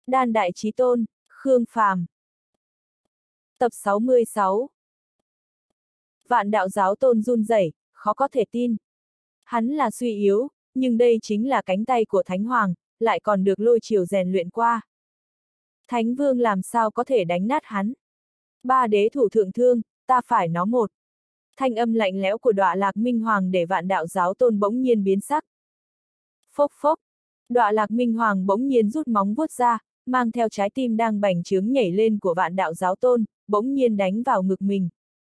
Đan Đại Chí Tôn, Khương Phàm. Tập 66. Vạn đạo giáo tôn run rẩy, khó có thể tin. Hắn là suy yếu, nhưng đây chính là cánh tay của Thánh Hoàng, lại còn được lôi triều rèn luyện qua. Thánh Vương làm sao có thể đánh nát hắn? Ba đế thủ thượng thương, ta phải nó một. Thanh âm lạnh lẽo của Đọa Lạc Minh Hoàng để vạn đạo giáo tôn bỗng nhiên biến sắc. Phốc phốc, Đọa Lạc Minh Hoàng bỗng nhiên rút móng vuốt ra, mang theo trái tim đang bành trướng nhảy lên của vạn đạo giáo tôn, bỗng nhiên đánh vào ngực mình.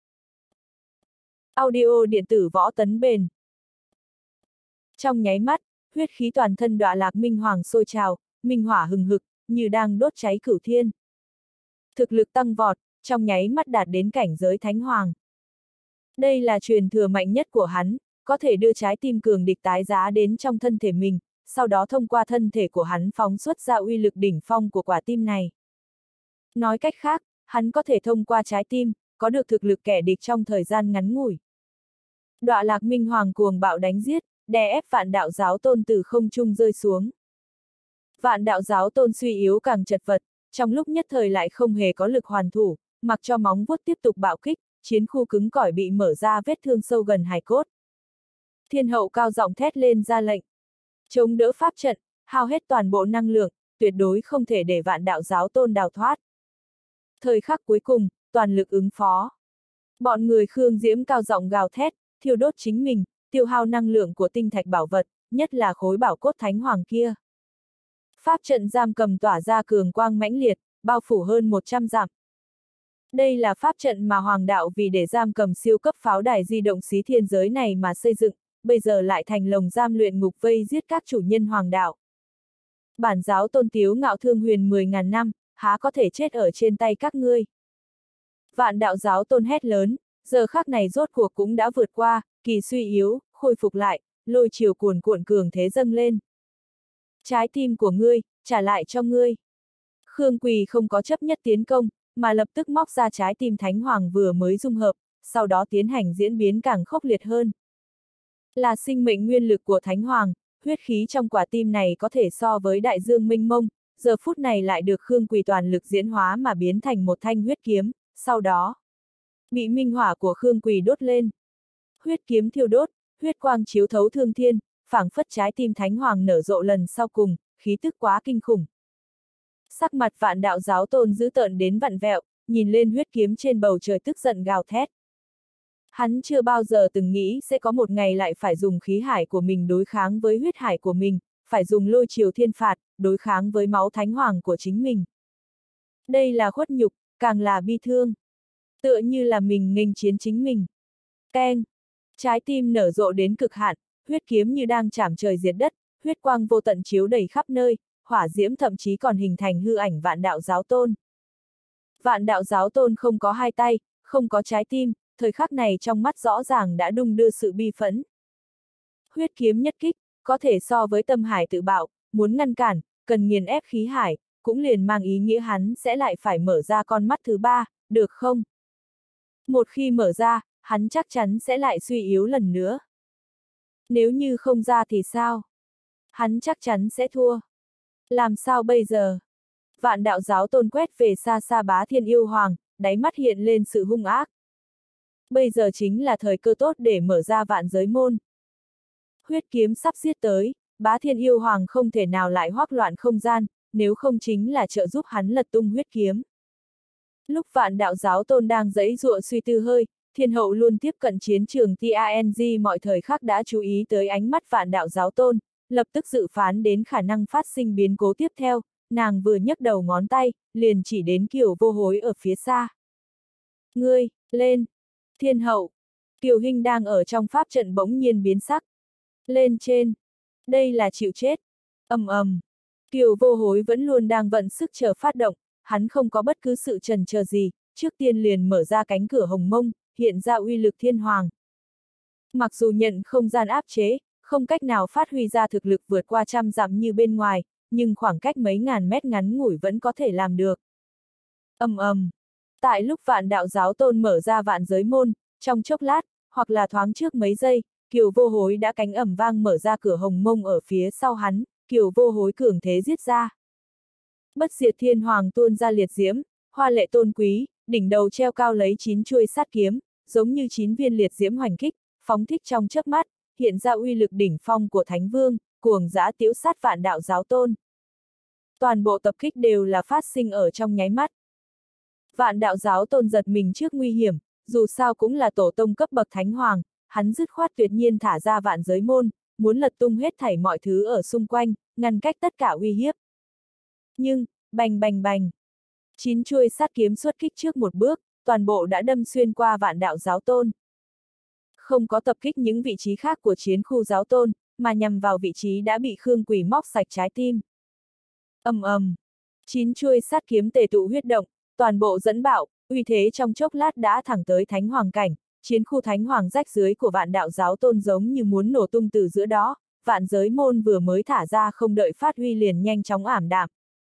Audio điện tử võ tấn bền. Trong nháy mắt, huyết khí toàn thân Đọa Lạc Minh Hoàng sôi trào, minh hỏa hừng hực, như đang đốt cháy cửu thiên. Thực lực tăng vọt, trong nháy mắt đạt đến cảnh giới Thánh Hoàng. Đây là truyền thừa mạnh nhất của hắn, có thể đưa trái tim cường địch tái giá đến trong thân thể mình, sau đó thông qua thân thể của hắn phóng xuất ra uy lực đỉnh phong của quả tim này. Nói cách khác, hắn có thể thông qua trái tim, có được thực lực kẻ địch trong thời gian ngắn ngủi. Đọa Lạc Minh Hoàng cuồng bạo đánh giết, đè ép vạn đạo giáo tôn từ không trung rơi xuống. Vạn đạo giáo tôn suy yếu càng chật vật, trong lúc nhất thời lại không hề có lực hoàn thủ, mặc cho móng vuốt tiếp tục bạo kích, chiến khu cứng cỏi bị mở ra vết thương sâu gần hài cốt. Thiên hậu cao giọng thét lên ra lệnh. Chống đỡ pháp trận, hao hết toàn bộ năng lượng, tuyệt đối không thể để vạn đạo giáo tôn đào thoát. Thời khắc cuối cùng, toàn lực ứng phó. Bọn người Khương Diễm cao giọng gào thét, thiêu đốt chính mình, tiêu hao năng lượng của tinh thạch bảo vật, nhất là khối bảo cốt Thánh Hoàng kia. Pháp trận giam cầm tỏa ra cường quang mãnh liệt, bao phủ hơn 100 dặm. Đây là pháp trận mà Hoàng đạo vì để giam cầm siêu cấp pháo đài di động xí thiên giới này mà xây dựng, bây giờ lại thành lồng giam luyện ngục vây giết các chủ nhân Hoàng đạo. Bản giáo tôn tiếu ngạo thương huyền 10.000 năm, há có thể chết ở trên tay các ngươi. Vạn đạo giáo tôn hét lớn, giờ khắc này rốt cuộc cũng đã vượt qua, kỳ suy yếu, khôi phục lại, lôi chiều cuồn cuộn cường thế dâng lên. Trái tim của ngươi, trả lại cho ngươi. Khương Quỳ không có chấp nhất tiến công, mà lập tức móc ra trái tim Thánh Hoàng vừa mới dung hợp, sau đó tiến hành diễn biến càng khốc liệt hơn. Là sinh mệnh nguyên lực của Thánh Hoàng, huyết khí trong quả tim này có thể so với đại dương mênh mông, giờ phút này lại được Khương Quỳ toàn lực diễn hóa mà biến thành một thanh huyết kiếm, sau đó bị minh hỏa của Khương Quỳ đốt lên. Huyết kiếm thiêu đốt, huyết quang chiếu thấu thương thiên, phảng phất trái tim Thánh Hoàng nở rộ lần sau cùng, khí tức quá kinh khủng. Sắc mặt vạn đạo giáo tôn dữ tợn đến vặn vẹo, nhìn lên huyết kiếm trên bầu trời tức giận gào thét. Hắn chưa bao giờ từng nghĩ sẽ có một ngày lại phải dùng khí hải của mình đối kháng với huyết hải của mình, phải dùng lôi triều thiên phạt, đối kháng với máu Thánh Hoàng của chính mình. Đây là khuất nhục, càng là bi thương. Tựa như là mình nghênh chiến chính mình. Keng! Trái tim nở rộ đến cực hạn, huyết kiếm như đang chảm trời diệt đất, huyết quang vô tận chiếu đầy khắp nơi, hỏa diễm thậm chí còn hình thành hư ảnh vạn đạo giáo tôn. Vạn đạo giáo tôn không có hai tay, không có trái tim, thời khắc này trong mắt rõ ràng đã đung đưa sự bi phẫn. Huyết kiếm nhất kích, có thể so với tâm hải tự bạo, muốn ngăn cản, cần nghiền ép khí hải, cũng liền mang ý nghĩa hắn sẽ lại phải mở ra con mắt thứ ba, được không? Một khi mở ra, hắn chắc chắn sẽ lại suy yếu lần nữa. Nếu như không ra thì sao? Hắn chắc chắn sẽ thua. Làm sao bây giờ? Vạn đạo giáo tôn quét về xa xa Bá Thiên Yêu Hoàng, đáy mắt hiện lên sự hung ác. Bây giờ chính là thời cơ tốt để mở ra vạn giới môn. Huyết kiếm sắp giết tới, Bá Thiên Yêu Hoàng không thể nào lại hoắc loạn không gian, nếu không chính là trợ giúp hắn lật tung huyết kiếm. Lúc vạn đạo giáo tôn đang giãy giụa suy tư hơi, thiên hậu luôn tiếp cận chiến trường TANG mọi thời khắc đã chú ý tới ánh mắt vạn đạo giáo tôn, lập tức dự phán đến khả năng phát sinh biến cố tiếp theo, nàng vừa nhấc đầu ngón tay, liền chỉ đến Kiều Vô Hối ở phía xa. Ngươi, lên! Thiên hậu! Kiều Hinh đang ở trong pháp trận bỗng nhiên biến sắc. Lên trên! Đây là chịu chết! Ầm ầm! Kiều Vô Hối vẫn luôn đang vận sức chờ phát động, hắn không có bất cứ sự chần chờ gì, trước tiên liền mở ra cánh cửa hồng mông, hiện ra uy lực thiên hoàng. Mặc dù nhận không gian áp chế, không cách nào phát huy ra thực lực vượt qua 100 dặm như bên ngoài, nhưng khoảng cách mấy ngàn mét ngắn ngủi vẫn có thể làm được. Ầm ầm. Tại lúc vạn đạo giáo tôn mở ra vạn giới môn, trong chốc lát, hoặc là thoáng trước mấy giây, Kiều Vô Hối đã cánh ầm vang mở ra cửa hồng mông ở phía sau hắn, Kiều Vô Hối cường thế giết ra. Bất diệt thiên hoàng tuôn ra liệt diễm, hoa lệ tôn quý, đỉnh đầu treo cao lấy 9 chuôi sát kiếm, giống như 9 viên liệt diễm hoành kích, phóng thích trong chớp mắt, hiện ra uy lực đỉnh phong của Thánh Vương, cuồng dã tiễu sát vạn đạo giáo tôn. Toàn bộ tập kích đều là phát sinh ở trong nháy mắt. Vạn đạo giáo tôn giật mình trước nguy hiểm, dù sao cũng là tổ tông cấp bậc thánh hoàng, hắn dứt khoát tuyệt nhiên thả ra vạn giới môn, muốn lật tung hết thảy mọi thứ ở xung quanh, ngăn cách tất cả uy hiếp. Nhưng, bành bành bành, 9 chuôi sát kiếm xuất kích trước một bước, toàn bộ đã đâm xuyên qua vạn đạo giáo tôn. Không có tập kích những vị trí khác của chiến khu giáo tôn, mà nhằm vào vị trí đã bị Khương Quỷ móc sạch trái tim. Ầm ầm, 9 chuôi sát kiếm tề tụ huyết động, toàn bộ dẫn bạo, uy thế trong chốc lát đã thẳng tới thánh hoàng cảnh, chiến khu thánh hoàng rách dưới của vạn đạo giáo tôn giống như muốn nổ tung từ giữa đó, vạn giới môn vừa mới thả ra không đợi phát huy liền nhanh chóng ảm đạm.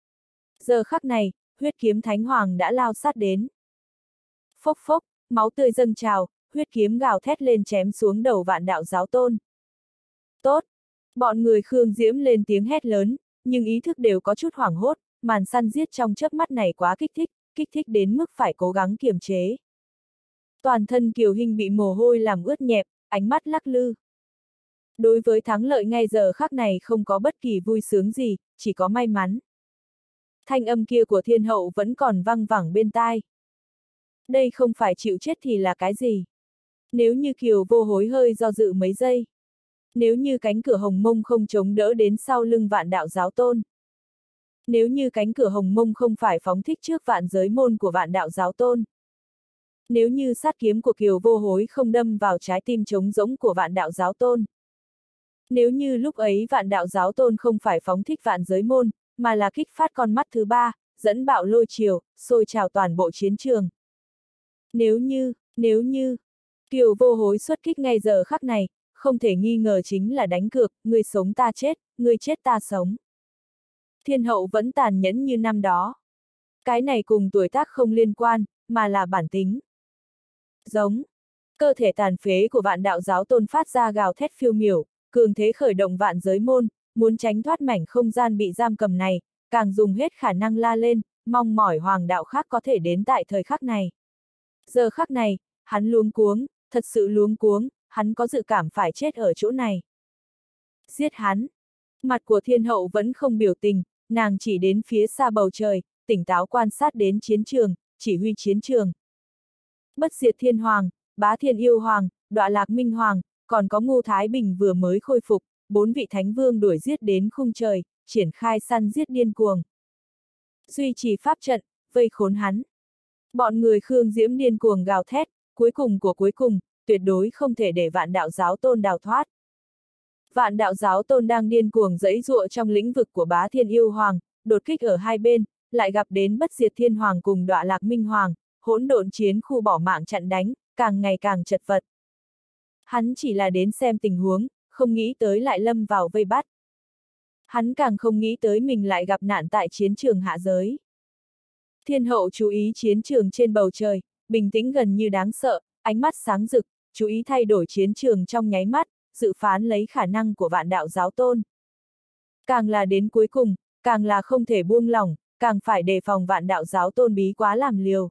Giờ khắc này, huyết kiếm thánh hoàng đã lao sát đến. Phốc phốc, máu tươi dâng trào, huyết kiếm gào thét lên chém xuống đầu vạn đạo giáo tôn. Tốt! Bọn người Khương Diễm lên tiếng hét lớn, nhưng ý thức đều có chút hoảng hốt, màn săn giết trong chớp mắt này quá kích thích đến mức phải cố gắng kiềm chế. Toàn thân Kiều Hinh bị mồ hôi làm ướt nhẹp, ánh mắt lắc lư. Đối với thắng lợi ngay giờ khắc này không có bất kỳ vui sướng gì, chỉ có may mắn. Thanh âm kia của thiên hậu vẫn còn văng vẳng bên tai. Đây không phải chịu chết thì là cái gì? Nếu như Kiều Vô Hối hơi do dự mấy giây. Nếu như cánh cửa hồng mông không chống đỡ đến sau lưng vạn đạo giáo tôn. Nếu như cánh cửa hồng mông không phải phóng thích trước vạn giới môn của vạn đạo giáo tôn. Nếu như sát kiếm của Kiều Vô Hối không đâm vào trái tim trống rỗng của vạn đạo giáo tôn. Nếu như lúc ấy vạn đạo giáo tôn không phải phóng thích vạn giới môn, mà là kích phát con mắt thứ ba, dẫn bạo lôi triều, sôi trào toàn bộ chiến trường. Nếu như, Kiều Vô Hối xuất kích ngay giờ khắc này, không thể nghi ngờ chính là đánh cược, người sống ta chết, người chết ta sống. Thiên hậu vẫn tàn nhẫn như năm đó. Cái này cùng tuổi tác không liên quan, mà là bản tính. Giống. Cơ thể tàn phế của vạn đạo giáo tôn phát ra gào thét phiêu miểu, cường thế khởi động vạn giới môn, muốn tránh thoát mảnh không gian bị giam cầm này, càng dùng hết khả năng la lên, mong mỏi hoàng đạo khác có thể đến tại thời khắc này. Giờ khắc này, hắn luống cuống, thật sự luống cuống, hắn có dự cảm phải chết ở chỗ này. Giết hắn. Mặt của thiên hậu vẫn không biểu tình, nàng chỉ đến phía xa bầu trời, tỉnh táo quan sát đến chiến trường, chỉ huy chiến trường. Bất diệt thiên hoàng, bá thiên yêu hoàng, đọa lạc minh hoàng, còn có Ngô Thái Bình vừa mới khôi phục, 4 vị thánh vương đuổi giết đến khung trời, triển khai săn giết điên cuồng. Duy trì pháp trận, vây khốn hắn. Bọn người Khương Diễm điên cuồng gào thét, cuối cùng của cuối cùng, tuyệt đối không thể để vạn đạo giáo tôn đào thoát. Vạn đạo giáo tôn đang điên cuồng giãy giụa trong lĩnh vực của bá thiên yêu hoàng, đột kích ở hai bên, lại gặp đến bất diệt thiên hoàng cùng đọa lạc minh hoàng, hỗn độn chiến khu bỏ mạng chặn đánh, càng ngày càng chật vật. Hắn chỉ là đến xem tình huống, không nghĩ tới lại lâm vào vây bắt. Hắn càng không nghĩ tới mình lại gặp nạn tại chiến trường hạ giới. Thiên hậu chú ý chiến trường trên bầu trời, bình tĩnh gần như đáng sợ, ánh mắt sáng rực, chú ý thay đổi chiến trường trong nháy mắt, dự phán lấy khả năng của vạn đạo giáo tôn. Càng là đến cuối cùng, càng là không thể buông lỏng, càng phải đề phòng vạn đạo giáo tôn bí quá làm liều.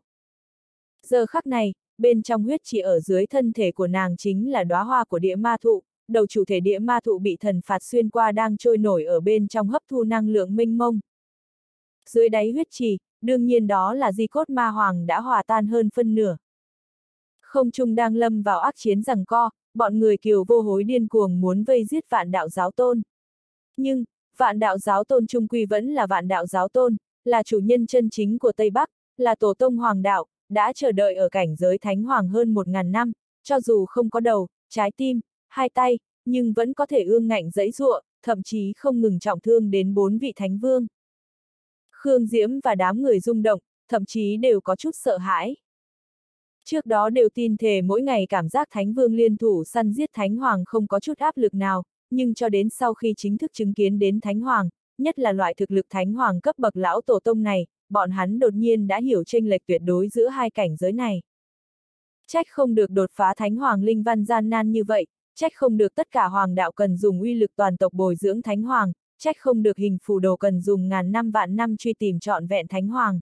Giờ khắc này, bên trong huyết chỉ ở dưới thân thể của nàng chính là đóa hoa của địa ma thụ, đầu chủ thể địa ma thụ bị thần phạt xuyên qua đang trôi nổi ở bên trong hấp thu năng lượng mênh mông. Dưới đáy huyết trì, đương nhiên đó là di cốt ma hoàng đã hòa tan hơn phân nửa. Không trung đang lâm vào ác chiến giằng co, bọn người Kiều Vô Hối điên cuồng muốn vây giết vạn đạo giáo tôn. Nhưng, vạn đạo giáo tôn trung quy vẫn là vạn đạo giáo tôn, là chủ nhân chân chính của Tây Bắc, là tổ tông hoàng đạo, đã chờ đợi ở cảnh giới thánh hoàng hơn 1000 năm, cho dù không có đầu, trái tim, hai tay, nhưng vẫn có thể ương ngạnh giãy giụa, thậm chí không ngừng trọng thương đến 4 vị thánh vương. Khương Diễm và đám người rung động, thậm chí đều có chút sợ hãi. Trước đó đều tin thề mỗi ngày cảm giác thánh vương liên thủ săn giết thánh hoàng không có chút áp lực nào, nhưng cho đến sau khi chính thức chứng kiến đến thánh hoàng, nhất là loại thực lực thánh hoàng cấp bậc lão tổ tông này, bọn hắn đột nhiên đã hiểu chênh lệch tuyệt đối giữa hai cảnh giới này. Trách không được đột phá thánh hoàng linh văn gian nan như vậy, trách không được tất cả hoàng đạo cần dùng uy lực toàn tộc bồi dưỡng thánh hoàng, trách không được hình phù đồ cần dùng ngàn năm vạn năm truy tìm trọn vẹn thánh hoàng.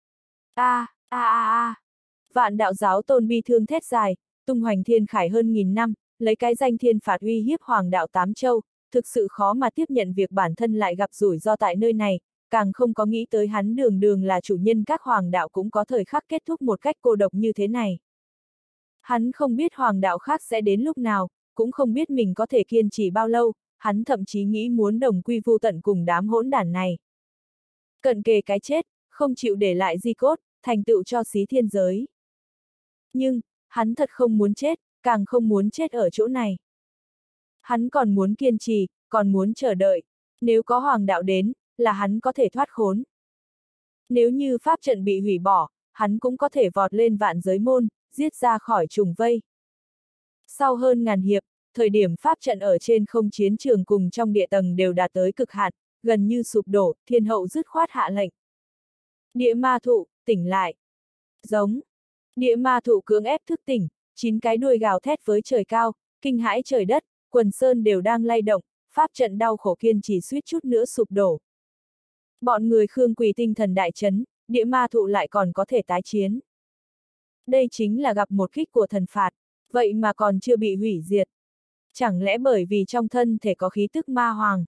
Vạn đạo giáo tôn bi thương thét dài, tung hoành thiên khải hơn nghìn năm, lấy cái danh thiên phạt uy hiếp hoàng đạo tám châu, thực sự khó mà tiếp nhận việc bản thân lại gặp rủi ro tại nơi này, càng không có nghĩ tới hắn đường đường là chủ nhân các hoàng đạo cũng có thời khắc kết thúc một cách cô độc như thế này. Hắn không biết hoàng đạo khác sẽ đến lúc nào, cũng không biết mình có thể kiên trì bao lâu, hắn thậm chí nghĩ muốn đồng quy vu tận cùng đám hỗn đản này. Cận kề cái chết, không chịu để lại di cốt, thành tựu cho xí thiên giới. Nhưng, hắn thật không muốn chết, càng không muốn chết ở chỗ này. Hắn còn muốn kiên trì, còn muốn chờ đợi. Nếu có hoàng đạo đến, là hắn có thể thoát khốn. Nếu như pháp trận bị hủy bỏ, hắn cũng có thể vọt lên vạn giới môn, giết ra khỏi trùng vây. Sau hơn ngàn hiệp, thời điểm pháp trận ở trên không chiến trường cùng trong địa tầng đều đạt tới cực hạn, gần như sụp đổ, thiên hậu dứt khoát hạ lệnh. Địa ma thụ, tỉnh lại. Giống. Địa ma thụ cưỡng ép thức tỉnh, 9 cái đuôi gào thét với trời cao, kinh hãi trời đất, quần sơn đều đang lay động, pháp trận đau khổ kiên trì suýt chút nữa sụp đổ. Bọn người Khương Quỳ tinh thần đại chấn, địa ma thụ lại còn có thể tái chiến. Đây chính là gặp một kích của thần phạt, vậy mà còn chưa bị hủy diệt. Chẳng lẽ bởi vì trong thân thể có khí tức ma hoàng?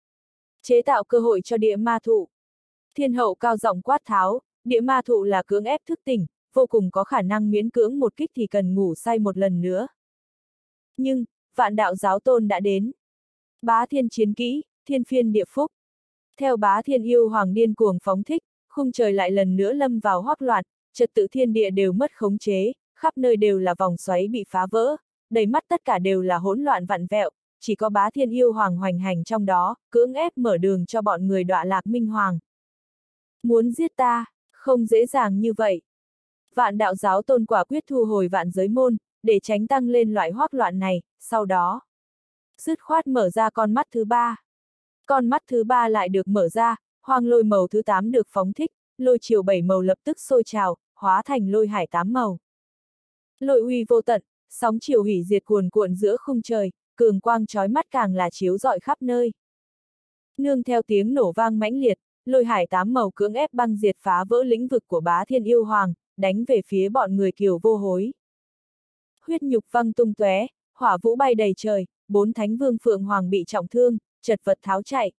Chế tạo cơ hội cho địa ma thụ. Thiên hậu cao giọng quát tháo, địa ma thụ là cưỡng ép thức tỉnh, vô cùng có khả năng miễn cưỡng một kích thì cần ngủ say một lần nữa. Nhưng, vạn đạo giáo tôn đã đến. Bá thiên chiến kỹ, thiên phiên địa phúc. Theo bá thiên yêu hoàng điên cuồng phóng thích, khung trời lại lần nữa lâm vào hoắc loạn, trật tự thiên địa đều mất khống chế, khắp nơi đều là vòng xoáy bị phá vỡ, đầy mắt tất cả đều là hỗn loạn vặn vẹo, chỉ có bá thiên yêu hoàng hoành hành trong đó, cưỡng ép mở đường cho bọn người đọa lạc minh hoàng. Muốn giết ta, không dễ dàng như vậy. Vạn đạo giáo tôn quả quyết thu hồi vạn giới môn, để tránh tăng lên loại hoắc loạn này, sau đó dứt khoát mở ra con mắt thứ ba. Con mắt thứ ba lại được mở ra, hoang lôi màu thứ 8 được phóng thích, lôi chiều 7 màu lập tức sôi trào, hóa thành lôi hải 8 màu. Lôi uy vô tận, sóng chiều hủy diệt cuồn cuộn giữa khung trời, cường quang chói mắt càng là chiếu rọi khắp nơi. Nương theo tiếng nổ vang mãnh liệt, lôi hải 8 màu cưỡng ép băng diệt phá vỡ lĩnh vực của bá thiên yêu hoàng, đánh về phía bọn người Kiều vô hối. Huyết nhục văng tung tóe, hỏa vũ bay đầy trời, 4 thánh vương phượng hoàng bị trọng thương, chật vật tháo chạy.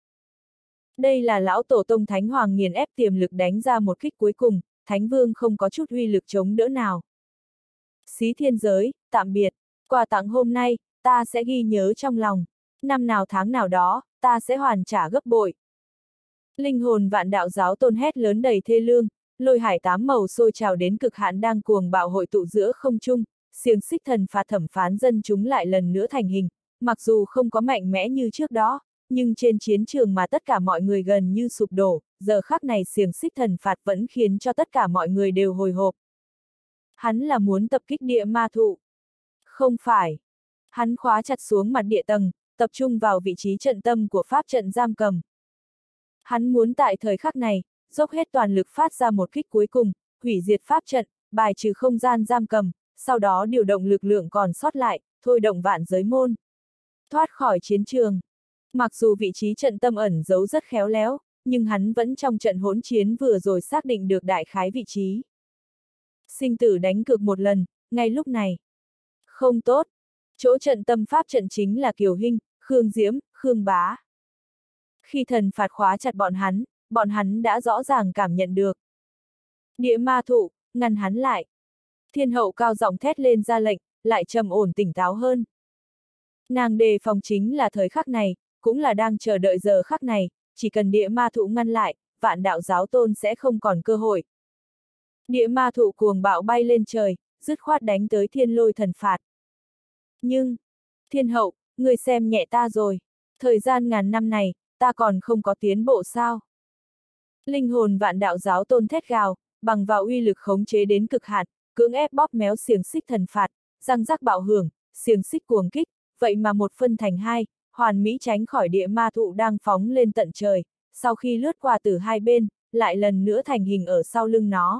Đây là lão tổ tông thánh hoàng nghiền ép tiềm lực đánh ra một kích cuối cùng, thánh vương không có chút uy lực chống đỡ nào. Xí thiên giới, tạm biệt, quà tặng hôm nay, ta sẽ ghi nhớ trong lòng, năm nào tháng nào đó, ta sẽ hoàn trả gấp bội. Linh hồn vạn đạo giáo tôn hét lớn đầy thê lương, lôi hải 8 màu sôi trào đến cực hạn đang cuồng bạo hội tụ giữa không trung, xiềng xích thần phạt thẩm phán dân chúng lại lần nữa thành hình, mặc dù không có mạnh mẽ như trước đó, nhưng trên chiến trường mà tất cả mọi người gần như sụp đổ, giờ khắc này xiềng xích thần phạt vẫn khiến cho tất cả mọi người đều hồi hộp. Hắn là muốn tập kích địa ma thụ. Không phải. Hắn khóa chặt xuống mặt địa tầng, tập trung vào vị trí trận tâm của pháp trận giam cầm. Hắn muốn tại thời khắc này, dốc hết toàn lực phát ra một kích cuối cùng, hủy diệt pháp trận, bài trừ không gian giam cầm, sau đó điều động lực lượng còn sót lại, thôi động vạn giới môn. Thoát khỏi chiến trường. Mặc dù vị trí trận tâm ẩn giấu rất khéo léo, nhưng hắn vẫn trong trận hỗn chiến vừa rồi xác định được đại khái vị trí. Sinh tử đánh cược một lần, ngay lúc này. Không tốt. Chỗ trận tâm pháp trận chính là Kiều Hinh, Khương Diễm, Khương Bá. Khi thần phạt khóa chặt bọn hắn đã rõ ràng cảm nhận được. Địa ma thụ, ngăn hắn lại. Thiên hậu cao giọng thét lên ra lệnh, lại trầm ổn tỉnh táo hơn. Nàng đề phòng chính là thời khắc này, cũng là đang chờ đợi giờ khắc này, chỉ cần địa ma thụ ngăn lại, vạn đạo giáo tôn sẽ không còn cơ hội. Địa ma thụ cuồng bạo bay lên trời, dứt khoát đánh tới thiên lôi thần phạt. Nhưng, thiên hậu, người xem nhẹ ta rồi, thời gian ngàn năm này, ta còn không có tiến bộ sao? Linh hồn vạn đạo giáo tôn thét gào, bằng vào uy lực khống chế đến cực hạn, cưỡng ép bóp méo xiềng xích thần phạt, răng rắc bạo hưởng, xiềng xích cuồng kích, vậy mà một phân thành hai, hoàn mỹ tránh khỏi địa ma thụ đang phóng lên tận trời, sau khi lướt qua từ hai bên, lại lần nữa thành hình ở sau lưng nó.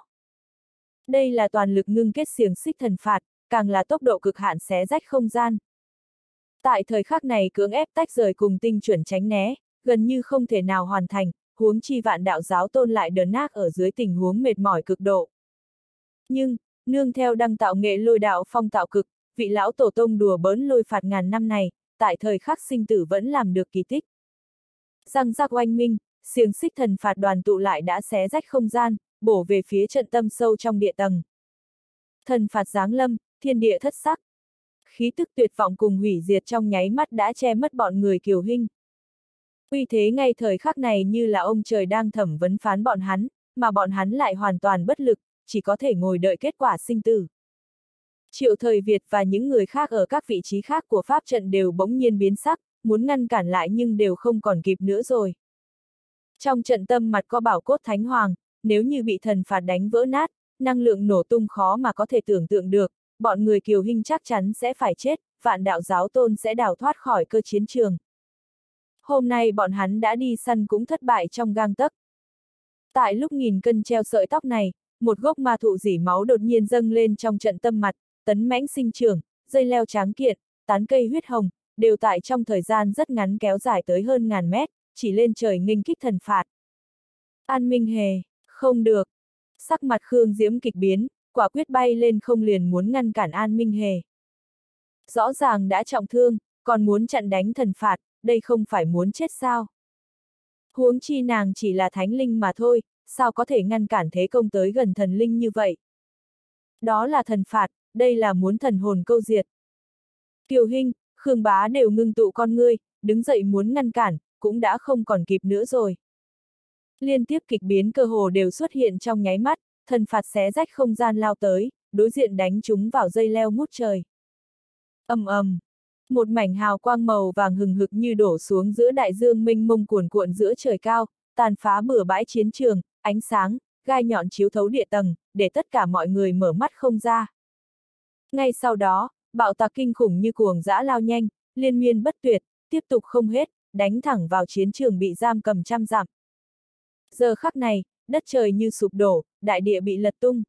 Đây là toàn lực ngưng kết xiềng xích thần phạt, càng là tốc độ cực hạn xé rách không gian. Tại thời khắc này cưỡng ép tách rời cùng tinh chuẩn tránh né, gần như không thể nào hoàn thành, huống chi vạn đạo giáo tôn lại đớn nác ở dưới tình huống mệt mỏi cực độ. Nhưng, nương theo đăng tạo nghệ lôi đạo phong tạo cực, vị lão tổ tông đùa bỡn lôi phạt ngàn năm này, tại thời khắc sinh tử vẫn làm được kỳ tích. Răng rắc oanh minh, xiềng xích thần phạt đoàn tụ lại đã xé rách không gian, bổ về phía trận tâm sâu trong địa tầng. Thần phạt giáng lâm, thiên địa thất sắc. Khí tức tuyệt vọng cùng hủy diệt trong nháy mắt đã che mất bọn người Kiều Hinh. Uy thế ngay thời khắc này như là ông trời đang thẩm vấn phán bọn hắn, mà bọn hắn lại hoàn toàn bất lực, chỉ có thể ngồi đợi kết quả sinh tử. Triệu Thời Việt và những người khác ở các vị trí khác của pháp trận đều bỗng nhiên biến sắc, muốn ngăn cản lại nhưng đều không còn kịp nữa rồi. Trong trận tâm mặt có bảo cốt thánh hoàng, nếu như bị thần phạt đánh vỡ nát, năng lượng nổ tung khó mà có thể tưởng tượng được, bọn người Kiều Hinh chắc chắn sẽ phải chết, vạn đạo giáo tôn sẽ đào thoát khỏi cơ chiến trường. Hôm nay bọn hắn đã đi săn cũng thất bại trong gang tấc. Tại lúc nghìn cân treo sợi tóc này, một gốc ma thụ rỉ máu đột nhiên dâng lên trong trận tâm mặt, tấn mãnh sinh trưởng, dây leo tráng kiện, tán cây huyết hồng, đều tại trong thời gian rất ngắn kéo dài tới hơn ngàn mét, chỉ lên trời nghênh kích thần phạt. An Minh Hề, không được. Sắc mặt Khương Diễm kịch biến, quả quyết bay lên không liền muốn ngăn cản An Minh Hề. Rõ ràng đã trọng thương, còn muốn chặn đánh thần phạt, đây không phải muốn chết sao? Huống chi nàng chỉ là thánh linh mà thôi, sao có thể ngăn cản thế công tới gần thần linh như vậy? Đó là thần phạt, đây là muốn thần hồn câu diệt. Kiều Hinh, Khương Bá đều ngưng tụ con ngươi, đứng dậy muốn ngăn cản, cũng đã không còn kịp nữa rồi. Liên tiếp kịch biến cơ hồ đều xuất hiện trong nháy mắt, thần phạt xé rách không gian lao tới, đối diện đánh chúng vào dây leo ngút trời. Ầm ầm, một mảnh hào quang màu vàng hừng hực như đổ xuống giữa đại dương mênh mông cuồn cuộn giữa trời cao, tàn phá bừa bãi chiến trường, ánh sáng, gai nhọn chiếu thấu địa tầng, để tất cả mọi người mở mắt không ra. Ngay sau đó, bạo tạc kinh khủng như cuồng dã lao nhanh, liên miên bất tuyệt, tiếp tục không hết, đánh thẳng vào chiến trường bị giam cầm trăm dặm. Giờ khắc này, đất trời như sụp đổ, đại địa bị lật tung.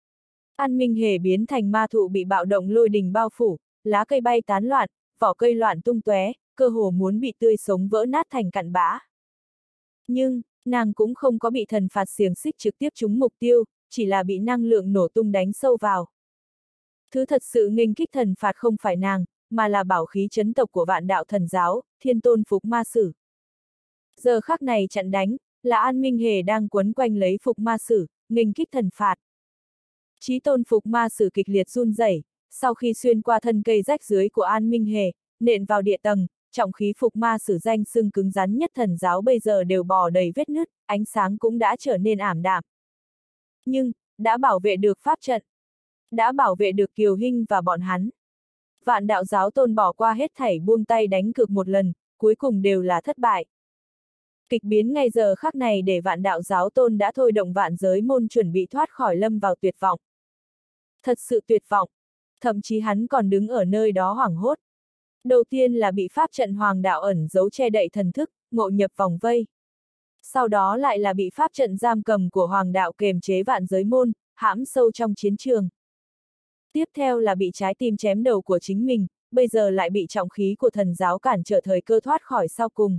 An Minh Hề biến thành ma thụ bị bạo động lôi đình bao phủ, lá cây bay tán loạn, vỏ cây loạn tung tóe, cơ hồ muốn bị tươi sống vỡ nát thành cặn bã. Nhưng, nàng cũng không có bị thần phạt xiềng xích trực tiếp trúng mục tiêu, chỉ là bị năng lượng nổ tung đánh sâu vào. Thứ thật sự nghênh kích thần phạt không phải nàng, mà là bảo khí chấn tộc của vạn đạo thần giáo, Thiên Tôn Phục Ma Sử. Giờ khắc này chặn đánh, là An Minh Hề đang quấn quanh lấy Phục Ma Sử, nghênh kích thần phạt. Chí tôn Phục Ma Sử kịch liệt run rẩy, sau khi xuyên qua thân cây rách dưới của An Minh Hề, nện vào địa tầng, trọng khí Phục Ma Sử danh xưng cứng rắn nhất thần giáo bây giờ đều bò đầy vết nứt, ánh sáng cũng đã trở nên ảm đạm. Nhưng, đã bảo vệ được pháp trận. Đã bảo vệ được Kiều Hinh và bọn hắn. Vạn đạo giáo tôn bỏ qua hết thảy buông tay đánh cược một lần, cuối cùng đều là thất bại. Kịch biến ngay giờ khắc này để vạn đạo giáo tôn đã thôi động vạn giới môn chuẩn bị thoát khỏi lâm vào tuyệt vọng. Thật sự tuyệt vọng. Thậm chí hắn còn đứng ở nơi đó hoảng hốt. Đầu tiên là bị pháp trận hoàng đạo ẩn giấu che đậy thần thức, ngộ nhập vòng vây. Sau đó lại là bị pháp trận giam cầm của hoàng đạo kềm chế vạn giới môn, hãm sâu trong chiến trường. Tiếp theo là bị trái tim chém đầu của chính mình, bây giờ lại bị trọng khí của thần giáo cản trở thời cơ thoát khỏi sau cùng.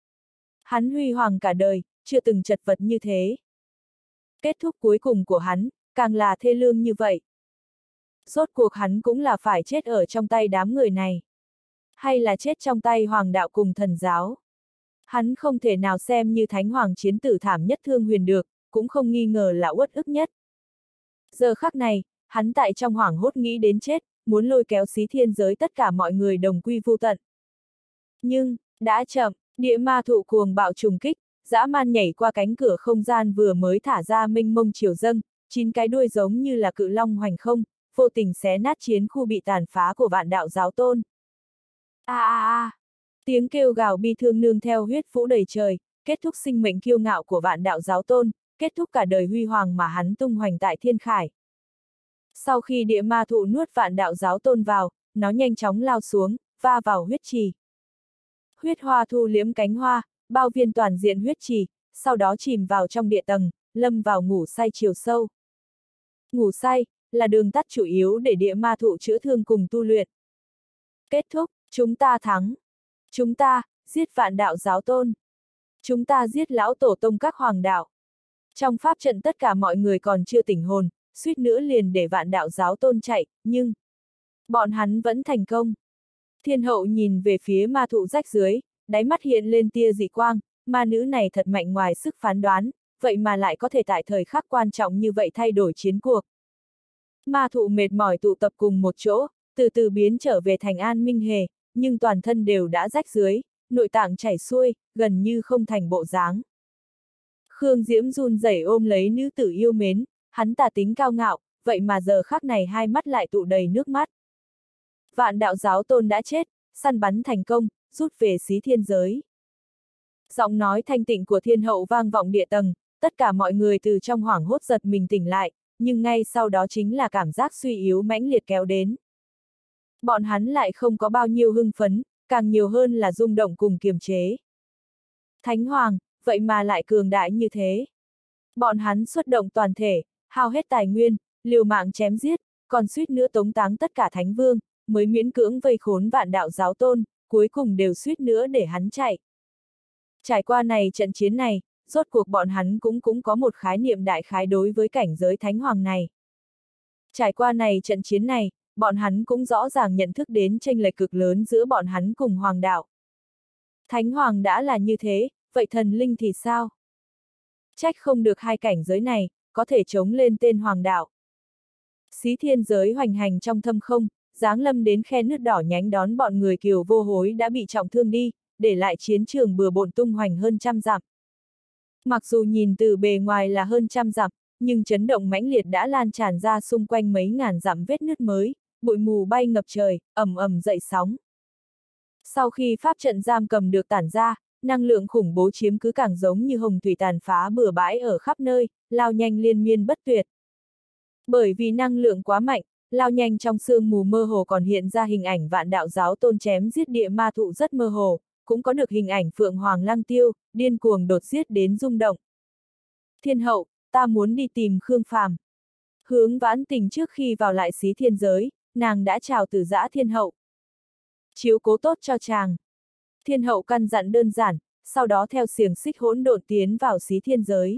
Hắn huy hoàng cả đời, chưa từng chật vật như thế. Kết thúc cuối cùng của hắn, càng là thê lương như vậy. Rốt cuộc hắn cũng là phải chết ở trong tay đám người này. Hay là chết trong tay hoàng đạo cùng thần giáo. Hắn không thể nào xem như thánh hoàng chiến tử thảm nhất thương huyền được, cũng không nghi ngờ là uất ức nhất. Giờ khắc này, hắn tại trong hoảng hốt nghĩ đến chết, muốn lôi kéo xí thiên giới tất cả mọi người đồng quy vu tận. Nhưng, đã chậm, địa ma thụ cuồng bạo trùng kích, dã man nhảy qua cánh cửa không gian vừa mới thả ra mênh mông chiều dâng, 9 cái đuôi giống như là cự long hoành không, vô tình xé nát chiến khu bị tàn phá của vạn đạo giáo tôn. Tiếng kêu gào bi thương nương theo huyết vũ đầy trời, kết thúc sinh mệnh kiêu ngạo của vạn đạo giáo tôn, kết thúc cả đời huy hoàng mà hắn tung hoành tại thiên khải. Sau khi địa ma thụ nuốt vạn đạo giáo tôn vào, nó nhanh chóng lao xuống, va vào huyết trì. Huyết hoa thu liếm cánh hoa, bao viên toàn diện huyết trì, sau đó chìm vào trong địa tầng, lâm vào ngủ say chiều sâu. Ngủ say, là đường tắt chủ yếu để địa ma thụ chữa thương cùng tu luyện. Kết thúc, chúng ta thắng. Chúng ta, giết vạn đạo giáo tôn. Chúng ta giết lão tổ tông các hoàng đạo. Trong pháp trận tất cả mọi người còn chưa tỉnh hồn, suýt nữa liền để vạn đạo giáo tôn chạy, nhưng bọn hắn vẫn thành công. Thiên hậu nhìn về phía ma thụ rách dưới, đáy mắt hiện lên tia dị quang, ma nữ này thật mạnh ngoài sức phán đoán, vậy mà lại có thể tại thời khắc quan trọng như vậy thay đổi chiến cuộc. Ma thụ mệt mỏi tụ tập cùng một chỗ, từ từ biến trở về thành An Minh Hề, nhưng toàn thân đều đã rách dưới, nội tạng chảy xuôi, gần như không thành bộ dáng. Khương Diễm run rẩy ôm lấy nữ tử yêu mến, hắn tà tính cao ngạo, vậy mà giờ khắc này hai mắt lại tụ đầy nước mắt. Vạn đạo giáo tôn đã chết, săn bắn thành công, rút về xí thiên giới. Giọng nói thanh tịnh của thiên hậu vang vọng địa tầng, tất cả mọi người từ trong hoảng hốt giật mình tỉnh lại, nhưng ngay sau đó chính là cảm giác suy yếu mãnh liệt kéo đến. Bọn hắn lại không có bao nhiêu hưng phấn, càng nhiều hơn là rung động cùng kiềm chế. Thánh Hoàng, vậy mà lại cường đại như thế. Bọn hắn xuất động toàn thể, hao hết tài nguyên, liều mạng chém giết, còn suýt nữa tống táng tất cả thánh vương, mới miễn cưỡng vây khốn vạn đạo giáo tôn, cuối cùng đều suýt nữa để hắn chạy. Trải qua trận chiến này, rốt cuộc bọn hắn cũng có một khái niệm đại khái đối với cảnh giới thánh hoàng này. Trải qua trận chiến này, bọn hắn cũng rõ ràng nhận thức đến chênh lệch cực lớn giữa bọn hắn cùng hoàng đạo. Thánh hoàng đã là như thế, vậy thần linh thì sao? Trách không được hai cảnh giới này, có thể chống lên tên hoàng đạo. Xí thiên giới hoành hành trong thâm không, giáng lâm đến khe nước đỏ nhánh đón bọn người Kiều vô hối đã bị trọng thương đi, để lại chiến trường bừa bộn tung hoành hơn 100 dặm. Mặc dù nhìn từ bề ngoài là hơn 100 dặm, nhưng chấn động mãnh liệt đã lan tràn ra xung quanh mấy ngàn dặm vết nứt mới, bụi mù bay ngập trời, ầm ầm dậy sóng. Sau khi pháp trận giam cầm được tản ra, năng lượng khủng bố chiếm cứ càng giống như hồng thủy tàn phá bừa bãi ở khắp nơi, lao nhanh liên miên bất tuyệt. Bởi vì năng lượng quá mạnh, lao nhanh trong sương mù mơ hồ còn hiện ra hình ảnh vạn đạo giáo tôn chém giết địa ma thụ rất mơ hồ, cũng có được hình ảnh Phượng Hoàng Lăng Tiêu, điên cuồng đột giết đến rung động. Thiên hậu, ta muốn đi tìm Khương Phàm. Hướng Vãn Tình trước khi vào lại xí thiên giới, nàng đã chào từ giã thiên hậu. Chiếu cố tốt cho chàng. Thiên hậu căn dặn đơn giản, sau đó theo xiềng xích hỗn độn tiến vào xí thiên giới.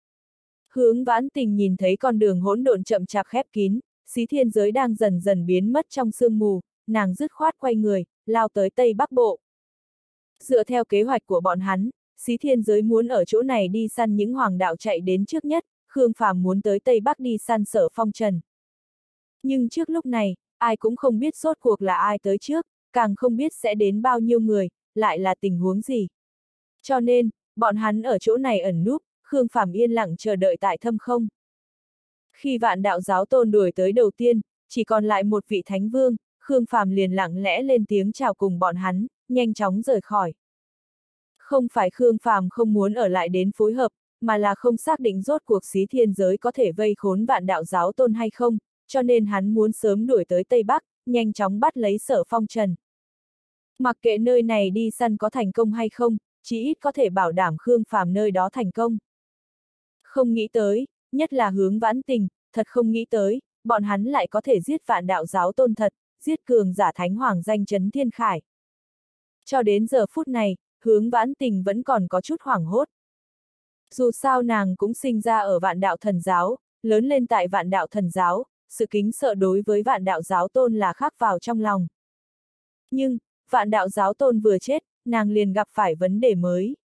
Hướng Vãn Tình nhìn thấy con đường hỗn độn chậm chạp khép kín, xí thiên giới đang dần dần biến mất trong sương mù, nàng dứt khoát quay người, lao tới Tây Bắc Bộ. Dựa theo kế hoạch của bọn hắn, xí thiên giới muốn ở chỗ này đi săn những hoàng đạo chạy đến trước nhất, Khương Phàm muốn tới Tây Bắc đi săn Sở Phong Trần. Nhưng trước lúc này, ai cũng không biết rốt cuộc là ai tới trước, càng không biết sẽ đến bao nhiêu người, lại là tình huống gì. Cho nên, bọn hắn ở chỗ này ẩn núp, Khương Phàm yên lặng chờ đợi tại thâm không. Khi vạn đạo giáo tôn đuổi tới đầu tiên, chỉ còn lại một vị thánh vương, Khương Phàm liền lặng lẽ lên tiếng chào cùng bọn hắn, nhanh chóng rời khỏi. Không phải Khương Phàm không muốn ở lại đến phối hợp, mà là không xác định rốt cuộc xí thiên giới có thể vây khốn vạn đạo giáo tôn hay không, cho nên hắn muốn sớm đuổi tới Tây Bắc, nhanh chóng bắt lấy Sở Phong Trần. Mặc kệ nơi này đi săn có thành công hay không, chí ít có thể bảo đảm Khương Phàm nơi đó thành công. Không nghĩ tới, nhất là Hướng Vãn Tình, thật không nghĩ tới, bọn hắn lại có thể giết vạn đạo giáo tôn thật, giết cường giả thánh hoàng danh chấn thiên khải. Cho đến giờ phút này, Hướng Vãn Tình vẫn còn có chút hoảng hốt. Dù sao nàng cũng sinh ra ở vạn đạo thần giáo, lớn lên tại vạn đạo thần giáo, sự kính sợ đối với vạn đạo giáo tôn là khắc vào trong lòng. Nhưng, vạn đạo giáo tôn vừa chết, nàng liền gặp phải vấn đề mới.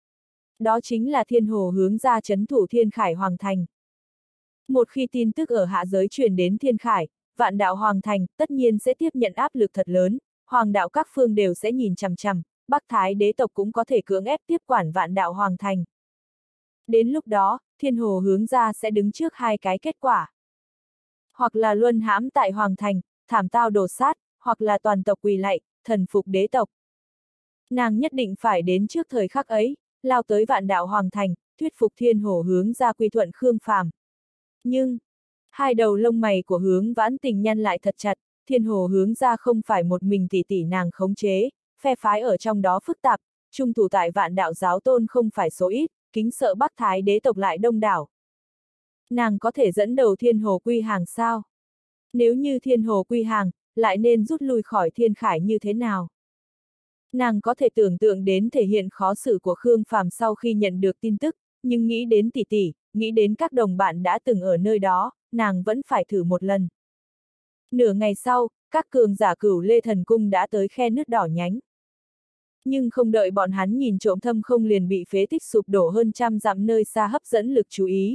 Đó chính là Thiên Hồ hướng ra trấn thủ Thiên Khải Hoàng Thành. Một khi tin tức ở hạ giới truyền đến Thiên Khải, vạn đạo Hoàng Thành tất nhiên sẽ tiếp nhận áp lực thật lớn, hoàng đạo các phương đều sẽ nhìn chằm chằm, Bắc Thái đế tộc cũng có thể cưỡng ép tiếp quản vạn đạo Hoàng Thành. Đến lúc đó, Thiên Hồ hướng ra sẽ đứng trước hai cái kết quả. Hoặc là luân hãm tại Hoàng Thành, thảm tao đổ sát, hoặc là toàn tộc quỳ lạy, thần phục đế tộc. Nàng nhất định phải đến trước thời khắc ấy, lao tới vạn đạo Hoàng Thành, thuyết phục Thiên Hồ hướng ra quy thuận Khương Phàm. Nhưng, hai đầu lông mày của Hướng Vãn Tình nhăn lại thật chặt, Thiên Hồ hướng ra không phải một mình tỷ nàng khống chế, phe phái ở trong đó phức tạp, trung thủ tại vạn đạo giáo tôn không phải số ít, kính sợ Bắc Thái đế tộc lại đông đảo. Nàng có thể dẫn đầu Thiên Hồ quy hàng sao? Nếu như Thiên Hồ quy hàng, lại nên rút lui khỏi Thiên Khải như thế nào? Nàng có thể tưởng tượng đến thể hiện khó xử của Khương Phàm sau khi nhận được tin tức, nhưng nghĩ đến tỷ tỷ, nghĩ đến các đồng bạn đã từng ở nơi đó, nàng vẫn phải thử một lần. Nửa ngày sau, các cường giả Cửu Lê Thần Cung đã tới khe nứt đỏ nhánh. Nhưng không đợi bọn hắn nhìn trộm thâm không liền bị phế tích sụp đổ hơn trăm dặm nơi xa hấp dẫn lực chú ý.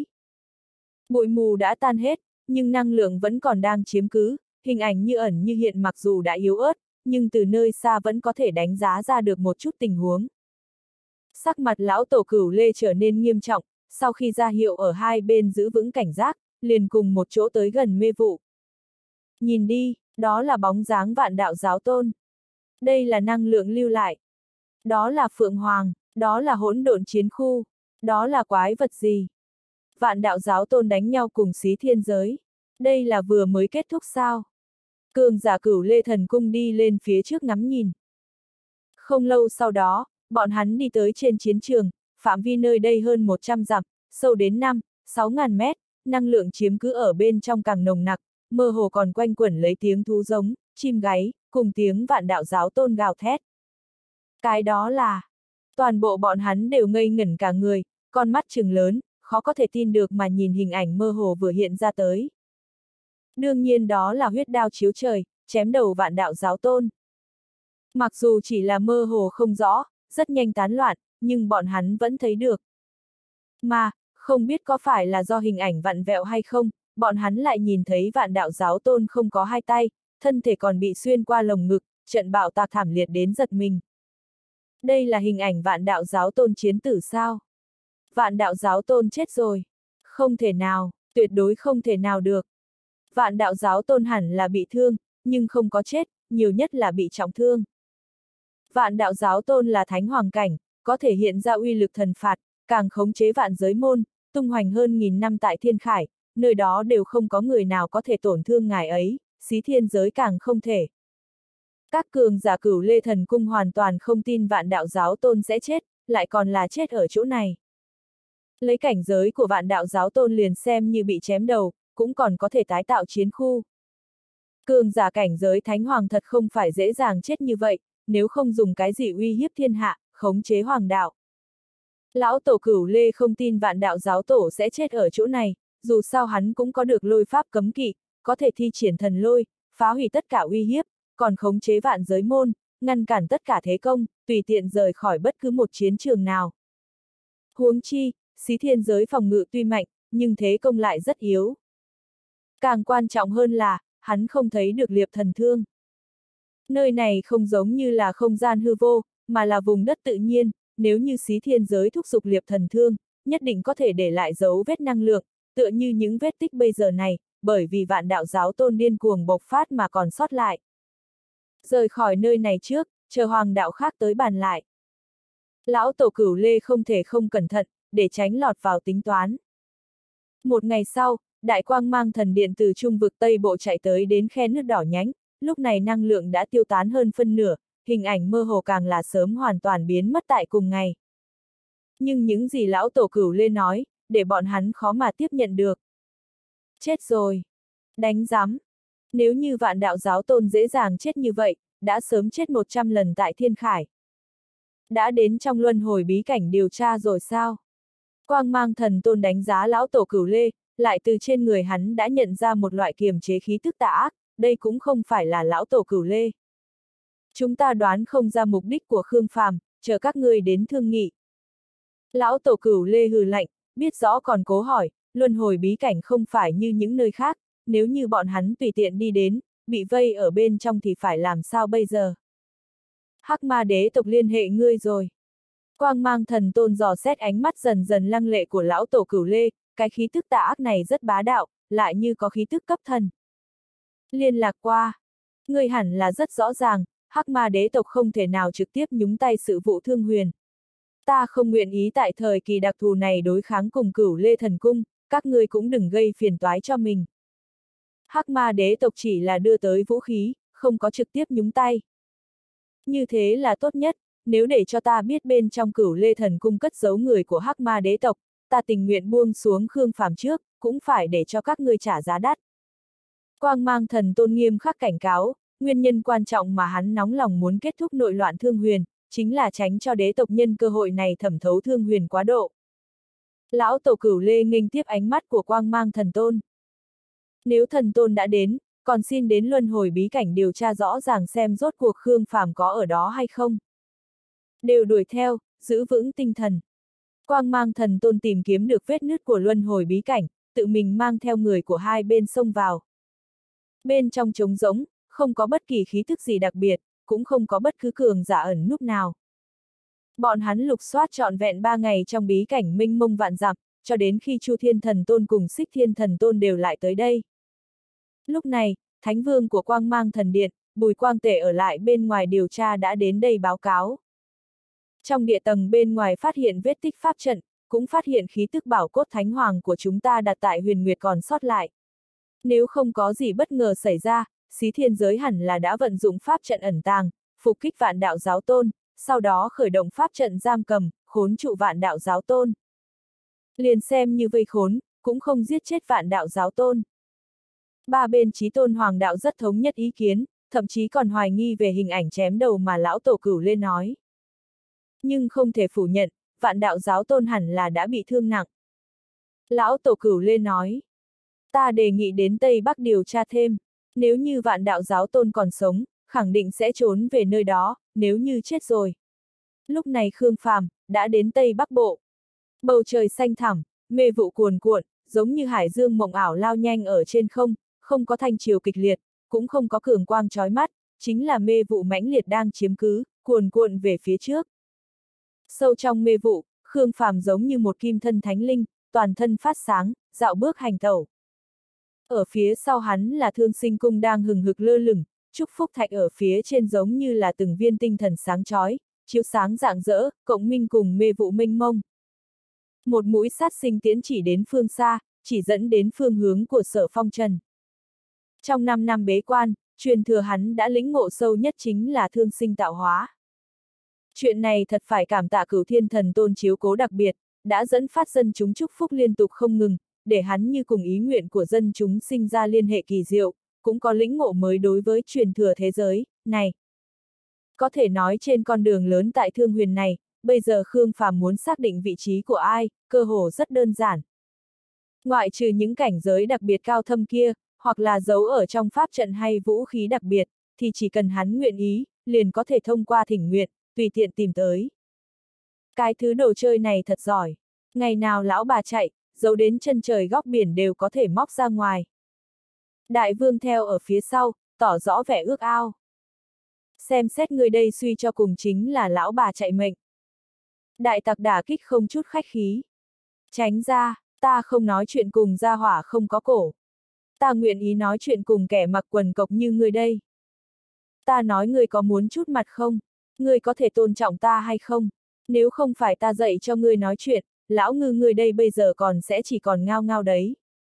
Bụi mù đã tan hết, nhưng năng lượng vẫn còn đang chiếm cứ, hình ảnh như ẩn như hiện mặc dù đã yếu ớt, nhưng từ nơi xa vẫn có thể đánh giá ra được một chút tình huống. Sắc mặt lão tổ Cửu Lê trở nên nghiêm trọng, sau khi ra hiệu ở hai bên giữ vững cảnh giác, liền cùng một chỗ tới gần mê vụ. Nhìn đi, đó là bóng dáng Vạn Đạo Giáo Tôn. Đây là năng lượng lưu lại. Đó là Phượng Hoàng, đó là hỗn độn chiến khu, đó là quái vật gì? Vạn Đạo Giáo Tôn đánh nhau cùng Xí Thiên Giới. Đây là vừa mới kết thúc sao? Cường giả Cửu Lê Thần Cung đi lên phía trước ngắm nhìn. Không lâu sau đó, bọn hắn đi tới trên chiến trường, phạm vi nơi đây hơn 100 dặm, sâu đến 6.000 mét, năng lượng chiếm cứ ở bên trong càng nồng nặc, mơ hồ còn quanh quẩn lấy tiếng thú giống, chim gáy, cùng tiếng Vạn Đạo Giáo Tôn gào thét. Cái đó là, toàn bộ bọn hắn đều ngây ngẩn cả người, con mắt trừng lớn, khó có thể tin được mà nhìn hình ảnh mơ hồ vừa hiện ra tới. Đương nhiên đó là huyết đao chiếu trời, chém đầu Vạn Đạo Giáo Tôn. Mặc dù chỉ là mơ hồ không rõ, rất nhanh tán loạn, nhưng bọn hắn vẫn thấy được. Mà, không biết có phải là do hình ảnh vặn vẹo hay không, bọn hắn lại nhìn thấy Vạn Đạo Giáo Tôn không có hai tay, thân thể còn bị xuyên qua lồng ngực, trận bạo tạc thảm liệt đến giật mình. Đây là hình ảnh Vạn Đạo Giáo Tôn chiến tử sao? Vạn Đạo Giáo Tôn chết rồi. Không thể nào, tuyệt đối không thể nào được. Vạn Đạo Giáo Tôn hẳn là bị thương, nhưng không có chết, nhiều nhất là bị trọng thương. Vạn Đạo Giáo Tôn là thánh hoàng cảnh, có thể hiện ra uy lực thần phạt, càng khống chế vạn giới môn, tung hoành hơn 1000 năm tại Thiên Khải, nơi đó đều không có người nào có thể tổn thương ngài ấy, Xí Thiên Giới càng không thể. Các cường giả Cửu Lê Thần Cung hoàn toàn không tin Vạn Đạo Giáo Tôn sẽ chết, lại còn là chết ở chỗ này. Lấy cảnh giới của Vạn Đạo Giáo Tôn liền xem như bị chém đầu, cũng còn có thể tái tạo chiến khu. Cường giả cảnh giới Thánh Hoàng thật không phải dễ dàng chết như vậy, nếu không dùng cái gì uy hiếp thiên hạ, khống chế hoàng đạo. Lão tổ Cửu Lê không tin Vạn Đạo Giáo Tổ sẽ chết ở chỗ này, dù sao hắn cũng có được lôi pháp cấm kỵ, có thể thi triển thần lôi, phá hủy tất cả uy hiếp, còn khống chế vạn giới môn, ngăn cản tất cả thế công, tùy tiện rời khỏi bất cứ một chiến trường nào. Huống chi, Xí Thiên Giới phòng ngự tuy mạnh, nhưng thế công lại rất yếu. Càng quan trọng hơn là, hắn không thấy được liệp thần thương. Nơi này không giống như là không gian hư vô, mà là vùng đất tự nhiên, nếu như Xí Thiên Giới thúc giục liệp thần thương, nhất định có thể để lại dấu vết năng lượng, tựa như những vết tích bây giờ này, bởi vì Vạn Đạo Giáo Tôn điên cuồng bộc phát mà còn sót lại. Rời khỏi nơi này trước, chờ hoàng đạo khác tới bàn lại. Lão tổ Cửu Lê không thể không cẩn thận, để tránh lọt vào tính toán. Một ngày sau, Đại Quang Mang Thần Điện từ trung vực Tây Bộ chạy tới đến khe nứt đỏ nhánh, lúc này năng lượng đã tiêu tán hơn phân nửa, hình ảnh mơ hồ càng là sớm hoàn toàn biến mất tại cùng ngày. Nhưng những gì lão tổ Cửu Lê nói, để bọn hắn khó mà tiếp nhận được. Chết rồi. Đánh giám. Nếu như Vạn Đạo Giáo Tôn dễ dàng chết như vậy, đã sớm chết 100 lần tại Thiên Khải. Đã đến trong luân hồi bí cảnh điều tra rồi sao? Quang Mang Thần Tôn đánh giá lão tổ Cửu Lê, lại từ trên người hắn đã nhận ra một loại kiềm chế khí tức tà ác, đây cũng không phải là lão tổ Cửu Lê. Chúng ta đoán không ra mục đích của Khương Phàm, chờ các ngươi đến thương nghị. Lão tổ Cửu Lê hừ lạnh, biết rõ còn cố hỏi, luân hồi bí cảnh không phải như những nơi khác, nếu như bọn hắn tùy tiện đi đến, bị vây ở bên trong thì phải làm sao bây giờ? Hắc Ma đế tộc liên hệ ngươi rồi. Quang Mang Thần Tôn dò xét ánh mắt dần dần lăng lệ của lão tổ Cửu Lê, cái khí tức tà ác này rất bá đạo, lại như có khí tức cấp thần. Liên lạc qua. Ngươi hẳn là rất rõ ràng, Hắc Ma đế tộc không thể nào trực tiếp nhúng tay sự vụ Thương Huyền. Ta không nguyện ý tại thời kỳ đặc thù này đối kháng cùng Cửu Lê Thần Cung, các ngươi cũng đừng gây phiền toái cho mình. Hắc Ma đế tộc chỉ là đưa tới vũ khí, không có trực tiếp nhúng tay. Như thế là tốt nhất, nếu để cho ta biết bên trong Cửu Lê Thần Cung cất giấu người của Hắc Ma đế tộc, ta tình nguyện buông xuống Khương Phàm trước, cũng phải để cho các ngươi trả giá đắt. Quang Mang Thần Tôn nghiêm khắc cảnh cáo, nguyên nhân quan trọng mà hắn nóng lòng muốn kết thúc nội loạn Thương Huyền, chính là tránh cho đế tộc nhân cơ hội này thẩm thấu Thương Huyền quá độ. Lão Tổ Cửu Lê nghênh tiếp ánh mắt của Quang Mang Thần Tôn. Nếu Thần Tôn đã đến, còn xin đến luân hồi bí cảnh điều tra rõ ràng xem rốt cuộc Khương Phàm có ở đó hay không. Đều đuổi theo, giữ vững tinh thần. Quang Mang Thần Tôn tìm kiếm được vết nứt của luân hồi bí cảnh, tự mình mang theo người của hai bên xông vào. Bên trong trống rỗng, không có bất kỳ khí thức gì đặc biệt, cũng không có bất cứ cường giả ẩn núp nào. Bọn hắn lục soát trọn vẹn 3 ngày trong bí cảnh mênh mông vạn dặm, cho đến khi Chu Thiên Thần Tôn cùng Xích Thiên Thần Tôn đều lại tới đây. Lúc này, Thánh Vương của Quang Mang Thần Điện, Bùi Quang Tể ở lại bên ngoài điều tra đã đến đây báo cáo. Trong địa tầng bên ngoài phát hiện vết tích pháp trận, cũng phát hiện khí tức bảo cốt Thánh Hoàng của chúng ta đặt tại Huyền Nguyệt còn sót lại. Nếu không có gì bất ngờ xảy ra, Xí Thiên Giới hẳn là đã vận dụng pháp trận ẩn tàng, phục kích Vạn Đạo Giáo Tôn, sau đó khởi động pháp trận giam cầm, khốn trụ Vạn Đạo Giáo Tôn. Liền xem như vây khốn, cũng không giết chết Vạn Đạo Giáo Tôn. Ba bên Chí Tôn Hoàng Đạo rất thống nhất ý kiến, thậm chí còn hoài nghi về hình ảnh chém đầu mà lão Tổ Cửu Lê nói. Nhưng không thể phủ nhận, Vạn Đạo Giáo Tôn hẳn là đã bị thương nặng. Lão Tổ Cửu Lê nói, ta đề nghị đến Tây Bắc điều tra thêm, nếu như Vạn Đạo Giáo Tôn còn sống, khẳng định sẽ trốn về nơi đó, nếu như chết rồi. Lúc này Khương Phàm đã đến Tây Bắc Bộ. Bầu trời xanh thẳm, mê vụ cuồn cuộn, giống như hải dương mộng ảo lao nhanh ở trên không, không có thanh chiều kịch liệt, cũng không có cường quang chói mắt, chính là mê vụ mãnh liệt đang chiếm cứ, cuồn cuộn về phía trước. Sâu trong mê vụ, Khương Phàm giống như một kim thân thánh linh, toàn thân phát sáng, dạo bước hành tẩu. Ở phía sau hắn là Thương Sinh Cung đang hừng hực lơ lửng, chúc phúc thạch ở phía trên giống như là từng viên tinh thần sáng chói, chiếu sáng rạng rỡ, cộng minh cùng mê vụ mênh mông. Một mũi sát sinh tiễn chỉ đến phương xa, chỉ dẫn đến phương hướng của Sở Phong Trần. Trong 5 năm bế quan, truyền thừa hắn đã lĩnh ngộ sâu nhất chính là thương sinh tạo hóa. Chuyện này thật phải cảm tạ Cửu Thiên Thần Tôn chiếu cố đặc biệt, đã dẫn phát dân chúng chúc phúc liên tục không ngừng, để hắn như cùng ý nguyện của dân chúng sinh ra liên hệ kỳ diệu, cũng có lĩnh ngộ mới đối với truyền thừa thế giới này. Có thể nói trên con đường lớn tại Thương Huyền này, bây giờ Khương Phàm muốn xác định vị trí của ai, cơ hồ rất đơn giản. Ngoại trừ những cảnh giới đặc biệt cao thâm kia, hoặc là giấu ở trong pháp trận hay vũ khí đặc biệt, thì chỉ cần hắn nguyện ý, liền có thể thông qua thỉnh nguyện, tùy tiện tìm tới. Cái thứ đồ chơi này thật giỏi. Ngày nào lão bà chạy, giấu đến chân trời góc biển đều có thể móc ra ngoài. Đại vương theo ở phía sau, tỏ rõ vẻ ước ao. Xem xét người đây suy cho cùng chính là lão bà chạy mệnh. Đại tặc đả kích không chút khách khí. Tránh ra, ta không nói chuyện cùng gia hỏa không có cổ. Ta nguyện ý nói chuyện cùng kẻ mặc quần cộc như người đây. Ta nói người có muốn chút mặt không? Ngươi có thể tôn trọng ta hay không? Nếu không phải ta dạy cho ngươi nói chuyện, lão ngư ngươi đây bây giờ còn sẽ chỉ còn ngao ngao đấy.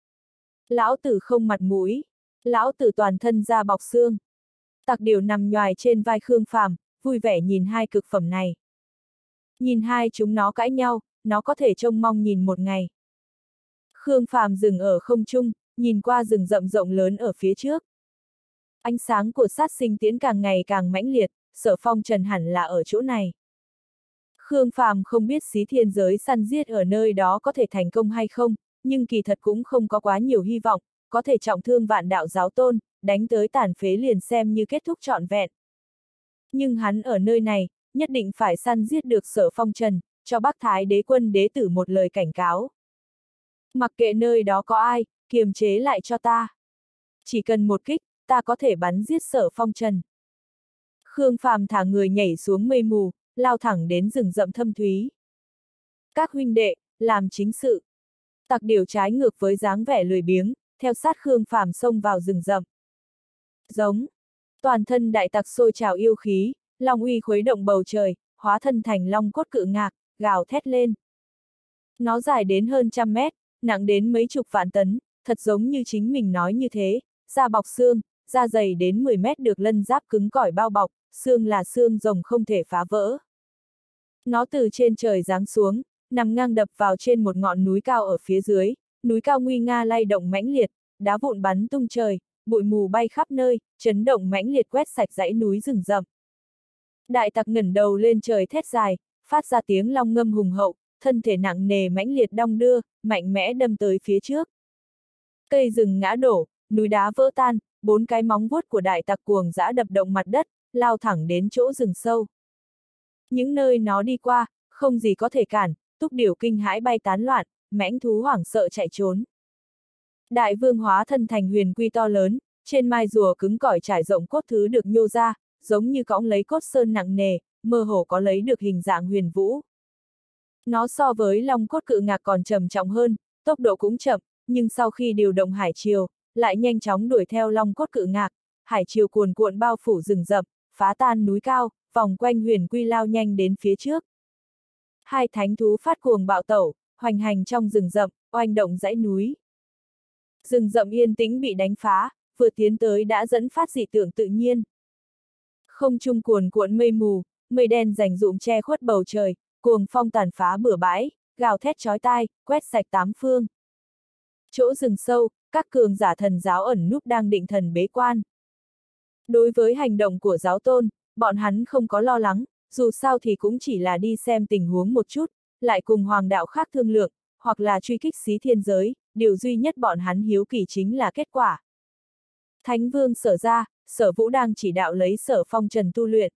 Lão tử không mặt mũi. Lão tử toàn thân da bọc xương. Tặc điểu nằm nhoài trên vai Khương Phàm, vui vẻ nhìn hai cực phẩm này. Nhìn hai chúng nó cãi nhau, nó có thể trông mong nhìn một ngày. Khương Phàm dừng ở không trung, nhìn qua rừng rậm rộng lớn ở phía trước. Ánh sáng của sát sinh tiễn càng ngày càng mãnh liệt, Sở Phong Trần hẳn là ở chỗ này. Khương Phàm không biết Xí Thiên Giới săn giết ở nơi đó có thể thành công hay không, nhưng kỳ thật cũng không có quá nhiều hy vọng, có thể trọng thương Vạn Đạo Giáo Tôn, đánh tới tàn phế liền xem như kết thúc trọn vẹn. Nhưng hắn ở nơi này, nhất định phải săn giết được Sở Phong Trần, cho Bắc Thái Đế quân đế tử một lời cảnh cáo. Mặc kệ nơi đó có ai, kiềm chế lại cho ta. Chỉ cần một kích, ta có thể bắn giết Sở Phong Trần. Khương Phàm thả người nhảy xuống mây mù, lao thẳng đến rừng rậm thâm thúy. Các huynh đệ, làm chính sự. Tặc điểu trái ngược với dáng vẻ lười biếng, theo sát Khương Phàm xông vào rừng rậm. Giống. Toàn thân đại tặc sôi trào yêu khí, long uy khuấy động bầu trời, hóa thân thành long cốt cự ngạc, gào thét lên. Nó dài đến hơn 100 mét, nặng đến mấy chục vạn tấn, thật giống như chính mình nói như thế, da bọc xương, da dày đến 10 mét được lân giáp cứng cỏi bao bọc, xương là xương rồng không thể phá vỡ. Nó từ trên trời giáng xuống, nằm ngang đập vào trên một ngọn núi cao ở phía dưới, núi cao nguy nga lay động mãnh liệt, đá vụn bắn tung trời, bụi mù bay khắp nơi, chấn động mãnh liệt quét sạch dãy núi rừng rậm. Đại tặc ngẩng đầu lên trời thét dài, phát ra tiếng long ngâm hùng hậu, thân thể nặng nề mãnh liệt đong đưa, mạnh mẽ đâm tới phía trước. Cây rừng ngã đổ, núi đá vỡ tan, 4 cái móng vuốt của đại tặc cuồng dã đập động mặt đất, lao thẳng đến chỗ rừng sâu. Những nơi nó đi qua, không gì có thể cản, túc điểu kinh hãi bay tán loạn, mãnh thú hoảng sợ chạy trốn. Đại vương hóa thân thành huyền quy to lớn, trên mai rùa cứng cỏi trải rộng cốt thứ được nhô ra, giống như cõng lấy cốt sơn nặng nề, mơ hồ có lấy được hình dạng huyền vũ. Nó so với long cốt cự ngạc còn trầm trọng hơn, tốc độ cũng chậm, nhưng sau khi điều động hải triều, lại nhanh chóng đuổi theo long cốt cự ngạc, hải triều cuồn cuộn bao phủ rừng rậm, phá tan núi cao, vòng quanh huyền quy lao nhanh đến phía trước. Hai thánh thú phát cuồng bạo tẩu, hoành hành trong rừng rậm, oanh động dãy núi. Rừng rậm yên tĩnh bị đánh phá, vừa tiến tới đã dẫn phát dị tượng tự nhiên. Không trung cuồn cuộn mây mù, mây đen rành rụm che khuất bầu trời, cuồng phong tàn phá bừa bãi, gào thét chói tai, quét sạch tám phương. Chỗ rừng sâu, các cường giả thần giáo ẩn núp đang định thần bế quan. Đối với hành động của giáo tôn, bọn hắn không có lo lắng, dù sao thì cũng chỉ là đi xem tình huống một chút, lại cùng hoàng đạo khác thương lượng, hoặc là truy kích xí thiên giới, điều duy nhất bọn hắn hiếu kỳ chính là kết quả. Thánh vương Sở ra, Sở Vũ đang chỉ đạo lấy Sở Phong Trần tu luyện.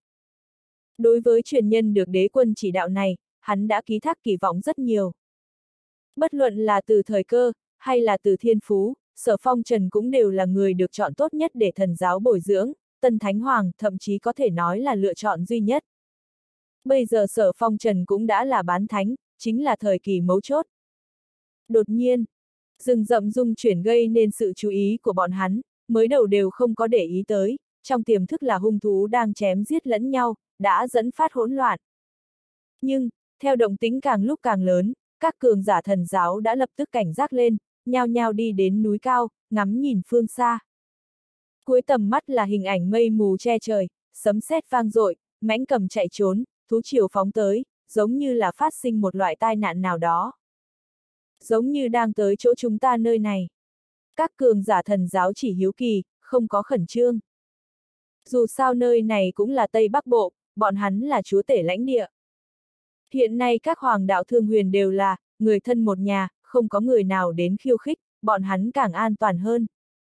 Đối với truyền nhân được đế quân chỉ đạo này, hắn đã ký thác kỳ vọng rất nhiều. Bất luận là từ thời cơ, hay là từ thiên phú, Sở Phong Trần cũng đều là người được chọn tốt nhất để thần giáo bồi dưỡng, Tân Thánh Hoàng thậm chí có thể nói là lựa chọn duy nhất. Bây giờ Sở Phong Trần cũng đã là bán thánh, chính là thời kỳ mấu chốt. Đột nhiên, rừng rậm rung chuyển gây nên sự chú ý của bọn hắn, mới đầu đều không có để ý tới, trong tiềm thức là hung thú đang chém giết lẫn nhau, đã dẫn phát hỗn loạn. Nhưng, theo động tĩnh càng lúc càng lớn, các cường giả thần giáo đã lập tức cảnh giác lên, nhao nhao đi đến núi cao, ngắm nhìn phương xa. Cuối tầm mắt là hình ảnh mây mù che trời, sấm sét vang dội, mãnh cầm chạy trốn, thú triều phóng tới, giống như là phát sinh một loại tai nạn nào đó. Giống như đang tới chỗ chúng ta nơi này. Các cường giả thần giáo chỉ hiếu kỳ, không có khẩn trương. Dù sao nơi này cũng là Tây Bắc Bộ, bọn hắn là chúa tể lãnh địa. Hiện nay các hoàng đạo thương huyền đều là người thân một nhà, không có người nào đến khiêu khích, bọn hắn càng an toàn hơn.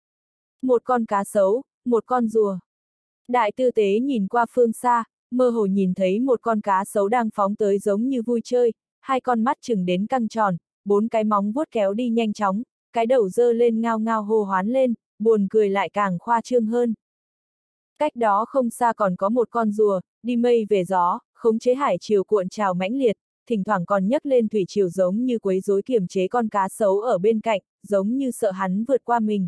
Một con cá sấu, một con rùa. Đại tư tế nhìn qua phương xa, mơ hồ nhìn thấy một con cá sấu đang phóng tới giống như vui chơi, hai con mắt chừng đến căng tròn, 4 cái móng vuốt kéo đi nhanh chóng, cái đầu dơ lên ngao ngao hô hoán lên, buồn cười lại càng khoa trương hơn. Cách đó không xa còn có một con rùa, đi mây về gió, khống chế hải triều cuộn trào mãnh liệt, thỉnh thoảng còn nhấc lên thủy triều giống như quấy rối kiềm chế con cá sấu ở bên cạnh, giống như sợ hắn vượt qua mình.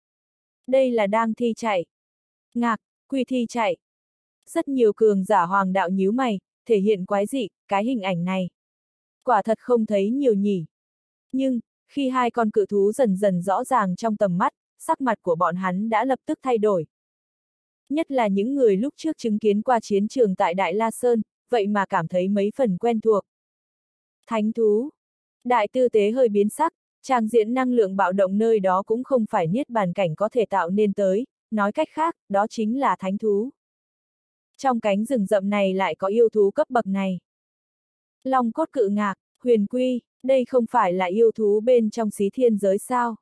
Đây là đang thi chạy. Ngạc, quy thi chạy. Rất nhiều cường giả hoàng đạo nhíu mày, thể hiện quái dị, cái hình ảnh này. Quả thật không thấy nhiều nhỉ. Nhưng, khi hai con cự thú dần dần rõ ràng trong tầm mắt, sắc mặt của bọn hắn đã lập tức thay đổi. Nhất là những người lúc trước chứng kiến qua chiến trường tại Đại La Sơn, vậy mà cảm thấy mấy phần quen thuộc. Thánh thú. Đại tư tế hơi biến sắc, tràng diện năng lượng bạo động nơi đó cũng không phải niết bàn cảnh có thể tạo nên tới, nói cách khác, đó chính là thánh thú. Trong cánh rừng rậm này lại có yêu thú cấp bậc này. Long cốt cự ngạc, huyền quy, đây không phải là yêu thú bên trong xí thiên giới sao?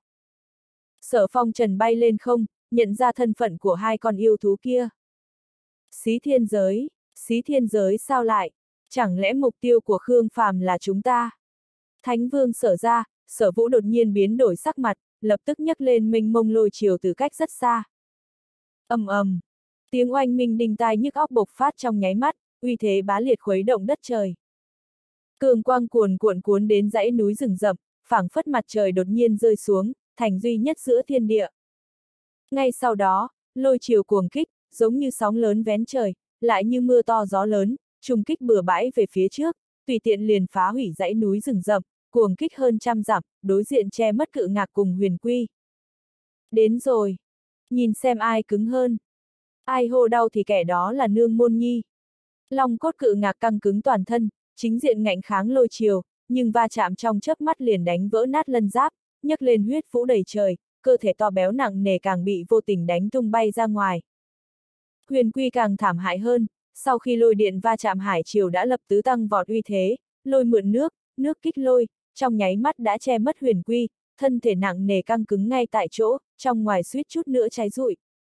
Sở Phong Trần bay lên không, nhận ra thân phận của hai con yêu thú kia. Xí thiên giới sao lại? Chẳng lẽ mục tiêu của Khương Phàm là chúng ta? Thánh vương Sở ra, Sở Vũ đột nhiên biến đổi sắc mặt, lập tức nhấc lên mênh mông lôi chiều từ cách rất xa. Ầm ầm, tiếng oanh minh đinh tai nhức óc bộc phát trong nháy mắt, uy thế bá liệt khuấy động đất trời. Cường quang cuồn cuộn cuốn đến dãy núi rừng rậm, phảng phất mặt trời đột nhiên rơi xuống, thành duy nhất giữa thiên địa. Ngay sau đó, lôi chiều cuồng kích, giống như sóng lớn vén trời, lại như mưa to gió lớn, trùng kích bừa bãi về phía trước, tùy tiện liền phá hủy dãy núi rừng rậm, cuồng kích hơn trăm dặm, đối diện che mất cự ngạc cùng huyền quy. Đến rồi, nhìn xem ai cứng hơn. Ai hô đau thì kẻ đó là nương môn nhi. Long cốt cự ngạc căng cứng toàn thân, chính diện ngạnh kháng lôi chiều, nhưng va chạm trong chớp mắt liền đánh vỡ nát lân giáp, nhấc lên huyết vũ đầy trời, cơ thể to béo nặng nề càng bị vô tình đánh tung bay ra ngoài. Huyền Quy càng thảm hại hơn, sau khi lôi điện va chạm hải triều đã lập tứ tăng vọt uy thế, lôi mượn nước, nước kích lôi, trong nháy mắt đã che mất Huyền Quy, thân thể nặng nề căng cứng ngay tại chỗ, trong ngoài suýt chút nữa cháy rụi.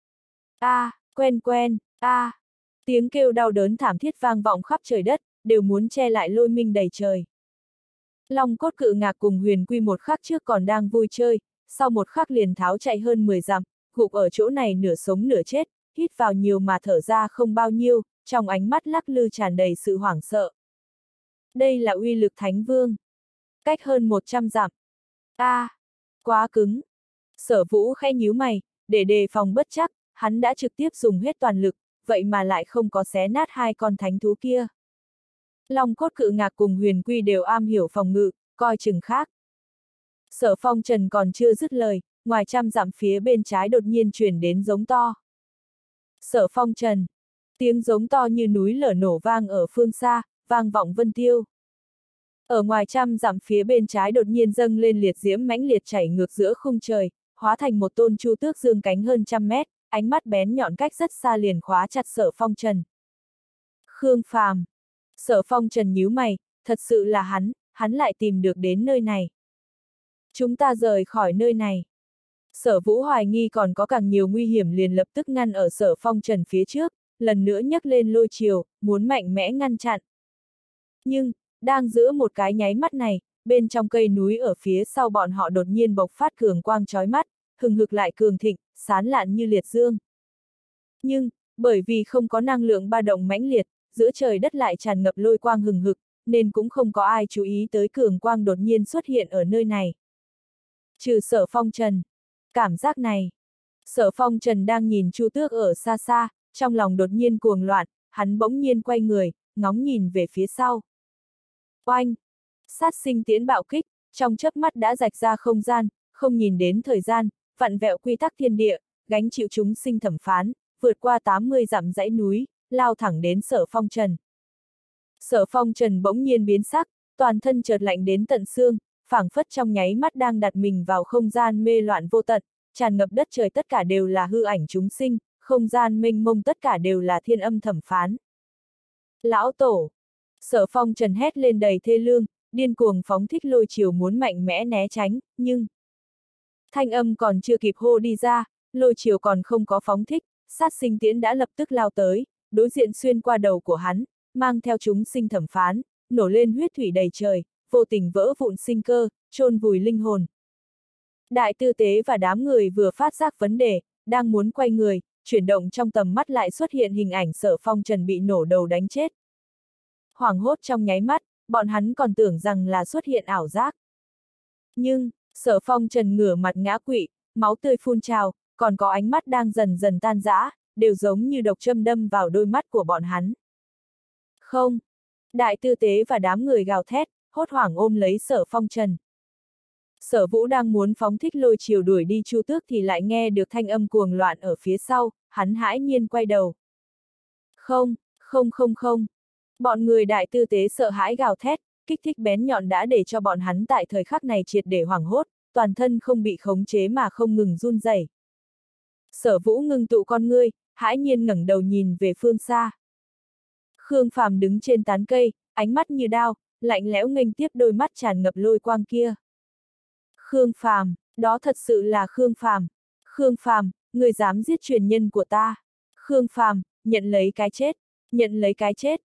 Quen quen, tiếng kêu đau đớn thảm thiết vang vọng khắp trời đất, đều muốn che lại lôi minh đầy trời. Long cốt cự ngạc cùng Huyền Quy một khắc trước còn đang vui chơi, sau một khắc liền tháo chạy hơn 10 dặm, gục ở chỗ này nửa sống nửa chết, hít vào nhiều mà thở ra không bao nhiêu, trong ánh mắt lắc lư tràn đầy sự hoảng sợ. Đây là uy lực Thánh Vương. Cách hơn 100 dặm. Quá cứng. Sở Vũ khẽ nhíu mày, để đề phòng bất chắc, hắn đã trực tiếp dùng hết toàn lực, vậy mà lại không có xé nát hai con thánh thú kia. Long cốt cự ngạc cùng Huyền Quy đều am hiểu phòng ngự, coi chừng khác. Sở Phong Trần còn chưa dứt lời, ngoài trăm dặm phía bên trái đột nhiên truyền đến giống to. Sở Phong Trần. Tiếng giống to như núi lở nổ vang ở phương xa, vang vọng vân tiêu. Ở ngoài trăm dặm phía bên trái đột nhiên dâng lên liệt diễm mãnh liệt chảy ngược giữa khung trời, hóa thành một tôn chu tước dương cánh hơn trăm mét, ánh mắt bén nhọn cách rất xa liền khóa chặt Sở Phong Trần. Khương Phàm. Sở Phong Trần nhíu mày, thật sự là hắn lại tìm được đến nơi này. Chúng ta rời khỏi nơi này. Sở Vũ hoài nghi còn có càng nhiều nguy hiểm liền lập tức ngăn ở Sở Phong Trần phía trước, lần nữa nhấc lên lôi triều, muốn mạnh mẽ ngăn chặn. Nhưng, đang giữa một cái nháy mắt này, bên trong cây núi ở phía sau bọn họ đột nhiên bộc phát cường quang chói mắt, hừng hực lại cường thịnh, sán lạn như liệt dương. Nhưng, bởi vì không có năng lượng ba động mãnh liệt, giữa trời đất lại tràn ngập lôi quang hừng hực, nên cũng không có ai chú ý tới cường quang đột nhiên xuất hiện ở nơi này. Trừ Sở Phong Trần. Cảm giác này. Sở Phong Trần đang nhìn Chu Tước ở xa xa, trong lòng đột nhiên cuồng loạn, hắn bỗng nhiên quay người, ngóng nhìn về phía sau. Oanh! Sát sinh tiễn bạo kích, trong chớp mắt đã rạch ra không gian, không nhìn đến thời gian, vặn vẹo quy tắc thiên địa, gánh chịu chúng sinh thẩm phán, vượt qua 80 dặm dãy núi, lao thẳng đến Sở Phong Trần. Sở Phong Trần bỗng nhiên biến sắc, toàn thân chợt lạnh đến tận xương, phảng phất trong nháy mắt đang đặt mình vào không gian mê loạn vô tận, tràn ngập đất trời tất cả đều là hư ảnh chúng sinh, không gian mênh mông tất cả đều là thiên âm thẩm phán. Lão Tổ! Sở Phong Trần hét lên đầy thê lương, điên cuồng phóng thích lôi chiều muốn mạnh mẽ né tránh, nhưng thanh âm còn chưa kịp hô đi ra, lôi chiều còn không có phóng thích, sát sinh tiễn đã lập tức lao tới, đối diện xuyên qua đầu của hắn, mang theo chúng sinh thẩm phán, nổ lên huyết thủy đầy trời, vô tình vỡ vụn sinh cơ, chôn vùi linh hồn. Đại tư tế và đám người vừa phát giác vấn đề, đang muốn quay người, chuyển động trong tầm mắt lại xuất hiện hình ảnh Sở Phong Trần bị nổ đầu đánh chết. Hoảng hốt trong nháy mắt, bọn hắn còn tưởng rằng là xuất hiện ảo giác. Nhưng, Sở Phong Trần ngửa mặt ngã quỵ, máu tươi phun trào, còn có ánh mắt đang dần dần tan rã, đều giống như độc châm đâm vào đôi mắt của bọn hắn. Không! Đại tư tế và đám người gào thét, hốt hoảng ôm lấy Sở Phong Trần. Sở Vũ đang muốn phóng thích lôi chiều đuổi đi Chu Tước thì lại nghe được thanh âm cuồng loạn ở phía sau, hắn hãi nhiên quay đầu. Không! Bọn người đại tư tế sợ hãi gào thét, kích thích bén nhọn đã để cho bọn hắn tại thời khắc này triệt để hoảng hốt, toàn thân không bị khống chế mà không ngừng run rẩy. Sở Vũ ngưng tụ con ngươi, hãi nhiên ngẩng đầu nhìn về phương xa. Khương Phàm đứng trên tán cây, ánh mắt như đao, lạnh lẽo nghênh tiếp đôi mắt tràn ngập lôi quang kia. Khương Phàm, đó thật sự là Khương Phàm. Khương Phàm, người dám giết truyền nhân của ta. Khương Phàm, nhận lấy cái chết. Nhận lấy cái chết,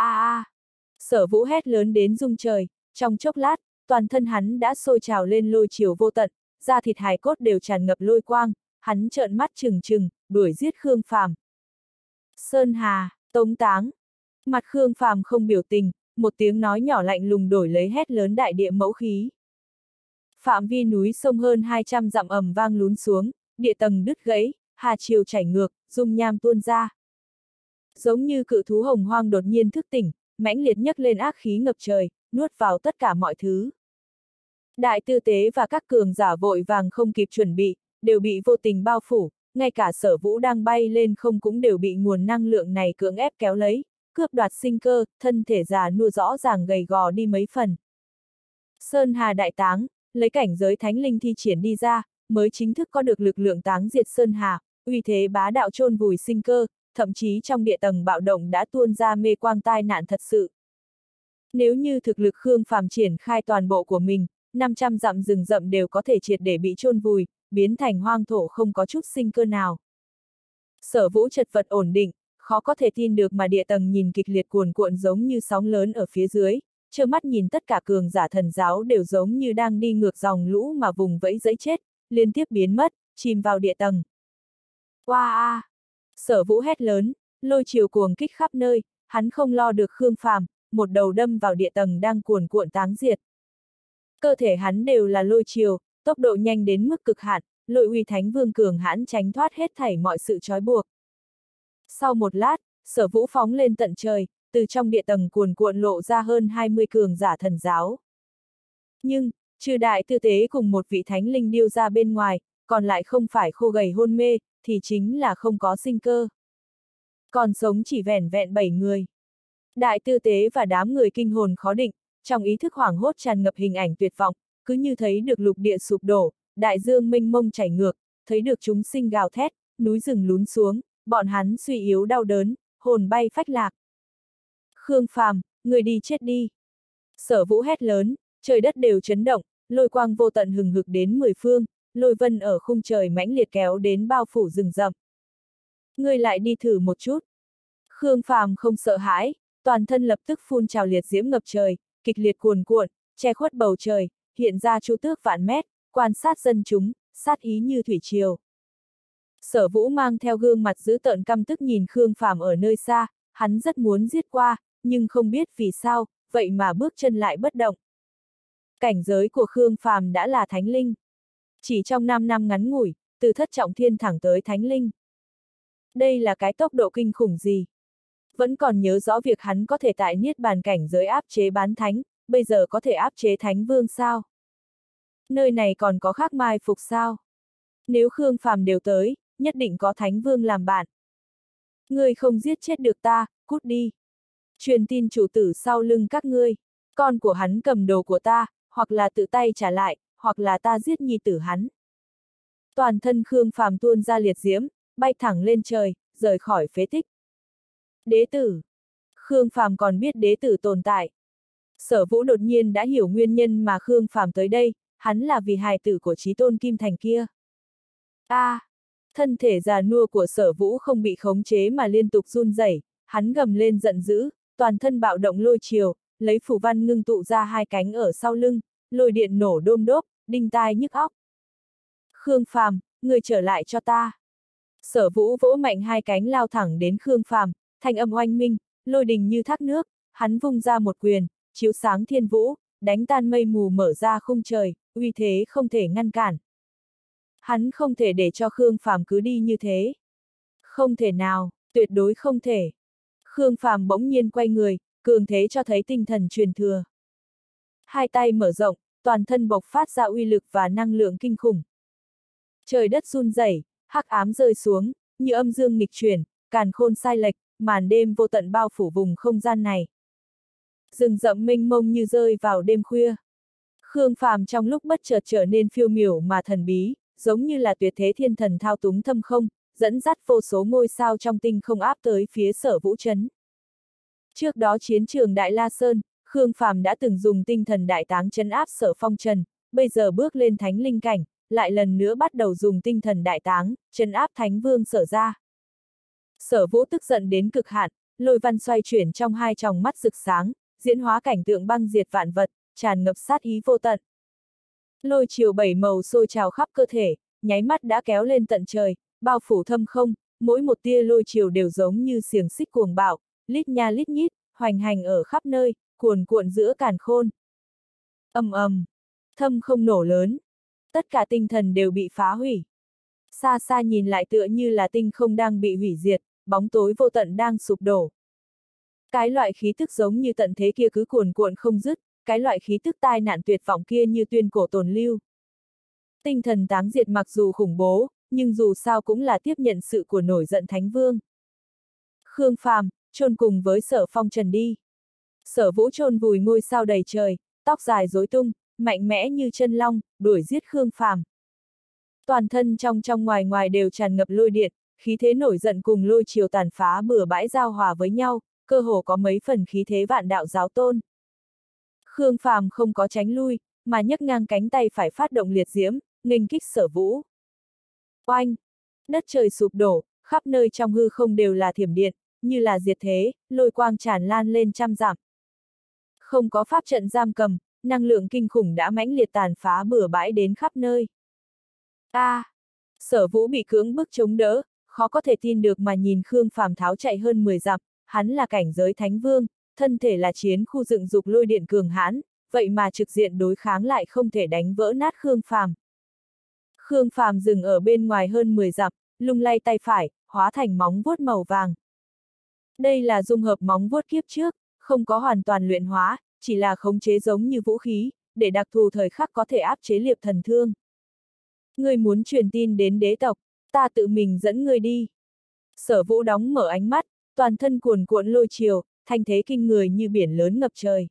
Sở Vũ hét lớn đến rung trời, trong chốc lát, toàn thân hắn đã sôi trào lên lôi chiều vô tận, da thịt hài cốt đều tràn ngập lôi quang, hắn trợn mắt trừng trừng, đuổi giết Khương Phàm. Sơn Hà, Tống Táng. Mặt Khương Phàm không biểu tình, một tiếng nói nhỏ lạnh lùng đổi lấy hét lớn đại địa mẫu khí. Phạm vi núi sông hơn 200 dặm ầm vang lún xuống, địa tầng đứt gãy, hà triều chảy ngược, dung nham tuôn ra. Giống như cự thú hồng hoang đột nhiên thức tỉnh, mãnh liệt nhấc lên ác khí ngập trời, nuốt vào tất cả mọi thứ. Đại tư tế và các cường giả vội vàng không kịp chuẩn bị, đều bị vô tình bao phủ, ngay cả Sở Vũ đang bay lên không cũng đều bị nguồn năng lượng này cưỡng ép kéo lấy, cướp đoạt sinh cơ, thân thể già nua rõ ràng gầy gò đi mấy phần. Sơn Hà đại táng, lấy cảnh giới thánh linh thi triển đi ra, mới chính thức có được lực lượng táng diệt sơn hà, uy thế bá đạo chôn vùi sinh cơ, thậm chí trong địa tầng bạo động đã tuôn ra mê quang tai nạn thật sự. Nếu như thực lực Khương Phàm triển khai toàn bộ của mình, 500 dặm rừng rậm đều có thể triệt để bị chôn vùi, biến thành hoang thổ không có chút sinh cơ nào. Sở Vũ chật vật ổn định, khó có thể tin được mà địa tầng nhìn kịch liệt cuồn cuộn giống như sóng lớn ở phía dưới, trơ mắt nhìn tất cả cường giả thần giáo đều giống như đang đi ngược dòng lũ mà vùng vẫy dẫy chết, liên tiếp biến mất, chìm vào địa tầng. Oa! Sở Vũ hét lớn, lôi chiều cuồng kích khắp nơi, hắn không lo được Khương Phàm, một đầu đâm vào địa tầng đang cuồn cuộn táng diệt. Cơ thể hắn đều là lôi chiều, tốc độ nhanh đến mức cực hạn, lôi uy thánh vương cường hãn tránh thoát hết thảy mọi sự trói buộc. Sau một lát, Sở Vũ phóng lên tận trời, từ trong địa tầng cuồn cuộn lộ ra hơn 20 cường giả thần giáo. Nhưng, trừ đại tư tế cùng một vị thánh linh điêu ra bên ngoài, còn lại không phải khô gầy hôn mê, thì chính là không có sinh cơ. Còn sống chỉ vẻn vẹn 7 người. Đại tư tế và đám người kinh hồn khó định, trong ý thức hoảng hốt tràn ngập hình ảnh tuyệt vọng, cứ như thấy được lục địa sụp đổ, đại dương mênh mông chảy ngược, thấy được chúng sinh gào thét, núi rừng lún xuống, bọn hắn suy yếu đau đớn, hồn bay phách lạc. Khương Phàm, người đi chết đi. Sở Vũ hét lớn, trời đất đều chấn động, lôi quang vô tận hừng hực đến 10 phương, lôi vân ở khung trời mãnh liệt kéo đến bao phủ rừng rậm. Ngươi lại đi thử một chút. Khương Phàm không sợ hãi, toàn thân lập tức phun trào liệt diễm ngập trời, kịch liệt cuồn cuộn, che khuất bầu trời, hiện ra chu tước vạn mét, quan sát dân chúng, sát ý như thủy triều. Sở Vũ mang theo gương mặt dữ tợn căm tức nhìn Khương Phàm ở nơi xa, hắn rất muốn giết qua, nhưng không biết vì sao, vậy mà bước chân lại bất động. Cảnh giới của Khương Phàm đã là thánh linh. Chỉ trong 5 năm ngắn ngủi, từ thất trọng thiên thẳng tới thánh linh. Đây là cái tốc độ kinh khủng gì? Vẫn còn nhớ rõ việc hắn có thể tại niết bàn cảnh giới áp chế bán thánh, bây giờ có thể áp chế thánh vương sao? Nơi này còn có khác mai phục sao? Nếu Khương Phàm đều tới, nhất định có thánh vương làm bạn. Ngươi không giết chết được ta, cút đi. Truyền tin chủ tử sau lưng các ngươi, con của hắn cầm đồ của ta, hoặc là tự tay trả lại, hoặc là ta giết nhi tử hắn. Toàn thân Khương Phàm tuôn ra liệt diễm, bay thẳng lên trời, rời khỏi phế tích. Đế tử. Khương Phàm còn biết đế tử tồn tại. Sở Vũ đột nhiên đã hiểu nguyên nhân mà Khương Phàm tới đây, hắn là vì hài tử của Chí Tôn Kim Thành kia. Thân thể già nua của Sở Vũ không bị khống chế mà liên tục run rẩy, hắn gầm lên giận dữ, toàn thân bạo động lôi chiều, lấy phù văn ngưng tụ ra hai cánh ở sau lưng, lôi điện nổ đôm đốp, đinh tai nhức óc. Khương Phàm, người trở lại cho ta. Sở Vũ vỗ mạnh hai cánh lao thẳng đến Khương Phàm, thanh âm oanh minh, lôi đình như thác nước, hắn vung ra một quyền, chiếu sáng thiên vũ, đánh tan mây mù mở ra khung trời, uy thế không thể ngăn cản. Hắn không thể để cho Khương Phàm cứ đi như thế. Không thể nào, tuyệt đối không thể. Khương Phàm bỗng nhiên quay người, cường thế cho thấy tinh thần truyền thừa. Hai tay mở rộng, toàn thân bộc phát ra uy lực và năng lượng kinh khủng. Trời đất run rẩy, hắc ám rơi xuống, như âm dương nghịch chuyển, càn khôn sai lệch, màn đêm vô tận bao phủ vùng không gian này. Rừng rậm mênh mông như rơi vào đêm khuya. Khương Phàm trong lúc bất chợt trở nên phiêu miểu mà thần bí, giống như là tuyệt thế thiên thần thao túng thâm không, dẫn dắt vô số ngôi sao trong tinh không áp tới phía Sở Vũ trấn. Trước đó chiến trường Đại La Sơn, Khương Phàm đã từng dùng tinh thần đại táng trấn áp Sở Phong Trần, bây giờ bước lên thánh linh cảnh, lại lần nữa bắt đầu dùng tinh thần đại táng, trấn áp thánh vương Sở ra. Sở Vũ tức giận đến cực hạn, lôi văn xoay chuyển trong hai tròng mắt rực sáng, diễn hóa cảnh tượng băng diệt vạn vật, tràn ngập sát ý vô tận. Lôi chiều bảy màu sôi trào khắp cơ thể, nháy mắt đã kéo lên tận trời, bao phủ thâm không, mỗi một tia lôi chiều đều giống như xiềng xích cuồng bạo, lít nha lít nhít, hoành hành ở khắp nơi, cuồn cuộn giữa càn khôn. Ầm ầm, thâm không nổ lớn, tất cả tinh thần đều bị phá hủy. Xa xa nhìn lại tựa như là tinh không đang bị hủy diệt, bóng tối vô tận đang sụp đổ. Cái loại khí tức giống như tận thế kia cứ cuồn cuộn không dứt, cái loại khí tức tai nạn tuyệt vọng kia như tuyên cổ tồn lưu. Tinh thần táng diệt mặc dù khủng bố, nhưng dù sao cũng là tiếp nhận sự của nổi giận Thánh Vương. Khương Phàm, chôn cùng với Sở Phong Trần đi. Sở Vũ chôn vùi ngôi sao đầy trời, tóc dài rối tung, mạnh mẽ như chân long, đuổi giết Khương Phàm. Toàn thân trong trong ngoài ngoài đều tràn ngập lôi điện, khí thế nổi giận cùng lôi chiều tàn phá bừa bãi giao hòa với nhau, cơ hồ có mấy phần khí thế vạn đạo giáo tôn. Khương Phàm không có tránh lui, mà nhấc ngang cánh tay phải phát động liệt diễm, nghênh kích Sở Vũ. Oanh! Đất trời sụp đổ, khắp nơi trong hư không đều là thiểm điện, như là diệt thế, lôi quang tràn lan lên trăm dặm. Không có pháp trận giam cầm, năng lượng kinh khủng đã mãnh liệt tàn phá bừa bãi đến khắp nơi. Sở Vũ bị cưỡng bức chống đỡ, khó có thể tin được mà nhìn Khương Phàm tháo chạy hơn 10 dặm, hắn là cảnh giới thánh vương, thân thể là chiến khu dựng dục lôi điện cường hãn, vậy mà trực diện đối kháng lại không thể đánh vỡ nát Khương Phàm. Khương Phàm dừng ở bên ngoài hơn 10 dặm, lung lay tay phải, hóa thành móng vuốt màu vàng. Đây là dung hợp móng vuốt kiếp trước, không có hoàn toàn luyện hóa, chỉ là khống chế giống như vũ khí, để đặc thù thời khắc có thể áp chế liệp thần thương. Ngươi muốn truyền tin đến đế tộc, ta tự mình dẫn ngươi đi. Sở Vũ đóng mở ánh mắt, toàn thân cuồn cuộn lôi chiều, thanh thế kinh người như biển lớn ngập trời.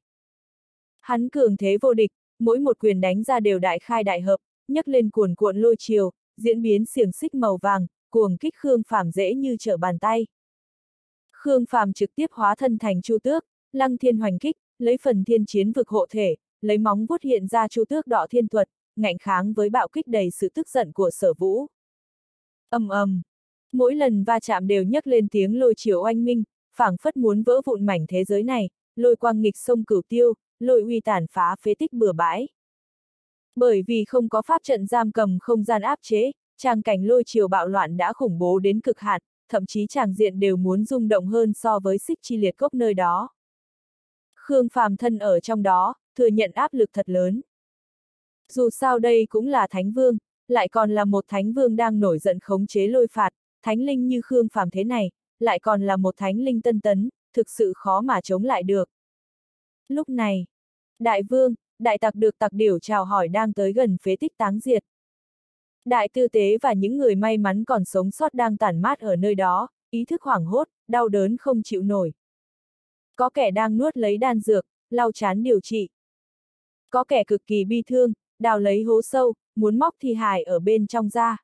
Hắn cường thế vô địch, mỗi một quyền đánh ra đều đại khai đại hợp, nhấc lên cuồn cuộn lôi chiều, diễn biến xiềng xích màu vàng, cuồng kích Khương Phàm dễ như trở bàn tay. Khương Phàm trực tiếp hóa thân thành Chu Tước, Lăng Thiên Hoành Kích, lấy phần thiên chiến vực hộ thể, lấy móng vuốt hiện ra Chu Tước Đọ Thiên Thuật, ngạnh kháng với bạo kích đầy sự tức giận của Sở Vũ. Ầm ầm, mỗi lần va chạm đều nhấc lên tiếng lôi chiều oanh minh, phảng phất muốn vỡ vụn mảnh thế giới này, lôi quang nghịch sông cửu tiêu, lôi uy tàn phá phế tích bừa bãi. Bởi vì không có pháp trận giam cầm không gian áp chế, tràng cảnh lôi chiều bạo loạn đã khủng bố đến cực hạn, thậm chí tràng diện đều muốn rung động hơn so với xích chi liệt cốc nơi đó. Khương Phàm thân ở trong đó, thừa nhận áp lực thật lớn. Dù sao đây cũng là thánh vương, lại còn là một thánh vương đang nổi giận khống chế lôi phạt, thánh linh như Khương Phàm thế này, lại còn là một thánh linh tân tấn, thực sự khó mà chống lại được. Lúc này, đại vương, đại tặc được tặc điểu chào hỏi đang tới gần phế tích táng diệt. Đại tư tế và những người may mắn còn sống sót đang tản mát ở nơi đó, ý thức hoảng hốt, đau đớn không chịu nổi. Có kẻ đang nuốt lấy đan dược, lau chán điều trị. Có kẻ cực kỳ bi thương, đào lấy hố sâu, muốn móc thi hài ở bên trong ra.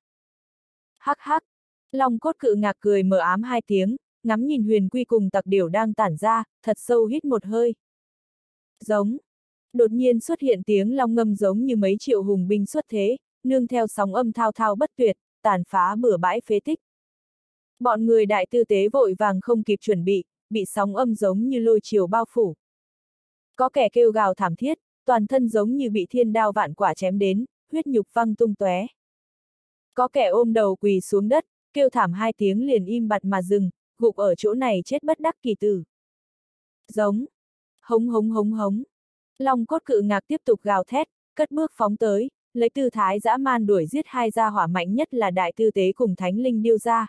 Hắc hắc, Long cốt cự ngạc cười mờ ám hai tiếng, ngắm nhìn Huyền Quy cùng tặc điểu đang tản ra, thật sâu hít một hơi. Giống. Đột nhiên xuất hiện tiếng long ngâm giống như mấy triệu hùng binh xuất thế, nương theo sóng âm thao thao bất tuyệt, tàn phá bừa bãi phế tích. Bọn người đại tư tế vội vàng không kịp chuẩn bị sóng âm giống như lôi chiều bao phủ. Có kẻ kêu gào thảm thiết, toàn thân giống như bị thiên đao vạn quả chém đến, huyết nhục văng tung tóe. Có kẻ ôm đầu quỳ xuống đất, kêu thảm hai tiếng liền im bặt mà dừng, gục ở chỗ này chết bất đắc kỳ tử. Giống. Hống hống hống hống. Long cốt cự ngạc tiếp tục gào thét, cất bước phóng tới, lấy tư thái dã man đuổi giết hai gia hỏa mạnh nhất là đại tư tế cùng thánh linh điêu gia.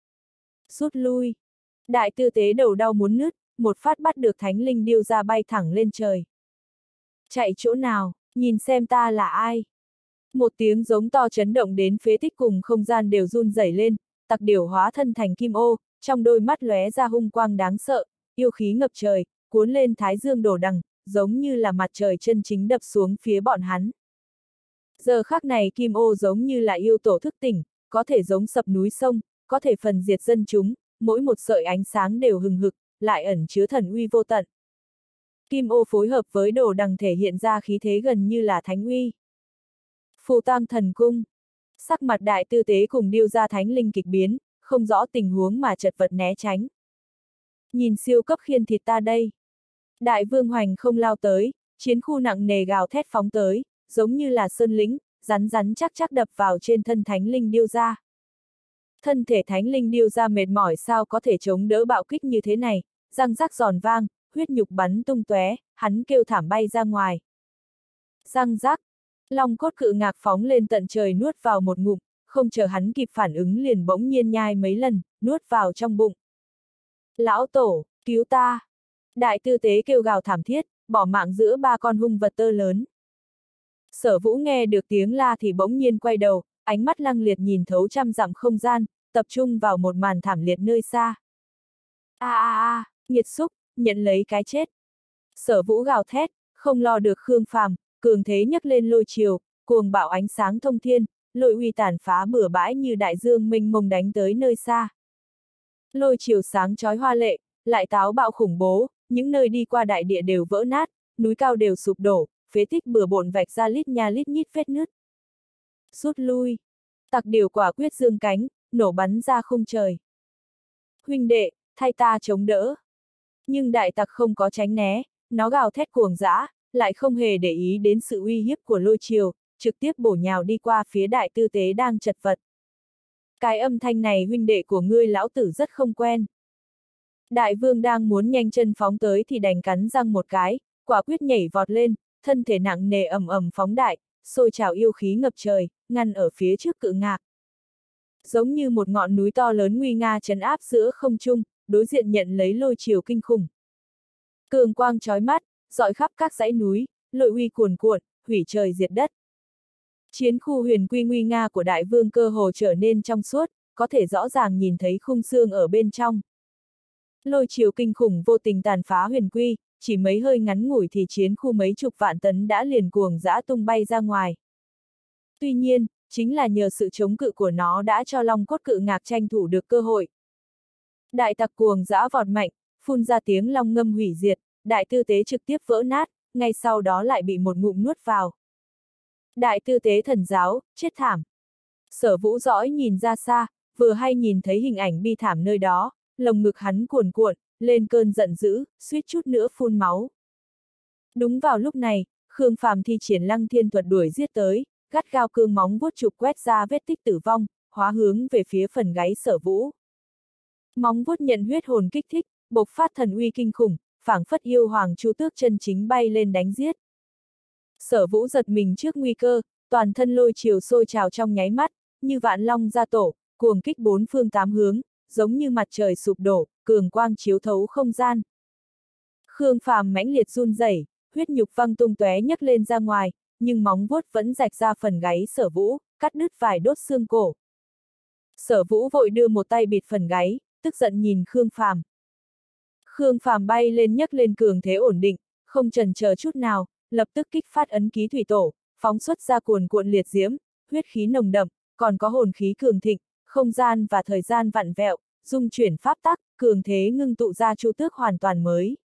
Rút lui. Đại tư tế đầu đau muốn nứt, một phát bắt được thánh linh điêu gia bay thẳng lên trời. Chạy chỗ nào, nhìn xem ta là ai. Một tiếng giống to chấn động đến phế tích cùng không gian đều run rẩy lên, tặc điểu hóa thân thành kim ô, trong đôi mắt lóe ra hung quang đáng sợ, yêu khí ngập trời, cuốn lên thái dương đổ đằng, giống như là mặt trời chân chính đập xuống phía bọn hắn. Giờ khắc này kim ô giống như là yêu tổ thức tỉnh, có thể giống sập núi sông, có thể phần diệt dân chúng, mỗi một sợi ánh sáng đều hừng hực, lại ẩn chứa thần uy vô tận. Kim ô phối hợp với đồ đằng thể hiện ra khí thế gần như là thánh uy. Phù Tang Thần Cung. Sắc mặt đại tư tế cùng điêu gia thánh linh kịch biến, không rõ tình huống mà chật vật né tránh. Nhìn siêu cấp khiên thịt ta đây. Đại vương hoành không lao tới, chiến khu nặng nề gào thét phóng tới, giống như là sơn lĩnh, rắn rắn chắc chắc đập vào trên thân thánh linh điêu gia. Thân thể thánh linh điêu gia mệt mỏi sao có thể chống đỡ bạo kích như thế này, răng rắc giòn vang, huyết nhục bắn tung tóe, hắn kêu thảm bay ra ngoài. Răng rắc, long cốt cự ngạc phóng lên tận trời nuốt vào một ngụm, không chờ hắn kịp phản ứng liền bỗng nhiên nhai mấy lần, nuốt vào trong bụng. Lão tổ, cứu ta! Đại tư tế kêu gào thảm thiết, bỏ mạng giữa ba con hung vật tơ lớn. Sở Vũ nghe được tiếng la thì bỗng nhiên quay đầu, ánh mắt lăng liệt nhìn thấu trăm dặm không gian, tập trung vào một màn thảm liệt nơi xa. Nghiệt xúc, nhận lấy cái chết. Sở Vũ gào thét, không lo được Khương Phàm, cường thế nhấc lên lôi chiều, cuồng bạo ánh sáng thông thiên, lôi uy tàn phá bừa bãi như đại dương mênh mông đánh tới nơi xa. Lôi chiều sáng chói hoa lệ, lại táo bạo khủng bố, những nơi đi qua đại địa đều vỡ nát, núi cao đều sụp đổ, phế tích bừa bộn vạch ra lít nha lít nhít vết nứt. Rút lui. Tặc điều quả quyết giương cánh, nổ bắn ra khung trời. Huynh đệ, thay ta chống đỡ. Nhưng đại tặc không có tránh né, nó gào thét cuồng dã, lại không hề để ý đến sự uy hiếp của lôi triều, trực tiếp bổ nhào đi qua phía đại tư tế đang chật vật. Cái âm thanh này huynh đệ của ngươi lão tử rất không quen. Đại vương đang muốn nhanh chân phóng tới thì đành cắn răng một cái, quả quyết nhảy vọt lên, thân thể nặng nề ầm ầm phóng đại, sôi trào yêu khí ngập trời, ngăn ở phía trước cự ngạc. Giống như một ngọn núi to lớn nguy nga trấn áp giữa không trung, đối diện nhận lấy lôi chiều kinh khủng. Cường quang chói mắt, rọi khắp các dãy núi, lôi uy cuồn cuộn, hủy trời diệt đất. Chiến khu huyền quy nguy nga của đại vương cơ hồ trở nên trong suốt, có thể rõ ràng nhìn thấy khung xương ở bên trong. Lôi chiều kinh khủng vô tình tàn phá huyền quy, chỉ mấy hơi ngắn ngủi thì chiến khu mấy chục vạn tấn đã liền cuồng dã tung bay ra ngoài. Tuy nhiên, chính là nhờ sự chống cự của nó đã cho long cốt cự ngạc tranh thủ được cơ hội. Đại tặc cuồng dã vọt mạnh, phun ra tiếng long ngâm hủy diệt, đại tư tế trực tiếp vỡ nát, ngay sau đó lại bị một ngụm nuốt vào. Đại tư tế thần giáo, chết thảm. Sở Vũ dõi nhìn ra xa, vừa hay nhìn thấy hình ảnh bi thảm nơi đó, lồng ngực hắn cuồn cuộn, lên cơn giận dữ, suýt chút nữa phun máu. Đúng vào lúc này, Khương Phàm thi triển Lăng Thiên thuật đuổi giết tới, gắt gao cương móng vuốt chụp quét ra vết tích tử vong, hóa hướng về phía phần gáy Sở Vũ. Móng vuốt nhận huyết hồn kích thích, bộc phát thần uy kinh khủng, phảng phất yêu hoàng chu tước chân chính bay lên đánh giết. Sở Vũ giật mình trước nguy cơ, toàn thân lôi chiều sôi trào trong nháy mắt, như vạn long ra tổ, cuồng kích bốn phương tám hướng, giống như mặt trời sụp đổ, cường quang chiếu thấu không gian. Khương Phàm mãnh liệt run rẩy, huyết nhục văng tung tóe nhấc lên ra ngoài, nhưng móng vuốt vẫn rạch ra phần gáy Sở Vũ, cắt đứt vài đốt xương cổ. Sở Vũ vội đưa một tay bịt phần gáy, tức giận nhìn Khương Phàm. Khương Phàm bay lên nhấc lên cường thế ổn định, không chần chờ chút nào, lập tức kích phát ấn ký thủy tổ, phóng xuất ra cuồn cuộn liệt diễm, huyết khí nồng đậm, còn có hồn khí cường thịnh, không gian và thời gian vặn vẹo, dung chuyển pháp tắc, cường thế ngưng tụ ra chu tước hoàn toàn mới.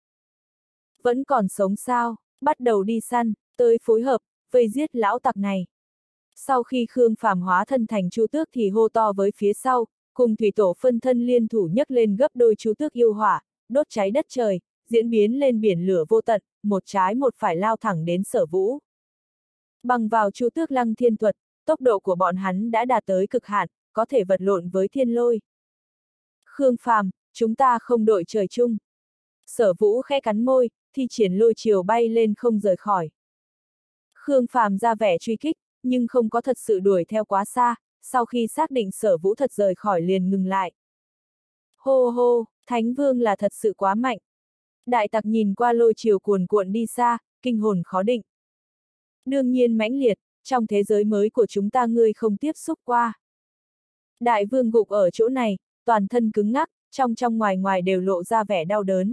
Vẫn còn sống sao, bắt đầu đi săn, tới phối hợp, vây giết lão tặc này. Sau khi Khương Phàm hóa thân thành chu tước thì hô to với phía sau, cùng thủy tổ phân thân liên thủ nhấc lên gấp đôi chu tước yêu hỏa, đốt cháy đất trời, diễn biến lên biển lửa vô tận, một trái một phải lao thẳng đến Sở Vũ. Bằng vào chu tước Lăng Thiên thuật, tốc độ của bọn hắn đã đạt tới cực hạn, có thể vật lộn với thiên lôi. Khương Phàm, chúng ta không đội trời chung. Sở Vũ khẽ cắn môi, thi triển lôi chiều bay lên không rời khỏi. Khương Phàm ra vẻ truy kích, nhưng không có thật sự đuổi theo quá xa, sau khi xác định Sở Vũ thật rời khỏi liền ngừng lại. Hô hô, Thánh Vương là thật sự quá mạnh. Đại tặc nhìn qua lôi chiều cuồn cuộn đi xa, kinh hồn khó định. Đương nhiên mãnh liệt, trong thế giới mới của chúng ta ngươi không tiếp xúc qua. Đại vương gục ở chỗ này, toàn thân cứng ngắc, trong ngoài ngoài đều lộ ra vẻ đau đớn.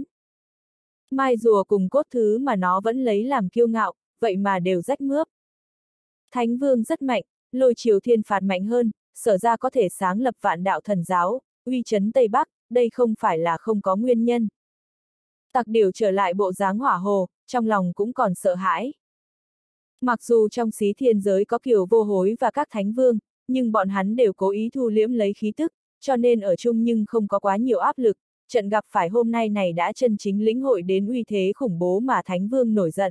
Mai rùa cùng cốt thứ mà nó vẫn lấy làm kiêu ngạo, vậy mà đều rách mướp. Thánh vương rất mạnh, lôi chiều thiên phạt mạnh hơn, sở ra có thể sáng lập vạn đạo thần giáo, uy chấn Tây Bắc, đây không phải là không có nguyên nhân. Tặc điểu trở lại bộ dáng hỏa hồ, trong lòng cũng còn sợ hãi. Mặc dù trong xí thiên giới có Kiều Vô Hối và các thánh vương, nhưng bọn hắn đều cố ý thu liễm lấy khí tức, cho nên ở chung nhưng không có quá nhiều áp lực, trận gặp phải hôm nay này đã chân chính lĩnh hội đến uy thế khủng bố mà thánh vương nổi giận.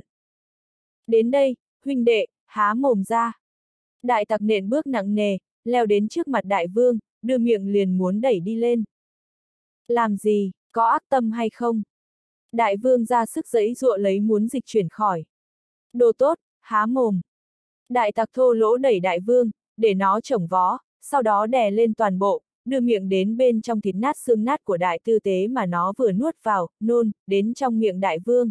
Đến đây, huynh đệ, há mồm ra. Đại tặc nện bước nặng nề, leo đến trước mặt đại vương, đưa miệng liền muốn đẩy đi lên. Làm gì, có ác tâm hay không? Đại vương ra sức giãy giụa lấy muốn dịch chuyển khỏi. Đồ tốt, há mồm. Đại tặc thô lỗ đẩy đại vương, để nó chổng vó, sau đó đè lên toàn bộ, đưa miệng đến bên trong thịt nát xương nát của đại tư tế mà nó vừa nuốt vào, nôn, đến trong miệng đại vương.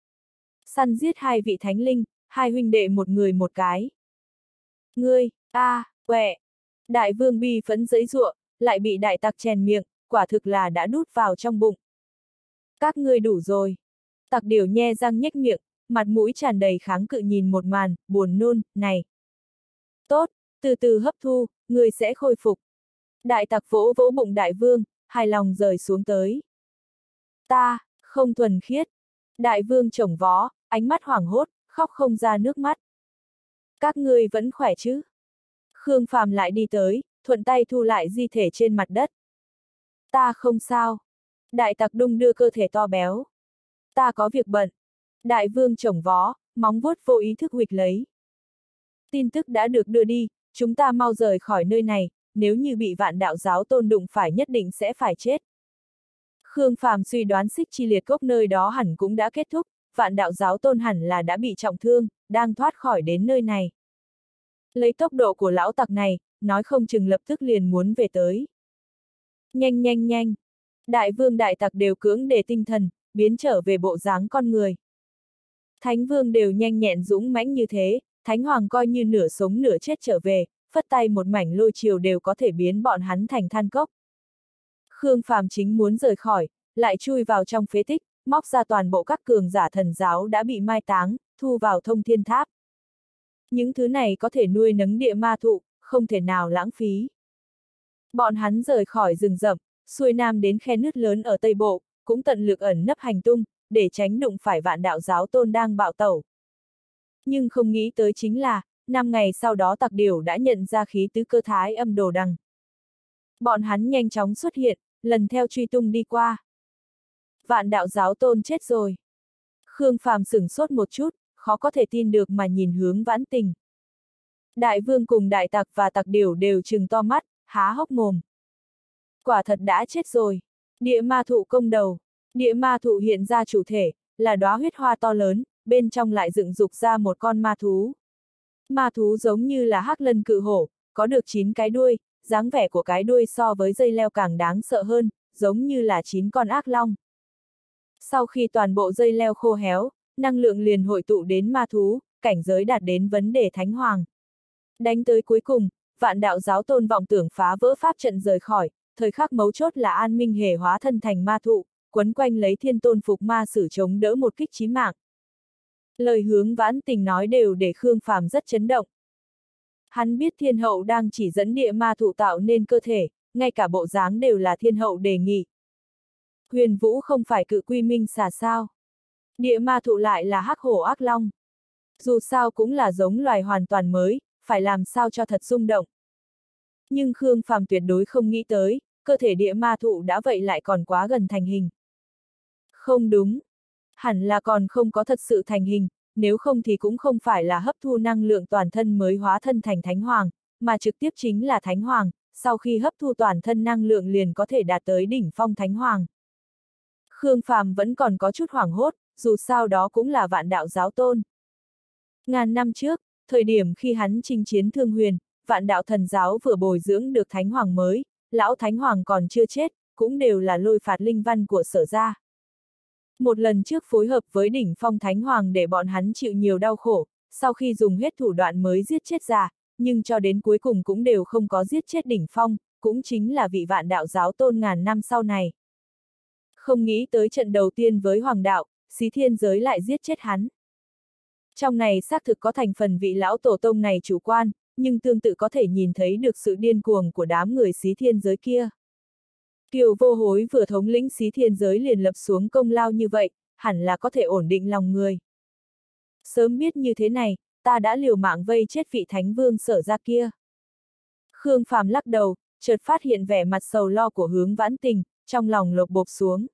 Săn giết hai vị thánh linh, hai huynh đệ một người một cái. Ngươi, quẹ. Đại vương bi phẫn giãy giụa, lại bị đại tặc chèn miệng, quả thực là đã đút vào trong bụng. Các ngươi đủ rồi. Tặc điểu nhe răng nhếch miệng, mặt mũi tràn đầy kháng cự nhìn một màn, buồn nôn, này. Tốt, Từ từ hấp thu, người sẽ khôi phục. Đại tặc vỗ vỗ bụng đại vương, hài lòng rời xuống tới. Ta, không thuần khiết. Đại vương chổng vó, ánh mắt hoảng hốt, khóc không ra nước mắt. Các ngươi vẫn khỏe chứ? Khương Phàm lại đi tới, thuận tay thu lại di thể trên mặt đất. Ta không sao. Đại tặc đung đưa cơ thể to béo. Ta có việc bận. Đại vương chổng vó, móng vuốt vô ý thức huỵch lấy. Tin tức đã được đưa đi, chúng ta mau rời khỏi nơi này, nếu như bị Vạn Đạo giáo tôn đụng phải nhất định sẽ phải chết. Khương Phàm suy đoán xích chi liệt cốc nơi đó hẳn cũng đã kết thúc, Vạn Đạo giáo tôn hẳn là đã bị trọng thương, đang thoát khỏi đến nơi này. Lấy tốc độ của lão tặc này, nói không chừng lập tức liền muốn về tới. Nhanh nhanh nhanh! Đại vương đại tặc đều cưỡng để tinh thần, biến trở về bộ dáng con người. Thánh vương đều nhanh nhẹn dũng mãnh như thế, Thánh hoàng coi như nửa sống nửa chết trở về, phất tay một mảnh lôi chiều đều có thể biến bọn hắn thành than cốc. Khương Phàm chính muốn rời khỏi, lại chui vào trong phế tích, móc ra toàn bộ các cường giả thần giáo đã bị mai táng, thu vào thông thiên tháp. Những thứ này có thể nuôi nấng địa ma thụ, không thể nào lãng phí. Bọn hắn rời khỏi rừng rậm, xuôi nam đến khe nứt lớn ở Tây Bộ, cũng tận lực ẩn nấp hành tung, để tránh đụng phải Vạn Đạo giáo tôn đang bạo tẩu. Nhưng không nghĩ tới chính là, 5 ngày sau đó tặc điểu đã nhận ra khí tứ cơ thái âm đồ đằng. Bọn hắn nhanh chóng xuất hiện, lần theo truy tung đi qua. Vạn Đạo giáo tôn chết rồi. Khương Phàm sửng sốt một chút, khó có thể tin được mà nhìn hướng Vãn Tình. Đại vương cùng đại tặc và tặc điểu đều trừng to mắt, há hốc mồm. Quả thật đã chết rồi. Địa ma thụ công đầu. Địa ma thụ hiện ra chủ thể, là đóa huyết hoa to lớn, bên trong lại dựng dục ra một con ma thú. Ma thú giống như là hắc lân cự hổ, có được 9 cái đuôi, dáng vẻ của cái đuôi so với dây leo càng đáng sợ hơn, giống như là 9 con ác long. Sau khi toàn bộ dây leo khô héo, năng lượng liền hội tụ đến ma thú, cảnh giới đạt đến vấn đề thánh hoàng. Đánh tới cuối cùng, Vạn Đạo giáo tôn vọng tưởng phá vỡ pháp trận rời khỏi, thời khắc mấu chốt là An Minh Hề hóa thân thành ma thụ, quấn quanh lấy thiên tôn phục ma sử chống đỡ một kích chí mạng. Lời hướng Vãn Tình nói đều để Khương Phàm rất chấn động. Hắn biết thiên hậu đang chỉ dẫn địa ma thụ tạo nên cơ thể, ngay cả bộ dáng đều là thiên hậu đề nghị. Huyền Vũ không phải cự quy minh xà sao. Địa ma thụ lại là hắc hổ ác long. Dù sao cũng là giống loài hoàn toàn mới, phải làm sao cho thật rung động. Nhưng Khương Phàm tuyệt đối không nghĩ tới, cơ thể địa ma thụ đã vậy lại còn quá gần thành hình. Không đúng. Hẳn là còn không có thật sự thành hình, nếu không thì cũng không phải là hấp thu năng lượng toàn thân mới hóa thân thành Thánh Hoàng, mà trực tiếp chính là Thánh Hoàng, sau khi hấp thu toàn thân năng lượng liền có thể đạt tới đỉnh phong Thánh Hoàng. Khương Phàm vẫn còn có chút hoảng hốt, dù sao đó cũng là Vạn Đạo giáo tôn. Ngàn năm trước, thời điểm khi hắn chinh chiến Thương Huyền, Vạn Đạo thần giáo vừa bồi dưỡng được Thánh Hoàng mới, lão Thánh Hoàng còn chưa chết, cũng đều là lôi phạt linh văn của Sở gia. Một lần trước phối hợp với đỉnh phong Thánh Hoàng để bọn hắn chịu nhiều đau khổ, sau khi dùng hết thủ đoạn mới giết chết già, nhưng cho đến cuối cùng cũng đều không có giết chết đỉnh phong, cũng chính là vị Vạn Đạo giáo tôn ngàn năm sau này. Không nghĩ tới trận đầu tiên với Hoàng đạo, Xí Thiên giới lại giết chết hắn. Trong này xác thực có thành phần vị lão tổ tông này chủ quan, nhưng tương tự có thể nhìn thấy được sự điên cuồng của đám người Xí Thiên giới kia. Kiều Vô Hối vừa thống lĩnh Xí Thiên giới liền lập xuống công lao như vậy, hẳn là có thể ổn định lòng người. Sớm biết như thế này, ta đã liều mạng vây chết vị thánh vương Sở gia kia. Khương Phàm lắc đầu, chợt phát hiện vẻ mặt sầu lo của Hướng Vãn Tình, trong lòng lột bột xuống.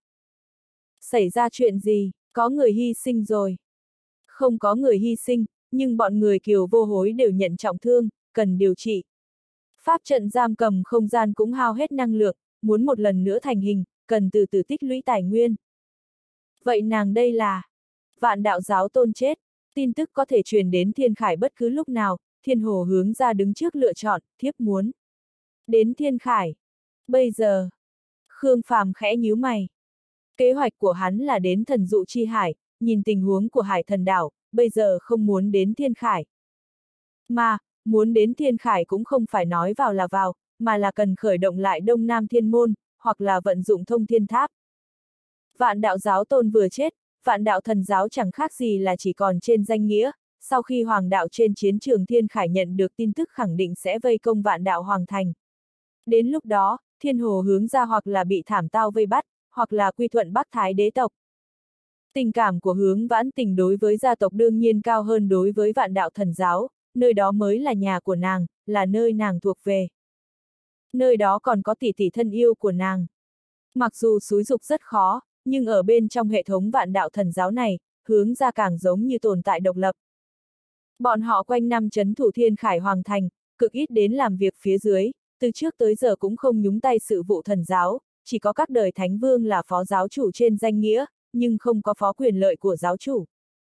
Xảy ra chuyện gì, có người hy sinh rồi. Không có người hy sinh, nhưng bọn người Kiều Vô Hối đều nhận trọng thương, cần điều trị. Pháp trận giam cầm không gian cũng hao hết năng lượng, muốn một lần nữa thành hình, cần từ từ tích lũy tài nguyên. Vậy nàng đây là Vạn Đạo giáo tôn chết, tin tức có thể truyền đến Thiên Khải bất cứ lúc nào, Thiên Hồ hướng ra đứng trước lựa chọn, thiếp muốn đến Thiên Khải. Bây giờ, Khương Phàm khẽ nhíu mày. Kế hoạch của hắn là đến Thần Dụ Chi Hải, nhìn tình huống của Hải Thần đảo, bây giờ không muốn đến Thiên Khải. Mà, muốn đến Thiên Khải cũng không phải nói vào là vào, mà là cần khởi động lại Đông Nam Thiên Môn, hoặc là vận dụng Thông Thiên Tháp. Vạn Đạo giáo tôn vừa chết, Vạn Đạo thần giáo chẳng khác gì là chỉ còn trên danh nghĩa, sau khi Hoàng đạo trên chiến trường Thiên Khải nhận được tin tức khẳng định sẽ vây công Vạn đạo Hoàng thành. Đến lúc đó, Thiên Hồ hướng ra hoặc là bị thảm tao vây bắt, hoặc là quy thuận Bắc Thái đế tộc. Tình cảm của Hướng Vãn Tình đối với gia tộc đương nhiên cao hơn đối với Vạn đạo thần giáo, nơi đó mới là nhà của nàng, là nơi nàng thuộc về. Nơi đó còn có tỷ tỷ thân yêu của nàng. Mặc dù xúi dục rất khó, nhưng ở bên trong hệ thống Vạn đạo thần giáo này, Hướng ra càng giống như tồn tại độc lập. Bọn họ quanh năm trấn thủ Thiên Khải Hoàng thành, cực ít đến làm việc phía dưới, từ trước tới giờ cũng không nhúng tay sự vụ thần giáo, chỉ có các đời thánh vương là phó giáo chủ trên danh nghĩa, nhưng không có phó quyền lợi của giáo chủ.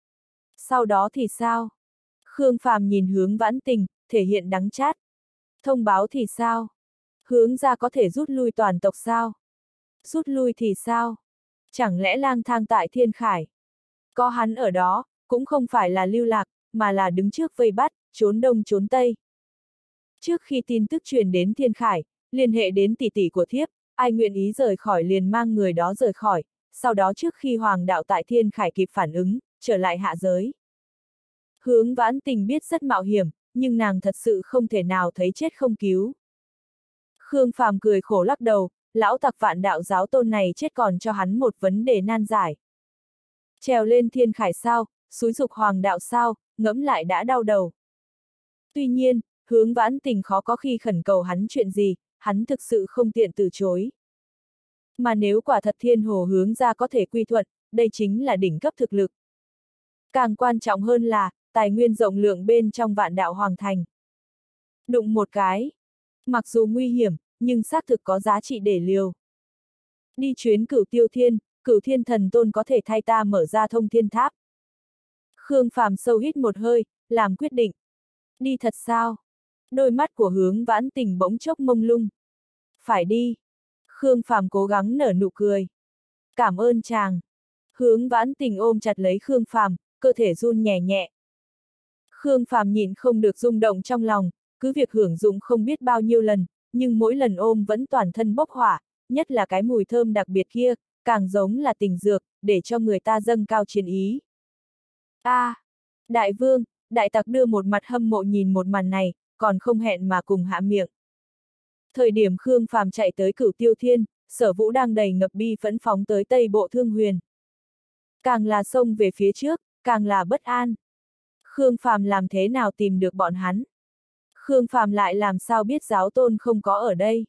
Sau đó thì sao? Khương Phàm nhìn Hướng Vãn Tình, thể hiện đắng chát. Thông báo thì sao? Hướng ra có thể rút lui toàn tộc sao? Rút lui thì sao? Chẳng lẽ lang thang tại Thiên Khải? Có hắn ở đó, cũng không phải là lưu lạc, mà là đứng trước vây bắt, trốn đông trốn tây. Trước khi tin tức truyền đến Thiên Khải, liên hệ đến tỷ tỷ của thiếp, ai nguyện ý rời khỏi liền mang người đó rời khỏi, sau đó trước khi Hoàng đạo tại Thiên Khải kịp phản ứng, trở lại hạ giới. Hướng Vãn Tình biết rất mạo hiểm, nhưng nàng thật sự không thể nào thấy chết không cứu. Khương Phàm cười khổ lắc đầu, lão tặc Vạn đạo giáo tôn này chết còn cho hắn một vấn đề nan giải. Trèo lên Thiên Khải sao, xúi dục Hoàng đạo sao, ngẫm lại đã đau đầu. Tuy nhiên, Hướng Vãn Tình khó có khi khẩn cầu hắn chuyện gì, hắn thực sự không tiện từ chối. Mà nếu quả thật Thiên Hồ hướng ra có thể quy thuận, đây chính là đỉnh cấp thực lực. Càng quan trọng hơn là, tài nguyên rộng lượng bên trong Vạn đạo Hoàng thành. Đụng một cái. Mặc dù nguy hiểm, nhưng xác thực có giá trị để liều. Đi chuyến Cửu Thiên Thần Tôn có thể thay ta mở ra Thông Thiên Tháp. Khương Phàm sâu hít một hơi, làm quyết định. Đi thật sao? Đôi mắt của Hướng Vãn Tình bỗng chốc mông lung. Phải đi. Khương Phàm cố gắng nở nụ cười. Cảm ơn chàng. Hướng Vãn Tình ôm chặt lấy Khương Phàm, cơ thể run nhẹ nhẹ. Khương Phàm nhịn không được rung động trong lòng, cứ việc hưởng dụng không biết bao nhiêu lần, nhưng mỗi lần ôm vẫn toàn thân bốc hỏa, nhất là cái mùi thơm đặc biệt kia, càng giống là tình dược, để cho người ta dâng cao chiến ý. Đại vương, đại tặc đưa một mặt hâm mộ nhìn một màn này, còn không hẹn mà cùng hạ miệng. Thời điểm Khương Phàm chạy tới Cửu Tiêu Thiên, Sở Vũ đang đầy ngập bi phẫn phóng tới Tây Bộ Thương Huyền. Càng là xông về phía trước, càng là bất an. Khương Phàm làm thế nào tìm được bọn hắn? Khương Phàm lại làm sao biết giáo tôn không có ở đây?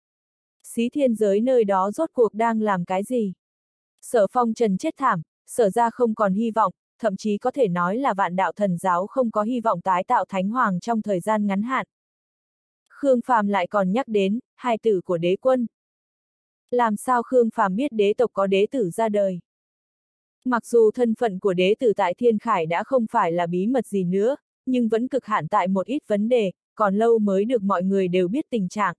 Xí thiên giới nơi đó rốt cuộc đang làm cái gì? Sở Phong Trần chết thảm, Sở ra không còn hy vọng, thậm chí có thể nói là Vạn đạo thần giáo không có hy vọng tái tạo thánh hoàng trong thời gian ngắn hạn. Khương Phàm lại còn nhắc đến, hai tử của đế quân. Làm sao Khương Phàm biết đế tộc có đế tử ra đời? Mặc dù thân phận của đế tử tại Thiên Khải đã không phải là bí mật gì nữa, nhưng vẫn cực hạn tại một ít vấn đề, còn lâu mới được mọi người đều biết tình trạng.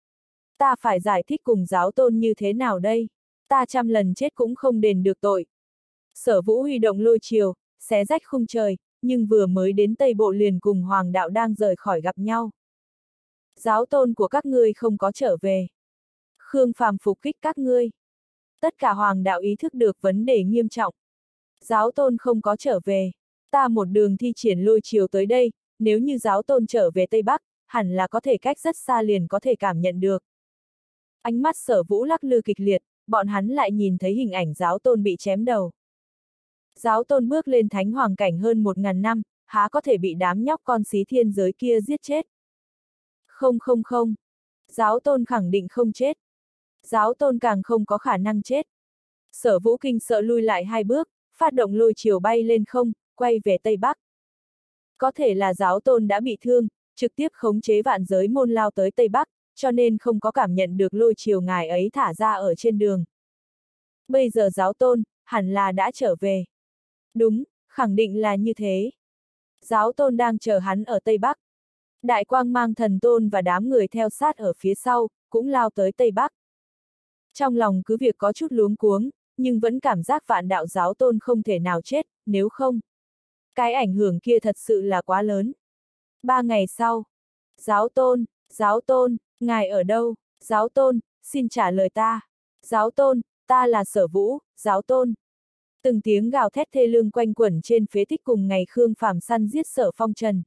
Ta phải giải thích cùng giáo tôn như thế nào đây? Ta 100 lần chết cũng không đền được tội. Sở Vũ huy động lôi triều, xé rách khung trời, nhưng vừa mới đến Tây Bộ liền cùng Hoàng đạo đang rời khỏi gặp nhau. Giáo tôn của các ngươi không có trở về. Khương Phàm phục kích các ngươi. Tất cả Hoàng đạo ý thức được vấn đề nghiêm trọng. Giáo tôn không có trở về. Ta một đường thi triển lôi triều tới đây, nếu như giáo tôn trở về Tây Bắc, hẳn là có thể cách rất xa liền có thể cảm nhận được. Ánh mắt Sở Vũ lắc lư kịch liệt, bọn hắn lại nhìn thấy hình ảnh giáo tôn bị chém đầu. Giáo tôn bước lên thánh hoàng cảnh hơn 1000 năm, há có thể bị đám nhóc con xí thiên giới kia giết chết. Không. Giáo tôn khẳng định không chết. Giáo tôn càng không có khả năng chết. Sở Vũ kinh sợ lui lại 2 bước, phát động lôi triều bay lên không, quay về Tây Bắc. Có thể là giáo tôn đã bị thương, trực tiếp khống chế vạn giới môn lao tới Tây Bắc, cho nên không có cảm nhận được lôi triều ngài ấy thả ra ở trên đường. Bây giờ giáo tôn, hẳn là đã trở về. Đúng, khẳng định là như thế. Giáo tôn đang chờ hắn ở Tây Bắc. Đại Quang Mang Thần Tôn và đám người theo sát ở phía sau, cũng lao tới Tây Bắc. Trong lòng cứ việc có chút luống cuống, nhưng vẫn cảm giác Vạn đạo giáo tôn không thể nào chết, nếu không. Cái ảnh hưởng kia thật sự là quá lớn. 3 ngày sau. Giáo tôn, ngài ở đâu? Giáo tôn, xin trả lời ta. Giáo tôn, ta là Sở Vũ, giáo tôn. Từng tiếng gào thét thê lương quanh quẩn trên phế tích cùng ngày Khương Phàm săn giết Sở Phong Trần.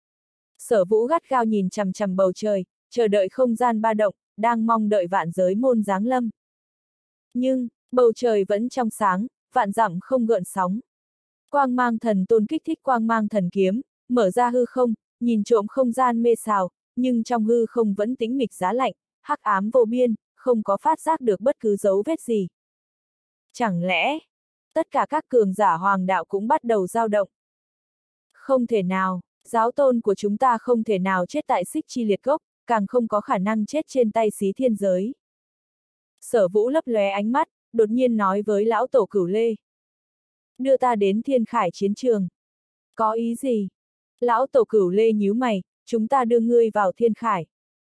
Sở Vũ gắt gao nhìn chằm chằm bầu trời, chờ đợi không gian ba động, đang mong đợi vạn giới môn giáng lâm. Nhưng, bầu trời vẫn trong sáng, vạn dặm không gợn sóng. Quang mang thần tôn kích thích quang mang thần kiếm, mở ra hư không, nhìn trộm không gian mê sào, nhưng trong hư không vẫn tĩnh mịch giá lạnh, hắc ám vô biên, không có phát giác được bất cứ dấu vết gì. Chẳng lẽ, tất cả các cường giả hoàng đạo cũng bắt đầu dao động? Không thể nào, giáo tôn của chúng ta không thể nào chết tại Xích Chi Liệt Cốc, càng không có khả năng chết trên tay Xí Thiên Giới. Sở Vũ lấp lóe ánh mắt, đột nhiên nói với lão tổ Cửu Lê. Đưa ta đến Thiên Khải chiến trường. Có ý gì? Lão tổ Cửu Lê nhíu mày, chúng ta đưa ngươi vào Thiên Khải.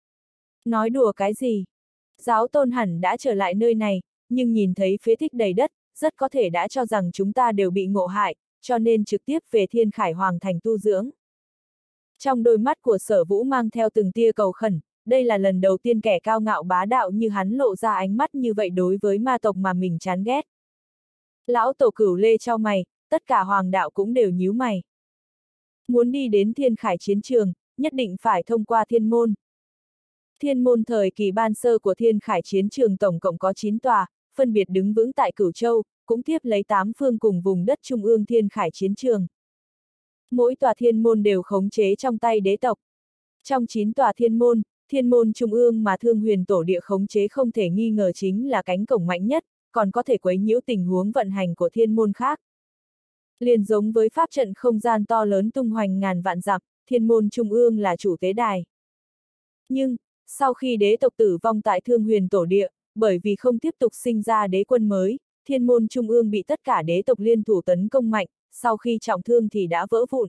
Nói đùa cái gì? Giáo tôn hẳn đã trở lại nơi này, nhưng nhìn thấy phế tích đầy đất, rất có thể đã cho rằng chúng ta đều bị ngộ hại, cho nên trực tiếp về Thiên Khải Hoàng thành tu dưỡng. Trong đôi mắt của Sở Vũ mang theo từng tia cầu khẩn, đây là lần đầu tiên kẻ cao ngạo bá đạo như hắn lộ ra ánh mắt như vậy đối với ma tộc mà mình chán ghét. Lão tổ Cửu Lê chau mày, tất cả hoàng đạo cũng đều nhíu mày. Muốn đi đến Thiên Khải chiến trường, nhất định phải thông qua thiên môn. Thiên môn thời kỳ ban sơ của Thiên Khải chiến trường tổng cộng có 9 tòa, phân biệt đứng vững tại Cửu Châu, cũng tiếp lấy 8 phương cùng vùng đất trung ương Thiên Khải chiến trường. Mỗi tòa thiên môn đều khống chế trong tay đế tộc. Trong 9 tòa thiên môn trung ương mà Thương Huyền Tổ Địa khống chế không thể nghi ngờ chính là cánh cổng mạnh nhất, còn có thể quấy nhiễu tình huống vận hành của thiên môn khác. Liền giống với pháp trận không gian to lớn tung hoành ngàn vạn dặm, thiên môn trung ương là chủ tế đài. Nhưng, sau khi đế tộc tử vong tại Thương Huyền Tổ Địa, bởi vì không tiếp tục sinh ra đế quân mới, thiên môn trung ương bị tất cả đế tộc liên thủ tấn công mạnh, sau khi trọng thương thì đã vỡ vụn.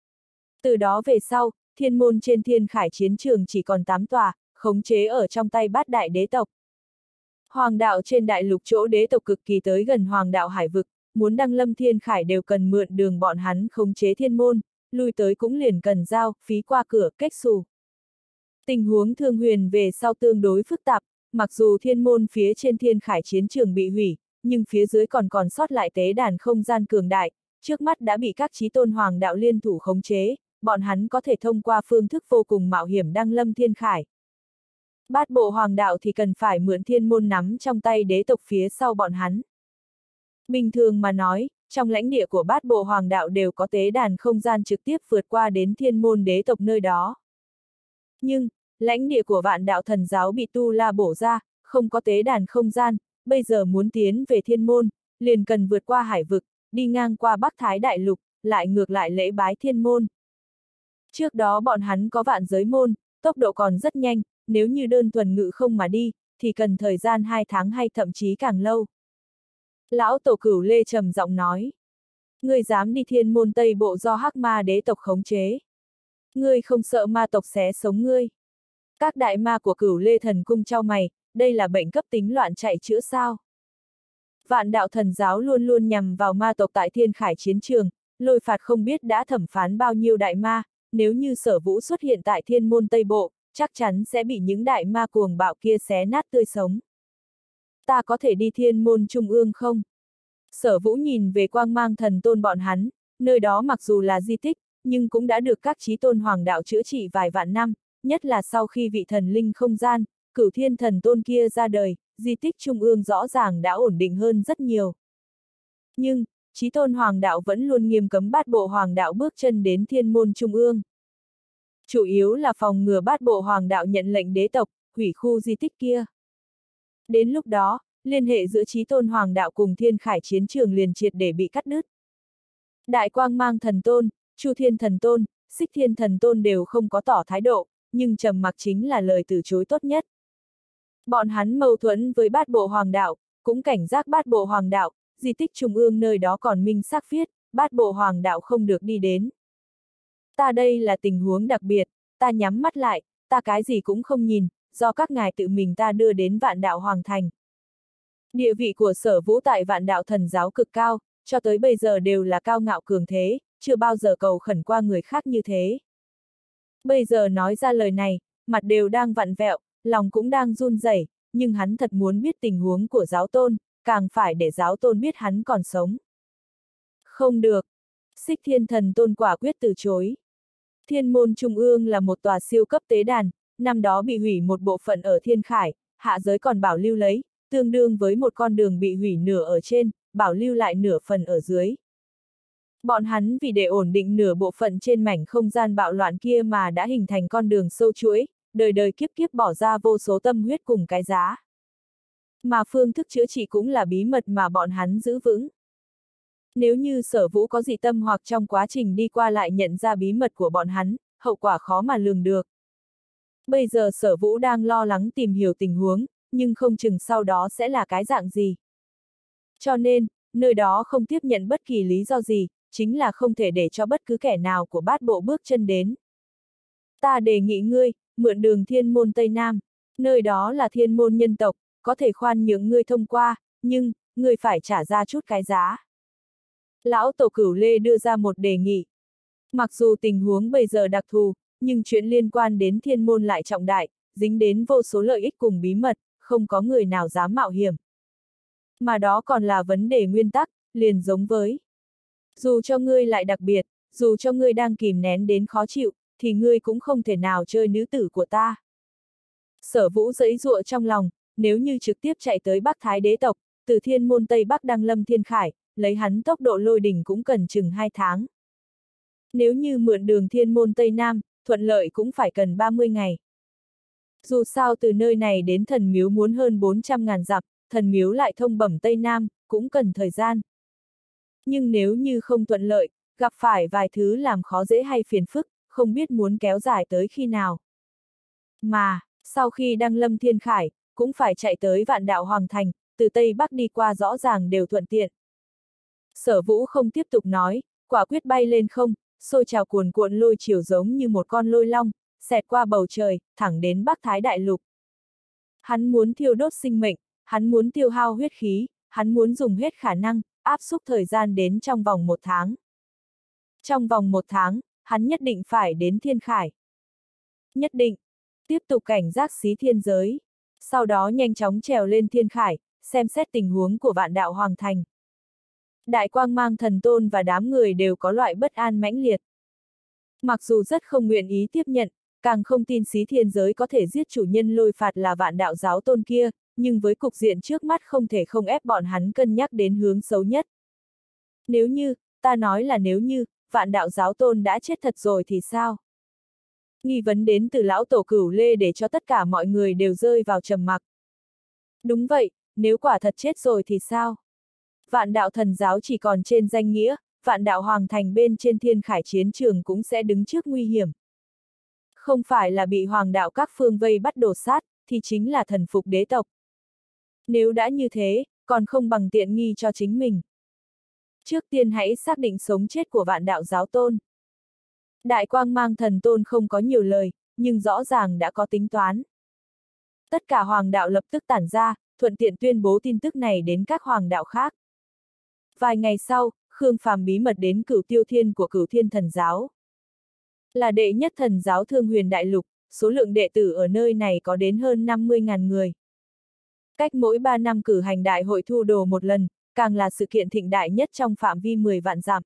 Từ đó về sau, thiên môn trên Thiên Khải chiến trường chỉ còn 8 tòa, khống chế ở trong tay bát đại đế tộc. Hoàng đạo trên đại lục chỗ đế tộc cực kỳ tới gần hoàng đạo hải vực, muốn đăng lâm Thiên Khải đều cần mượn đường bọn hắn khống chế thiên môn, lui tới cũng liền cần giao, phí qua cửa, cách xù. Tình huống Thương Huyền về sau tương đối phức tạp, mặc dù thiên môn phía trên Thiên Khải chiến trường bị hủy, nhưng phía dưới còn sót lại tế đàn không gian cường đại, trước mắt đã bị các chí tôn hoàng đạo liên thủ khống chế, bọn hắn có thể thông qua phương thức vô cùng mạo hiểm đăng lâm Thiên Khải. Bát bộ hoàng đạo thì cần phải mượn thiên môn nắm trong tay đế tộc phía sau bọn hắn. Bình thường mà nói, trong lãnh địa của bát bộ hoàng đạo đều có tế đàn không gian trực tiếp vượt qua đến thiên môn đế tộc nơi đó. Nhưng, lãnh địa của Vạn Đạo Thần Giáo bị Tu La bổ ra, không có tế đàn không gian, bây giờ muốn tiến về thiên môn, liền cần vượt qua hải vực, đi ngang qua Bắc Thái Đại Lục, lại ngược lại lễ bái thiên môn. Trước đó bọn hắn có vạn giới môn, tốc độ còn rất nhanh, nếu như đơn thuần ngự không mà đi, thì cần thời gian 2 tháng hay thậm chí càng lâu. Lão tổ Cửu Lê trầm giọng nói. Ngươi dám đi thiên môn Tây Bộ do Hắc Ma đế tộc khống chế. Ngươi không sợ ma tộc xé sống ngươi. Các đại ma của Cửu Lê thần cung chau mày, đây là bệnh cấp tính loạn chạy chữa sao? Vạn Đạo Thần Giáo luôn luôn nhằm vào ma tộc tại Thiên Khải chiến trường, Lôi Phạt không biết đã thẩm phán bao nhiêu đại ma, nếu như Sở Vũ xuất hiện tại thiên môn Tây Bộ, chắc chắn sẽ bị những đại ma cuồng bạo kia xé nát tươi sống. Ta có thể đi thiên môn trung ương không? Sở Vũ nhìn về quang mang thần tôn bọn hắn, nơi đó mặc dù là di tích, nhưng cũng đã được các chí tôn hoàng đạo chữa trị vài vạn năm, nhất là sau khi vị thần linh không gian, Cửu Thiên thần tôn kia ra đời, di tích trung ương rõ ràng đã ổn định hơn rất nhiều. Nhưng, chí tôn hoàng đạo vẫn luôn nghiêm cấm bát bộ hoàng đạo bước chân đến thiên môn trung ương. Chủ yếu là phòng ngừa bát bộ hoàng đạo nhận lệnh đế tộc, hủy khu di tích kia. Đến lúc đó, liên hệ giữa chí tôn hoàng đạo cùng Thiên Khải chiến trường liền triệt để bị cắt đứt. Đại quang mang thần tôn, Chu Thiên thần tôn, Xích Thiên thần tôn đều không có tỏ thái độ, nhưng trầm mặc chính là lời từ chối tốt nhất. Bọn hắn mâu thuẫn với bát bộ hoàng đạo, cũng cảnh giác bát bộ hoàng đạo, di tích trung ương nơi đó còn minh xác viết, bát bộ hoàng đạo không được đi đến. Ta đây là tình huống đặc biệt, ta nhắm mắt lại, ta cái gì cũng không nhìn, do các ngài tự mình ta đưa đến Vạn Đạo Hoàng thành. Địa vị của Sở Vũ tại Vạn Đạo Thần Giáo cực cao, cho tới bây giờ đều là cao ngạo cường thế, chưa bao giờ cầu khẩn qua người khác như thế. Bây giờ nói ra lời này, mặt đều đang vặn vẹo, lòng cũng đang run rẩy, nhưng hắn thật muốn biết tình huống của giáo tôn, càng phải để giáo tôn biết hắn còn sống. Không được. Xích Thiên Thần Tôn quả quyết từ chối. Thiên môn trung ương là một tòa siêu cấp tế đàn, năm đó bị hủy một bộ phận ở Thiên Khải, hạ giới còn bảo lưu lấy, tương đương với một con đường bị hủy nửa ở trên, bảo lưu lại nửa phần ở dưới. Bọn hắn vì để ổn định nửa bộ phận trên mảnh không gian bạo loạn kia mà đã hình thành con đường sâu chuỗi, đời đời kiếp kiếp bỏ ra vô số tâm huyết cùng cái giá. Mà phương thức chữa trị cũng là bí mật mà bọn hắn giữ vững. Nếu như Sở Vũ có dị tâm hoặc trong quá trình đi qua lại nhận ra bí mật của bọn hắn, hậu quả khó mà lường được. Bây giờ Sở Vũ đang lo lắng tìm hiểu tình huống, nhưng không chừng sau đó sẽ là cái dạng gì. Cho nên, nơi đó không tiếp nhận bất kỳ lý do gì, chính là không thể để cho bất cứ kẻ nào của bát bộ bước chân đến. Ta đề nghị ngươi, mượn đường Thiên Môn Tây Nam, nơi đó là thiên môn nhân tộc, có thể khoan nhượng ngươi thông qua, nhưng, ngươi phải trả ra chút cái giá. Lão Tổ Cửu Lê đưa ra một đề nghị. Mặc dù tình huống bây giờ đặc thù, nhưng chuyện liên quan đến thiên môn lại trọng đại, dính đến vô số lợi ích cùng bí mật, không có người nào dám mạo hiểm. Mà đó còn là vấn đề nguyên tắc, liền giống với. Dù cho ngươi lại đặc biệt, dù cho ngươi đang kìm nén đến khó chịu, thì ngươi cũng không thể nào chơi nữ tử của ta. Sở Vũ giãy giụa trong lòng, nếu như trực tiếp chạy tới Bắc Thái đế tộc, từ thiên môn Tây Bắc đăng lâm Thiên Khải, lấy hắn tốc độ lôi đỉnh cũng cần chừng 2 tháng. Nếu như mượn đường thiên môn Tây Nam, thuận lợi cũng phải cần 30 ngày. Dù sao từ nơi này đến thần miếu muốn hơn 400.000 dặm, thần miếu lại thông bẩm Tây Nam, cũng cần thời gian. Nhưng nếu như không thuận lợi, gặp phải vài thứ làm khó dễ hay phiền phức, không biết muốn kéo dài tới khi nào. Mà, sau khi đăng lâm Thiên Khải, cũng phải chạy tới Vạn Đạo Hoàng Thành, từ Tây Bắc đi qua rõ ràng đều thuận tiện. Sở Vũ không tiếp tục nói, quả quyết bay lên không, sôi trào cuồn cuộn lôi chiều giống như một con lôi long, xẹt qua bầu trời, thẳng đến Bắc Thái Đại Lục. Hắn muốn thiêu đốt sinh mệnh, hắn muốn tiêu hao huyết khí, hắn muốn dùng hết khả năng, áp xúc thời gian đến trong vòng 1 tháng. Trong vòng 1 tháng, hắn nhất định phải đến Thiên Khải. Nhất định. Tiếp tục cảnh giác xí thiên giới. Sau đó nhanh chóng trèo lên Thiên Khải, xem xét tình huống của Vạn Đạo Hoàng Thành. Đại Quang Mang Thần Tôn và đám người đều có loại bất an mãnh liệt. Mặc dù rất không nguyện ý tiếp nhận, càng không tin xí thiên giới có thể giết chủ nhân lôi phạt là Vạn Đạo Giáo Tôn kia, nhưng với cục diện trước mắt không thể không ép bọn hắn cân nhắc đến hướng xấu nhất. Nếu như, ta nói là nếu như, Vạn Đạo Giáo Tôn đã chết thật rồi thì sao? Nghi vấn đến từ lão Tổ Cửu Lê để cho tất cả mọi người đều rơi vào trầm mặc. Đúng vậy, nếu quả thật chết rồi thì sao? Vạn Đạo Thần Giáo chỉ còn trên danh nghĩa, Vạn Đạo Hoàng Thành bên trên Thiên Khải chiến trường cũng sẽ đứng trước nguy hiểm. Không phải là bị Hoàng Đạo các phương vây bắt đổ sát, thì chính là thần phục đế tộc. Nếu đã như thế, còn không bằng tiện nghi cho chính mình. Trước tiên hãy xác định sống chết của Vạn Đạo Giáo Tôn. Đại Quang Mang Thần Tôn không có nhiều lời, nhưng rõ ràng đã có tính toán. Tất cả Hoàng Đạo lập tức tản ra, thuận tiện tuyên bố tin tức này đến các Hoàng Đạo khác. Vài ngày sau, Khương Phàm bí mật đến Cửu Tiêu Thiên của Cửu Thiên Thần Giáo. Là đệ nhất thần giáo Thương Huyền Đại Lục, số lượng đệ tử ở nơi này có đến hơn 50.000 người. Cách mỗi 3 năm cử hành đại hội thu đồ một lần, càng là sự kiện thịnh đại nhất trong phạm vi 10 vạn dặm.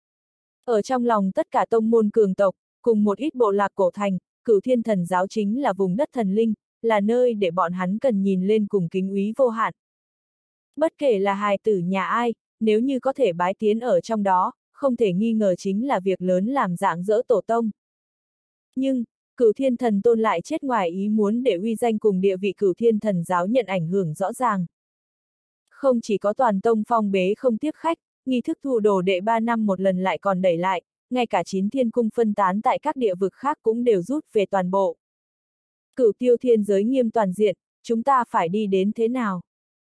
Ở trong lòng tất cả tông môn cường tộc, cùng một ít bộ lạc cổ thành, Cửu Thiên Thần Giáo chính là vùng đất thần linh, là nơi để bọn hắn cần nhìn lên cùng kính úy vô hạn. Bất kể là hài tử nhà ai, nếu như có thể bái tiến ở trong đó, không thể nghi ngờ chính là việc lớn làm rạng rỡ tổ tông. Nhưng, Cửu Thiên Thần Tôn lại chết ngoài ý muốn để uy danh cùng địa vị Cửu Thiên Thần Giáo nhận ảnh hưởng rõ ràng. Không chỉ có toàn tông phong bế không tiếp khách, nghi thức thu đồ đệ 3 năm một lần lại còn đẩy lại, ngay cả 9 thiên cung phân tán tại các địa vực khác cũng đều rút về toàn bộ. Cửu Tiêu Thiên giới nghiêm toàn diện, chúng ta phải đi đến thế nào?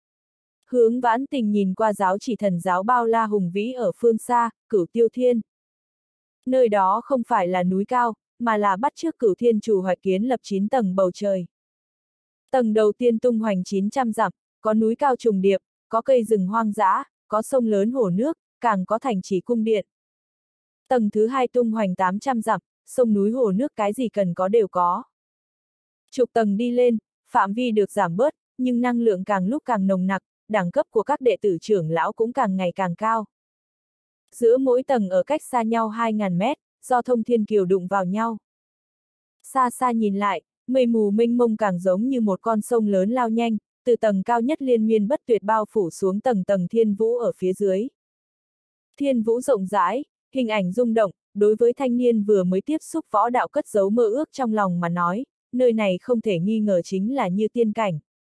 Hướng Vãn Tình nhìn qua giáo chỉ thần giáo bao la hùng vĩ ở phương xa, Cửu Tiêu Thiên. Nơi đó không phải là núi cao, mà là bắt chước Cửu Thiên chủ hoạch kiến lập 9 tầng bầu trời. Tầng đầu tiên tung hoành 900 dặm, có núi cao trùng điệp, có cây rừng hoang dã, có sông lớn hồ nước, càng có thành trì cung điện. Tầng thứ hai tung hoành 800 dặm, sông núi hồ nước cái gì cần có đều có. Chục tầng đi lên, phạm vi được giảm bớt, nhưng năng lượng càng lúc càng nồng nặc, đẳng cấp của các đệ tử trưởng lão cũng càng ngày càng cao. Giữa mỗi tầng ở cách xa nhau 2.000 mét, do thông thiên kiều đụng vào nhau. Xa xa nhìn lại, mây mù mênh mông càng giống như một con sông lớn lao nhanh, từ tầng cao nhất liên miên bất tuyệt bao phủ xuống tầng tầng thiên vũ ở phía dưới. Thiên vũ rộng rãi, hình ảnh rung động, đối với thanh niên vừa mới tiếp xúc võ đạo cất giấu mơ ước trong lòng mà nói, nơi này không thể nghi ngờ chính là như tiên cảnh.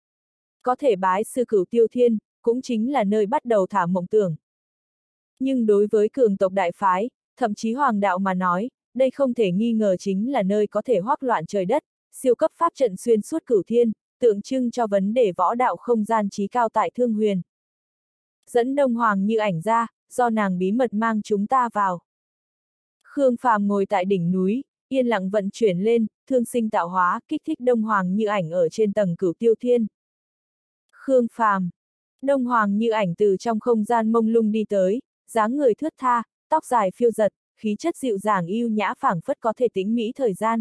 Có thể bái sư Cửu Tiêu Thiên, cũng chính là nơi bắt đầu thả mộng tưởng. Nhưng đối với cường tộc đại phái, thậm chí hoàng đạo mà nói, đây không thể nghi ngờ chính là nơi có thể hoắc loạn trời đất, siêu cấp pháp trận xuyên suốt cửu thiên, tượng trưng cho vấn đề võ đạo không gian trí cao tại Thương Huyền. Dẫn Đông Hoàng Như Ảnh ra, do nàng bí mật mang chúng ta vào. Khương Phàm ngồi tại đỉnh núi, yên lặng vận chuyển lên, thương sinh tạo hóa, kích thích Đông Hoàng Như Ảnh ở trên tầng Cửu Tiêu Thiên. Khương Phàm. Đông Hoàng Như Ảnh từ trong không gian mông lung đi tới, dáng người thướt tha, tóc dài phiêu giật, khí chất dịu dàng yêu nhã phảng phất có thể tĩnh mỹ thời gian.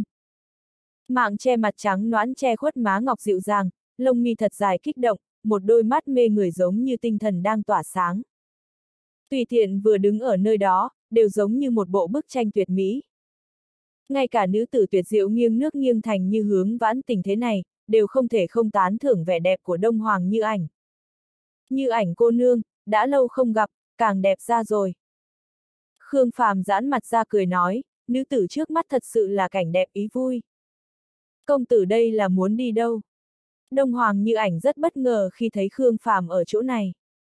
Mạng che mặt trắng nõn che khuất má ngọc dịu dàng, lông mi thật dài kích động, một đôi mắt mê người giống như tinh thần đang tỏa sáng. Tùy tiện vừa đứng ở nơi đó, đều giống như một bộ bức tranh tuyệt mỹ. Ngay cả nữ tử tuyệt diệu nghiêng nước nghiêng thành Như Hướng Vãn tình thế này, đều không thể không tán thưởng vẻ đẹp của Đông Hoàng Như Ảnh. Như Ảnh cô nương, đã lâu không gặp, càng đẹp ra rồi. Khương Phàm giãn mặt ra cười nói, nữ tử trước mắt thật sự là cảnh đẹp ý vui. Công tử đây là muốn đi đâu? Đông Hoàng Như Ảnh rất bất ngờ khi thấy Khương Phàm ở chỗ này.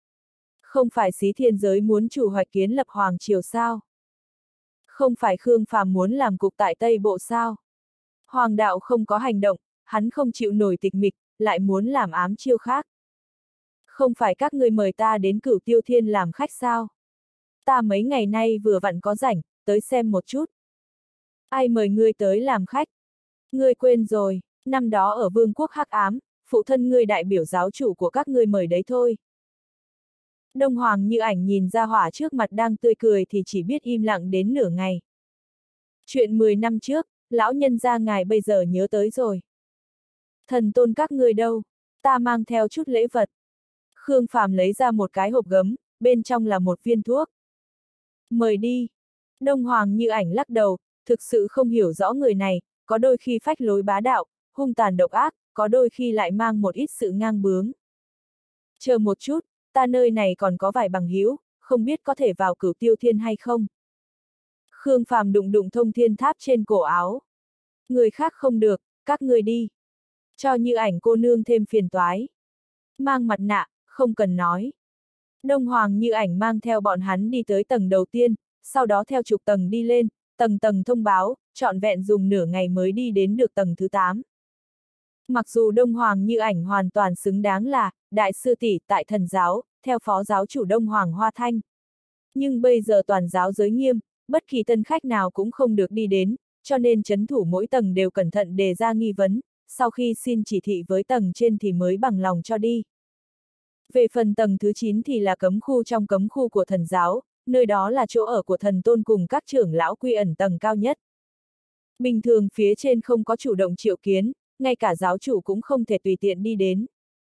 Không phải Xí Thiên Giới muốn chủ hoạch kiến lập Hoàng Triều sao? Không phải Khương Phàm muốn làm cục tại Tây Bộ sao? Hoàng đạo không có hành động, hắn không chịu nổi tịch mịch, lại muốn làm ám chiêu khác. Không phải các ngươi mời ta đến Cửu Tiêu Thiên làm khách sao? Ta mấy ngày nay vừa vặn có rảnh, tới xem một chút. Ai mời ngươi tới làm khách? Ngươi quên rồi, năm đó ở Vương quốc Hắc Ám, phụ thân ngươi đại biểu giáo chủ của các ngươi mời đấy thôi. Đông Hoàng Như Ảnh nhìn ra hỏa trước mặt đang tươi cười thì chỉ biết im lặng đến nửa ngày. Chuyện 10 năm trước, lão nhân gia ngài bây giờ nhớ tới rồi. Thần tôn các ngươi đâu? Ta mang theo chút lễ vật. Khương Phàm lấy ra một cái hộp gấm, bên trong là một viên thuốc. Mời đi. Đông Hoàng Như Ảnh lắc đầu, thực sự không hiểu rõ người này, có đôi khi phách lối bá đạo, hung tàn độc ác, có đôi khi lại mang một ít sự ngang bướng. Chờ một chút, ta nơi này còn có vài bằng hữu, không biết có thể vào Cửu Tiêu Thiên hay không? Khương Phàm đụng đụng thông thiên tháp trên cổ áo. Người khác không được, các ngươi đi. Cho Như Ảnh cô nương thêm phiền toái. Mang mặt nạ, không cần nói. Đông Hoàng Như Ảnh mang theo bọn hắn đi tới tầng đầu tiên, sau đó theo trục tầng đi lên, tầng tầng thông báo, trọn vẹn dùng nửa ngày mới đi đến được tầng thứ 8. Mặc dù Đông Hoàng Như Ảnh hoàn toàn xứng đáng là đại sư tỷ tại thần giáo, theo phó giáo chủ Đông Hoàng Hoa Thanh. Nhưng bây giờ toàn giáo giới nghiêm, bất kỳ tân khách nào cũng không được đi đến, cho nên trấn thủ mỗi tầng đều cẩn thận đề ra nghi vấn, sau khi xin chỉ thị với tầng trên thì mới bằng lòng cho đi. Về phần tầng thứ 9 thì là cấm khu trong cấm khu của thần giáo, nơi đó là chỗ ở của thần tôn cùng các trưởng lão quy ẩn tầng cao nhất. Bình thường phía trên không có chủ động triệu kiến, ngay cả giáo chủ cũng không thể tùy tiện đi đến.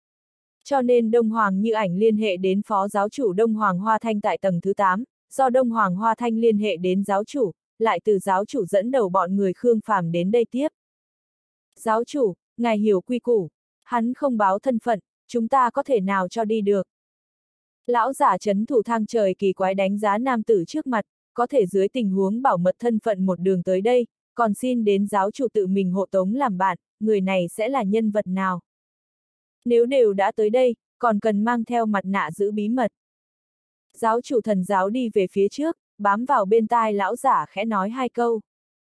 Cho nên Đông Hoàng Như Ảnh liên hệ đến phó giáo chủ Đông Hoàng Hoa Thanh tại tầng thứ 8, do Đông Hoàng Hoa Thanh liên hệ đến giáo chủ, lại từ giáo chủ dẫn đầu bọn người Khương Phàm đến đây tiếp. Giáo chủ, ngài hiểu quy củ, hắn không báo thân phận, chúng ta có thể nào cho đi được. Lão giả trấn thủ thang trời kỳ quái đánh giá nam tử trước mặt, có thể dưới tình huống bảo mật thân phận một đường tới đây, còn xin đến giáo chủ tự mình hộ tống làm bạn, người này sẽ là nhân vật nào? Nếu đều đã tới đây, còn cần mang theo mặt nạ giữ bí mật. Giáo chủ thần giáo đi về phía trước, bám vào bên tai lão giả khẽ nói hai câu.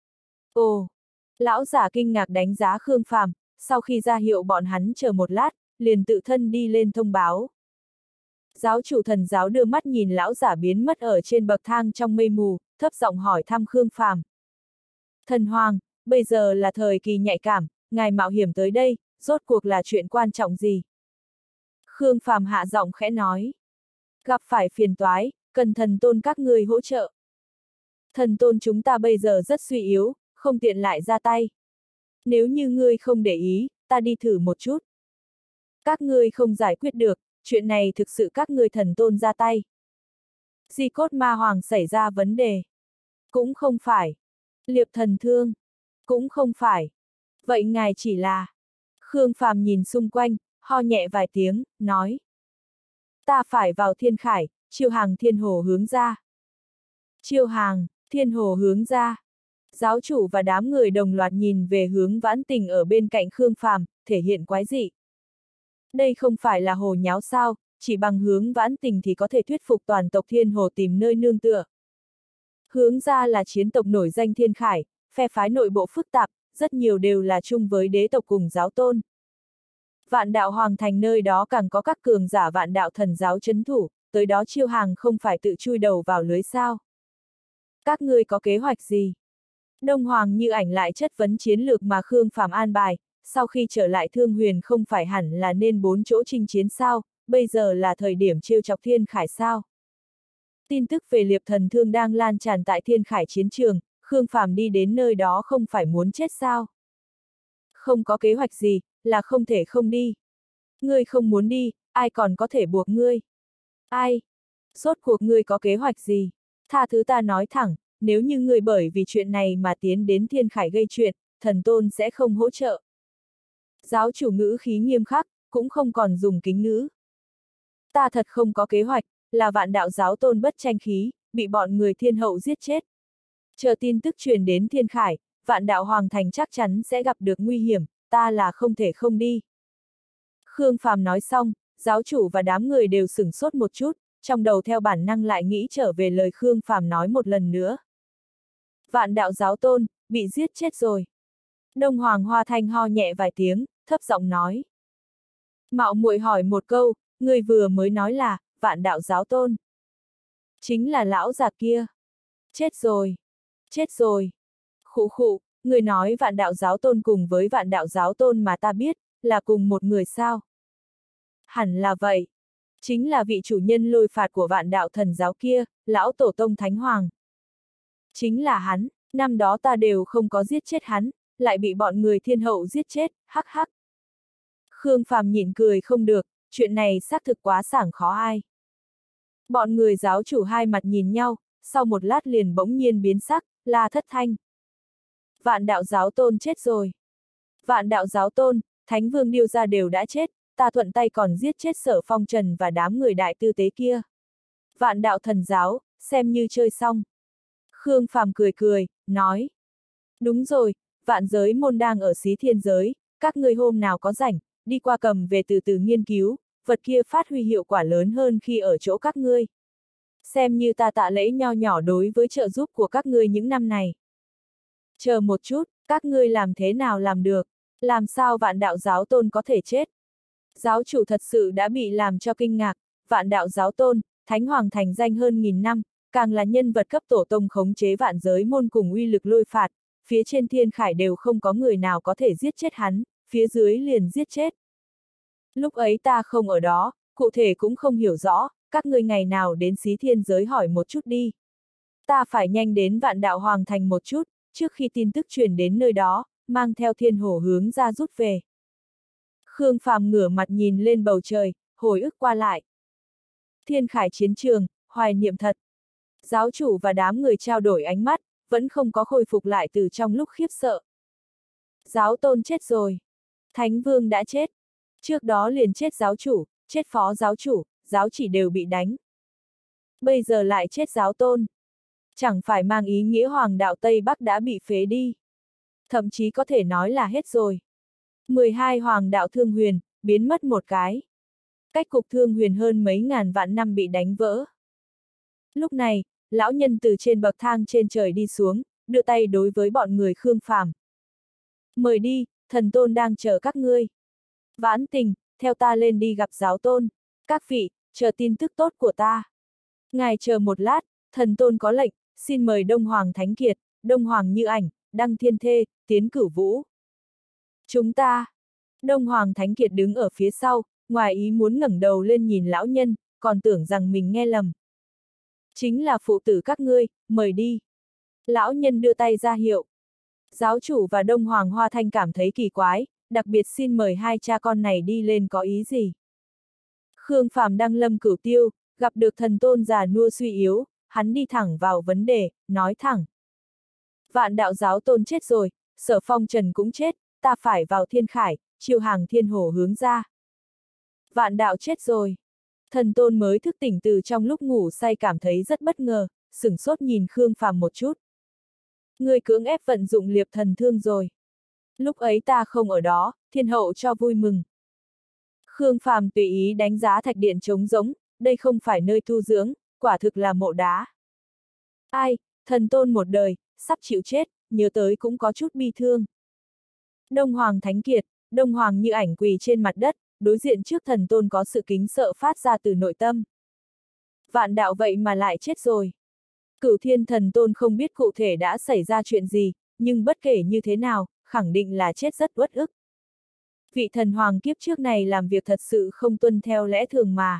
Ồ! Lão giả kinh ngạc đánh giá Khương Phàm, sau khi ra hiệu bọn hắn chờ một lát, liền tự thân đi lên thông báo. Giáo chủ thần giáo đưa mắt nhìn lão giả biến mất ở trên bậc thang trong mây mù, thấp giọng hỏi thăm Khương Phàm. Thần Hoàng, bây giờ là thời kỳ nhạy cảm, ngài mạo hiểm tới đây, rốt cuộc là chuyện quan trọng gì? Khương Phàm hạ giọng khẽ nói. Gặp phải phiền toái, cần thần tôn các ngươi hỗ trợ. Thần tôn chúng ta bây giờ rất suy yếu, không tiện lại ra tay. Nếu như ngươi không để ý, ta đi thử một chút. Các ngươi không giải quyết được, chuyện này thực sự các ngươi thần tôn ra tay. Di Cốt Ma Hoàng xảy ra vấn đề. Cũng không phải. Liệp Thần Thương. Cũng không phải. Vậy ngài chỉ là... Khương Phàm nhìn xung quanh, ho nhẹ vài tiếng, nói. Ta phải vào Thiên Khải, chiêu hàng Thiên Hồ hướng ra. Chiêu hàng, Thiên Hồ hướng ra. Giáo chủ và đám người đồng loạt nhìn về hướng Vãn Tình ở bên cạnh Khương Phàm, thể hiện quái dị. Đây không phải là hồ nháo sao, chỉ bằng hướng Vãn Tình thì có thể thuyết phục toàn tộc Thiên Hồ tìm nơi nương tựa. Hướng ra là chiến tộc nổi danh Thiên Khải, phe phái nội bộ phức tạp, rất nhiều đều là chung với đế tộc cùng giáo tôn. Vạn đạo hoàng thành nơi đó càng có các cường giả vạn đạo thần giáo trấn thủ, tới đó chiêu hàng không phải tự chui đầu vào lưới sao. Các ngươi có kế hoạch gì? Đông Hoàng Như Ảnh lại chất vấn chiến lược mà Khương Phàm an bài, sau khi trở lại Thương Huyền không phải hẳn là nên 4 chỗ chinh chiến sao, bây giờ là thời điểm trêu chọc Thiên Khải sao. Tin tức về Liệp Thần Thương đang lan tràn tại Thiên Khải chiến trường, Khương Phàm đi đến nơi đó không phải muốn chết sao. Không có kế hoạch gì, là không thể không đi. Ngươi không muốn đi, ai còn có thể buộc ngươi? Ai? Rốt cuộc ngươi có kế hoạch gì? Tha thứ ta nói thẳng, nếu như ngươi bởi vì chuyện này mà tiến đến Thiên Khải gây chuyện, thần tôn sẽ không hỗ trợ. Giáo chủ ngữ khí nghiêm khắc, cũng không còn dùng kính ngữ. Ta thật không có kế hoạch, là vạn đạo giáo tôn bất tranh khí, bị bọn người Thiên Hậu giết chết. Chờ tin tức truyền đến Thiên Khải, vạn đạo hoàng thành chắc chắn sẽ gặp được nguy hiểm, ta là không thể không đi. Khương Phàm nói xong, giáo chủ và đám người đều sửng sốt một chút, trong đầu theo bản năng lại nghĩ trở về lời Khương Phàm nói một lần nữa. Vạn đạo giáo tôn, bị giết chết rồi. Đông Hoàng Hoa Thanh ho nhẹ vài tiếng, thấp giọng nói. Mạo muội hỏi một câu, người vừa mới nói là, vạn đạo giáo tôn. Chính là lão già kia. Chết rồi. Chết rồi. Khụ khụ, người nói vạn đạo giáo tôn cùng với vạn đạo giáo tôn mà ta biết, là cùng một người sao? Hẳn là vậy. Chính là vị chủ nhân lôi phạt của vạn đạo thần giáo kia, lão tổ tông Thánh Hoàng. Chính là hắn, năm đó ta đều không có giết chết hắn, lại bị bọn người Thiên Hậu giết chết, hắc hắc. Khương Phàm nhịn cười không được, chuyện này xác thực quá sảng khó ai. Bọn người giáo chủ hai mặt nhìn nhau, sau một lát liền bỗng nhiên biến sắc, la thất thanh. Vạn đạo giáo tôn chết rồi. Vạn đạo giáo tôn, Thánh Vương Điêu Gia đều đã chết, ta thuận tay còn giết chết Sở Phong Trần và đám người đại tư tế kia. Vạn đạo thần giáo, xem như chơi xong. Khương Phàm cười cười, nói. Đúng rồi, vạn giới môn đang ở Xí Thiên Giới, các ngươi hôm nào có rảnh, đi qua cầm về từ từ nghiên cứu, vật kia phát huy hiệu quả lớn hơn khi ở chỗ các ngươi. Xem như ta tạ lễ nho nhỏ đối với trợ giúp của các ngươi những năm này. Chờ một chút, các ngươi làm thế nào làm được? Làm sao vạn đạo giáo tôn có thể chết? Giáo chủ thật sự đã bị làm cho kinh ngạc, vạn đạo giáo tôn, Thánh Hoàng thành danh hơn 1000 năm, càng là nhân vật cấp tổ tông khống chế vạn giới môn cùng uy lực lôi phạt, phía trên Thiên Khải đều không có người nào có thể giết chết hắn, phía dưới liền giết chết. Lúc ấy ta không ở đó, cụ thể cũng không hiểu rõ, các ngươi ngày nào đến Xí Thiên Giới hỏi một chút đi. Ta phải nhanh đến vạn đạo hoàng thành một chút, trước khi tin tức truyền đến nơi đó, mang theo Thiên Hổ hướng ra rút về. Khương Phàm ngửa mặt nhìn lên bầu trời, hồi ức qua lại. Thiên Khải chiến trường, hoài niệm thật. Giáo chủ và đám người trao đổi ánh mắt, vẫn không có khôi phục lại từ trong lúc khiếp sợ. Giáo tôn chết rồi. Thánh Vương đã chết. Trước đó liền chết giáo chủ, chết phó giáo chủ, giáo chỉ đều bị đánh. Bây giờ lại chết giáo tôn. Chẳng phải mang ý nghĩa Hoàng đạo Tây Bắc đã bị phế đi. Thậm chí có thể nói là hết rồi. 12 Hoàng đạo Thương Huyền, biến mất một cái. Cách cục Thương Huyền hơn mấy ngàn vạn năm bị đánh vỡ. Lúc này, lão nhân từ trên bậc thang trên trời đi xuống, đưa tay đối với bọn người Khương Phàm. Mời đi, thần tôn đang chờ các ngươi. Vãn Tình, theo ta lên đi gặp giáo tôn. Các vị, chờ tin tức tốt của ta. Ngài chờ một lát, thần tôn có lệnh, xin mời Đông Hoàng Thánh Kiệt, Đông Hoàng Như Ảnh, Đăng Thiên Thê, tiến cửu vũ. Chúng ta. Đông Hoàng Thánh Kiệt đứng ở phía sau, ngoài ý muốn ngẩng đầu lên nhìn lão nhân, còn tưởng rằng mình nghe lầm. Chính là phụ tử các ngươi, mời đi. Lão nhân đưa tay ra hiệu. Giáo chủ và Đông Hoàng Hoa Thanh cảm thấy kỳ quái, đặc biệt xin mời hai cha con này đi lên có ý gì. Khương Phàm đăng lâm cửu tiêu, gặp được thần tôn già nua suy yếu, hắn đi thẳng vào vấn đề, nói thẳng. Vạn đạo giáo tôn chết rồi, Sở Phong Trần cũng chết, ta phải vào thiên khải, chiêu hàng thiên hồ hướng ra. Vạn đạo chết rồi. Thần tôn mới thức tỉnh từ trong lúc ngủ say cảm thấy rất bất ngờ, sửng sốt nhìn Khương Phàm một chút. Người cưỡng ép vận dụng liệp thần thương rồi. Lúc ấy ta không ở đó, thiên hậu cho vui mừng. Khương Phàm tùy ý đánh giá thạch điện trống rỗng, đây không phải nơi tu dưỡng, quả thực là mộ đá. Ai, thần tôn một đời, sắp chịu chết, nhớ tới cũng có chút bi thương. Đông Hoàng Thánh Kiệt, Đông Hoàng như ảnh quỳ trên mặt đất, đối diện trước thần tôn có sự kính sợ phát ra từ nội tâm. Vạn đạo vậy mà lại chết rồi. Cửu Thiên thần tôn không biết cụ thể đã xảy ra chuyện gì, nhưng bất kể như thế nào, khẳng định là chết rất uất ức. Vị thần hoàng kiếp trước này làm việc thật sự không tuân theo lẽ thường mà.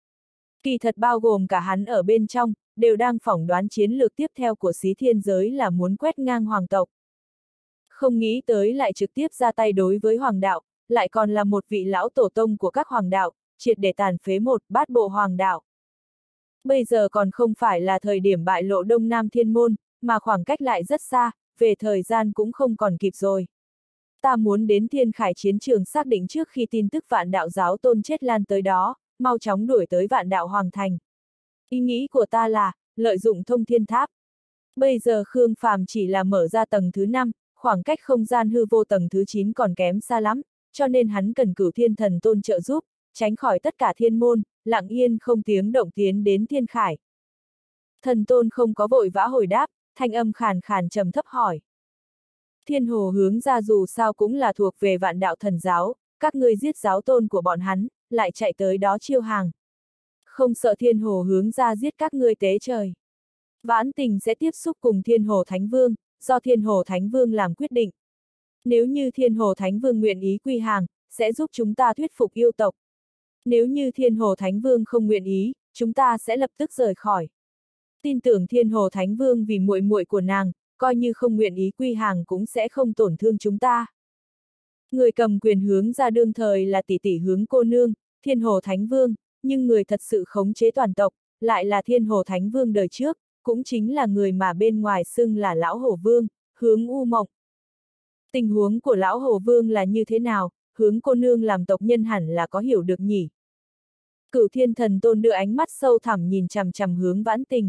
Kỳ thật bao gồm cả hắn ở bên trong, đều đang phỏng đoán chiến lược tiếp theo của Xí Thiên giới là muốn quét ngang hoàng tộc. Không nghĩ tới lại trực tiếp ra tay đối với hoàng đạo, lại còn là một vị lão tổ tông của các hoàng đạo, triệt để tàn phế một bát bộ hoàng đạo. Bây giờ còn không phải là thời điểm bại lộ Đông Nam Thiên Môn, mà khoảng cách lại rất xa, về thời gian cũng không còn kịp rồi. Ta muốn đến Thiên Khải chiến trường xác định trước khi tin tức Vạn đạo giáo tôn chết lan tới đó, mau chóng đuổi tới Vạn đạo hoàng thành. Ý nghĩ của ta là, lợi dụng thông thiên tháp. Bây giờ Khương Phàm chỉ là mở ra tầng thứ 5, khoảng cách không gian hư vô tầng thứ 9 còn kém xa lắm, cho nên hắn cần Cửu Thiên thần tôn trợ giúp, tránh khỏi tất cả thiên môn, lặng yên không tiếng động tiến đến Thiên Khải. Thần tôn không có vội vã hồi đáp, thanh âm khàn khàn trầm thấp hỏi. Thiên hồ hướng ra dù sao cũng là thuộc về Vạn đạo thần giáo, các ngươi giết giáo tôn của bọn hắn, lại chạy tới đó chiêu hàng. Không sợ thiên hồ hướng ra giết các ngươi tế trời. Vãn Tình sẽ tiếp xúc cùng thiên hồ thánh vương, do thiên hồ thánh vương làm quyết định. Nếu như thiên hồ thánh vương nguyện ý quy hàng, sẽ giúp chúng ta thuyết phục yêu tộc. Nếu như thiên hồ thánh vương không nguyện ý, chúng ta sẽ lập tức rời khỏi. Tin tưởng thiên hồ thánh vương vì muội muội của nàng, coi như không nguyện ý quy hàng cũng sẽ không tổn thương chúng ta. Người cầm quyền hướng ra đương thời là tỷ tỷ hướng cô nương, thiên hồ thánh vương, nhưng người thật sự khống chế toàn tộc, lại là thiên hồ thánh vương đời trước, cũng chính là người mà bên ngoài xưng là lão hổ vương, hướng U Mộng. Tình huống của lão hổ vương là như thế nào, hướng cô nương làm tộc nhân hẳn là có hiểu được nhỉ. Cửu Thiên thần tôn đưa ánh mắt sâu thẳm nhìn chằm chằm hướng Vãn Tình.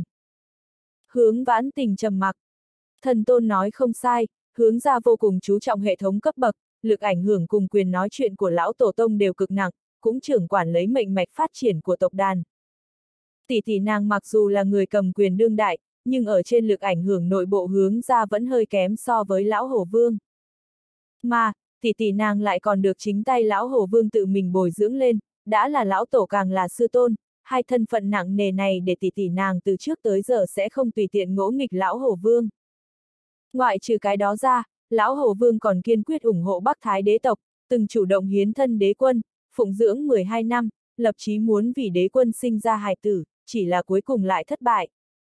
Hướng Vãn Tình trầm mặc. Thần tôn nói không sai, hướng ra vô cùng chú trọng hệ thống cấp bậc, lực ảnh hưởng cùng quyền nói chuyện của lão tổ tông đều cực nặng, cũng trưởng quản lấy mệnh mạch phát triển của tộc đàn. Tỷ tỷ nàng mặc dù là người cầm quyền đương đại, nhưng ở trên lực ảnh hưởng nội bộ hướng ra vẫn hơi kém so với lão hổ vương. Mà, tỷ tỷ nàng lại còn được chính tay lão hổ vương tự mình bồi dưỡng lên, đã là lão tổ càng là sư tôn, hai thân phận nặng nề này để tỷ tỷ nàng từ trước tới giờ sẽ không tùy tiện ngỗ nghịch lão hổ vương. Ngoại trừ cái đó ra, lão hổ vương còn kiên quyết ủng hộ Bắc Thái đế tộc, từng chủ động hiến thân đế quân, phụng dưỡng 12 năm, lập chí muốn vì đế quân sinh ra hài tử, chỉ là cuối cùng lại thất bại.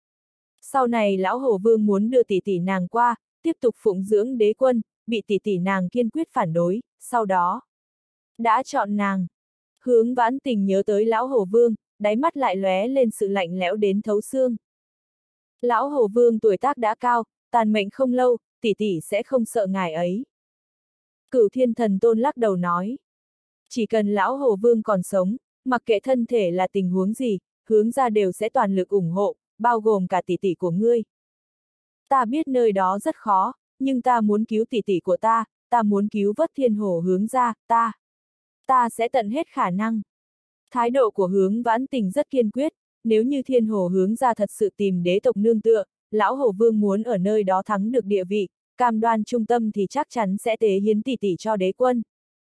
Sau này lão hổ vương muốn đưa tỷ tỷ nàng qua, tiếp tục phụng dưỡng đế quân, bị tỷ tỷ nàng kiên quyết phản đối, sau đó đã chọn nàng. Hướng Vãn Tình nhớ tới lão hổ vương, đáy mắt lại lóe lên sự lạnh lẽo đến thấu xương. Lão hổ vương tuổi tác đã cao, tàn mệnh không lâu, tỷ tỷ sẽ không sợ ngài ấy. Cửu Thiên thần tôn lắc đầu nói. Chỉ cần lão hổ vương còn sống, mặc kệ thân thể là tình huống gì, hướng ra đều sẽ toàn lực ủng hộ, bao gồm cả tỷ tỷ của ngươi. Ta biết nơi đó rất khó, nhưng ta muốn cứu tỷ tỷ của ta muốn cứu vớt thiên hồ hướng ra, ta sẽ tận hết khả năng. Thái độ của hướng Vãn Tình rất kiên quyết, nếu như thiên hồ hướng ra thật sự tìm đế tộc nương tựa, lão hổ vương muốn ở nơi đó thắng được địa vị, cam đoan trung tâm thì chắc chắn sẽ tế hiến tỷ tỷ cho đế quân.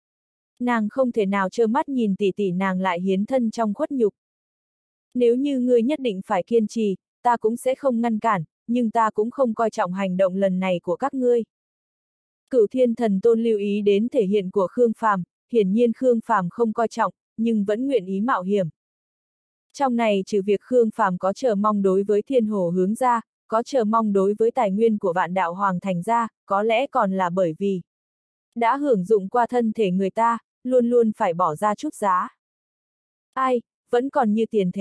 Nàng không thể nào trơ mắt nhìn tỷ tỷ nàng lại hiến thân trong khuất nhục. Nếu như ngươi nhất định phải kiên trì, ta cũng sẽ không ngăn cản, nhưng ta cũng không coi trọng hành động lần này của các ngươi. Cửu Thiên thần tôn lưu ý đến thể hiện của Khương Phàm, hiển nhiên Khương Phàm không coi trọng, nhưng vẫn nguyện ý mạo hiểm. Trong này trừ việc Khương Phàm có chờ mong đối với thiên hồ hướng ra, có chờ mong đối với tài nguyên của Vạn đạo hoàng thành ra, có lẽ còn là bởi vì đã hưởng dụng qua thân thể người ta, luôn luôn phải bỏ ra chút giá. Ai, vẫn còn như tiền thế,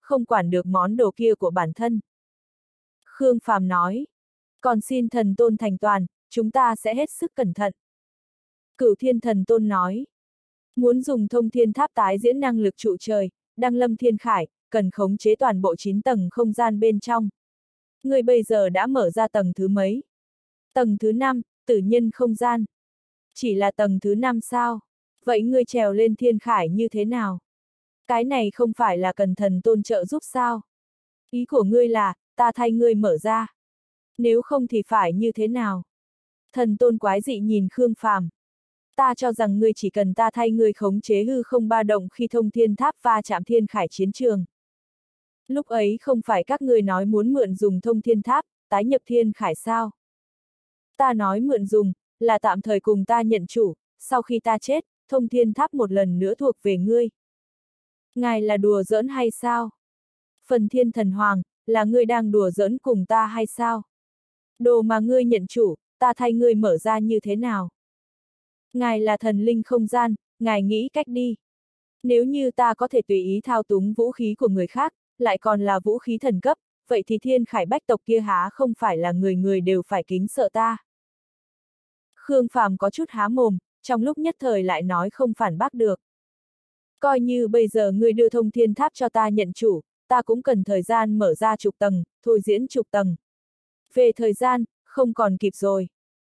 không quản được món đồ kia của bản thân. Khương Phàm nói, còn xin thần tôn thành toàn, chúng ta sẽ hết sức cẩn thận. Cửu Thiên Thần Tôn nói, muốn dùng thông thiên tháp tái diễn năng lực trụ trời, đăng lâm thiên khải, cần khống chế toàn bộ 9 tầng không gian bên trong. Ngươi bây giờ đã mở ra tầng thứ mấy? Tầng thứ 5, tử nhân không gian. Chỉ là tầng thứ 5 sao? Vậy ngươi trèo lên thiên khải như thế nào? Cái này không phải là cần thần tôn trợ giúp sao? Ý của ngươi là, ta thay ngươi mở ra. Nếu không thì phải như thế nào? Thần tôn quái dị nhìn Khương Phàm. Ta cho rằng ngươi chỉ cần ta thay ngươi khống chế hư không ba động khi thông thiên tháp va chạm thiên khải chiến trường. Lúc ấy không phải các ngươi nói muốn mượn dùng thông thiên tháp, tái nhập thiên khải sao? Ta nói mượn dùng, là tạm thời cùng ta nhận chủ, sau khi ta chết, thông thiên tháp một lần nữa thuộc về ngươi. Ngài là đùa giỡn hay sao? Phần Thiên Thần Hoàng, là ngươi đang đùa giỡn cùng ta hay sao? Đồ mà ngươi nhận chủ, ta thay ngươi mở ra như thế nào? Ngài là thần linh không gian, ngài nghĩ cách đi. Nếu như ta có thể tùy ý thao túng vũ khí của người khác, lại còn là vũ khí thần cấp, vậy thì thiên khải bách tộc kia há không phải là người người đều phải kính sợ ta. Khương Phàm có chút há mồm, trong lúc nhất thời lại nói không phản bác được. Coi như bây giờ ngươi đưa thông thiên tháp cho ta nhận chủ, ta cũng cần thời gian mở ra trục tầng, thôi diễn trục tầng. Về thời gian, không còn kịp rồi.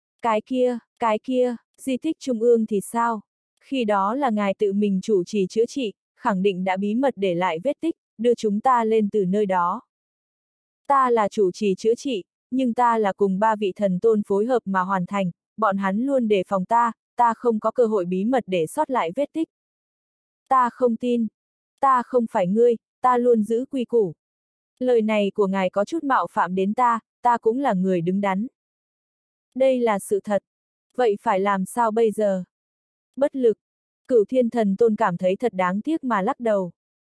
Cái kia, di tích trung ương thì sao? Khi đó là ngài tự mình chủ trì chữa trị, khẳng định đã bí mật để lại vết tích, đưa chúng ta lên từ nơi đó. Ta là chủ trì chữa trị, nhưng ta là cùng 3 vị thần tôn phối hợp mà hoàn thành, bọn hắn luôn đề phòng ta không có cơ hội bí mật để sót lại vết tích. Ta không tin. Ta không phải ngươi, ta luôn giữ quy củ. Lời này của ngài có chút mạo phạm đến ta cũng là người đứng đắn. Đây là sự thật. Vậy phải làm sao bây giờ? Bất lực. Cửu Thiên Thần Tôn cảm thấy thật đáng tiếc mà lắc đầu.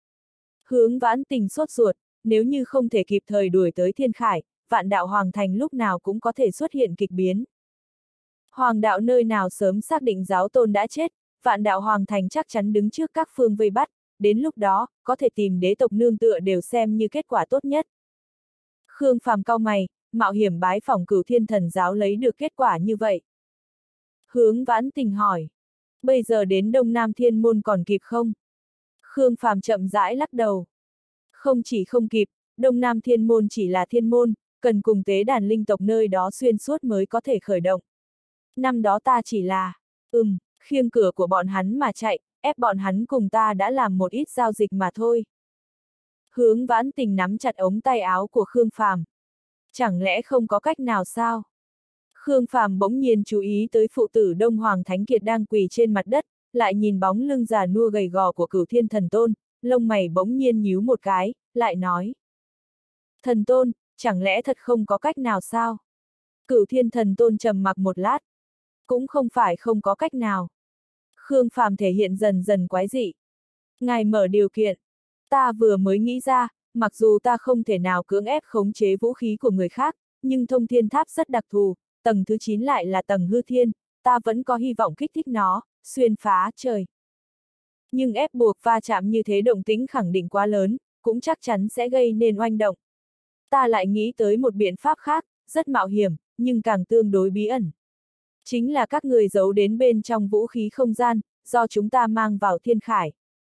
Hướng Vãn Tình sốt ruột, nếu như không thể kịp thời đuổi tới thiên khải, Vạn Đạo Hoàng Thành lúc nào cũng có thể xuất hiện kịch biến. Hoàng đạo nơi nào sớm xác định giáo tôn đã chết, Vạn Đạo Hoàng Thành chắc chắn đứng trước các phương vây bắt, đến lúc đó, có thể tìm đế tộc nương tựa đều xem như kết quả tốt nhất. Khương Phàm cau mày, mạo hiểm bái phỏng Cửu Thiên Thần giáo lấy được kết quả như vậy. Hướng Vãn Tình hỏi, bây giờ đến Đông Nam Thiên Môn còn kịp không? Khương Phàm chậm rãi lắc đầu. Không chỉ không kịp, Đông Nam Thiên Môn chỉ là thiên môn, cần cùng tế đàn linh tộc nơi đó xuyên suốt mới có thể khởi động. Năm đó ta chỉ là, khiêng cửa của bọn hắn mà chạy, ép bọn hắn cùng ta đã làm một ít giao dịch mà thôi. Hướng Vãn Tình nắm chặt ống tay áo của Khương Phàm. Chẳng lẽ không có cách nào sao? Khương Phàm bỗng nhiên chú ý tới phụ tử Đông Hoàng Thánh Kiệt đang quỳ trên mặt đất, lại nhìn bóng lưng già nua gầy gò của Cửu Thiên Thần Tôn, lông mày bỗng nhiên nhíu một cái, lại nói. Thần Tôn, chẳng lẽ thật không có cách nào sao? Cửu Thiên Thần Tôn trầm mặc một lát. Cũng không phải không có cách nào. Khương Phàm thể hiện dần dần quái dị. Ngài mở điều kiện. Ta vừa mới nghĩ ra, mặc dù ta không thể nào cưỡng ép khống chế vũ khí của người khác, nhưng thông thiên tháp rất đặc thù, tầng thứ 9 lại là tầng hư thiên, ta vẫn có hy vọng kích thích nó, xuyên phá trời. Nhưng ép buộc va chạm như thế động tĩnh khẳng định quá lớn, cũng chắc chắn sẽ gây nên oanh động. Ta lại nghĩ tới một biện pháp khác, rất mạo hiểm, nhưng càng tương đối bí ẩn. Chính là các người giấu đến bên trong vũ khí không gian, do chúng ta mang vào thiên khải.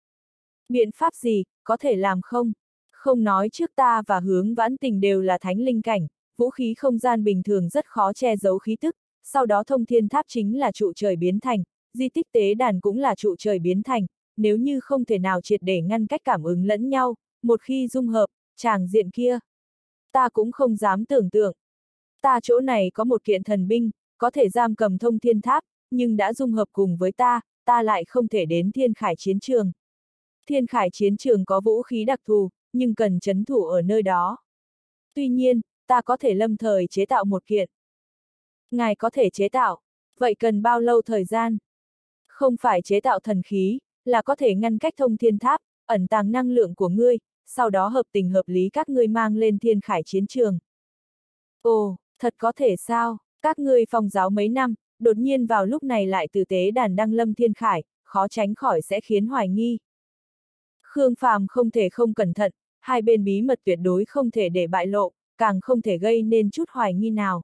Biện pháp gì, có thể làm không? Không nói trước ta và Hướng Vãn Tình đều là thánh linh cảnh, vũ khí không gian bình thường rất khó che giấu khí tức, sau đó thông thiên tháp chính là trụ trời biến thành, di tích tế đàn cũng là trụ trời biến thành, nếu như không thể nào triệt để ngăn cách cảm ứng lẫn nhau, một khi dung hợp, tràng diện kia. Ta cũng không dám tưởng tượng. Ta chỗ này có một kiện thần binh, có thể giam cầm thông thiên tháp, nhưng đã dung hợp cùng với ta lại không thể đến thiên khải chiến trường. Thiên khải chiến trường có vũ khí đặc thù, nhưng cần trấn thủ ở nơi đó. Tuy nhiên, ta có thể lâm thời chế tạo một kiện. Ngài có thể chế tạo, vậy cần bao lâu thời gian? Không phải chế tạo thần khí, là có thể ngăn cách thông thiên tháp, ẩn tàng năng lượng của ngươi, sau đó hợp tình hợp lý các ngươi mang lên thiên khải chiến trường. Ồ, thật có thể sao? Các ngươi phòng giáo mấy năm, đột nhiên vào lúc này lại từ tế đàn đăng lâm thiên khải, khó tránh khỏi sẽ khiến hoài nghi. Khương Phàm không thể không cẩn thận, hai bên bí mật tuyệt đối không thể để bại lộ, càng không thể gây nên chút hoài nghi nào.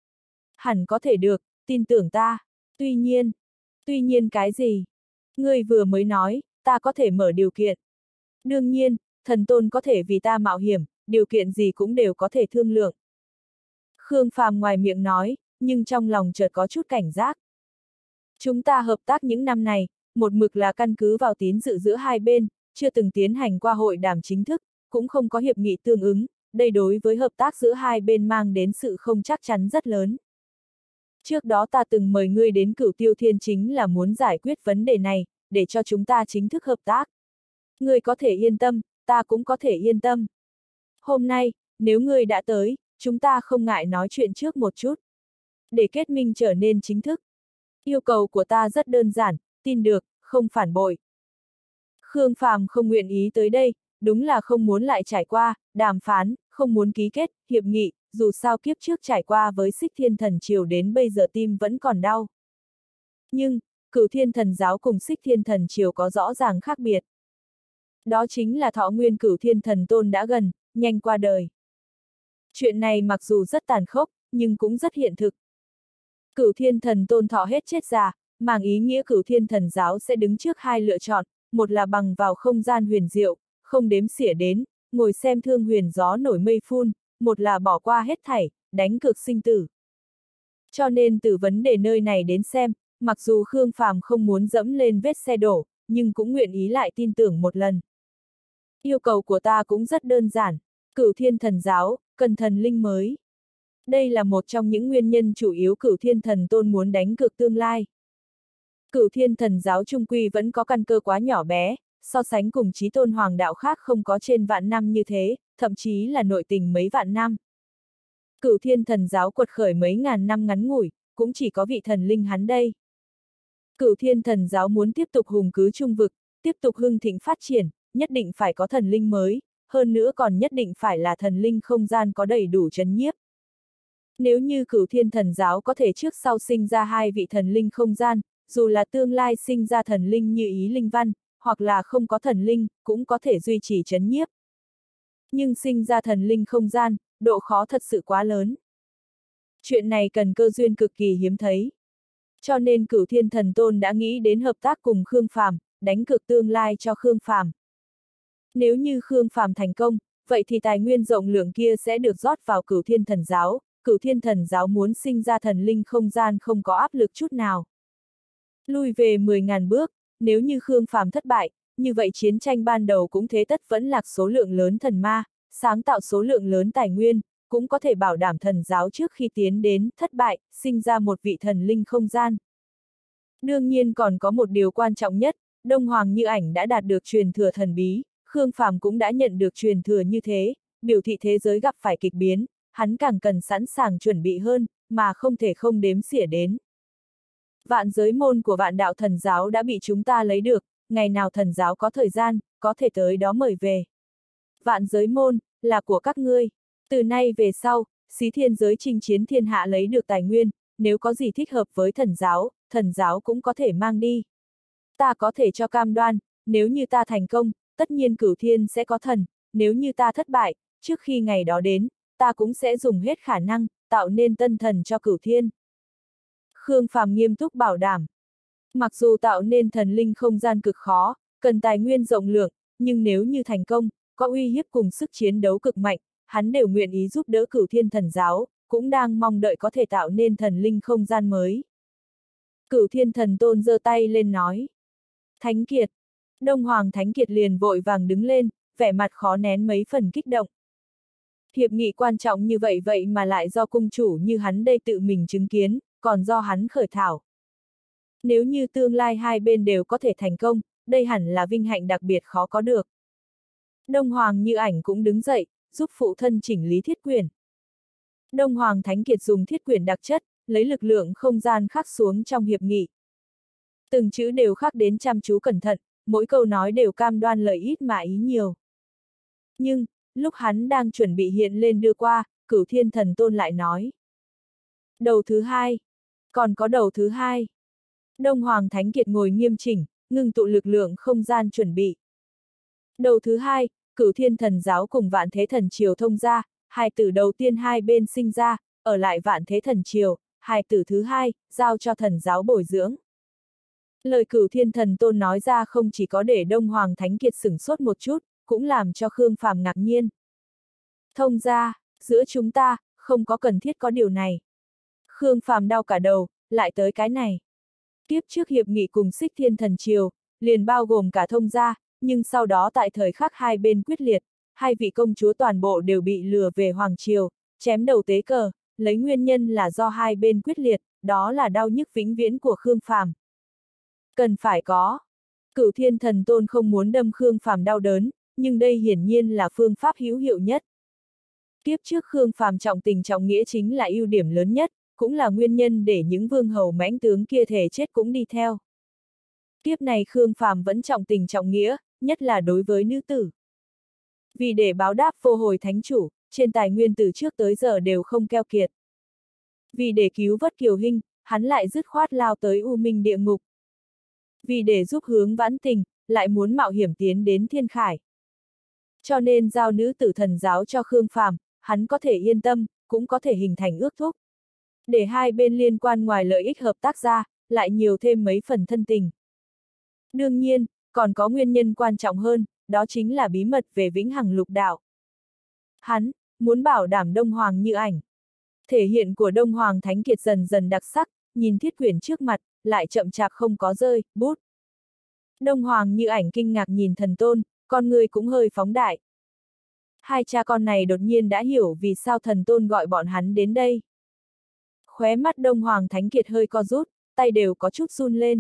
Hẳn có thể được, tin tưởng ta. Tuy nhiên cái gì? Ngươi vừa mới nói, ta có thể mở điều kiện. Đương nhiên, thần tôn có thể vì ta mạo hiểm, điều kiện gì cũng đều có thể thương lượng. Khương Phàm ngoài miệng nói, nhưng trong lòng chợt có chút cảnh giác. Chúng ta hợp tác những năm này, một mực là căn cứ vào tín dự giữa hai bên, chưa từng tiến hành qua hội đàm chính thức, cũng không có hiệp nghị tương ứng, đây đối với hợp tác giữa hai bên mang đến sự không chắc chắn rất lớn. Trước đó ta từng mời ngươi đến Cửu Tiêu Thiên chính là muốn giải quyết vấn đề này, để cho chúng ta chính thức hợp tác. Ngươi có thể yên tâm, ta cũng có thể yên tâm. Hôm nay, nếu ngươi đã tới, chúng ta không ngại nói chuyện trước một chút. Để kết minh trở nên chính thức. Yêu cầu của ta rất đơn giản, tin được, không phản bội. Khương Phàm không nguyện ý tới đây, đúng là không muốn lại trải qua, đàm phán, không muốn ký kết, hiệp nghị, dù sao kiếp trước trải qua với Xích Thiên Thần Triều đến bây giờ tim vẫn còn đau. Nhưng, Cửu Thiên Thần Giáo cùng Xích Thiên Thần Triều có rõ ràng khác biệt. Đó chính là thọ nguyên Cửu Thiên Thần Tôn đã gần, nhanh qua đời. Chuyện này mặc dù rất tàn khốc, nhưng cũng rất hiện thực. Cửu Thiên Thần Tôn thọ hết chết già, mang ý nghĩa Cửu Thiên Thần Giáo sẽ đứng trước hai lựa chọn, một là bằng vào không gian huyền diệu, không đếm xỉa đến, ngồi xem thương huyền gió nổi mây phun, một là bỏ qua hết thảy, đánh cược sinh tử. Cho nên từ vấn đề nơi này đến xem, mặc dù Khương Phàm không muốn dẫm lên vết xe đổ, nhưng cũng nguyện ý lại tin tưởng một lần. Yêu cầu của ta cũng rất đơn giản, Cửu Thiên Thần Giáo, cần thần linh mới. Đây là một trong những nguyên nhân chủ yếu Cửu Thiên Thần Tôn muốn đánh cược tương lai. Cửu Thiên Thần Giáo trung quy vẫn có căn cơ quá nhỏ bé, so sánh cùng Chí Tôn Hoàng đạo khác không có trên vạn năm như thế, thậm chí là nội tình mấy vạn năm. Cửu Thiên Thần Giáo quật khởi mấy ngàn năm ngắn ngủi, cũng chỉ có vị thần linh hắn đây. Cửu Thiên Thần Giáo muốn tiếp tục hùng cứ trung vực, tiếp tục hưng thịnh phát triển, nhất định phải có thần linh mới, hơn nữa còn nhất định phải là thần linh không gian có đầy đủ trấn nhiếp. Nếu như Cửu Thiên Thần Giáo có thể trước sau sinh ra hai vị thần linh không gian, dù là tương lai sinh ra thần linh như Ý Linh Văn, hoặc là không có thần linh, cũng có thể duy trì trấn nhiếp. Nhưng sinh ra thần linh không gian, độ khó thật sự quá lớn. Chuyện này cần cơ duyên cực kỳ hiếm thấy. Cho nên Cửu Thiên Thần Tôn đã nghĩ đến hợp tác cùng Khương Phàm, đánh cược tương lai cho Khương Phàm. Nếu như Khương Phàm thành công, vậy thì tài nguyên rộng lượng kia sẽ được rót vào Cửu Thiên Thần Giáo, Cửu Thiên Thần Giáo muốn sinh ra thần linh không gian không có áp lực chút nào. Lùi về 10.000 bước, nếu như Khương Phàm thất bại, như vậy chiến tranh ban đầu cũng thế tất vẫn lạc số lượng lớn thần ma, sáng tạo số lượng lớn tài nguyên, cũng có thể bảo đảm thần giáo trước khi tiến đến thất bại, sinh ra một vị thần linh không gian. Đương nhiên còn có một điều quan trọng nhất, Đông Hoàng Như Ảnh đã đạt được truyền thừa thần bí, Khương Phàm cũng đã nhận được truyền thừa như thế, biểu thị thế giới gặp phải kịch biến, hắn càng cần sẵn sàng chuẩn bị hơn, mà không thể không đếm xỉa đến. Vạn giới môn của Vạn Đạo Thần Giáo đã bị chúng ta lấy được, ngày nào thần giáo có thời gian, có thể tới đó mời về. Vạn giới môn, là của các ngươi. Từ nay về sau, xí thiên giới chinh chiến thiên hạ lấy được tài nguyên, nếu có gì thích hợp với thần giáo cũng có thể mang đi. Ta có thể cho cam đoan, nếu như ta thành công, tất nhiên Cửu Thiên sẽ có thần, nếu như ta thất bại, trước khi ngày đó đến, ta cũng sẽ dùng hết khả năng, tạo nên tân thần cho Cửu Thiên. Khương Phàm nghiêm túc bảo đảm. Mặc dù tạo nên thần linh không gian cực khó, cần tài nguyên rộng lượng, nhưng nếu như thành công, có uy hiếp cùng sức chiến đấu cực mạnh, hắn đều nguyện ý giúp đỡ Cửu Thiên Thần Giáo, cũng đang mong đợi có thể tạo nên thần linh không gian mới. Cửu Thiên Thần Tôn giơ tay lên nói. Thánh Kiệt. Đông Hoàng Thánh Kiệt liền vội vàng đứng lên, vẻ mặt khó nén mấy phần kích động. Hiệp nghị quan trọng như vậy mà lại do cung chủ như hắn đây tự mình chứng kiến, còn do hắn khởi thảo. Nếu như tương lai hai bên đều có thể thành công, đây hẳn là vinh hạnh đặc biệt khó có được. Đông Hoàng Như Ảnh cũng đứng dậy, giúp phụ thân chỉnh lý thiết quyển. Đông Hoàng Thánh Kiệt dùng thiết quyển đặc chất, lấy lực lượng không gian khắc xuống trong hiệp nghị. Từng chữ đều khắc đến chăm chú cẩn thận, mỗi câu nói đều cam đoan lời ít mà ý nhiều. Nhưng, lúc hắn đang chuẩn bị hiện lên đưa qua, Cửu Thiên Thần Tôn lại nói. Đầu thứ hai. Còn có đầu thứ hai. Đông Hoàng Thánh Kiệt ngồi nghiêm chỉnh, ngưng tụ lực lượng không gian chuẩn bị. Đầu thứ hai, Cửu Thiên Thần Giáo cùng Vạn Thế Thần Triều thông gia, hài tử đầu tiên hai bên sinh ra, ở lại Vạn Thế Thần Triều, hài tử thứ hai, giao cho thần giáo bồi dưỡng. Lời Cửu Thiên Thần Tôn nói ra không chỉ có để Đông Hoàng Thánh Kiệt sửng sốt một chút, cũng làm cho Khương Phàm ngạc nhiên. Thông gia, giữa chúng ta, không có cần thiết có điều này. Khương Phàm đau cả đầu, lại tới cái này. Tiếp trước hiệp nghị cùng Xích Thiên Thần Triều, liền bao gồm cả thông gia, nhưng sau đó tại thời khắc hai bên quyết liệt, hai vị công chúa toàn bộ đều bị lừa về Hoàng Triều, chém đầu tế cờ, lấy nguyên nhân là do hai bên quyết liệt, đó là đau nhức vĩnh viễn của Khương Phàm. Cần phải có. Cửu Thiên Thần Tôn không muốn đâm Khương Phàm đau đớn, nhưng đây hiển nhiên là phương pháp hữu hiệu nhất. Tiếp trước Khương Phàm trọng tình trọng nghĩa chính là ưu điểm lớn nhất, cũng là nguyên nhân để những vương hầu mãnh tướng kia thể chết cũng đi theo. Tiếp này Khương Phàm vẫn trọng tình trọng nghĩa, nhất là đối với nữ tử. Vì để báo đáp vô hồi thánh chủ, trên tài nguyên từ trước tới giờ đều không keo kiệt. Vì để cứu vớt Kiều Hinh, hắn lại dứt khoát lao tới U Minh địa ngục. Vì để giúp hướng vãn tình, lại muốn mạo hiểm tiến đến thiên khải. Cho nên giao nữ tử thần giáo cho Khương Phàm, hắn có thể yên tâm, cũng có thể hình thành ước thúc. Để hai bên liên quan ngoài lợi ích hợp tác ra, lại nhiều thêm mấy phần thân tình. Đương nhiên, còn có nguyên nhân quan trọng hơn, đó chính là bí mật về vĩnh hằng lục đạo. Hắn muốn bảo đảm Đông Hoàng Như Ảnh. Thể hiện của Đông Hoàng Thánh Kiệt dần dần đặc sắc, nhìn thiết quyển trước mặt, lại chậm chạp không có rơi, bút. Đông Hoàng Như Ảnh kinh ngạc nhìn thần tôn, con người cũng hơi phóng đại. Hai cha con này đột nhiên đã hiểu vì sao thần tôn gọi bọn hắn đến đây. Khóe mắt Đông Hoàng Thánh Kiệt hơi co rút, tay đều có chút run lên.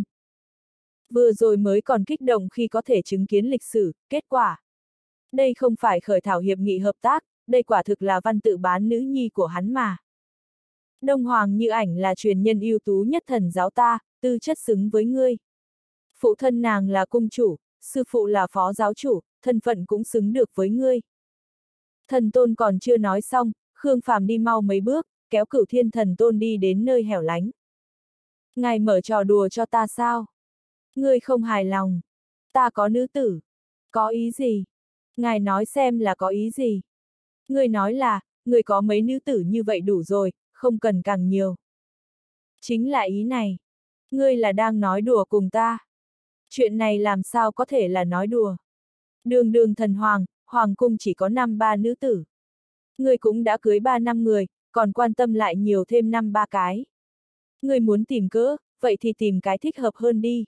Vừa rồi mới còn kích động khi có thể chứng kiến lịch sử, kết quả. Đây không phải khởi thảo hiệp nghị hợp tác, đây quả thực là văn tự bán nữ nhi của hắn mà. Đông Hoàng Như Ảnh là truyền nhân ưu tú nhất thần giáo ta, tư chất xứng với ngươi. Phụ thân nàng là cung chủ, sư phụ là phó giáo chủ, thân phận cũng xứng được với ngươi. Thần tôn còn chưa nói xong, Khương Phàm đi mau mấy bước, kéo Cửu Thiên Thần Tôn đi đến nơi hẻo lánh. Ngài mở trò đùa cho ta sao? Ngươi không hài lòng. Ta có nữ tử. Có ý gì? Ngài nói xem là có ý gì? Ngươi nói là, ngươi có mấy nữ tử như vậy đủ rồi, không cần càng nhiều. Chính là ý này. Ngươi là đang nói đùa cùng ta. Chuyện này làm sao có thể là nói đùa? Đường đường thần hoàng, hoàng cung chỉ có 5-3 nữ tử. Ngươi cũng đã cưới 3 năm người, còn quan tâm lại nhiều thêm 5-3 cái. Ngươi muốn tìm cớ, vậy thì tìm cái thích hợp hơn đi.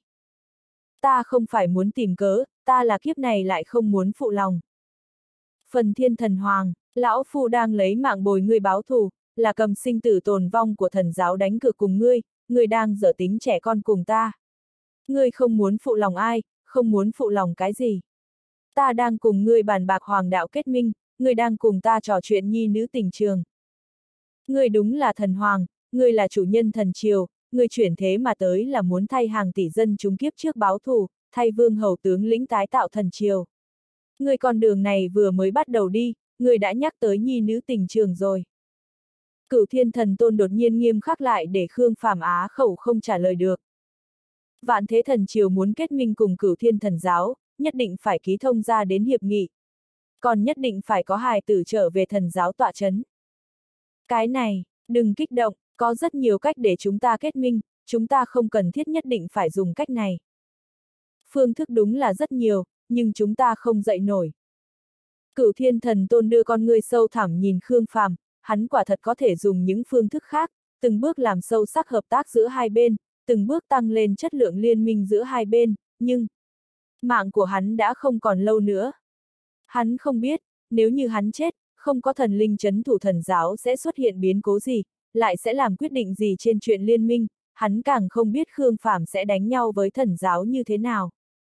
Ta không phải muốn tìm cớ, ta là kiếp này lại không muốn phụ lòng. Phần Thiên Thần Hoàng, lão phu đang lấy mạng bồi ngươi báo thù, là cầm sinh tử tồn vong của thần giáo đánh cược cùng ngươi đang giở tính trẻ con cùng ta. Ngươi không muốn phụ lòng ai, không muốn phụ lòng cái gì. Ta đang cùng ngươi bàn bạc hoàng đạo kết minh, ngươi đang cùng ta trò chuyện nhi nữ tình trường. Ngươi đúng là thần hoàng, ngươi là chủ nhân thần triều, ngươi chuyển thế mà tới là muốn thay hàng tỷ dân chúng kiếp trước báo thù, thay vương hầu tướng lĩnh tái tạo thần triều. Ngươi con đường này vừa mới bắt đầu đi, ngươi đã nhắc tới nhi nữ tình trường rồi. Cửu Thiên Thần Tôn đột nhiên nghiêm khắc lại để Khương Phàm á khẩu không trả lời được. Vạn Thế Thần Triều muốn kết minh cùng Cửu Thiên Thần Giáo, nhất định phải ký thông ra đến hiệp nghị. Còn nhất định phải có hài tử trở về thần giáo tọa chấn. Cái này, đừng kích động, có rất nhiều cách để chúng ta kết minh, chúng ta không cần thiết nhất định phải dùng cách này. Phương thức đúng là rất nhiều, nhưng chúng ta không dậy nổi. Cửu Thiên Thần Tôn đưa con ngươi sâu thẳm nhìn Khương Phàm, hắn quả thật có thể dùng những phương thức khác, từng bước làm sâu sắc hợp tác giữa hai bên, từng bước tăng lên chất lượng liên minh giữa hai bên, nhưng mạng của hắn đã không còn lâu nữa. Hắn không biết, nếu như hắn chết, không có thần linh trấn thủ thần giáo sẽ xuất hiện biến cố gì, lại sẽ làm quyết định gì trên chuyện liên minh, hắn càng không biết Khương Phàm sẽ đánh nhau với thần giáo như thế nào.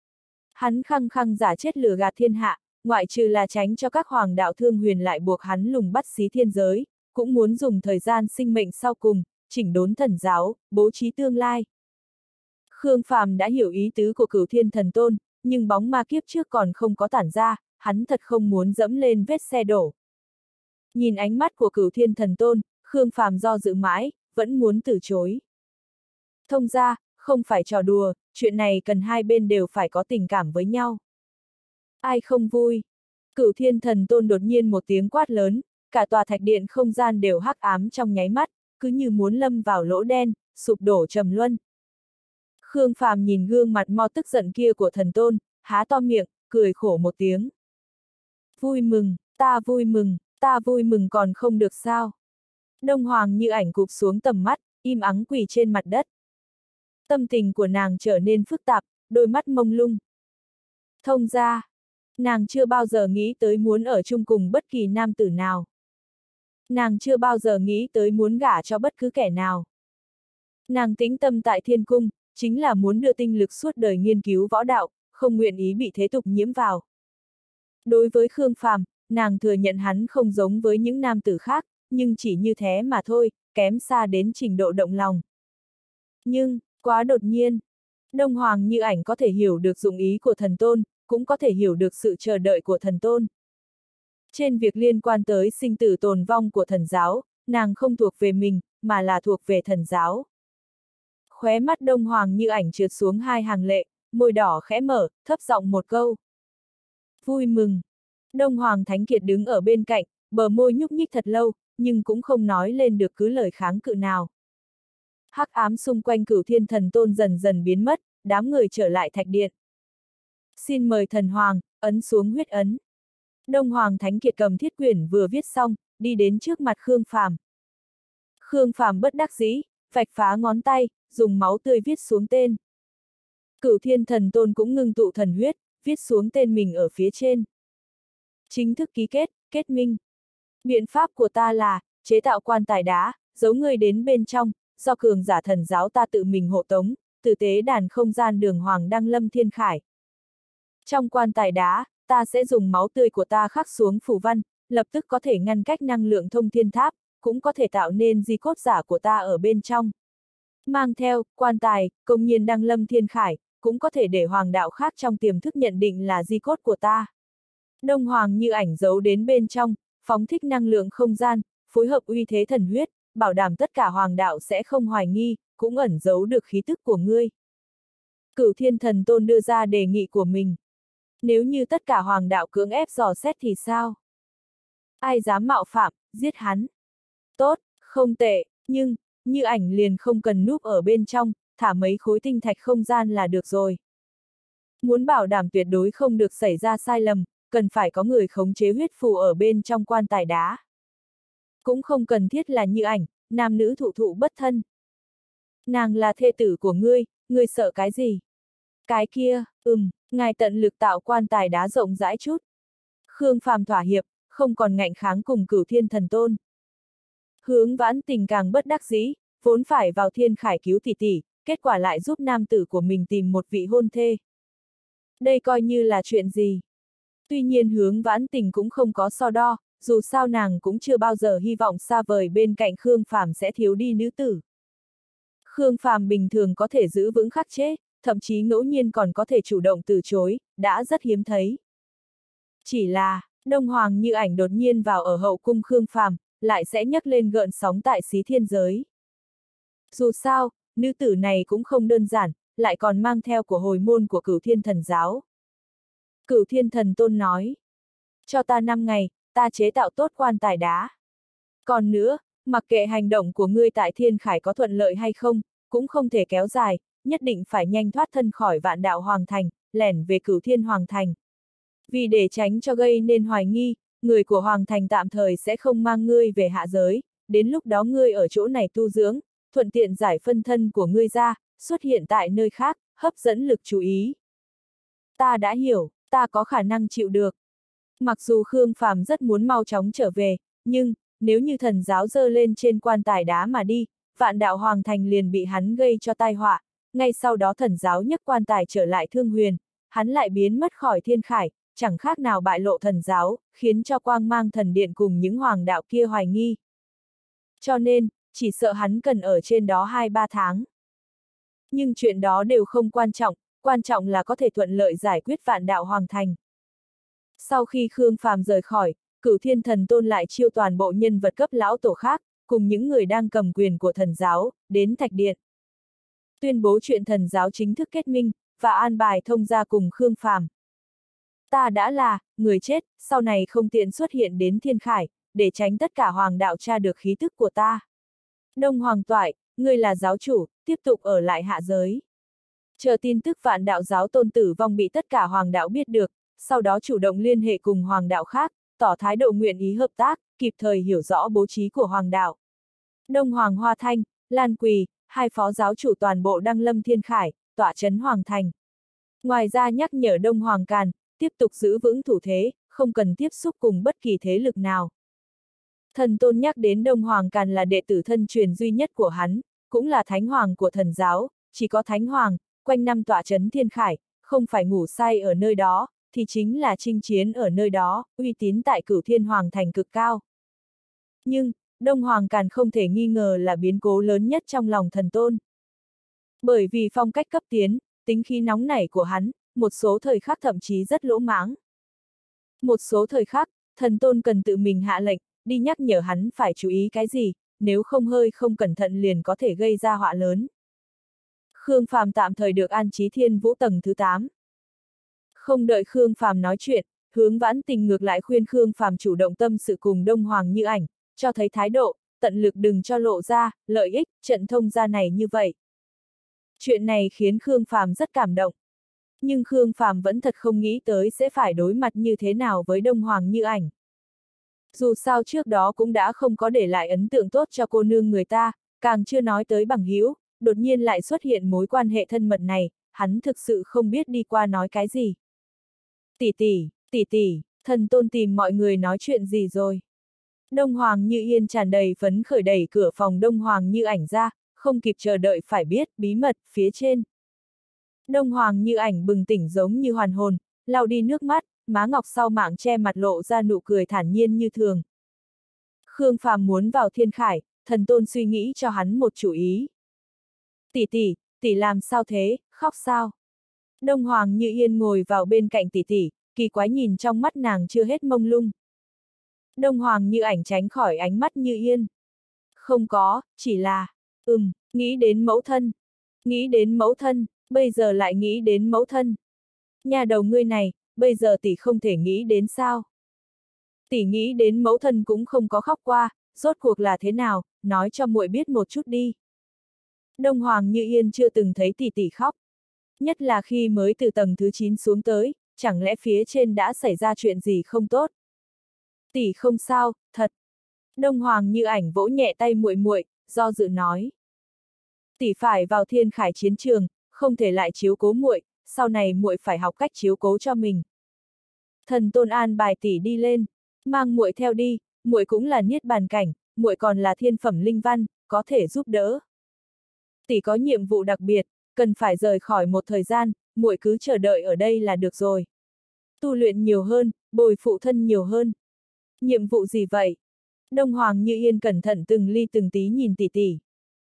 Hắn khăng khăng giả chết lừa gạt thiên hạ, ngoại trừ là tránh cho các hoàng đạo thương huyền lại buộc hắn lùng bắt xí thiên giới, cũng muốn dùng thời gian sinh mệnh sau cùng, chỉnh đốn thần giáo, bố trí tương lai. Khương Phàm đã hiểu ý tứ của Cửu Thiên Thần Tôn, nhưng bóng ma kiếp trước còn không có tản ra, hắn thật không muốn dẫm lên vết xe đổ. Nhìn ánh mắt của Cửu Thiên Thần Tôn, Khương Phàm do dự mãi, vẫn muốn từ chối. Thông ra, không phải trò đùa, chuyện này cần hai bên đều phải có tình cảm với nhau. Ai không vui? Cửu Thiên Thần Tôn đột nhiên một tiếng quát lớn, cả tòa thạch điện không gian đều hắc ám trong nháy mắt, cứ như muốn lâm vào lỗ đen, sụp đổ trầm luân. Khương Phàm nhìn gương mặt mo tức giận kia của thần tôn, há to miệng, cười khổ một tiếng. Vui mừng, ta vui mừng còn không được sao. Đông Hoàng Như Ảnh cụp xuống tầm mắt, im ắng quỳ trên mặt đất. Tâm tình của nàng trở nên phức tạp, đôi mắt mông lung. Thông ra, nàng chưa bao giờ nghĩ tới muốn ở chung cùng bất kỳ nam tử nào. Nàng chưa bao giờ nghĩ tới muốn gả cho bất cứ kẻ nào. Nàng tĩnh tâm tại thiên cung, chính là muốn đưa tinh lực suốt đời nghiên cứu võ đạo, không nguyện ý bị thế tục nhiễm vào. Đối với Khương Phàm, nàng thừa nhận hắn không giống với những nam tử khác, nhưng chỉ như thế mà thôi, kém xa đến trình độ động lòng. Nhưng, quá đột nhiên. Đông Hoàng Như Ảnh có thể hiểu được dụng ý của thần tôn, cũng có thể hiểu được sự chờ đợi của thần tôn. Trên việc liên quan tới sinh tử tồn vong của thần giáo, nàng không thuộc về mình, mà là thuộc về thần giáo. Khóe mắt Đông Hoàng Như Ảnh trượt xuống hai hàng lệ, môi đỏ khẽ mở, thấp giọng một câu. Vui mừng. Đông Hoàng Thánh Kiệt đứng ở bên cạnh, bờ môi nhúc nhích thật lâu, nhưng cũng không nói lên được cứ lời kháng cự nào. Hắc ám xung quanh Cửu Thiên Thần Tôn dần dần biến mất, đám người trở lại thạch điện. Xin mời thần hoàng, ấn xuống huyết ấn. Đông Hoàng Thánh Kiệt cầm thiết quyển vừa viết xong, đi đến trước mặt Khương Phàm. Khương Phàm bất đắc dĩ, vạch phá ngón tay, dùng máu tươi viết xuống tên. Cửu Thiên Thần Tôn cũng ngưng tụ thần huyết, viết xuống tên mình ở phía trên. Chính thức ký kết, kết minh. Biện pháp của ta là, chế tạo quan tài đá, giấu người đến bên trong, do cường giả thần giáo ta tự mình hộ tống, từ tế đàn không gian đường hoàng đăng lâm thiên khải. Trong quan tài đá, ta sẽ dùng máu tươi của ta khắc xuống phù văn, lập tức có thể ngăn cách năng lượng thông thiên tháp, cũng có thể tạo nên di cốt giả của ta ở bên trong. Mang theo, quan tài, công nhiên đăng lâm thiên khải, cũng có thể để hoàng đạo khác trong tiềm thức nhận định là di cốt của ta. Đông Hoàng Như Ảnh giấu đến bên trong, phóng thích năng lượng không gian, phối hợp uy thế thần huyết, bảo đảm tất cả hoàng đạo sẽ không hoài nghi, cũng ẩn giấu được khí tức của ngươi. Cửu Thiên Thần Tôn đưa ra đề nghị của mình. Nếu như tất cả hoàng đạo cưỡng ép dò xét thì sao? Ai dám mạo phạm, giết hắn. Tốt, không tệ, nhưng, Như Ảnh liền không cần núp ở bên trong, thả mấy khối tinh thạch không gian là được rồi. Muốn bảo đảm tuyệt đối không được xảy ra sai lầm, cần phải có người khống chế huyết phù ở bên trong quan tài đá. Cũng không cần thiết là Như Ảnh, nam nữ thụ thụ bất thân. Nàng là thê tử của ngươi sợ cái gì? Cái kia, ngài tận lực tạo quan tài đá rộng rãi chút. Khương Phàm thỏa hiệp, không còn ngạnh kháng cùng Cửu Thiên Thần Tôn. Hướng Vãn Tình càng bất đắc dĩ, vốn phải vào thiên khải cứu tỷ tỷ, kết quả lại giúp nam tử của mình tìm một vị hôn thê. Đây coi như là chuyện gì? Tuy nhiên Hướng Vãn Tình cũng không có so đo, dù sao nàng cũng chưa bao giờ hy vọng xa vời bên cạnh Khương Phàm sẽ thiếu đi nữ tử. Khương Phàm bình thường có thể giữ vững khắc chế, thậm chí ngẫu nhiên còn có thể chủ động từ chối, đã rất hiếm thấy. Chỉ là, Đông Hoàng Như Ảnh đột nhiên vào ở hậu cung Khương Phàm, lại sẽ nhấc lên gợn sóng tại xí thiên giới. Dù sao, nữ tử này cũng không đơn giản, lại còn mang theo của hồi môn của Cửu Thiên Thần giáo. Cửu Thiên Thần Tôn nói, cho ta 5 ngày, ta chế tạo tốt quan tài đá. Còn nữa, mặc kệ hành động của ngươi tại thiên khải có thuận lợi hay không, cũng không thể kéo dài, nhất định phải nhanh thoát thân khỏi Vạn Đạo Hoàng Thành, lẻn về Cửu Thiên Hoàng Thành. Vì để tránh cho gây nên hoài nghi, người của Hoàng Thành tạm thời sẽ không mang ngươi về hạ giới, đến lúc đó ngươi ở chỗ này tu dưỡng, thuận tiện giải phân thân của ngươi ra, xuất hiện tại nơi khác, hấp dẫn lực chú ý. Ta đã hiểu, ta có khả năng chịu được. Mặc dù Khương Phàm rất muốn mau chóng trở về, nhưng, nếu như thần giáo dơ lên trên quan tài đá mà đi, Vạn Đạo Hoàng Thành liền bị hắn gây cho tai họa, ngay sau đó thần giáo nhấc quan tài trở lại Thương Huyền, hắn lại biến mất khỏi thiên khải, chẳng khác nào bại lộ thần giáo, khiến cho quang mang thần điện cùng những hoàng đạo kia hoài nghi. Cho nên, chỉ sợ hắn cần ở trên đó 2-3 tháng. Nhưng chuyện đó đều không quan trọng là có thể thuận lợi giải quyết Vạn Đạo Hoàng Thành. Sau khi Khương Phàm rời khỏi, Cửu Thiên Thần Tôn lại chiêu toàn bộ nhân vật cấp lão tổ khác, cùng những người đang cầm quyền của thần giáo, đến thạch điện. Tuyên bố chuyện thần giáo chính thức kết minh, và an bài thông gia cùng Khương Phàm. Ta đã là người chết, sau này không tiện xuất hiện đến thiên khải, để tránh tất cả hoàng đạo tra được khí tức của ta. Đông Hoàng Toại, ngươi là giáo chủ, tiếp tục ở lại hạ giới. Chờ tin tức Vạn Đạo giáo tôn tử vong bị tất cả hoàng đạo biết được, sau đó chủ động liên hệ cùng hoàng đạo khác, tỏ thái độ nguyện ý hợp tác, kịp thời hiểu rõ bố trí của hoàng đạo. Đông Hoàng Hoa Thanh, Lan Quỳ, hai phó giáo chủ toàn bộ đăng lâm thiên khải, tọa trấn hoàng thành. Ngoài ra nhắc nhở Đông Hoàng Càn, tiếp tục giữ vững thủ thế, không cần tiếp xúc cùng bất kỳ thế lực nào. Thần Tôn nhắc đến Đông Hoàng Càn là đệ tử thân truyền duy nhất của hắn, cũng là thánh hoàng của thần giáo, chỉ có thánh hoàng, quanh năm tọa trấn thiên khải, không phải ngủ say ở nơi đó, thì chính là chinh chiến ở nơi đó, uy tín tại Cửu Thiên Hoàng thành cực cao. Nhưng, Đông Hoàng Càn không thể nghi ngờ là biến cố lớn nhất trong lòng thần Tôn. Bởi vì phong cách cấp tiến, tính khí nóng nảy của hắn, một số thời khắc thậm chí rất lỗ mãng. Một số thời khắc, thần Tôn cần tự mình hạ lệnh, đi nhắc nhở hắn phải chú ý cái gì, nếu không hơi không cẩn thận liền có thể gây ra họa lớn. Khương Phàm tạm thời được an trí Thiên Vũ tầng thứ 8. Không đợi Khương Phàm nói chuyện, Hướng Vãn Tình ngược lại khuyên Khương Phàm chủ động tâm sự cùng Đông Hoàng Như Ảnh, cho thấy thái độ, tận lực đừng cho lộ ra, lợi ích, trận thông gia này như vậy. Chuyện này khiến Khương Phàm rất cảm động. Nhưng Khương Phàm vẫn thật không nghĩ tới sẽ phải đối mặt như thế nào với Đông Hoàng Như Ảnh. Dù sao trước đó cũng đã không có để lại ấn tượng tốt cho cô nương người ta, càng chưa nói tới bằng hữu, đột nhiên lại xuất hiện mối quan hệ thân mật này, hắn thực sự không biết đi qua nói cái gì. Tỷ tỷ, thần Tôn tìm mọi người nói chuyện gì rồi? Đông Hoàng Như Yên tràn đầy phấn khởi đẩy cửa phòng Đông Hoàng Như Ảnh ra, không kịp chờ đợi phải biết bí mật phía trên. Đông Hoàng Như Ảnh bừng tỉnh giống như hoàn hồn, lau đi nước mắt, má ngọc sau mạng che mặt lộ ra nụ cười thản nhiên như thường. Khương Phàm muốn vào thiên khải, thần Tôn suy nghĩ cho hắn một chủ ý. Tỷ làm sao thế, khóc sao? Đông Hoàng Như Yên ngồi vào bên cạnh tỷ, kỳ quái nhìn trong mắt nàng chưa hết mông lung. Đông Hoàng Như Ảnh tránh khỏi ánh mắt Như Yên. Không có, chỉ là, nghĩ đến mẫu thân, bây giờ lại nghĩ đến mẫu thân. Nhà đầu ngươi này, bây giờ tỷ không thể nghĩ đến sao? Tỷ nghĩ đến mẫu thân cũng không có khóc qua, rốt cuộc là thế nào, nói cho muội biết một chút đi. Đông Hoàng Như Yên chưa từng thấy tỷ khóc. Nhất là khi mới từ tầng thứ 9 xuống tới, chẳng lẽ phía trên đã xảy ra chuyện gì không tốt? Tỷ không sao, thật. Đông Hoàng Như Ảnh vỗ nhẹ tay muội, do dự nói. Tỷ phải vào thiên khải chiến trường, không thể lại chiếu cố muội, sau này muội phải học cách chiếu cố cho mình. Thần Tôn an bài tỷ đi lên, mang muội theo đi, muội cũng là niết bàn cảnh, muội còn là thiên phẩm linh văn, có thể giúp đỡ. Tỷ có nhiệm vụ đặc biệt, cần phải rời khỏi một thời gian, muội cứ chờ đợi ở đây là được rồi. Tu luyện nhiều hơn, bồi phụ thân nhiều hơn. Nhiệm vụ gì vậy? Đông Hoàng Như Yên cẩn thận từng ly từng tí nhìn tỷ.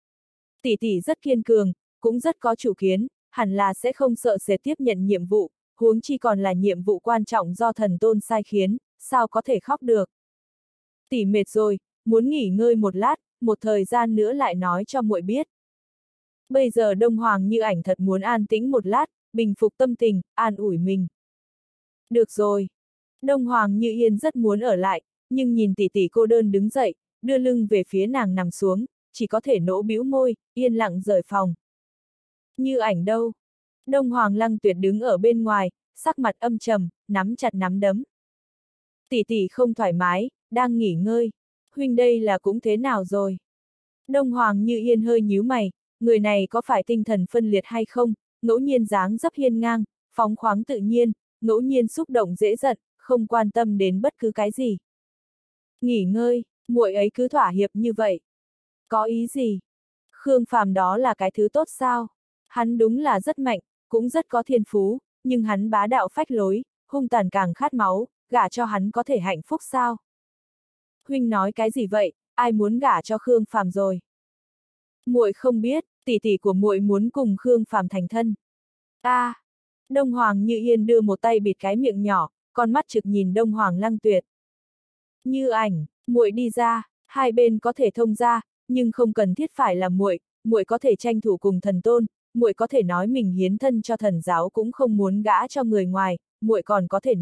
Tỷ rất kiên cường, cũng rất có chủ kiến, hẳn là sẽ không sợ sệt tiếp nhận nhiệm vụ, huống chi còn là nhiệm vụ quan trọng do thần Tôn sai khiến, sao có thể khóc được. Tỷ mệt rồi, muốn nghỉ ngơi một lát, một thời gian nữa lại nói cho muội biết. Bây giờ Đông Hoàng Như Ảnh thật muốn an tĩnh một lát, bình phục tâm tình, an ủi mình. Được rồi. Đông Hoàng Như Yên rất muốn ở lại, nhưng nhìn tỷ cô đơn đứng dậy, đưa lưng về phía nàng nằm xuống, chỉ có thể nỗ bĩu môi, yên lặng rời phòng. Như Ảnh đâu? Đông Hoàng Lăng Tuyệt đứng ở bên ngoài, sắc mặt âm trầm, nắm chặt nắm đấm. Tỷ không thoải mái, đang nghỉ ngơi. Huynh đây là cũng thế nào rồi? Đông Hoàng Như Yên hơi nhíu mày, người này có phải tinh thần phân liệt hay không, ngẫu nhiên dáng dấp hiên ngang, phóng khoáng tự nhiên, ngẫu nhiên xúc động dễ giận, không quan tâm đến bất cứ cái gì. Nghỉ ngơi, muội ấy cứ thỏa hiệp như vậy. Có ý gì? Khương Phàm đó là cái thứ tốt sao? Hắn đúng là rất mạnh, cũng rất có thiên phú, nhưng hắn bá đạo phách lối, hung tàn càng khát máu, gả cho hắn có thể hạnh phúc sao? Huynh nói cái gì vậy, ai muốn gả cho Khương Phàm rồi? Muội không biết, tỷ của muội muốn cùng Khương Phàm thành thân. Đông Hoàng Như Yên đưa một tay bịt cái miệng nhỏ, con mắt trực nhìn Đông Hoàng Lăng Tuyệt. Như Ảnh, muội đi ra, hai bên có thể thông ra, nhưng không cần thiết phải là muội có thể tranh thủ cùng thần Tôn, muội có thể nói mình hiến thân cho thần giáo cũng không muốn gả cho người ngoài, muội còn có thể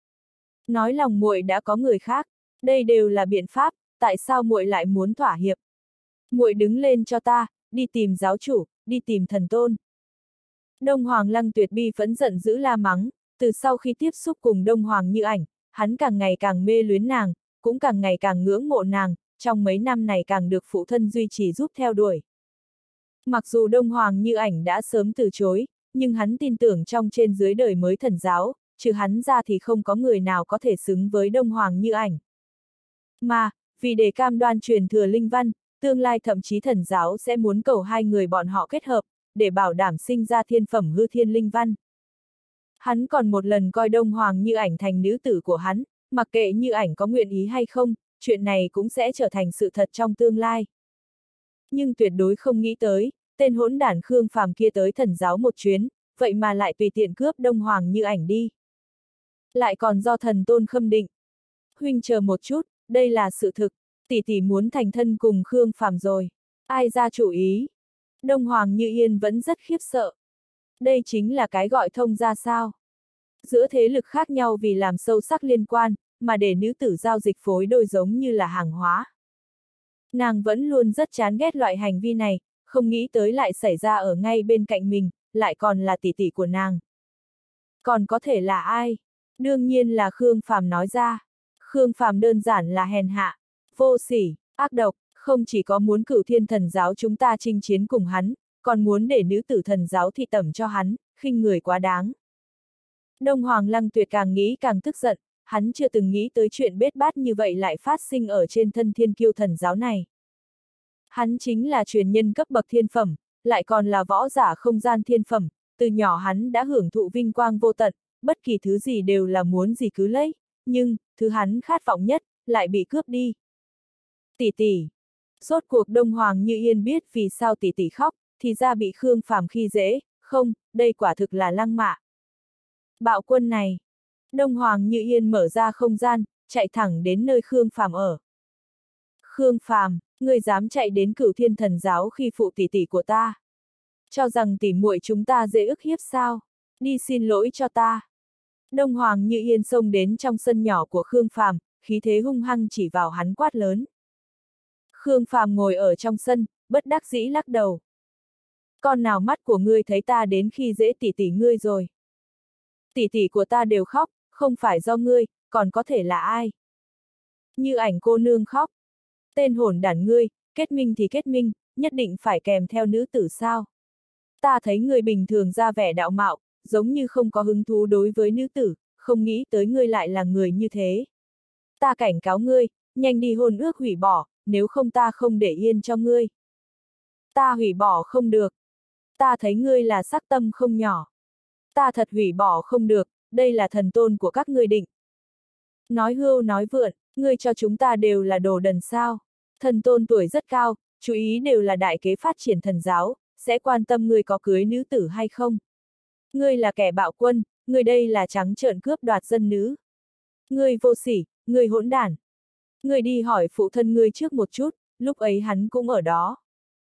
nói lòng muội đã có người khác, đây đều là biện pháp, tại sao muội lại muốn thỏa hiệp? Muội đứng lên cho ta, đi tìm giáo chủ, đi tìm thần tôn. Đông Hoàng Lăng Tuyệt bi phẫn giận dữ la mắng, từ sau khi tiếp xúc cùng Đông Hoàng Như Ảnh, hắn càng ngày càng mê luyến nàng, cũng càng ngày càng ngưỡng mộ nàng, trong mấy năm này càng được phụ thân duy trì giúp theo đuổi. Mặc dù Đông Hoàng Như Ảnh đã sớm từ chối, nhưng hắn tin tưởng trong trên dưới đời mới thần giáo, trừ hắn ra thì không có người nào có thể xứng với Đông Hoàng Như Ảnh. Mà, vì để cam đoan truyền thừa linh văn, tương lai thậm chí thần giáo sẽ muốn cầu hai người bọn họ kết hợp, để bảo đảm sinh ra thiên phẩm hư thiên linh văn. Hắn còn một lần coi Đông Hoàng Như Ảnh thành nữ tử của hắn, mặc kệ Như Ảnh có nguyện ý hay không, chuyện này cũng sẽ trở thành sự thật trong tương lai. Nhưng tuyệt đối không nghĩ tới, tên hỗn đản Khương Phàm kia tới thần giáo một chuyến, vậy mà lại tùy tiện cướp Đông Hoàng Như Ảnh đi. Lại còn do thần tôn khâm định. Huynh chờ một chút, đây là sự thực, tỷ tỷ muốn thành thân cùng Khương Phàm rồi. Ai ra chủ ý? Đông Hoàng Như Yên vẫn rất khiếp sợ. Đây chính là cái gọi thông ra sao? Giữa thế lực khác nhau vì làm sâu sắc liên quan, mà để nữ tử giao dịch phối đôi giống như là hàng hóa. Nàng vẫn luôn rất chán ghét loại hành vi này, không nghĩ tới lại xảy ra ở ngay bên cạnh mình, lại còn là tỷ tỷ của nàng. Còn có thể là ai? Đương nhiên là Khương Phàm nói ra. Khương Phàm đơn giản là hèn hạ, vô sỉ, ác độc, không chỉ có muốn Cửu Thiên thần giáo chúng ta chinh chiến cùng hắn, còn muốn để nữ tử thần giáo thị tẩm cho hắn, khinh người quá đáng. Đông Hoàng Lăng Tuyệt càng nghĩ càng tức giận, hắn chưa từng nghĩ tới chuyện bết bát như vậy lại phát sinh ở trên thân thiên kiêu thần giáo này. Hắn chính là truyền nhân cấp bậc thiên phẩm, lại còn là võ giả không gian thiên phẩm, từ nhỏ hắn đã hưởng thụ vinh quang vô tận, bất kỳ thứ gì đều là muốn gì cứ lấy, nhưng, thứ hắn khát vọng nhất, lại bị cướp đi. Tỷ tỷ. Rốt cuộc Đông Hoàng Như Yên biết vì sao tỷ tỷ khóc, thì ra bị Khương Phàm khi dễ, không, đây quả thực là lăng mạ. Bạo quân này. Đông Hoàng Như Yên mở ra không gian, chạy thẳng đến nơi Khương Phàm ở. Khương Phàm, ngươi dám chạy đến Cửu Thiên thần giáo khi phụ tỷ tỷ của ta? Cho rằng tỷ muội chúng ta dễ ức hiếp sao? Đi xin lỗi cho ta. Đông Hoàng Như Yên xông đến trong sân nhỏ của Khương Phàm, khí thế hung hăng chỉ vào hắn quát lớn. Khương Phàm ngồi ở trong sân, bất đắc dĩ lắc đầu. Con nào mắt của ngươi thấy ta đến khi dễ tỷ tỷ ngươi rồi? Tỷ tỷ của ta đều khóc, không phải do ngươi, còn có thể là ai? Như Ảnh cô nương khóc. Tên hỗn đản ngươi, kết minh thì kết minh, nhất định phải kèm theo nữ tử sao? Ta thấy người bình thường ra vẻ đạo mạo, giống như không có hứng thú đối với nữ tử, không nghĩ tới ngươi lại là người như thế. Ta cảnh cáo ngươi, nhanh đi hôn ước hủy bỏ, nếu không ta không để yên cho ngươi. Ta hủy bỏ không được. Ta thấy ngươi là sắc tâm không nhỏ. Ta thật hủy bỏ không được, đây là thần tôn của các ngươi định. Nói hưu nói vượn, ngươi cho chúng ta đều là đồ đần sao. Thần tôn tuổi rất cao, chú ý đều là đại kế phát triển thần giáo, sẽ quan tâm ngươi có cưới nữ tử hay không. Ngươi là kẻ bạo quân, ngươi đây là trắng trợn cướp đoạt dân nữ. Ngươi vô sỉ, ngươi hỗn đản. Ngươi đi hỏi phụ thân ngươi trước một chút, lúc ấy hắn cũng ở đó.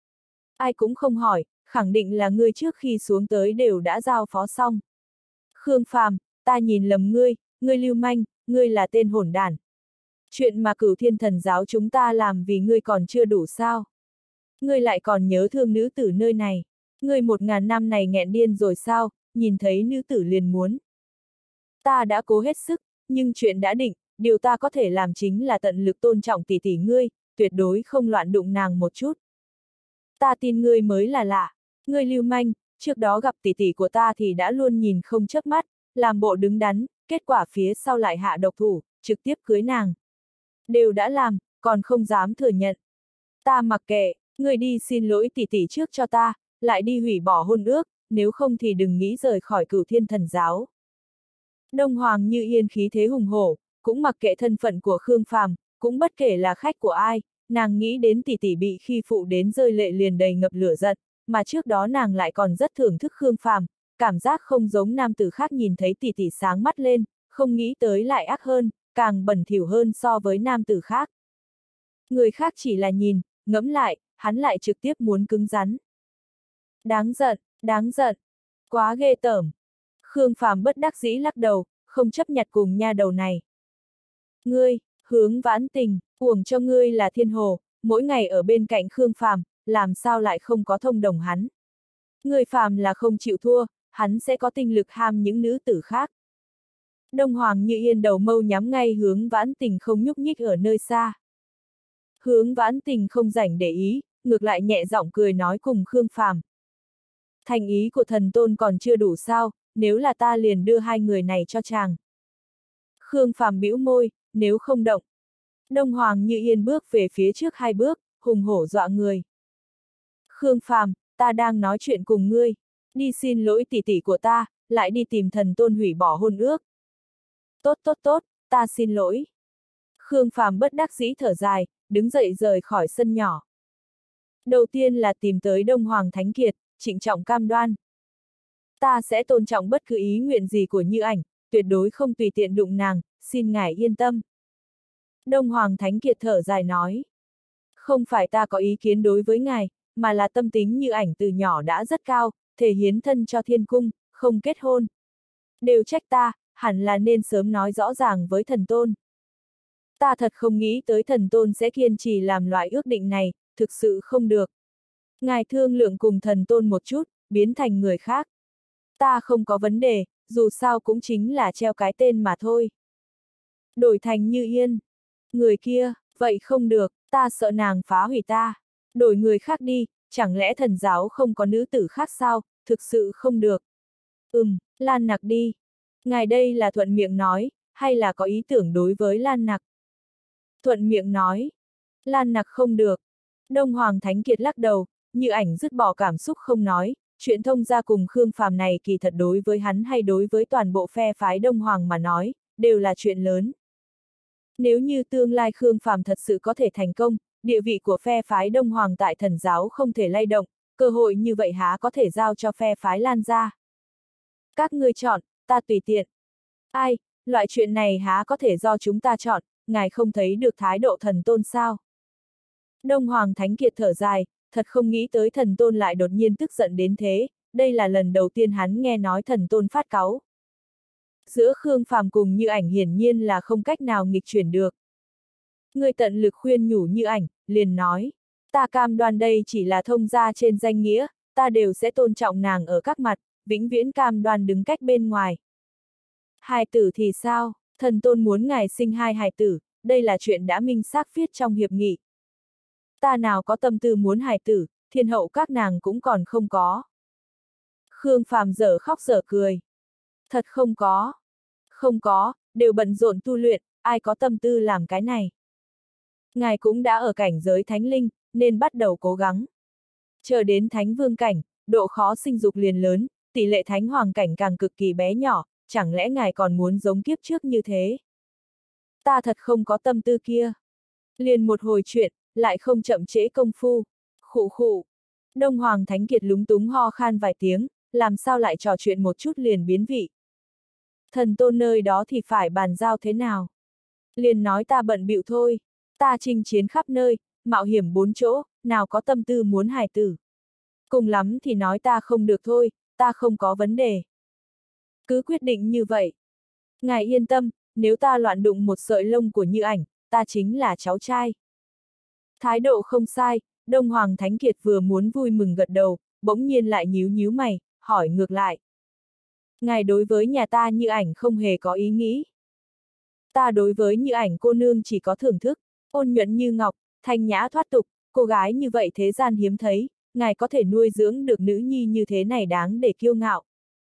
Ai cũng không hỏi, khẳng định là ngươi trước khi xuống tới đều đã giao phó xong. Khương Phàm, ta nhìn lầm ngươi, ngươi lưu manh, ngươi là tên hỗn đản. Chuyện mà Cửu Thiên thần giáo chúng ta làm vì ngươi còn chưa đủ sao? Ngươi lại còn nhớ thương nữ tử nơi này. Ngươi 1000 năm này nghẹn điên rồi sao, nhìn thấy nữ tử liền muốn. Ta đã cố hết sức, nhưng chuyện đã định, điều ta có thể làm chính là tận lực tôn trọng tỷ tỷ ngươi, tuyệt đối không loạn đụng nàng một chút. Ta tin ngươi mới là lạ. Ngươi lưu manh, trước đó gặp tỷ tỷ của ta thì đã luôn nhìn không chớp mắt, làm bộ đứng đắn, kết quả phía sau lại hạ độc thủ, trực tiếp cưới nàng. Đều đã làm, còn không dám thừa nhận. Ta mặc kệ, ngươi đi xin lỗi tỷ tỷ trước cho ta, lại đi hủy bỏ hôn ước, nếu không thì đừng nghĩ rời khỏi Cửu Thiên thần giáo. Đông Hoàng Như Yên khí thế hùng hổ, cũng mặc kệ thân phận của Khương Phàm, cũng bất kể là khách của ai, nàng nghĩ đến tỷ tỷ bị khi phụ đến rơi lệ liền đầy ngập lửa giận, mà trước đó nàng lại còn rất thưởng thức Khương Phàm, cảm giác không giống nam tử khác nhìn thấy tỷ tỷ sáng mắt lên, không nghĩ tới lại ác hơn, càng bẩn thỉu hơn so với nam tử khác. Người khác chỉ là nhìn, ngẫm lại, hắn lại trực tiếp muốn cứng rắn. Đáng giận, Đáng giận. Quá ghê tởm. Khương Phàm bất đắc dĩ lắc đầu, không chấp nhặt cùng nha đầu này. Ngươi, Hướng Vãn Tình, uổng cho ngươi là thiên hồ, mỗi ngày ở bên cạnh Khương Phàm, làm sao lại không có thông đồng hắn. Người phàm là không chịu thua, hắn sẽ có tinh lực ham những nữ tử khác. Đông Hoàng Như Yên đầu mâu nhắm ngay Hướng Vãn Tình không nhúc nhích ở nơi xa. Hướng Vãn Tình không rảnh để ý, ngược lại nhẹ giọng cười nói cùng Khương Phàm. Thành ý của thần tôn còn chưa đủ sao, nếu là ta liền đưa hai người này cho chàng. Khương Phàm bĩu môi, nếu không động. Đông Hoàng Như Yên bước về phía trước hai bước, hùng hổ dọa người. Khương Phàm, ta đang nói chuyện cùng ngươi, đi xin lỗi tỷ tỷ của ta, lại đi tìm thần tôn hủy bỏ hôn ước. Tốt, ta xin lỗi. Khương Phàm bất đắc dĩ thở dài, đứng dậy rời khỏi sân nhỏ. Đầu tiên là tìm tới Đông Hoàng Thánh Kiệt, trịnh trọng cam đoan. Ta sẽ tôn trọng bất cứ ý nguyện gì của Như Ảnh, tuyệt đối không tùy tiện đụng nàng, xin ngài yên tâm. Đông Hoàng Thánh Kiệt thở dài nói. Không phải ta có ý kiến đối với ngài, mà là tâm tính Như Ảnh từ nhỏ đã rất cao, thể hiến thân cho thiên cung, không kết hôn. Đều trách ta, hẳn là nên sớm nói rõ ràng với thần tôn. Ta thật không nghĩ tới thần tôn sẽ kiên trì làm loại ước định này, thực sự không được. Ngài thương lượng cùng thần tôn một chút, biến thành người khác. Ta không có vấn đề, dù sao cũng chính là treo cái tên mà thôi. Đổi thành Như Yên. Người kia, vậy không được, ta sợ nàng phá hủy ta. Đổi người khác đi, chẳng lẽ thần giáo không có nữ tử khác sao, thực sự không được. Lan Nặc đi. Ngài đây là thuận miệng nói, hay là có ý tưởng đối với Lan Nặc? Thuận miệng nói. Lan Nặc không được. Đông Hoàng Thánh Kiệt lắc đầu, Như Ảnh dứt bỏ cảm xúc không nói, chuyện thông gia cùng Khương Phàm này kỳ thật đối với hắn hay đối với toàn bộ phe phái Đông Hoàng mà nói, đều là chuyện lớn. Nếu như tương lai Khương Phàm thật sự có thể thành công, địa vị của phe phái Đông Hoàng tại thần giáo không thể lay động, cơ hội như vậy há có thể giao cho phe phái Lan ra. Các ngươi chọn, ta tùy tiện. Ai, loại chuyện này há có thể do chúng ta chọn, ngài không thấy được thái độ thần tôn sao? Đông Hoàng Thánh Kiệt thở dài, thật không nghĩ tới thần tôn lại đột nhiên tức giận đến thế, đây là lần đầu tiên hắn nghe nói thần tôn phát cáu. Giữa Khương Phàm cùng Như Ảnh hiển nhiên là không cách nào nghịch chuyển được. Người tận lực khuyên nhủ Như Ảnh, liền nói, ta cam đoan đây chỉ là thông gia trên danh nghĩa, ta đều sẽ tôn trọng nàng ở các mặt, vĩnh viễn cam đoan đứng cách bên ngoài. Hài tử thì sao, thần tôn muốn ngài sinh hai hài tử, đây là chuyện đã minh xác viết trong hiệp nghị. Ta nào có tâm tư muốn hài tử, thiên hậu các nàng cũng còn không có. Khương Phàm dở khóc dở cười. Thật không có. Không có, đều bận rộn tu luyện, ai có tâm tư làm cái này. Ngài cũng đã ở cảnh giới thánh linh, nên bắt đầu cố gắng. Chờ đến thánh vương cảnh, độ khó sinh dục liền lớn, tỷ lệ thánh hoàng cảnh càng cực kỳ bé nhỏ, chẳng lẽ ngài còn muốn giống kiếp trước như thế? Ta thật không có tâm tư kia. Liền một hồi chuyện, lại không chậm trễ công phu. Khụ khụ. Đông Hoàng Thánh Kiệt lúng túng ho khan vài tiếng, làm sao lại trò chuyện một chút liền biến vị. Thần tôn nơi đó thì phải bàn giao thế nào? Liền nói ta bận bịu thôi. Ta chinh chiến khắp nơi, mạo hiểm bốn chỗ, nào có tâm tư muốn hài tử. Cùng lắm thì nói ta không được thôi, ta không có vấn đề. Cứ quyết định như vậy. Ngài yên tâm, nếu ta loạn đụng một sợi lông của Như Ảnh, ta chính là cháu trai. Thái độ không sai, Đông Hoàng Thánh Kiệt vừa muốn vui mừng gật đầu, bỗng nhiên lại nhíu nhíu mày, hỏi ngược lại. Ngài đối với nhà ta Như Ảnh không hề có ý nghĩ. Ta đối với Như Ảnh cô nương chỉ có thưởng thức, ôn nhuận như ngọc, thanh nhã thoát tục, cô gái như vậy thế gian hiếm thấy, ngài có thể nuôi dưỡng được nữ nhi như thế này đáng để kiêu ngạo.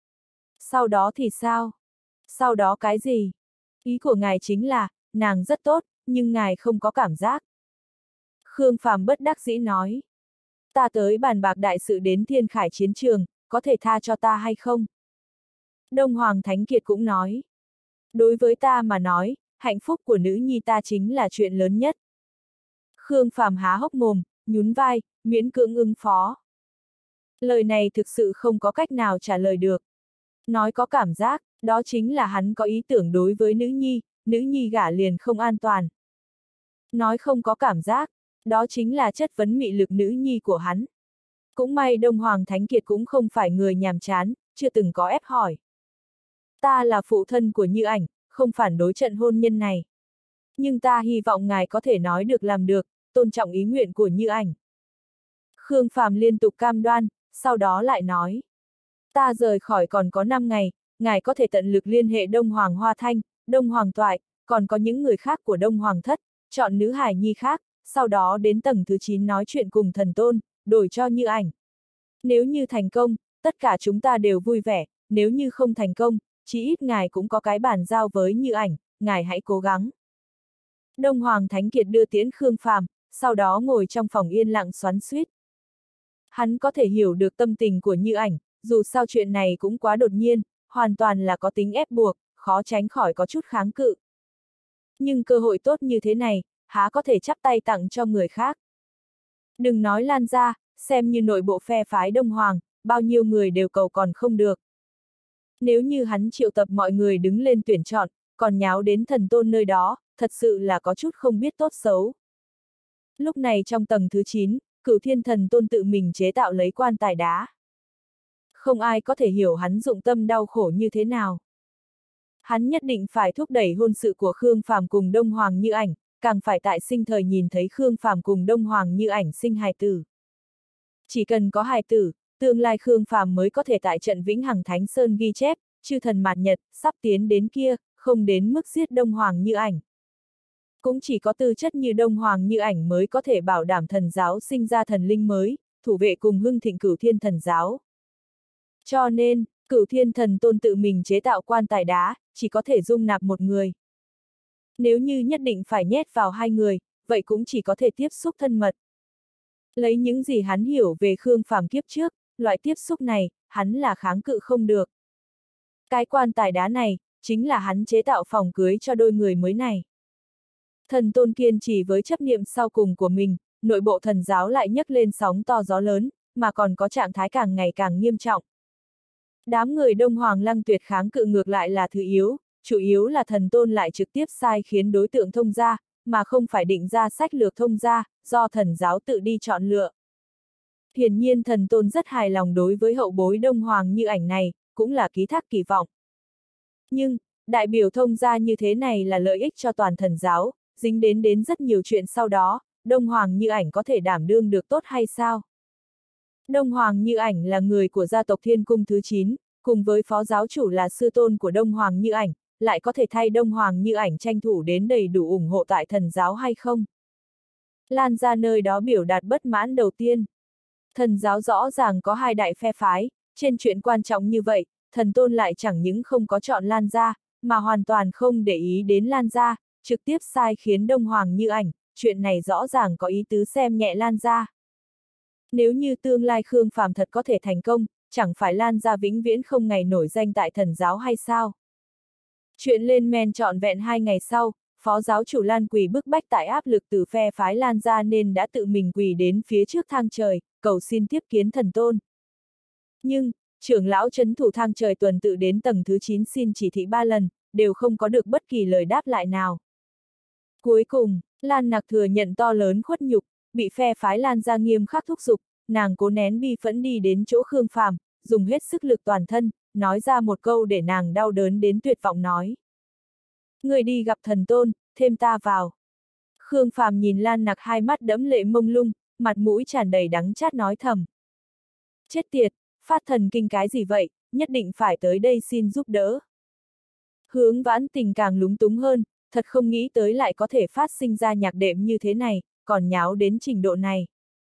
Sau đó thì sao? Sau đó cái gì? Ý của ngài chính là, nàng rất tốt, nhưng ngài không có cảm giác. Khương Phàm bất đắc dĩ nói. Ta tới bàn bạc đại sự đến Thiên Khải chiến trường, có thể tha cho ta hay không? Đông Hoàng Thánh Kiệt cũng nói. Đối với ta mà nói, hạnh phúc của nữ nhi ta chính là chuyện lớn nhất. Khương Phàm há hốc mồm, nhún vai, miễn cưỡng ứng phó. Lời này thực sự không có cách nào trả lời được. Nói có cảm giác, đó chính là hắn có ý tưởng đối với nữ nhi gả liền không an toàn. Nói không có cảm giác, đó chính là chất vấn mị lực nữ nhi của hắn. Cũng may Đông Hoàng Thánh Kiệt cũng không phải người nhàm chán, chưa từng có ép hỏi. Ta là phụ thân của Như Ảnh, không phản đối trận hôn nhân này. Nhưng ta hy vọng ngài có thể nói được làm được, tôn trọng ý nguyện của Như Ảnh. Khương Phàm liên tục cam đoan, sau đó lại nói. Ta rời khỏi còn có 5 ngày, ngài có thể tận lực liên hệ Đông Hoàng Hoa Thanh, Đông Hoàng Toại, còn có những người khác của Đông Hoàng Thất, chọn nữ hài nhi khác, sau đó đến tầng thứ 9 nói chuyện cùng thần tôn, đổi cho Như Ảnh. Nếu như thành công, tất cả chúng ta đều vui vẻ, nếu như không thành công, chí ít ngài cũng có cái bàn giao với Như Ảnh, ngài hãy cố gắng. Đông Hoàng Thánh Kiệt đưa tiễn Khương Phàm, sau đó ngồi trong phòng yên lặng xoắn xuýt. Hắn có thể hiểu được tâm tình của Như Ảnh, dù sao chuyện này cũng quá đột nhiên, hoàn toàn là có tính ép buộc, khó tránh khỏi có chút kháng cự. Nhưng cơ hội tốt như thế này, há có thể chắp tay tặng cho người khác. Đừng nói lan ra, xem như nội bộ phe phái Đông Hoàng, bao nhiêu người đều cầu còn không được. Nếu như hắn triệu tập mọi người đứng lên tuyển chọn, còn nháo đến thần tôn nơi đó, thật sự là có chút không biết tốt xấu. Lúc này trong tầng thứ 9, Cửu Thiên Thần Tôn tự mình chế tạo lấy quan tài đá. Không ai có thể hiểu hắn dụng tâm đau khổ như thế nào. Hắn nhất định phải thúc đẩy hôn sự của Khương Phàm cùng Đông Hoàng Như Ảnh, càng phải tại sinh thời nhìn thấy Khương Phàm cùng Đông Hoàng Như Ảnh sinh hài tử. Chỉ cần có hài tử, tương lai Khương Phàm mới có thể tại trận Vĩnh Hằng Thánh Sơn ghi chép, chư thần mạt nhật, sắp tiến đến kia, không đến mức giết Đông Hoàng Như Ảnh. Cũng chỉ có tư chất như Đông Hoàng Như Ảnh mới có thể bảo đảm thần giáo sinh ra thần linh mới, thủ vệ cùng hưng thịnh Cửu Thiên Thần giáo. Cho nên, Cửu Thiên Thần Tôn tự mình chế tạo quan tài đá, chỉ có thể dung nạp một người. Nếu như nhất định phải nhét vào 2 người, vậy cũng chỉ có thể tiếp xúc thân mật. Lấy những gì hắn hiểu về Khương Phàm kiếp trước, loại tiếp xúc này, hắn là kháng cự không được. Cái quan tài đá này, chính là hắn chế tạo phòng cưới cho đôi người mới này. Thần Tôn kiên trì với chấp niệm sau cùng của mình, nội bộ thần giáo lại nhấc lên sóng to gió lớn, mà còn có trạng thái càng ngày càng nghiêm trọng. Đám người Đông Hoàng Lăng Tuyệt kháng cự ngược lại là thứ yếu, chủ yếu là thần tôn lại trực tiếp sai khiến đối tượng thông gia, mà không phải định ra sách lược thông gia, do thần giáo tự đi chọn lựa. Hiển nhiên thần tôn rất hài lòng đối với hậu bối Đông Hoàng Như Ảnh này, cũng là ký thác kỳ vọng. Nhưng, đại biểu thông gia như thế này là lợi ích cho toàn thần giáo, dính đến rất nhiều chuyện sau đó, Đông Hoàng Như Ảnh có thể đảm đương được tốt hay sao? Đông Hoàng Như Ảnh là người của gia tộc Thiên Cung thứ 9, cùng với phó giáo chủ là sư tôn của Đông Hoàng Như Ảnh, lại có thể thay Đông Hoàng Như Ảnh tranh thủ đến đầy đủ ủng hộ tại thần giáo hay không? Lan ra nơi đó biểu đạt bất mãn đầu tiên. Thần giáo rõ ràng có 2 đại phe phái, trên chuyện quan trọng như vậy, thần tôn lại chẳng những không có chọn Lan ra, mà hoàn toàn không để ý đến Lan ra, trực tiếp sai khiến Đông Hoàng Như Ảnh, chuyện này rõ ràng có ý tứ xem nhẹ Lan ra. Nếu như tương lai Khương Phàm thật có thể thành công, chẳng phải Lan ra vĩnh viễn không ngày nổi danh tại thần giáo hay sao? Chuyện lên men trọn vẹn 2 ngày sau, phó giáo chủ Lan Quỳ bức bách tại áp lực từ phe phái Lan ra nên đã tự mình quỳ đến phía trước thang trời, cầu xin tiếp kiến thần tôn. Nhưng, trưởng lão trấn thủ thang trời tuần tự đến tầng thứ 9 xin chỉ thị 3 lần, đều không có được bất kỳ lời đáp lại nào. Cuối cùng, Lan Nặc thừa nhận to lớn khuất nhục, bị phe phái Lan ra nghiêm khắc thúc giục, nàng cố nén bi phẫn đi đến chỗ Khương Phàm, dùng hết sức lực toàn thân, nói ra một câu để nàng đau đớn đến tuyệt vọng nói. Người đi gặp thần tôn, thêm ta vào. Khương Phàm nhìn Lan Nặc hai mắt đẫm lệ mông lung, mặt mũi tràn đầy đắng chát nói thầm. Chết tiệt, phát thần kinh cái gì vậy, nhất định phải tới đây xin giúp đỡ. Hướng Vãn Tình càng lúng túng hơn, thật không nghĩ tới lại có thể phát sinh ra nhạc đệm như thế này, còn nháo đến trình độ này.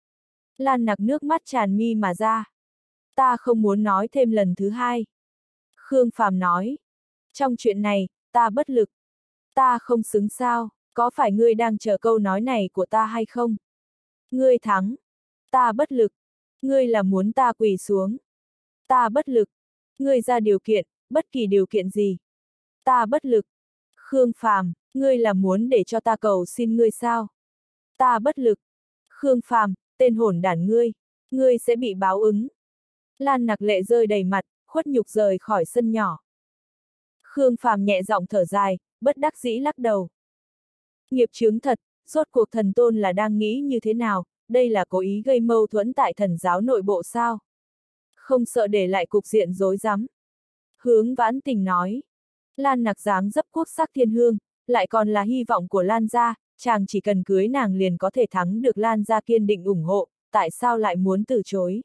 Lan Nặc nước mắt tràn mi mà ra. Ta không muốn nói thêm lần thứ 2. Khương Phàm nói. Trong chuyện này, ta bất lực. Ta không xứng sao, có phải ngươi đang chờ câu nói này của ta hay không? Ngươi thắng. Ta bất lực. Ngươi là muốn ta quỳ xuống. Ta bất lực. Ngươi ra điều kiện, bất kỳ điều kiện gì. Ta bất lực. Khương Phàm, ngươi là muốn để cho ta cầu xin ngươi sao? Ta bất lực. Khương Phàm, tên hỗn đản ngươi, ngươi sẽ bị báo ứng. Lan Nặc lệ rơi đầy mặt, khuất nhục rời khỏi sân nhỏ. Khương Phàm nhẹ giọng thở dài, bất đắc dĩ lắc đầu. Nghiệp chướng thật, rốt cuộc thần tôn là đang nghĩ như thế nào, đây là cố ý gây mâu thuẫn tại thần giáo nội bộ sao? Không sợ để lại cục diện rối rắm. Hướng Vãn Tình nói, Lan Nặc dáng dấp quốc sắc thiên hương, lại còn là hy vọng của Lan gia, chàng chỉ cần cưới nàng liền có thể thắng được Lan gia kiên định ủng hộ, tại sao lại muốn từ chối?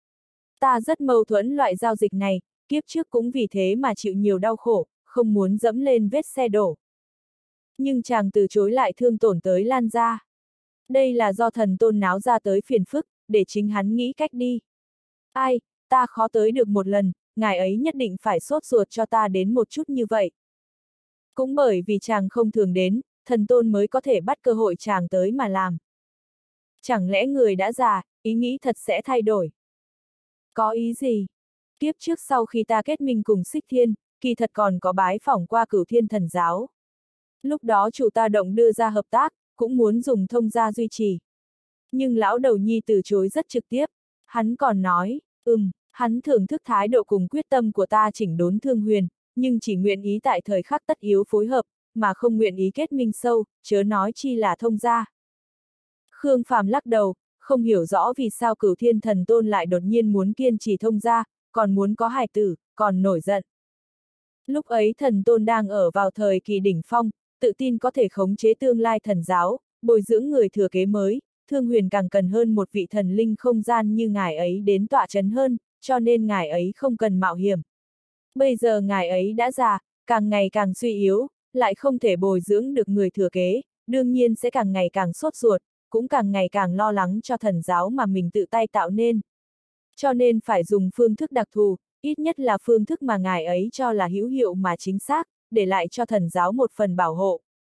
Ta rất mâu thuẫn loại giao dịch này, kiếp trước cũng vì thế mà chịu nhiều đau khổ, không muốn dẫm lên vết xe đổ. Nhưng chàng từ chối lại thương tổn tới Lan gia. Đây là do thần tôn náo ra tới phiền phức, để chính hắn nghĩ cách đi. Ai, ta khó tới được một lần, ngài ấy nhất định phải sốt ruột cho ta đến một chút như vậy. Cũng bởi vì chàng không thường đến, thần tôn mới có thể bắt cơ hội chàng tới mà làm. Chẳng lẽ người đã già, ý nghĩ thật sẽ thay đổi? Có ý gì? Kiếp trước sau khi ta kết minh cùng Xích Thiên, kỳ thật còn có bái phỏng qua Cửu Thiên Thần Giáo. Lúc đó chủ ta động đưa ra hợp tác, cũng muốn dùng thông gia duy trì. Nhưng lão đầu nhi từ chối rất trực tiếp. Hắn còn nói, hắn thưởng thức thái độ cùng quyết tâm của ta chỉnh đốn Thương Huyền, nhưng chỉ nguyện ý tại thời khắc tất yếu phối hợp, mà không nguyện ý kết minh sâu, chớ nói chi là thông gia. Khương Phàm lắc đầu, không hiểu rõ vì sao Cửu Thiên Thần Tôn lại đột nhiên muốn kiên trì thông gia, còn muốn có hài tử, còn nổi giận. Lúc ấy thần tôn đang ở vào thời kỳ đỉnh phong, tự tin có thể khống chế tương lai thần giáo, bồi dưỡng người thừa kế mới, Thương Huyền càng cần hơn một vị thần linh không gian như ngài ấy đến tọa chấn hơn, cho nên ngài ấy không cần mạo hiểm. Bây giờ ngài ấy đã già, càng ngày càng suy yếu, lại không thể bồi dưỡng được người thừa kế, đương nhiên sẽ càng ngày càng sốt ruột, cũng càng ngày càng lo lắng cho thần giáo mà mình tự tay tạo nên. Cho nên phải dùng phương thức đặc thù, ít nhất là phương thức mà ngài ấy cho là hữu hiệu mà chính xác, để lại cho thần giáo một phần bảo hộ.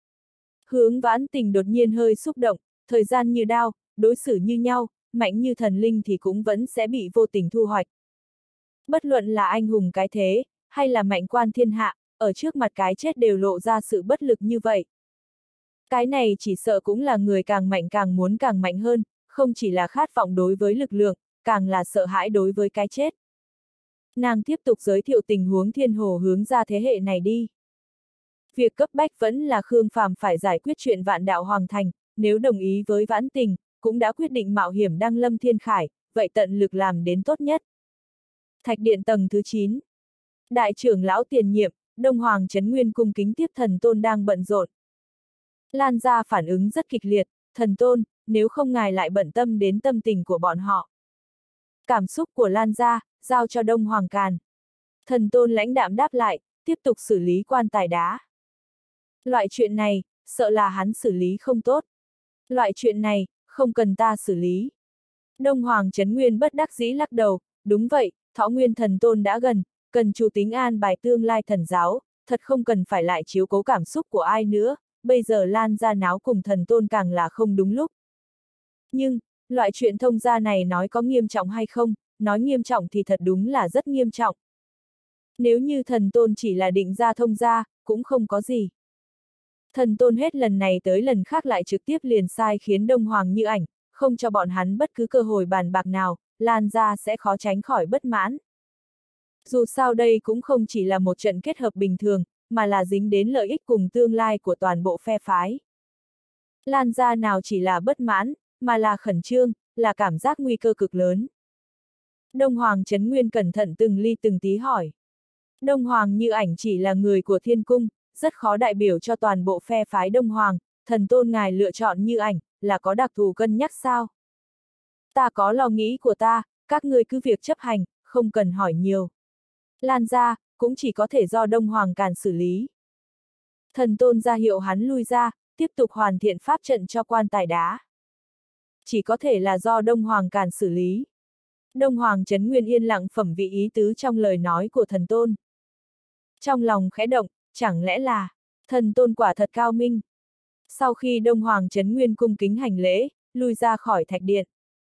Hướng Vãn Tình đột nhiên hơi xúc động, thời gian như đao, đối xử như nhau, mạnh như thần linh thì cũng vẫn sẽ bị vô tình thu hoạch. Bất luận là anh hùng cái thế, hay là mạnh quan thiên hạ, ở trước mặt cái chết đều lộ ra sự bất lực như vậy. Cái này chỉ sợ cũng là người càng mạnh càng muốn càng mạnh hơn, không chỉ là khát vọng đối với lực lượng, càng là sợ hãi đối với cái chết. Nàng tiếp tục giới thiệu tình huống thiên hồ hướng ra thế hệ này đi. Việc cấp bách vẫn là Khương Phàm phải giải quyết chuyện Vạn Đạo Hoàng Thành, nếu đồng ý với Vãn Tình, cũng đã quyết định mạo hiểm đăng lâm thiên khải, vậy tận lực làm đến tốt nhất. Thạch điện tầng thứ 9. Đại trưởng lão tiền nhiệm, Đông Hoàng Trấn Nguyên cung kính tiếp thần tôn đang bận rộn. Lan gia phản ứng rất kịch liệt, thần tôn, nếu không ngài lại bận tâm đến tâm tình của bọn họ. Cảm xúc của Lan gia, giao cho Đông Hoàng Càn. Thần tôn lãnh đạm đáp lại, tiếp tục xử lý quan tài đá. Loại chuyện này, sợ là hắn xử lý không tốt. Loại chuyện này, không cần ta xử lý. Đông Hoàng Trấn Nguyên bất đắc dĩ lắc đầu, đúng vậy, thọ nguyên thần tôn đã gần, cần chủ tính an bài tương lai thần giáo, thật không cần phải lại chiếu cố cảm xúc của ai nữa, bây giờ Lan gia náo cùng thần tôn càng là không đúng lúc. Nhưng, loại chuyện thông gia này nói có nghiêm trọng hay không, nói nghiêm trọng thì thật đúng là rất nghiêm trọng. Nếu như thần tôn chỉ là định ra thông gia, cũng không có gì. Thần tôn hết lần này tới lần khác lại trực tiếp liền sai khiến Đông Hoàng Như Ảnh, không cho bọn hắn bất cứ cơ hội bàn bạc nào, Lan gia sẽ khó tránh khỏi bất mãn. Dù sao đây cũng không chỉ là một trận kết hợp bình thường, mà là dính đến lợi ích cùng tương lai của toàn bộ phe phái. Lan gia nào chỉ là bất mãn, mà là khẩn trương, là cảm giác nguy cơ cực lớn. Đông Hoàng Trấn Nguyên cẩn thận từng ly từng tí hỏi. Đông Hoàng Như Ảnh chỉ là người của Thiên Cung, rất khó đại biểu cho toàn bộ phe phái Đông Hoàng, thần tôn ngài lựa chọn Như Ảnh, là có đặc thù cân nhắc sao? Ta có lo nghĩ của ta, các ngươi cứ việc chấp hành, không cần hỏi nhiều. Lan gia, cũng chỉ có thể do Đông Hoàng Càn xử lý. Thần tôn ra hiệu hắn lui ra, tiếp tục hoàn thiện pháp trận cho quan tài đá. Chỉ có thể là do Đông Hoàng Càn xử lý. Đông Hoàng Trấn Nguyên yên lặng phẩm vị ý tứ trong lời nói của thần tôn. Trong lòng khẽ động, chẳng lẽ là, thần tôn quả thật cao minh. Sau khi Đông Hoàng Trấn Nguyên cung kính hành lễ, lui ra khỏi thạch điện.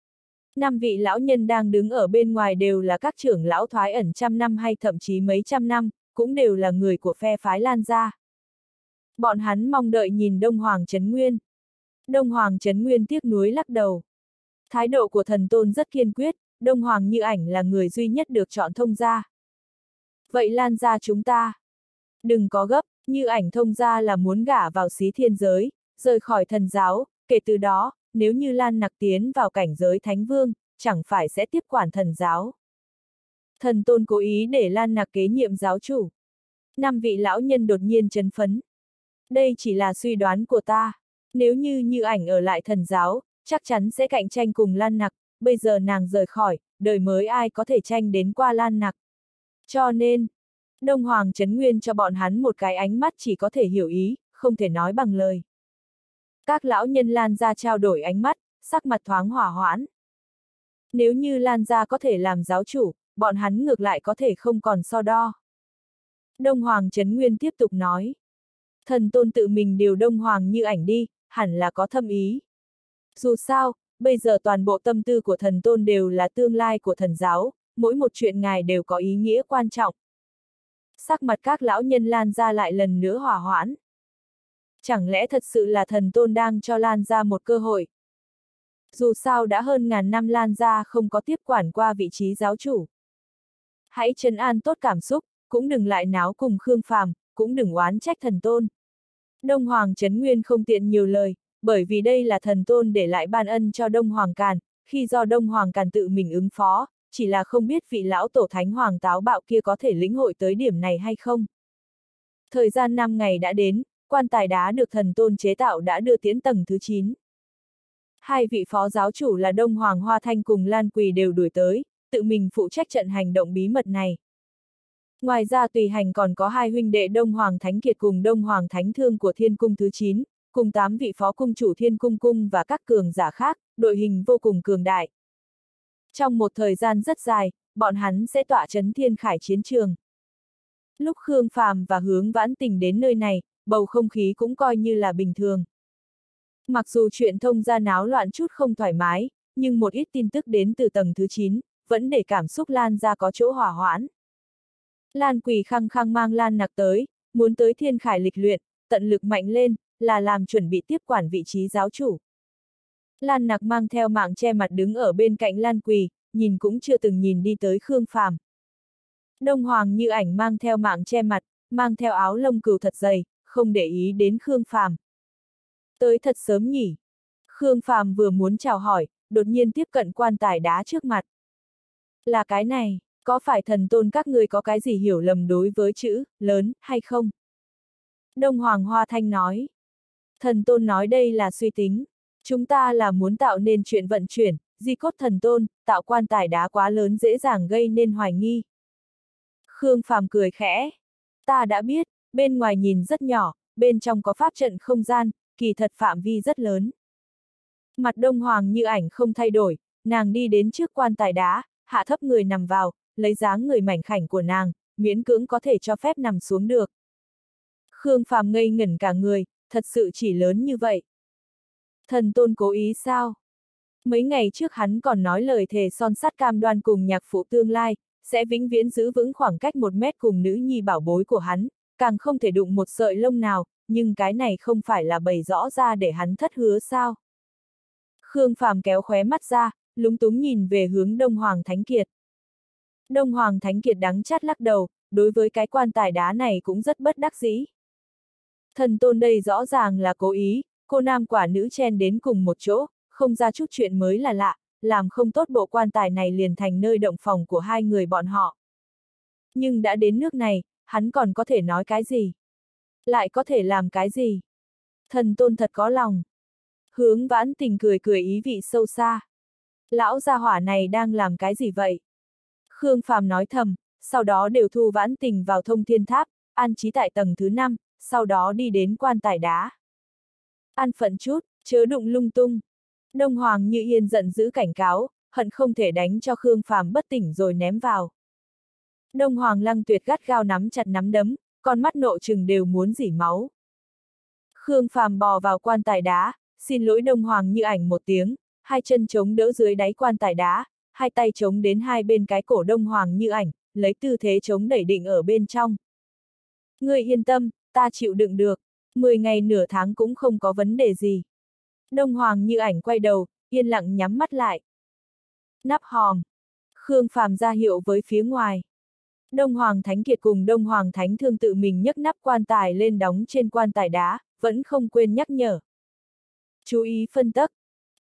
5 vị lão nhân đang đứng ở bên ngoài đều là các trưởng lão thoái ẩn trăm năm hay thậm chí mấy trăm năm, cũng đều là người của phe phái Lan gia. Bọn hắn mong đợi nhìn Đông Hoàng Trấn Nguyên. Đông Hoàng Trấn Nguyên tiếc nuối lắc đầu. Thái độ của thần tôn rất kiên quyết, Đông Hoàng Như Ảnh là người duy nhất được chọn thông gia. Vậy Lan gia chúng ta. Đừng có gấp, Như Ảnh thông gia là muốn gả vào xí thiên giới, rời khỏi thần giáo, kể từ đó, nếu như Lan Nặc tiến vào cảnh giới thánh vương, chẳng phải sẽ tiếp quản thần giáo. Thần tôn cố ý để Lan Nặc kế nhiệm giáo chủ. 5 vị lão nhân đột nhiên chấn phấn. Đây chỉ là suy đoán của ta. Nếu như Như Ảnh ở lại thần giáo, chắc chắn sẽ cạnh tranh cùng Lan Nặc, bây giờ nàng rời khỏi, đời mới ai có thể tranh đến qua Lan Nặc. Cho nên, Đông Hoàng Trấn Nguyên cho bọn hắn một cái ánh mắt chỉ có thể hiểu ý, không thể nói bằng lời. Các lão nhân Lan gia trao đổi ánh mắt, sắc mặt thoáng hỏa hoãn. Nếu như Lan gia có thể làm giáo chủ, bọn hắn ngược lại có thể không còn so đo. Đông Hoàng Trấn Nguyên tiếp tục nói. Thần tôn tự mình điều Đông Hoàng Như Ảnh đi, hẳn là có thâm ý. Dù sao, bây giờ toàn bộ tâm tư của thần tôn đều là tương lai của thần giáo, mỗi một chuyện ngài đều có ý nghĩa quan trọng. Sắc mặt các lão nhân Lan gia lại lần nữa hỏa hoãn. Chẳng lẽ thật sự là thần tôn đang cho Lan gia một cơ hội? Dù sao đã hơn ngàn năm Lan gia không có tiếp quản qua vị trí giáo chủ. Hãy trấn an tốt cảm xúc, cũng đừng lại náo cùng Khương Phàm, cũng đừng oán trách thần tôn. Đông Hoàng Trấn Nguyên không tiện nhiều lời, bởi vì đây là thần tôn để lại ban ân cho Đông Hoàng Càn, khi do Đông Hoàng Càn tự mình ứng phó, chỉ là không biết vị lão tổ thánh hoàng táo bạo kia có thể lĩnh hội tới điểm này hay không. Thời gian 5 ngày đã đến, quan tài đá được thần tôn chế tạo đã đưa tiến tầng thứ 9. 2 vị phó giáo chủ là Đông Hoàng Hoa Thanh cùng Lan Quỳ đều đuổi tới, tự mình phụ trách trận hành động bí mật này. Ngoài ra tùy hành còn có 2 huynh đệ Đông Hoàng Thánh Kiệt cùng Đông Hoàng Thánh Thương của Thiên Cung thứ 9, cùng 8 vị phó cung chủ Thiên Cung Cung và các cường giả khác, đội hình vô cùng cường đại. Trong một thời gian rất dài, bọn hắn sẽ tọa trấn Thiên Khải chiến trường. Lúc Khương Phàm và Hướng Vãn Tình đến nơi này, bầu không khí cũng coi như là bình thường. Mặc dù chuyện thông gia náo loạn chút không thoải mái, nhưng một ít tin tức đến từ tầng thứ 9, vẫn để cảm xúc Lan ra có chỗ hỏa hoãn. Lan Quỳ khăng khăng mang Lan Nặc tới, muốn tới Thiên Khải lịch luyện, tận lực mạnh lên, là làm chuẩn bị tiếp quản vị trí giáo chủ. Lan Nặc mang theo mạng che mặt đứng ở bên cạnh Lan Quỳ, nhìn cũng chưa từng nhìn đi tới Khương Phàm. Đông Hoàng Như Ảnh mang theo mạng che mặt, mang theo áo lông cừu thật dày, không để ý đến Khương Phàm. Tới thật sớm nhỉ? Khương Phàm vừa muốn chào hỏi, đột nhiên tiếp cận quan tài đá trước mặt. Là cái này, có phải thần tôn các ngươi có cái gì hiểu lầm đối với chữ lớn hay không? Đông Hoàng Hoa Thanh nói. Thần tôn nói đây là suy tính. Chúng ta là muốn tạo nên chuyện vận chuyển, di cốt thần tôn, tạo quan tài đá quá lớn dễ dàng gây nên hoài nghi. Khương Phàm cười khẽ. Ta đã biết, bên ngoài nhìn rất nhỏ, bên trong có pháp trận không gian, kỳ thật phạm vi rất lớn. Mặt Đông Hoàng Như Ảnh không thay đổi, nàng đi đến trước quan tài đá, hạ thấp người nằm vào, lấy dáng người mảnh khảnh của nàng, miễn cưỡng có thể cho phép nằm xuống được. Khương Phàm ngây ngẩn cả người, thật sự chỉ lớn như vậy. Thần tôn cố ý sao? Mấy ngày trước hắn còn nói lời thề son sắt cam đoan cùng nhạc phụ tương lai, sẽ vĩnh viễn giữ vững khoảng cách 1 mét cùng nữ nhi bảo bối của hắn, càng không thể đụng một sợi lông nào, nhưng cái này không phải là bày rõ ra để hắn thất hứa sao? Khương Phàm kéo khóe mắt ra, lúng túng nhìn về hướng Đông Hoàng Thánh Kiệt. Đông Hoàng Thánh Kiệt đắng chát lắc đầu, đối với cái quan tài đá này cũng rất bất đắc dĩ. Thần tôn đây rõ ràng là cố ý, cô nam quả nữ chen đến cùng một chỗ, không ra chút chuyện mới là lạ, làm không tốt bộ quan tài này liền thành nơi động phòng của 2 người bọn họ. Nhưng đã đến nước này, hắn còn có thể nói cái gì? Lại có thể làm cái gì? Thần tôn thật có lòng. Hướng Vãn Tình cười cười ý vị sâu xa. Lão gia hỏa này đang làm cái gì vậy? Khương Phàm nói thầm, sau đó đều thu Vãn Tình vào Thông Thiên Tháp, an trí tại tầng thứ 5, sau đó đi đến quan tài đá. An phận chút, chớ đụng lung tung. Đông Hoàng Như Yên giận dữ cảnh cáo, hận không thể đánh cho Khương Phàm bất tỉnh rồi ném vào. Đông Hoàng Lăng Tuyệt gắt gao nắm chặt nắm đấm, con mắt nộ trừng đều muốn rỉ máu. Khương Phàm bò vào quan tài đá, xin lỗi Đông Hoàng Như Ảnh một tiếng, 2 chân chống đỡ dưới đáy quan tài đá, 2 tay chống đến 2 bên cái cổ Đông Hoàng Như Ảnh, lấy tư thế chống đẩy định ở bên trong. Ngươi yên tâm, ta chịu đựng được, 10 ngày nửa tháng cũng không có vấn đề gì. Đông Hoàng Như Ảnh quay đầu, yên lặng nhắm mắt lại. Nắp hòm. Khương Phàm ra hiệu với phía ngoài. Đông Hoàng Thánh Kiệt cùng Đông Hoàng Thánh Thương tự mình nhấc nắp quan tài lên đóng trên quan tài đá, vẫn không quên nhắc nhở. Chú ý phân tấc.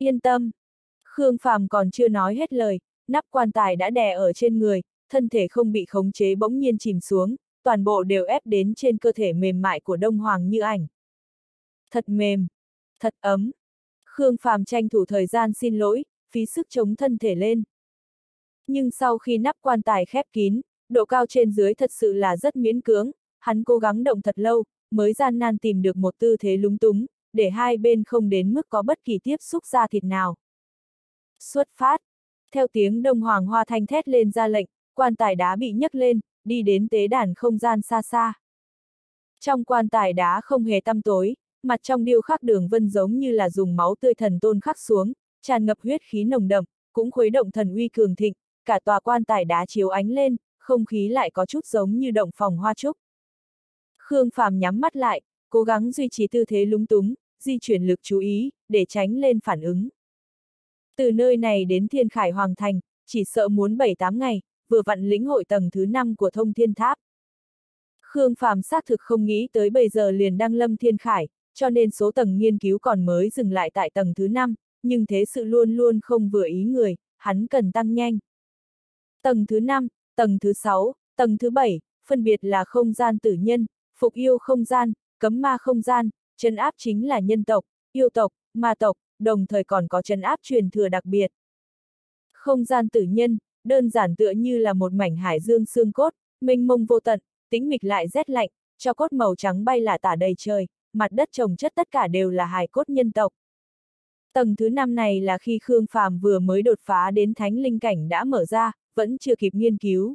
Yên tâm. Khương Phàm còn chưa nói hết lời, nắp quan tài đã đè ở trên người, thân thể không bị khống chế bỗng nhiên chìm xuống, toàn bộ đều ép đến trên cơ thể mềm mại của Đông Hoàng Như Ảnh. Thật mềm, thật ấm. Khương Phàm tranh thủ thời gian xin lỗi, phí sức chống thân thể lên. Nhưng sau khi nắp quan tài khép kín, độ cao trên dưới thật sự là rất miễn cưỡng, hắn cố gắng động thật lâu, mới gian nan tìm được một tư thế lúng túng, để hai bên không đến mức có bất kỳ tiếp xúc da thịt nào. Xuất phát. Theo tiếng Đông Hoàng Hoa Thanh thét lên ra lệnh, quan tài đá bị nhấc lên, đi đến tế đàn không gian xa xa. Trong quan tài đá không hề tăm tối, mặt trong điêu khắc đường vân giống như là dùng máu tươi thần tôn khắc xuống, tràn ngập huyết khí nồng đậm, cũng khuấy động thần uy cường thịnh, cả tòa quan tài đá chiếu ánh lên, không khí lại có chút giống như động phòng hoa trúc. Khương Phàm nhắm mắt lại, cố gắng duy trì tư thế lúng túng, di chuyển lực chú ý, để tránh lên phản ứng. Từ nơi này đến Thiên Khải Hoàng Thành, chỉ sợ muốn 7-8 ngày, vừa vặn lĩnh hội tầng thứ 5 của Thông Thiên Tháp. Khương Phàm xác thực không nghĩ tới bây giờ liền đăng lâm Thiên Khải, cho nên số tầng nghiên cứu còn mới dừng lại tại tầng thứ 5, nhưng thế sự luôn luôn không vừa ý người, hắn cần tăng nhanh. Tầng thứ 5, tầng thứ 6, tầng thứ 7, phân biệt là không gian tử nhân, phục yêu không gian, cấm ma không gian, trấn áp chính là nhân tộc, yêu tộc, ma tộc, đồng thời còn có trấn áp truyền thừa đặc biệt. Không gian tử nhân, đơn giản tựa như là một mảnh hải dương xương cốt, mênh mông vô tận, tĩnh mịch lại rét lạnh, cho cốt màu trắng bay lả tả đầy trời, mặt đất trồng chất tất cả đều là hài cốt nhân tộc. Tầng thứ 5 này là khi Khương Phàm vừa mới đột phá đến thánh linh cảnh đã mở ra, vẫn chưa kịp nghiên cứu.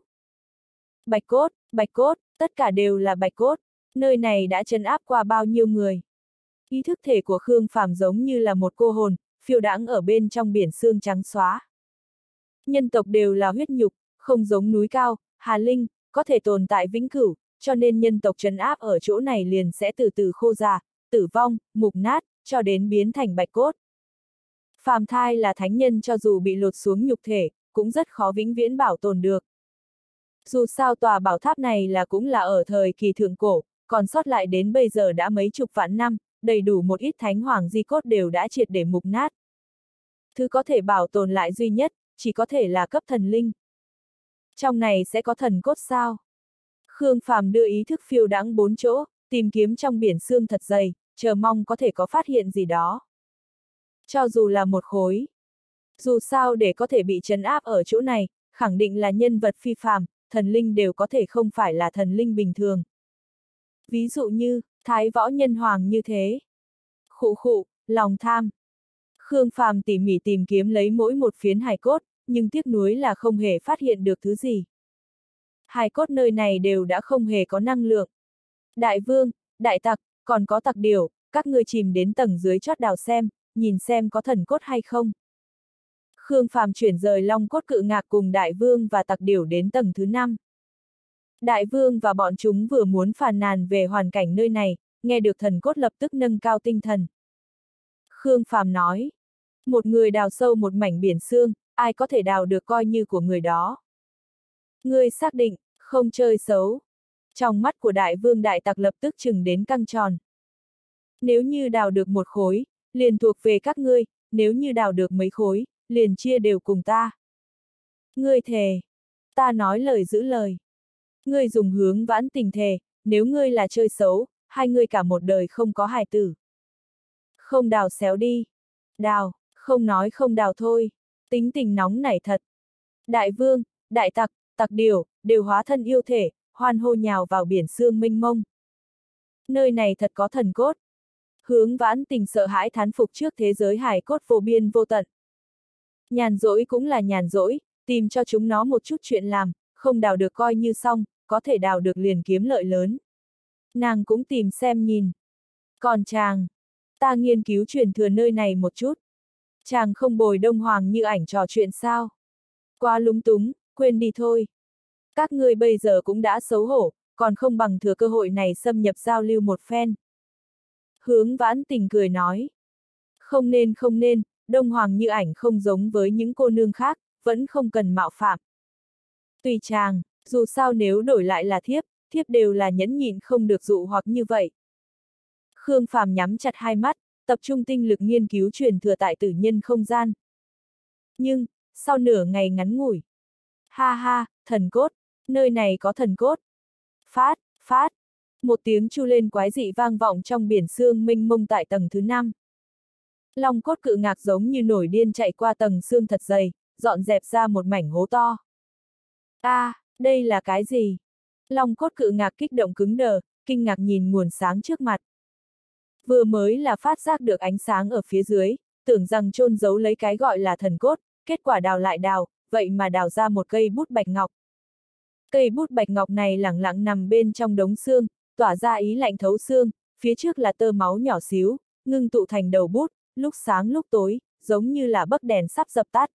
Bạch cốt, tất cả đều là bạch cốt, nơi này đã trấn áp qua bao nhiêu người. Ý thức thể của Khương Phàm giống như là một cô hồn, phiêu đãng ở bên trong biển xương trắng xóa. Nhân tộc đều là huyết nhục, không giống núi cao, hà linh, có thể tồn tại vĩnh cửu, cho nên nhân tộc trấn áp ở chỗ này liền sẽ từ từ khô già, tử vong, mục nát, cho đến biến thành bạch cốt. Phàm thai là thánh nhân cho dù bị lột xuống nhục thể, cũng rất khó vĩnh viễn bảo tồn được. Dù sao tòa bảo tháp này cũng là ở thời kỳ thượng cổ, còn sót lại đến bây giờ đã mấy chục vạn năm, đầy đủ một ít thánh hoàng di cốt đều đã triệt để mục nát. Thứ có thể bảo tồn lại duy nhất, chỉ có thể là cấp thần linh. Trong này sẽ có thần cốt sao? Khương Phàm đưa ý thức phiêu đãng 4 chỗ, tìm kiếm trong biển xương thật dày, chờ mong có thể có phát hiện gì đó. Cho dù là một khối. Dù sao để có thể bị trấn áp ở chỗ này, khẳng định là nhân vật phi phàm, thần linh đều có thể không phải là thần linh bình thường. Ví dụ như, Thái Võ Nhân Hoàng như thế. Khụ, lòng tham. Khương Phàm tỉ mỉ tìm kiếm lấy mỗi một phiến hài cốt, nhưng tiếc nuối là không hề phát hiện được thứ gì. Hài cốt nơi này đều đã không hề có năng lượng. Đại vương, đại tặc, còn có tặc điểu, các ngươi chìm đến tầng dưới chót đào xem, nhìn xem có thần cốt hay không. Khương Phàm chuyển rời long cốt cự ngạc cùng đại vương và tặc điểu đến tầng thứ 5. Đại vương và bọn chúng vừa muốn phàn nàn về hoàn cảnh nơi này, nghe được thần cốt lập tức nâng cao tinh thần. Khương Phàm nói, một người đào sâu một mảnh biển xương, ai có thể đào được coi như của người đó. Ngươi xác định, không chơi xấu. Trong mắt của đại vương đại tặc lập tức chừng đến căng tròn. Nếu như đào được một khối, liền thuộc về các ngươi, nếu như đào được mấy khối, liền chia đều cùng ta. Ngươi thề. Ta nói lời giữ lời. Ngươi dùng hướng vãn tình thề, nếu ngươi là chơi xấu, hai ngươi cả một đời không có hài tử. Không đào xéo đi. Đào, không nói không đào thôi. Tính tình nóng nảy thật. Đại vương, đại tặc, tặc điểu, đều hóa thân yêu thể, hoan hô nhào vào biển xương mênh mông. Nơi này thật có thần cốt. Hướng vãn tình sợ hãi thán phục trước thế giới hài cốt vô biên vô tận. Nhàn rỗi cũng là nhàn rỗi, tìm cho chúng nó một chút chuyện làm, không đào được coi như xong, có thể đào được liền kiếm lợi lớn. Nàng cũng tìm xem nhìn. Còn chàng, ta nghiên cứu truyền thừa nơi này một chút. Chàng không bồi Đông Hoàng Như Ảnh trò chuyện sao? Quá lúng túng, quên đi thôi. Các ngươi bây giờ cũng đã xấu hổ, còn không bằng thừa cơ hội này xâm nhập giao lưu một phen. Hướng vãn tình cười nói. Không nên, Đông Hoàng Như Ảnh không giống với những cô nương khác, vẫn không cần mạo phạm. Tùy chàng, dù sao nếu đổi lại là thiếp đều là nhẫn nhịn không được dụ hoặc như vậy. Khương Phàm nhắm chặt hai mắt, tập trung tinh lực nghiên cứu truyền thừa tại tử nhân không gian. Nhưng, sau nửa ngày ngắn ngủi, ha ha, thần cốt, nơi này có thần cốt. Phát, phát, một tiếng chu lên quái dị vang vọng trong biển sương mênh mông tại tầng thứ 5. Long cốt cự ngạc giống như nổi điên chạy qua tầng sương thật dày, dọn dẹp ra một mảnh hố to. Đây là cái gì? Long cốt cự ngạc kích động cứng đờ, kinh ngạc nhìn nguồn sáng trước mặt. Vừa mới là phát giác được ánh sáng ở phía dưới, tưởng rằng chôn giấu lấy cái gọi là thần cốt, kết quả đào lại đào, vậy mà đào ra một cây bút bạch ngọc. Cây bút bạch ngọc này lẳng lặng nằm bên trong đống xương, tỏa ra ý lạnh thấu xương, phía trước là tơ máu nhỏ xíu, ngưng tụ thành đầu bút, lúc sáng lúc tối, giống như là bấc đèn sắp dập tắt.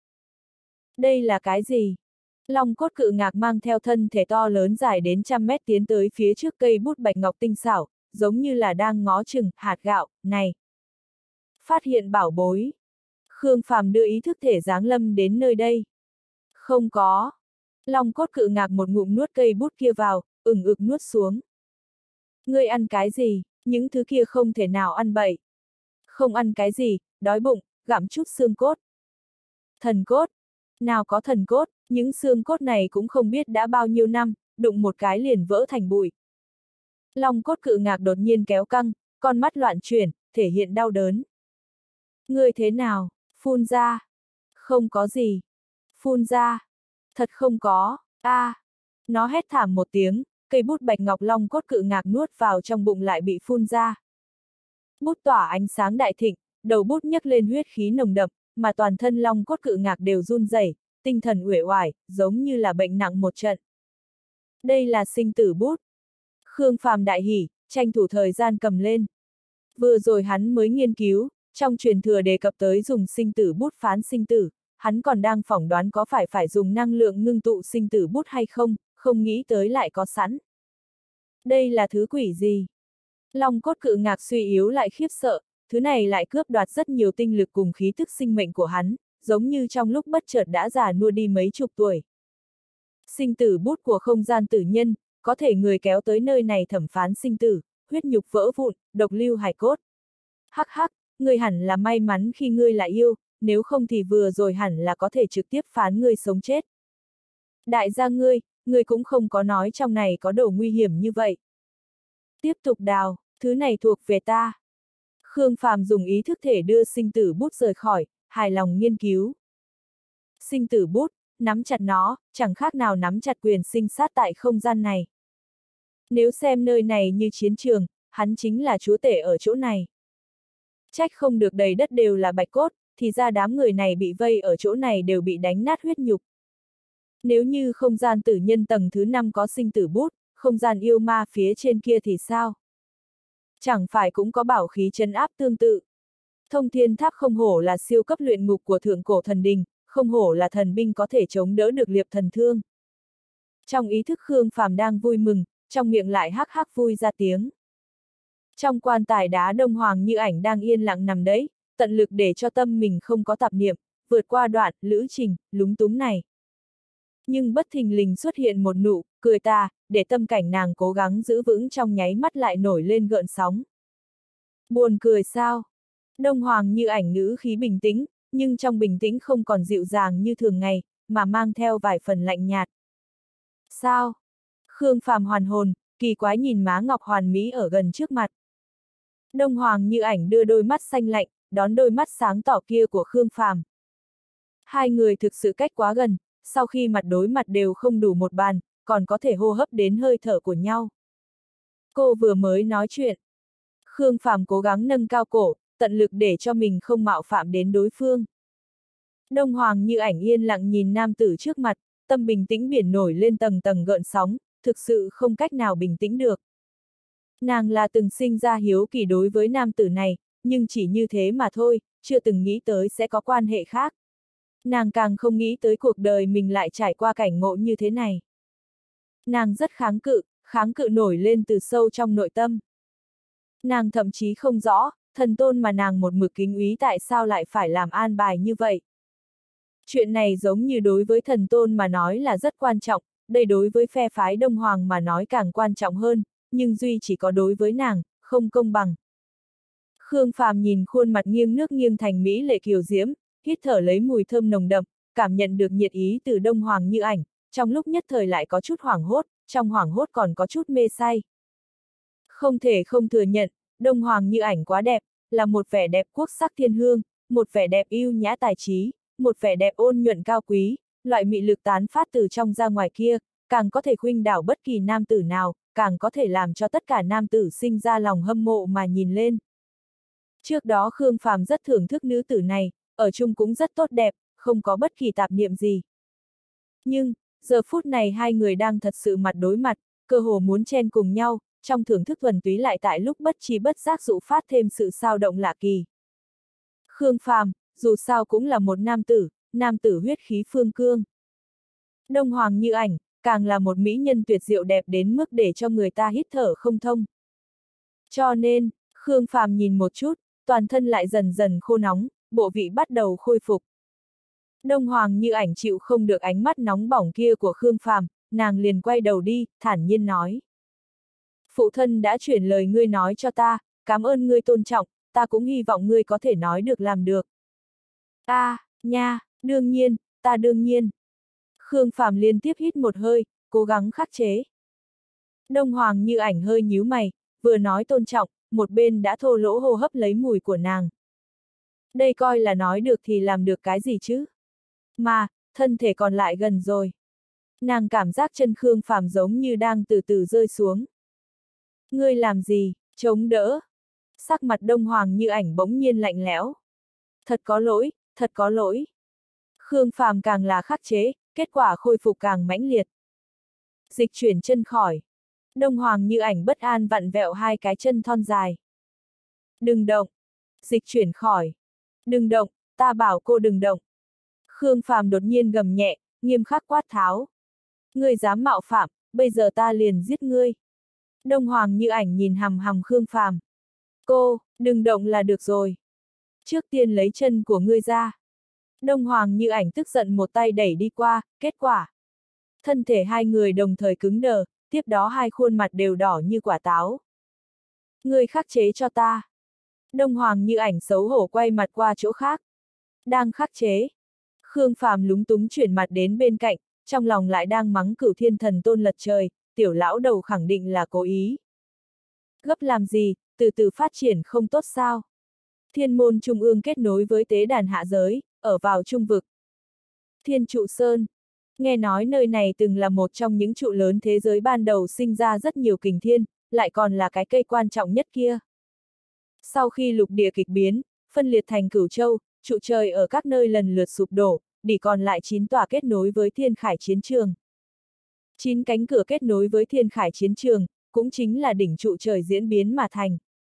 Đây là cái gì? Long cốt cự ngạc mang theo thân thể to lớn dài đến 100 mét tiến tới phía trước cây bút bạch ngọc tinh xảo, giống như là đang ngó chừng hạt gạo, này. Phát hiện bảo bối. Khương Phàm đưa ý thức thể giáng lâm đến nơi đây. Không có. Long cốt cự ngạc một ngụm nuốt cây bút kia vào, ửng ực nuốt xuống. Ngươi ăn cái gì, những thứ kia không thể nào ăn bậy. Không ăn cái gì, đói bụng, gặm chút xương cốt. Thần cốt. Nào có thần cốt, những xương cốt này cũng không biết đã bao nhiêu năm, đụng một cái liền vỡ thành bụi. Long cốt cự ngạc đột nhiên kéo căng, con mắt loạn chuyển, thể hiện đau đớn. Ngươi thế nào? Phun ra. Không có gì. Phun ra. Thật không có. Nó hét thảm một tiếng, cây bút bạch ngọc long cốt cự ngạc nuốt vào trong bụng lại bị phun ra. Bút tỏa ánh sáng đại thịnh, đầu bút nhấc lên huyết khí nồng đậm, mà toàn thân long cốt cự ngạc đều run rẩy, tinh thần uể oải, giống như là bệnh nặng một trận. Đây là sinh tử bút. Khương Phàm đại hỉ, tranh thủ thời gian cầm lên. Vừa rồi hắn mới nghiên cứu, trong truyền thừa đề cập tới dùng sinh tử bút phán sinh tử, hắn còn đang phỏng đoán có phải dùng năng lượng ngưng tụ sinh tử bút hay không, không nghĩ tới lại có sẵn. Đây là thứ quỷ gì? Long cốt cự ngạc suy yếu lại khiếp sợ, thứ này lại cướp đoạt rất nhiều tinh lực cùng khí thức sinh mệnh của hắn, giống như trong lúc bất chợt đã già nua đi mấy chục tuổi. Sinh tử bút của không gian tử nhân, có thể người kéo tới nơi này thẩm phán sinh tử, huyết nhục vỡ vụn, độc lưu hài cốt. Hắc hắc, ngươi hẳn là may mắn khi ngươi là yêu, nếu không thì vừa rồi hẳn là có thể trực tiếp phán ngươi sống chết. Đại gia ngươi cũng không có nói trong này có đồ nguy hiểm như vậy. Tiếp tục đào, thứ này thuộc về ta. Khương Phàm dùng ý thức thể đưa sinh tử bút rời khỏi, hài lòng nghiên cứu. Sinh tử bút, nắm chặt nó, chẳng khác nào nắm chặt quyền sinh sát tại không gian này. Nếu xem nơi này như chiến trường, hắn chính là chúa tể ở chỗ này. Trách không được đầy đất đều là bạch cốt, thì ra đám người này bị vây ở chỗ này đều bị đánh nát huyết nhục. Nếu như không gian tử nhân tầng thứ 5 có sinh tử bút, không gian yêu ma phía trên kia thì sao? Chẳng phải cũng có bảo khí trấn áp tương tự. Thông thiên tháp không hổ là siêu cấp luyện ngục của thượng cổ thần đình, không hổ là thần binh có thể chống đỡ được liệp thần thương. Trong ý thức Khương Phàm đang vui mừng, trong miệng lại hắc hắc vui ra tiếng. Trong quan tài đá đông hoàng như ảnh đang yên lặng nằm đấy, tận lực để cho tâm mình không có tạp niệm, vượt qua đoạn, lữ trình, lúng túng này. Nhưng bất thình lình xuất hiện một nụ cười ta, để tâm cảnh nàng cố gắng giữ vững trong nháy mắt lại nổi lên gợn sóng. Buồn cười sao? Đông hoàng như ảnh ngữ khí bình tĩnh, nhưng trong bình tĩnh không còn dịu dàng như thường ngày, mà mang theo vài phần lạnh nhạt. Sao? Khương Phàm hoàn hồn, kỳ quái nhìn má ngọc hoàn mỹ ở gần trước mặt. Đông hoàng như ảnh đưa đôi mắt xanh lạnh, đón đôi mắt sáng tỏ kia của Khương Phàm. Hai người thực sự cách quá gần, sau khi mặt đối mặt đều không đủ một bàn, còn có thể hô hấp đến hơi thở của nhau. Cô vừa mới nói chuyện. Khương Phàm cố gắng nâng cao cổ, tận lực để cho mình không mạo phạm đến đối phương. Đông hoàng như ảnh yên lặng nhìn nam tử trước mặt, tâm bình tĩnh biển nổi lên tầng tầng gợn sóng, thực sự không cách nào bình tĩnh được. Nàng là từng sinh ra hiếu kỳ đối với nam tử này, nhưng chỉ như thế mà thôi, chưa từng nghĩ tới sẽ có quan hệ khác. Nàng càng không nghĩ tới cuộc đời mình lại trải qua cảnh ngộ như thế này. Nàng rất kháng cự nổi lên từ sâu trong nội tâm. Nàng thậm chí không rõ, thần tôn mà nàng một mực kính úy tại sao lại phải làm an bài như vậy. Chuyện này giống như đối với thần tôn mà nói là rất quan trọng, đây đối với phe phái Đông Hoàng mà nói càng quan trọng hơn, nhưng duy chỉ có đối với nàng, không công bằng. Khương Phàm nhìn khuôn mặt nghiêng nước nghiêng thành mỹ lệ kiều diễm, hít thở lấy mùi thơm nồng đậm, cảm nhận được nhiệt ý từ Đông Hoàng Như Ảnh, trong lúc nhất thời lại có chút hoảng hốt, trong hoảng hốt còn có chút mê say. Không thể không thừa nhận, Đông Hoàng Như Ảnh quá đẹp, là một vẻ đẹp quốc sắc thiên hương, một vẻ đẹp yêu nhã tài trí, một vẻ đẹp ôn nhuận cao quý, loại mị lực tán phát từ trong ra ngoài kia, càng có thể khuynh đảo bất kỳ nam tử nào, càng có thể làm cho tất cả nam tử sinh ra lòng hâm mộ mà nhìn lên. Trước đó Khương Phàm rất thưởng thức nữ tử này, ở chung cũng rất tốt đẹp, không có bất kỳ tạp niệm gì. Nhưng, giờ phút này hai người đang thật sự mặt đối mặt, cơ hồ muốn chen cùng nhau, trong thưởng thức thuần túy lại tại lúc bất tri bất giác dụ phát thêm sự sao động lạ kỳ. Khương Phàm, dù sao cũng là một nam tử huyết khí phương cương. Đông Hoàng Như Ảnh, càng là một mỹ nhân tuyệt diệu đẹp đến mức để cho người ta hít thở không thông. Cho nên, Khương Phàm nhìn một chút, toàn thân lại dần dần khô nóng, bộ vị bắt đầu khôi phục. Đông Hoàng Như Ảnh chịu không được ánh mắt nóng bỏng kia của Khương Phàm, nàng liền quay đầu đi, thản nhiên nói. Phụ thân đã chuyển lời ngươi nói cho ta, cảm ơn ngươi tôn trọng, ta cũng hy vọng ngươi có thể nói được làm được. Nha, đương nhiên, ta đương nhiên. Khương Phàm liên tiếp hít một hơi, cố gắng khắc chế. Đông Hoàng Như Ảnh hơi nhíu mày, vừa nói tôn trọng, một bên đã thô lỗ hô hấp lấy mùi của nàng. Đây coi là nói được thì làm được cái gì chứ? Mà, thân thể còn lại gần rồi. Nàng cảm giác chân Khương Phàm giống như đang từ từ rơi xuống. Ngươi làm gì, chống đỡ? Sắc mặt Đông Hoàng Như Ảnh bỗng nhiên lạnh lẽo. Thật có lỗi, thật có lỗi. Khương Phàm càng là khắc chế, kết quả khôi phục càng mãnh liệt. Dịch chuyển chân khỏi. Đông Hoàng Như Ảnh bất an vặn vẹo hai cái chân thon dài. Đừng động. Dịch chuyển khỏi. Đừng động, ta bảo cô đừng động. Khương Phàm đột nhiên gầm nhẹ, nghiêm khắc quát tháo. Ngươi dám mạo phạm, bây giờ ta liền giết ngươi. Đông Hoàng Như Ảnh nhìn hằm hằm Khương Phàm. Cô, đừng động là được rồi. Trước tiên lấy chân của ngươi ra. Đông Hoàng Như Ảnh tức giận một tay đẩy đi qua, kết quả. Thân thể hai người đồng thời cứng đờ, tiếp đó hai khuôn mặt đều đỏ như quả táo. Ngươi khắc chế cho ta. Đông Hoàng Như Ảnh xấu hổ quay mặt qua chỗ khác. Đang khắc chế. Khương Phàm lúng túng chuyển mặt đến bên cạnh, trong lòng lại đang mắng Cửu Thiên Thần Tôn lật trời, tiểu lão đầu khẳng định là cố ý. Gấp làm gì, từ từ phát triển không tốt sao? Thiên môn trung ương kết nối với tế đàn hạ giới, ở vào trung vực. Thiên trụ sơn. Nghe nói nơi này từng là một trong những trụ lớn thế giới ban đầu sinh ra rất nhiều kình thiên, lại còn là cái cây quan trọng nhất kia. Sau khi lục địa kịch biến, phân liệt thành cửu châu, trụ trời ở các nơi lần lượt sụp đổ, chỉ còn lại 9 tòa kết nối với thiên khải chiến trường. 9 cánh cửa kết nối với thiên khải chiến trường, cũng chính là đỉnh trụ trời diễn biến mà thành.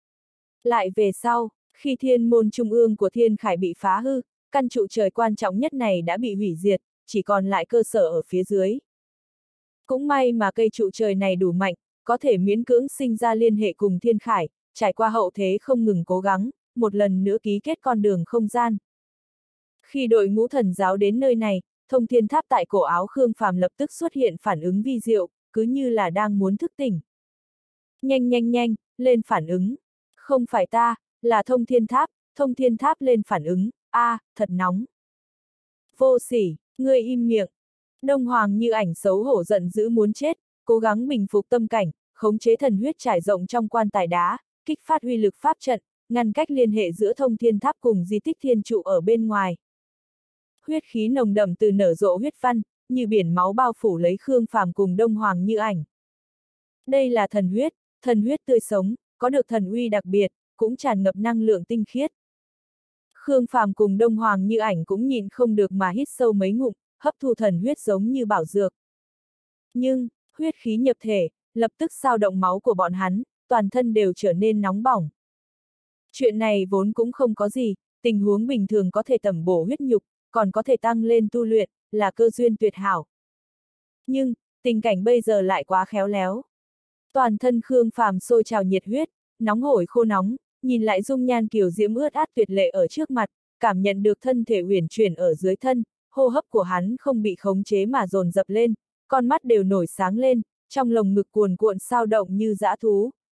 Lại về sau, khi thiên môn trung ương của thiên khải bị phá hư, căn trụ trời quan trọng nhất này đã bị hủy diệt, chỉ còn lại cơ sở ở phía dưới. Cũng may mà cây trụ trời này đủ mạnh, có thể miễn cưỡng sinh ra liên hệ cùng thiên khải, trải qua hậu thế không ngừng cố gắng, một lần nữa ký kết con đường không gian. Khi đội ngũ thần giáo đến nơi này, thông thiên tháp tại cổ áo Khương Phàm lập tức xuất hiện phản ứng vi diệu, cứ như là đang muốn thức tỉnh. Nhanh nhanh nhanh, lên phản ứng. Không phải ta, là thông thiên tháp lên phản ứng, thật nóng. Vô sỉ, ngươi im miệng. Đông Hoàng Như Ảnh xấu hổ giận dữ muốn chết, cố gắng bình phục tâm cảnh, khống chế thần huyết trải rộng trong quan tài đá, kích phát uy lực pháp trận, ngăn cách liên hệ giữa thông thiên tháp cùng di tích thiên trụ ở bên ngoài. Huyết khí nồng đậm từ nở rộ huyết văn, như biển máu bao phủ lấy Khương Phàm cùng Đông Hoàng Như Ảnh. Đây là thần huyết tươi sống, có được thần uy đặc biệt, cũng tràn ngập năng lượng tinh khiết. Khương Phàm cùng Đông Hoàng Như Ảnh cũng nhìn không được mà hít sâu mấy ngụm, hấp thu thần huyết giống như bảo dược. Nhưng, huyết khí nhập thể, lập tức sao động máu của bọn hắn, toàn thân đều trở nên nóng bỏng. Chuyện này vốn cũng không có gì, tình huống bình thường có thể tẩm bổ huyết nhục, còn có thể tăng lên tu luyện, là cơ duyên tuyệt hảo. Nhưng, tình cảnh bây giờ lại quá khéo léo. Toàn thân Khương Phàm sôi trào nhiệt huyết, nóng hổi khô nóng, nhìn lại dung nhan kiều diễm ướt át tuyệt lệ ở trước mặt, cảm nhận được thân thể uyển chuyển ở dưới thân, hô hấp của hắn không bị khống chế mà dồn dập lên, con mắt đều nổi sáng lên, trong lồng ngực cuồn cuộn sao động như dã thú,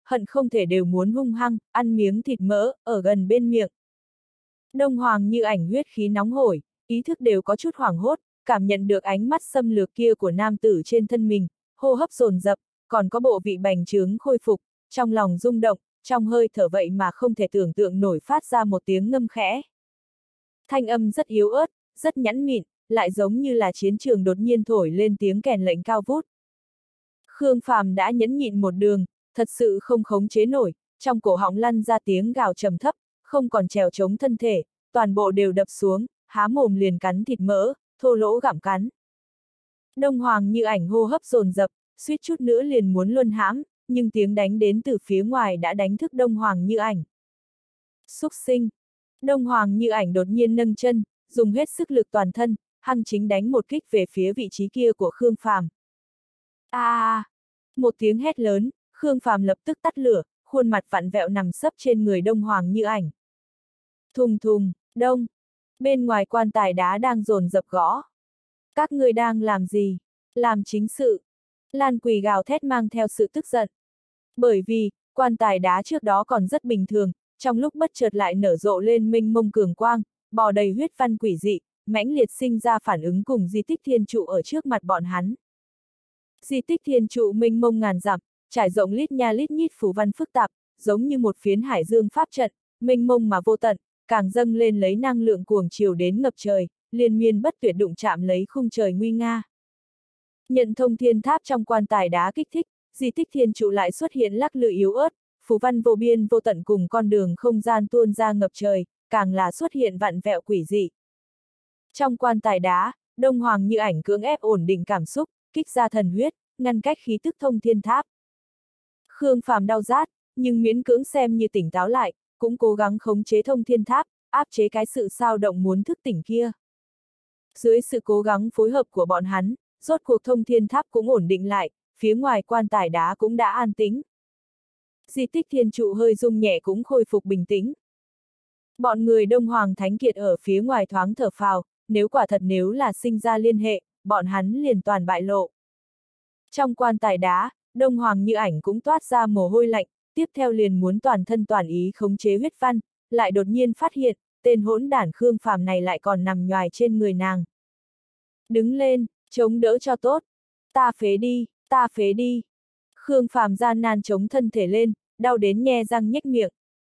hận không thể đều muốn hung hăng, ăn miếng thịt mỡ, ở gần bên miệng. Đông Hoàng Như Ảnh huyết khí nóng hổi, ý thức đều có chút hoảng hốt, cảm nhận được ánh mắt xâm lược kia của nam tử trên thân mình, hô hấp dồn dập, còn có bộ vị bành trướng khôi phục, trong lòng rung động, trong hơi thở vậy mà không thể tưởng tượng nổi phát ra một tiếng ngâm khẽ. Thanh âm rất yếu ớt, rất nhẵn mịn, lại giống như là chiến trường đột nhiên thổi lên tiếng kèn lệnh cao vút. Khương Phàm đã nhẫn nhịn một đường, thật sự không khống chế nổi, trong cổ họng lăn ra tiếng gào trầm thấp, không còn trèo chống thân thể, toàn bộ đều đập xuống, há mồm liền cắn thịt mỡ, thô lỗ gặm cắn. Đông Hoàng Như Ảnh hô hấp dồn dập, suýt chút nữa liền muốn luân hãm, nhưng tiếng đánh đến từ phía ngoài đã đánh thức Đông Hoàng Như Ảnh. Xúc sinh! Đông Hoàng Như Ảnh đột nhiên nâng chân, dùng hết sức lực toàn thân, hăng chính đánh một kích về phía vị trí kia của Khương Phàm. Một tiếng hét lớn, Khương Phàm lập tức tắt lửa, khuôn mặt vặn vẹo nằm sấp trên người Đông Hoàng Như Ảnh. Thùng thùng, đông! Bên ngoài quan tài đá đang dồn dập gõ. Các ngươi đang làm gì? Làm chính sự. Lan Quỳ gào thét mang theo sự tức giận. Bởi vì, quan tài đá trước đó còn rất bình thường, trong lúc bất chợt lại nở rộ lên mênh mông cường quang, bò đầy huyết văn quỷ dị, mãnh liệt sinh ra phản ứng cùng di tích thiên trụ ở trước mặt bọn hắn. Di tích thiên trụ mênh mông ngàn dặm, trải rộng lít nha lít nhít phù văn phức tạp, giống như một phiến hải dương pháp trận, mênh mông mà vô tận, càng dâng lên lấy năng lượng cuồng chiều đến ngập trời, liên miên bất tuyệt đụng chạm lấy khung trời nguy nga. Nhận thông thiên tháp trong quan tài đá kích thích, di tích thiên trụ lại xuất hiện lắc lư yếu ớt, phù văn vô biên vô tận cùng con đường không gian tuôn ra ngập trời, càng là xuất hiện vặn vẹo quỷ dị. Trong quan tài đá, Đông Hoàng Như Ảnh cưỡng ép ổn định cảm xúc, kích ra thần huyết, ngăn cách khí tức thông thiên tháp. Khương Phàm đau rát, nhưng miễn cưỡng xem như tỉnh táo lại, cũng cố gắng khống chế thông thiên tháp, áp chế cái sự sao động muốn thức tỉnh kia. Dưới sự cố gắng phối hợp của bọn hắn, rốt cuộc thông thiên tháp cũng ổn định lại, phía ngoài quan tài đá cũng đã an tĩnh. Di tích thiên trụ hơi rung nhẹ cũng khôi phục bình tĩnh. Bọn người Đông Hoàng Thánh Kiệt ở phía ngoài thoáng thở phào, nếu là sinh ra liên hệ, bọn hắn liền toàn bại lộ. Trong quan tài đá, Đông Hoàng Như Ảnh cũng toát ra mồ hôi lạnh, tiếp theo liền muốn toàn thân toàn ý khống chế huyết văn, lại đột nhiên phát hiện, tên hỗn đản Khương Phàm này lại còn nằm nhoài trên người nàng. Đứng lên, chống đỡ cho tốt. Ta phế đi, ta phế đi. Khương Phàm gian nan chống thân thể lên, đau đến nhe răng nhếch miệng.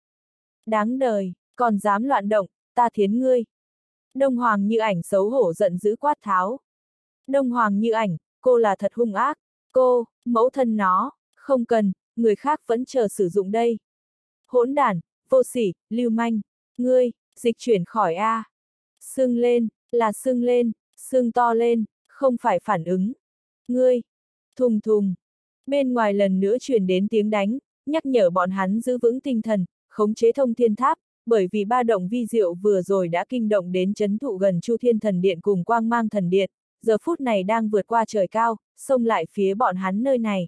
Đáng đời, còn dám loạn động, ta thiến ngươi. Đông Hoàng Như Ảnh xấu hổ giận dữ quát tháo. Đông Hoàng Như Ảnh, cô là thật hung ác. Cô, mẫu thân nó, không cần, người khác vẫn chờ sử dụng đây. Hỗn đản, vô sỉ, lưu manh, ngươi, dịch chuyển khỏi a. Sưng lên, là sưng lên, sưng to lên, không phải phản ứng. Ngươi, thùng thùng. Bên ngoài lần nữa truyền đến tiếng đánh, nhắc nhở bọn hắn giữ vững tinh thần, khống chế thông thiên tháp, bởi vì ba động vi diệu vừa rồi đã kinh động đến chấn thụ gần Chu Thiên Thần Điện cùng Quang Mang Thần Điện, giờ phút này đang vượt qua trời cao, xông lại phía bọn hắn nơi này.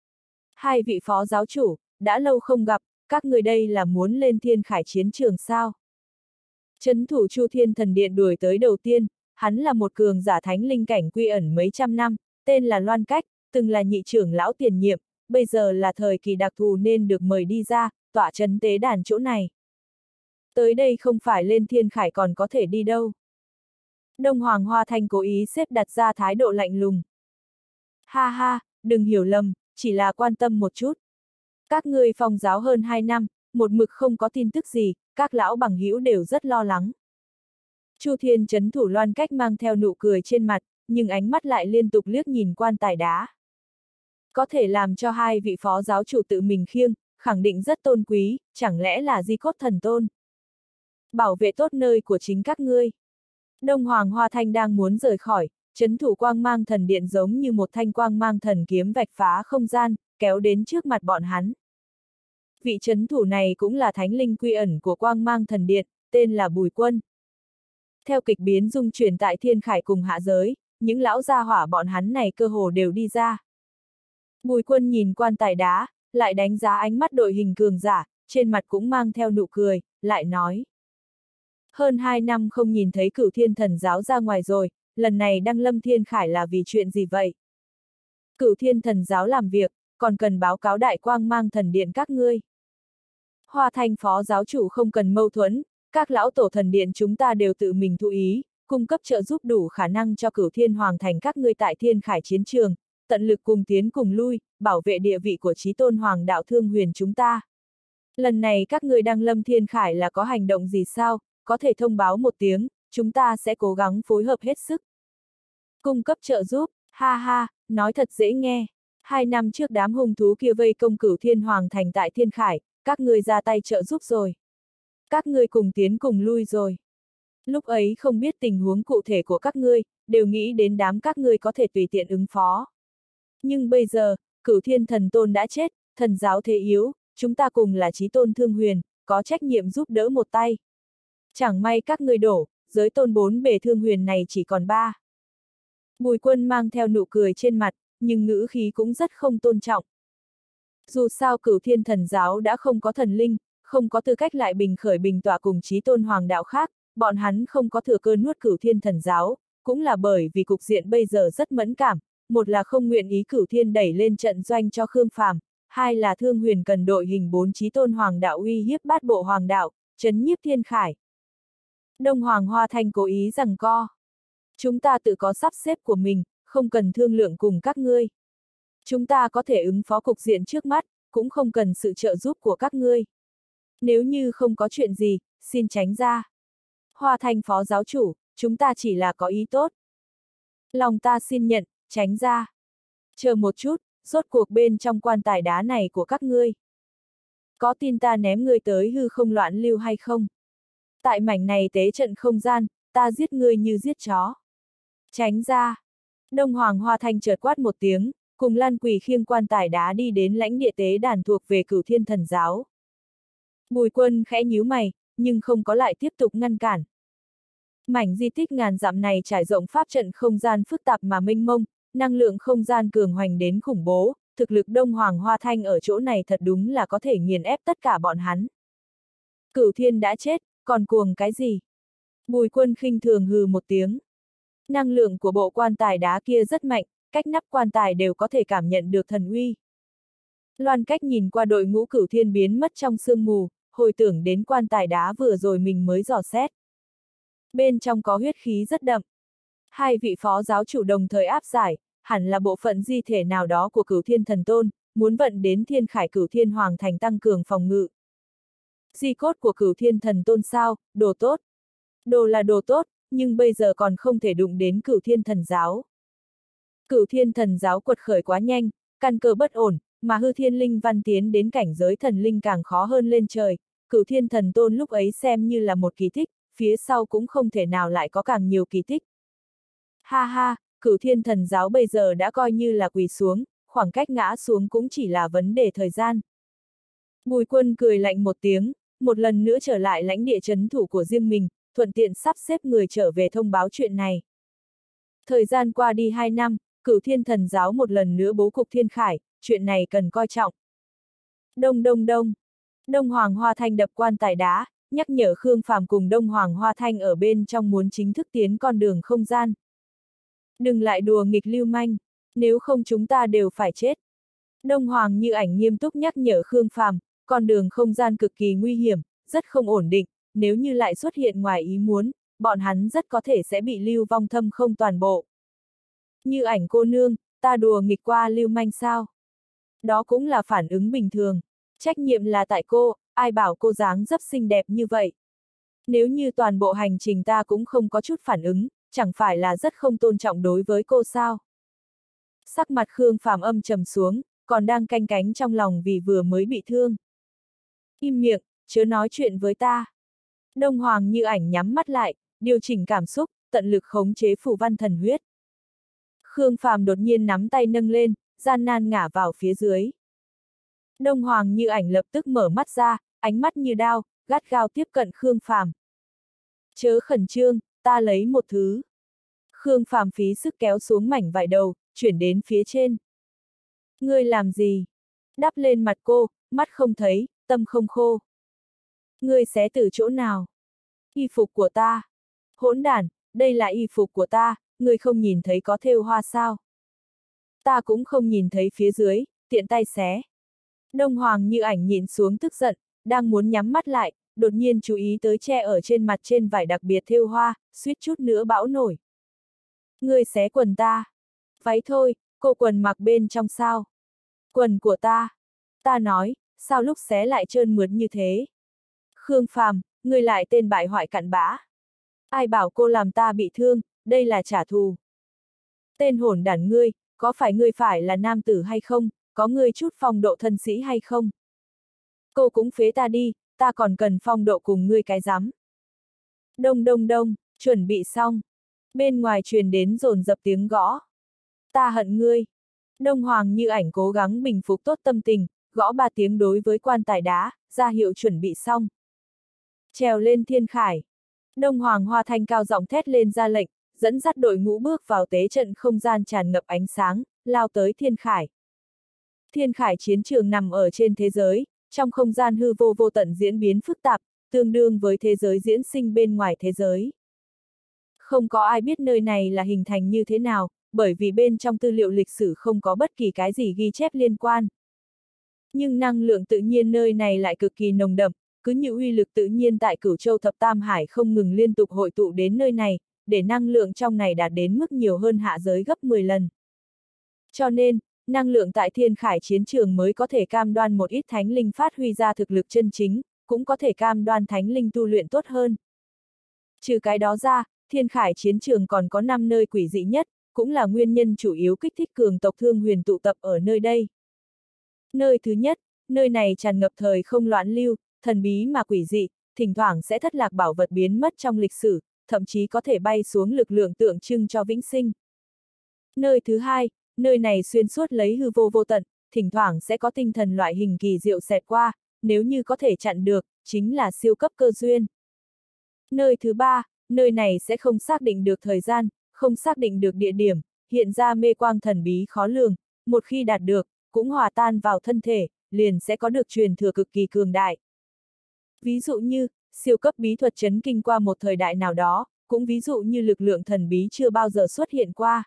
Hai vị phó giáo chủ, đã lâu không gặp, các người đây là muốn lên Thiên Khải chiến trường sao? Chấn thủ Chu Thiên Thần Điện đuổi tới đầu tiên, hắn là một cường giả thánh linh cảnh quy ẩn mấy trăm năm, tên là Loan Cách, từng là nhị trưởng lão tiền nhiệm, bây giờ là thời kỳ đặc thù nên được mời đi ra, tọa trấn tế đàn chỗ này. Tới đây không phải lên Thiên Khải còn có thể đi đâu. Đông Hoàng Hoa Thanh cố ý xếp đặt ra thái độ lạnh lùng. Ha ha, đừng hiểu lầm, chỉ là quan tâm một chút. Các ngươi phong giáo hơn 2 năm, một mực không có tin tức gì, các lão bằng hữu đều rất lo lắng. Chu Thiên chấn thủ Loan Cách mang theo nụ cười trên mặt, nhưng ánh mắt lại liên tục liếc nhìn quan tài đá. Có thể làm cho hai vị phó giáo chủ tự mình khiêng, khẳng định rất tôn quý, chẳng lẽ là di cốt thần tôn. Bảo vệ tốt nơi của chính các ngươi. Đông Hoàng Hoa Thanh đang muốn rời khỏi, chấn thủ Quang Mang Thần Điện giống như một thanh quang mang thần kiếm vạch phá không gian, kéo đến trước mặt bọn hắn. Vị chấn thủ này cũng là thánh linh quy ẩn của Quang Mang Thần Điện, tên là Bùi Quân. Theo kịch biến dung chuyển tại Thiên Khải cùng hạ giới, những lão gia hỏa bọn hắn này cơ hồ đều đi ra. Bùi Quân nhìn quan tài đá, lại đánh giá ánh mắt đội hình cường giả, trên mặt cũng mang theo nụ cười, lại nói. Hơn 2 năm không nhìn thấy Cửu Thiên Thần Giáo ra ngoài rồi, lần này đăng lâm Thiên Khải là vì chuyện gì vậy? Cửu Thiên Thần Giáo làm việc, còn cần báo cáo đại quang mang thần điện các ngươi. Hoa Thanh phó giáo chủ không cần mâu thuẫn, các lão tổ thần điện chúng ta đều tự mình thụ ý, cung cấp trợ giúp đủ khả năng cho Cửu Thiên Hoàng thành các ngươi tại Thiên Khải chiến trường, tận lực cùng tiến cùng lui, bảo vệ địa vị của Chí Tôn Hoàng đạo Thương Huyền chúng ta. Lần này các ngươi đăng lâm Thiên Khải là có hành động gì sao, có thể thông báo một tiếng, chúng ta sẽ cố gắng phối hợp hết sức. Cung cấp trợ giúp, ha ha, nói thật dễ nghe. 2 năm trước đám hung thú kia vây công Cửu Thiên Hoàng thành tại Thiên Khải, các ngươi ra tay trợ giúp rồi. Các ngươi cùng tiến cùng lui rồi. Lúc ấy không biết tình huống cụ thể của các ngươi, đều nghĩ đến đám các ngươi có thể tùy tiện ứng phó. Nhưng bây giờ, Cửu Thiên Thần Tôn đã chết, thần giáo thế yếu, chúng ta cùng là Chí Tôn Thương Huyền, có trách nhiệm giúp đỡ một tay. Chẳng may các ngươi đổ, giới tôn 4 bề Thương Huyền này chỉ còn 3. Bùi Quân mang theo nụ cười trên mặt, nhưng ngữ khí cũng rất không tôn trọng. Dù sao Cửu Thiên Thần giáo đã không có thần linh, không có tư cách lại bình khởi bình tọa cùng Chí Tôn Hoàng đạo khác, bọn hắn không có thừa cơ nuốt Cửu Thiên Thần giáo, cũng là bởi vì cục diện bây giờ rất mẫn cảm, một là không nguyện ý Cửu Thiên đẩy lên trận doanh cho Khương Phàm, hai là Thương Huyền cần đội hình 4 Chí Tôn Hoàng đạo uy hiếp bát bộ hoàng đạo, trấn nhiếp Thiên Khải. Đông Hoàng Hoa Thanh cố ý giằng co. Chúng ta tự có sắp xếp của mình, không cần thương lượng cùng các ngươi. Chúng ta có thể ứng phó cục diện trước mắt, cũng không cần sự trợ giúp của các ngươi. Nếu như không có chuyện gì, xin tránh ra. Hoa Thanh phó giáo chủ, chúng ta chỉ là có ý tốt. Lòng ta xin nhận, tránh ra. Chờ một chút, rốt cuộc bên trong quan tài đá này của các ngươi. Có tin ta ném ngươi tới hư không loạn lưu hay không? Tại mảnh này tế trận không gian, ta giết ngươi như giết chó. Tránh ra. Đông Hoàng Hoa Thanh chợt quát một tiếng, cùng Lan Quỳ khiêng quan tài đá đi đến lãnh địa tế đàn thuộc về Cửu Thiên Thần giáo. Bùi Quân khẽ nhíu mày, nhưng không có lại tiếp tục ngăn cản. Mảnh di tích ngàn dặm này trải rộng pháp trận không gian phức tạp mà mênh mông, năng lượng không gian cường hoành đến khủng bố, thực lực Đông Hoàng Hoa Thanh ở chỗ này thật đúng là có thể nghiền ép tất cả bọn hắn. Cửu Thiên đã chết, còn cuồng cái gì? Bùi Quân khinh thường hừ một tiếng. Năng lượng của bộ quan tài đá kia rất mạnh, cách nắp quan tài đều có thể cảm nhận được thần uy. Loan Cách nhìn qua đội ngũ Cửu Thiên biến mất trong sương mù, hồi tưởng đến quan tài đá vừa rồi mình mới dò xét. Bên trong có huyết khí rất đậm. 2 vị phó giáo chủ đồng thời áp giải, hẳn là bộ phận di thể nào đó của Cửu Thiên Thần Tôn, muốn vận đến Thiên Khải Cửu Thiên Hoàng thành tăng cường phòng ngự. Di cốt của Cửu Thiên Thần Tôn sao, đồ tốt. Đồ là đồ tốt, nhưng bây giờ còn không thể đụng đến Cửu Thiên Thần giáo. Cửu Thiên Thần giáo quật khởi quá nhanh, căn cơ bất ổn, mà hư thiên linh văn tiến đến cảnh giới thần linh càng khó hơn lên trời. Cửu Thiên Thần Tôn lúc ấy xem như là một kỳ tích, phía sau cũng không thể nào lại có càng nhiều kỳ tích. Ha ha, Cửu Thiên Thần giáo bây giờ đã coi như là quỳ xuống, khoảng cách ngã xuống cũng chỉ là vấn đề thời gian. Bùi Quân cười lạnh một tiếng, một lần nữa trở lại lãnh địa trấn thủ của riêng mình, thuận tiện sắp xếp người trở về thông báo chuyện này. Thời gian qua đi 2 năm, Cửu Thiên Thần giáo một lần nữa bố cục Thiên Khải, chuyện này cần coi trọng. Đông đông đông. Đông Hoàng Hoa Thanh đập quan tài đá, nhắc nhở Khương Phàm cùng Đông Hoàng Hoa Thanh ở bên trong muốn chính thức tiến con đường không gian. Đừng lại đùa nghịch lưu manh, nếu không chúng ta đều phải chết. Đông Hoàng Như Ảnh nghiêm túc nhắc nhở Khương Phàm, con đường không gian cực kỳ nguy hiểm, rất không ổn định, nếu như lại xuất hiện ngoài ý muốn, bọn hắn rất có thể sẽ bị lưu vong thâm không toàn bộ. Như Ảnh cô nương, ta đùa nghịch qua lưu manh sao? Đó cũng là phản ứng bình thường. Trách nhiệm là tại cô, ai bảo cô dáng dấp xinh đẹp như vậy. Nếu như toàn bộ hành trình ta cũng không có chút phản ứng, chẳng phải là rất không tôn trọng đối với cô sao? Sắc mặt Khương Phàm âm trầm xuống, còn đang canh cánh trong lòng vì vừa mới bị thương. Im miệng, chớ nói chuyện với ta. Đông Hoàng Như Ảnh nhắm mắt lại, điều chỉnh cảm xúc, tận lực khống chế phù văn thần huyết. Khương Phàm đột nhiên nắm tay nâng lên, gian nan ngả vào phía dưới. Đông Hoàng Như Ảnh lập tức mở mắt ra, ánh mắt như đao, gắt gao tiếp cận Khương Phàm. Chớ khẩn trương, ta lấy một thứ. Khương Phàm phí sức kéo xuống mảnh vải đầu, chuyển đến phía trên. Ngươi làm gì? Đắp lên mặt cô, mắt không thấy, tâm không khô. Ngươi xé từ chỗ nào? Y phục của ta. Hỗn đản, đây là y phục của ta, ngươi không nhìn thấy có thêu hoa sao? Ta cũng không nhìn thấy phía dưới, tiện tay xé. Đông Hoàng Như Ảnh nhìn xuống tức giận, đang muốn nhắm mắt lại, đột nhiên chú ý tới tre ở trên mặt trên vải đặc biệt thêu hoa, suýt chút nữa bão nổi. Ngươi xé quần ta. Váy thôi, cô quần mặc bên trong sao? Quần của ta. Ta nói, sao lúc xé lại trơn mượt như thế? Khương Phàm, ngươi lại tên bại hoại cặn bã. Ai bảo cô làm ta bị thương, đây là trả thù. Tên hỗn đản ngươi, có phải ngươi phải là nam tử hay không, có ngươi chút phong độ thân sĩ hay không? Cô cũng phế ta đi, ta còn cần phong độ cùng ngươi cái rắm. Đông đông đông, chuẩn bị xong. Bên ngoài truyền đến dồn dập tiếng gõ. Ta hận ngươi. Đông Hoàng Như Ảnh cố gắng bình phục tốt tâm tình, gõ 3 tiếng đối với quan tài đá, ra hiệu chuẩn bị xong. Trèo lên thiên khải. Đông Hoàng Hoa Thanh cao giọng thét lên ra lệnh, dẫn dắt đội ngũ bước vào tế trận không gian tràn ngập ánh sáng, lao tới thiên khải. Thiên khải chiến trường nằm ở trên thế giới, trong không gian hư vô vô tận diễn biến phức tạp, tương đương với thế giới diễn sinh bên ngoài thế giới. Không có ai biết nơi này là hình thành như thế nào, bởi vì bên trong tư liệu lịch sử không có bất kỳ cái gì ghi chép liên quan. Nhưng năng lượng tự nhiên nơi này lại cực kỳ nồng đậm, cứ như uy lực tự nhiên tại Cửu Châu Thập Tam Hải không ngừng liên tục hội tụ đến nơi này, để năng lượng trong này đạt đến mức nhiều hơn hạ giới gấp 10 lần. Cho nên, năng lượng tại thiên khải chiến trường mới có thể cam đoan một ít thánh linh phát huy ra thực lực chân chính, cũng có thể cam đoan thánh linh tu luyện tốt hơn. Trừ cái đó ra, thiên khải chiến trường còn có 5 nơi quỷ dị nhất, cũng là nguyên nhân chủ yếu kích thích cường tộc Thương Huyền tụ tập ở nơi đây. Nơi thứ nhất, nơi này tràn ngập thời không loạn lưu, thần bí mà quỷ dị, thỉnh thoảng sẽ thất lạc bảo vật biến mất trong lịch sử, thậm chí có thể bay xuống lực lượng tượng trưng cho vĩnh sinh. Nơi thứ hai, nơi này xuyên suốt lấy hư vô vô tận, thỉnh thoảng sẽ có tinh thần loại hình kỳ diệu xẹt qua, nếu như có thể chặn được, chính là siêu cấp cơ duyên. Nơi thứ ba, nơi này sẽ không xác định được thời gian, không xác định được địa điểm, hiện ra mê quang thần bí khó lường, một khi đạt được, cũng hòa tan vào thân thể, liền sẽ có được truyền thừa cực kỳ cường đại. Ví dụ như, siêu cấp bí thuật chấn kinh qua một thời đại nào đó, cũng ví dụ như lực lượng thần bí chưa bao giờ xuất hiện qua.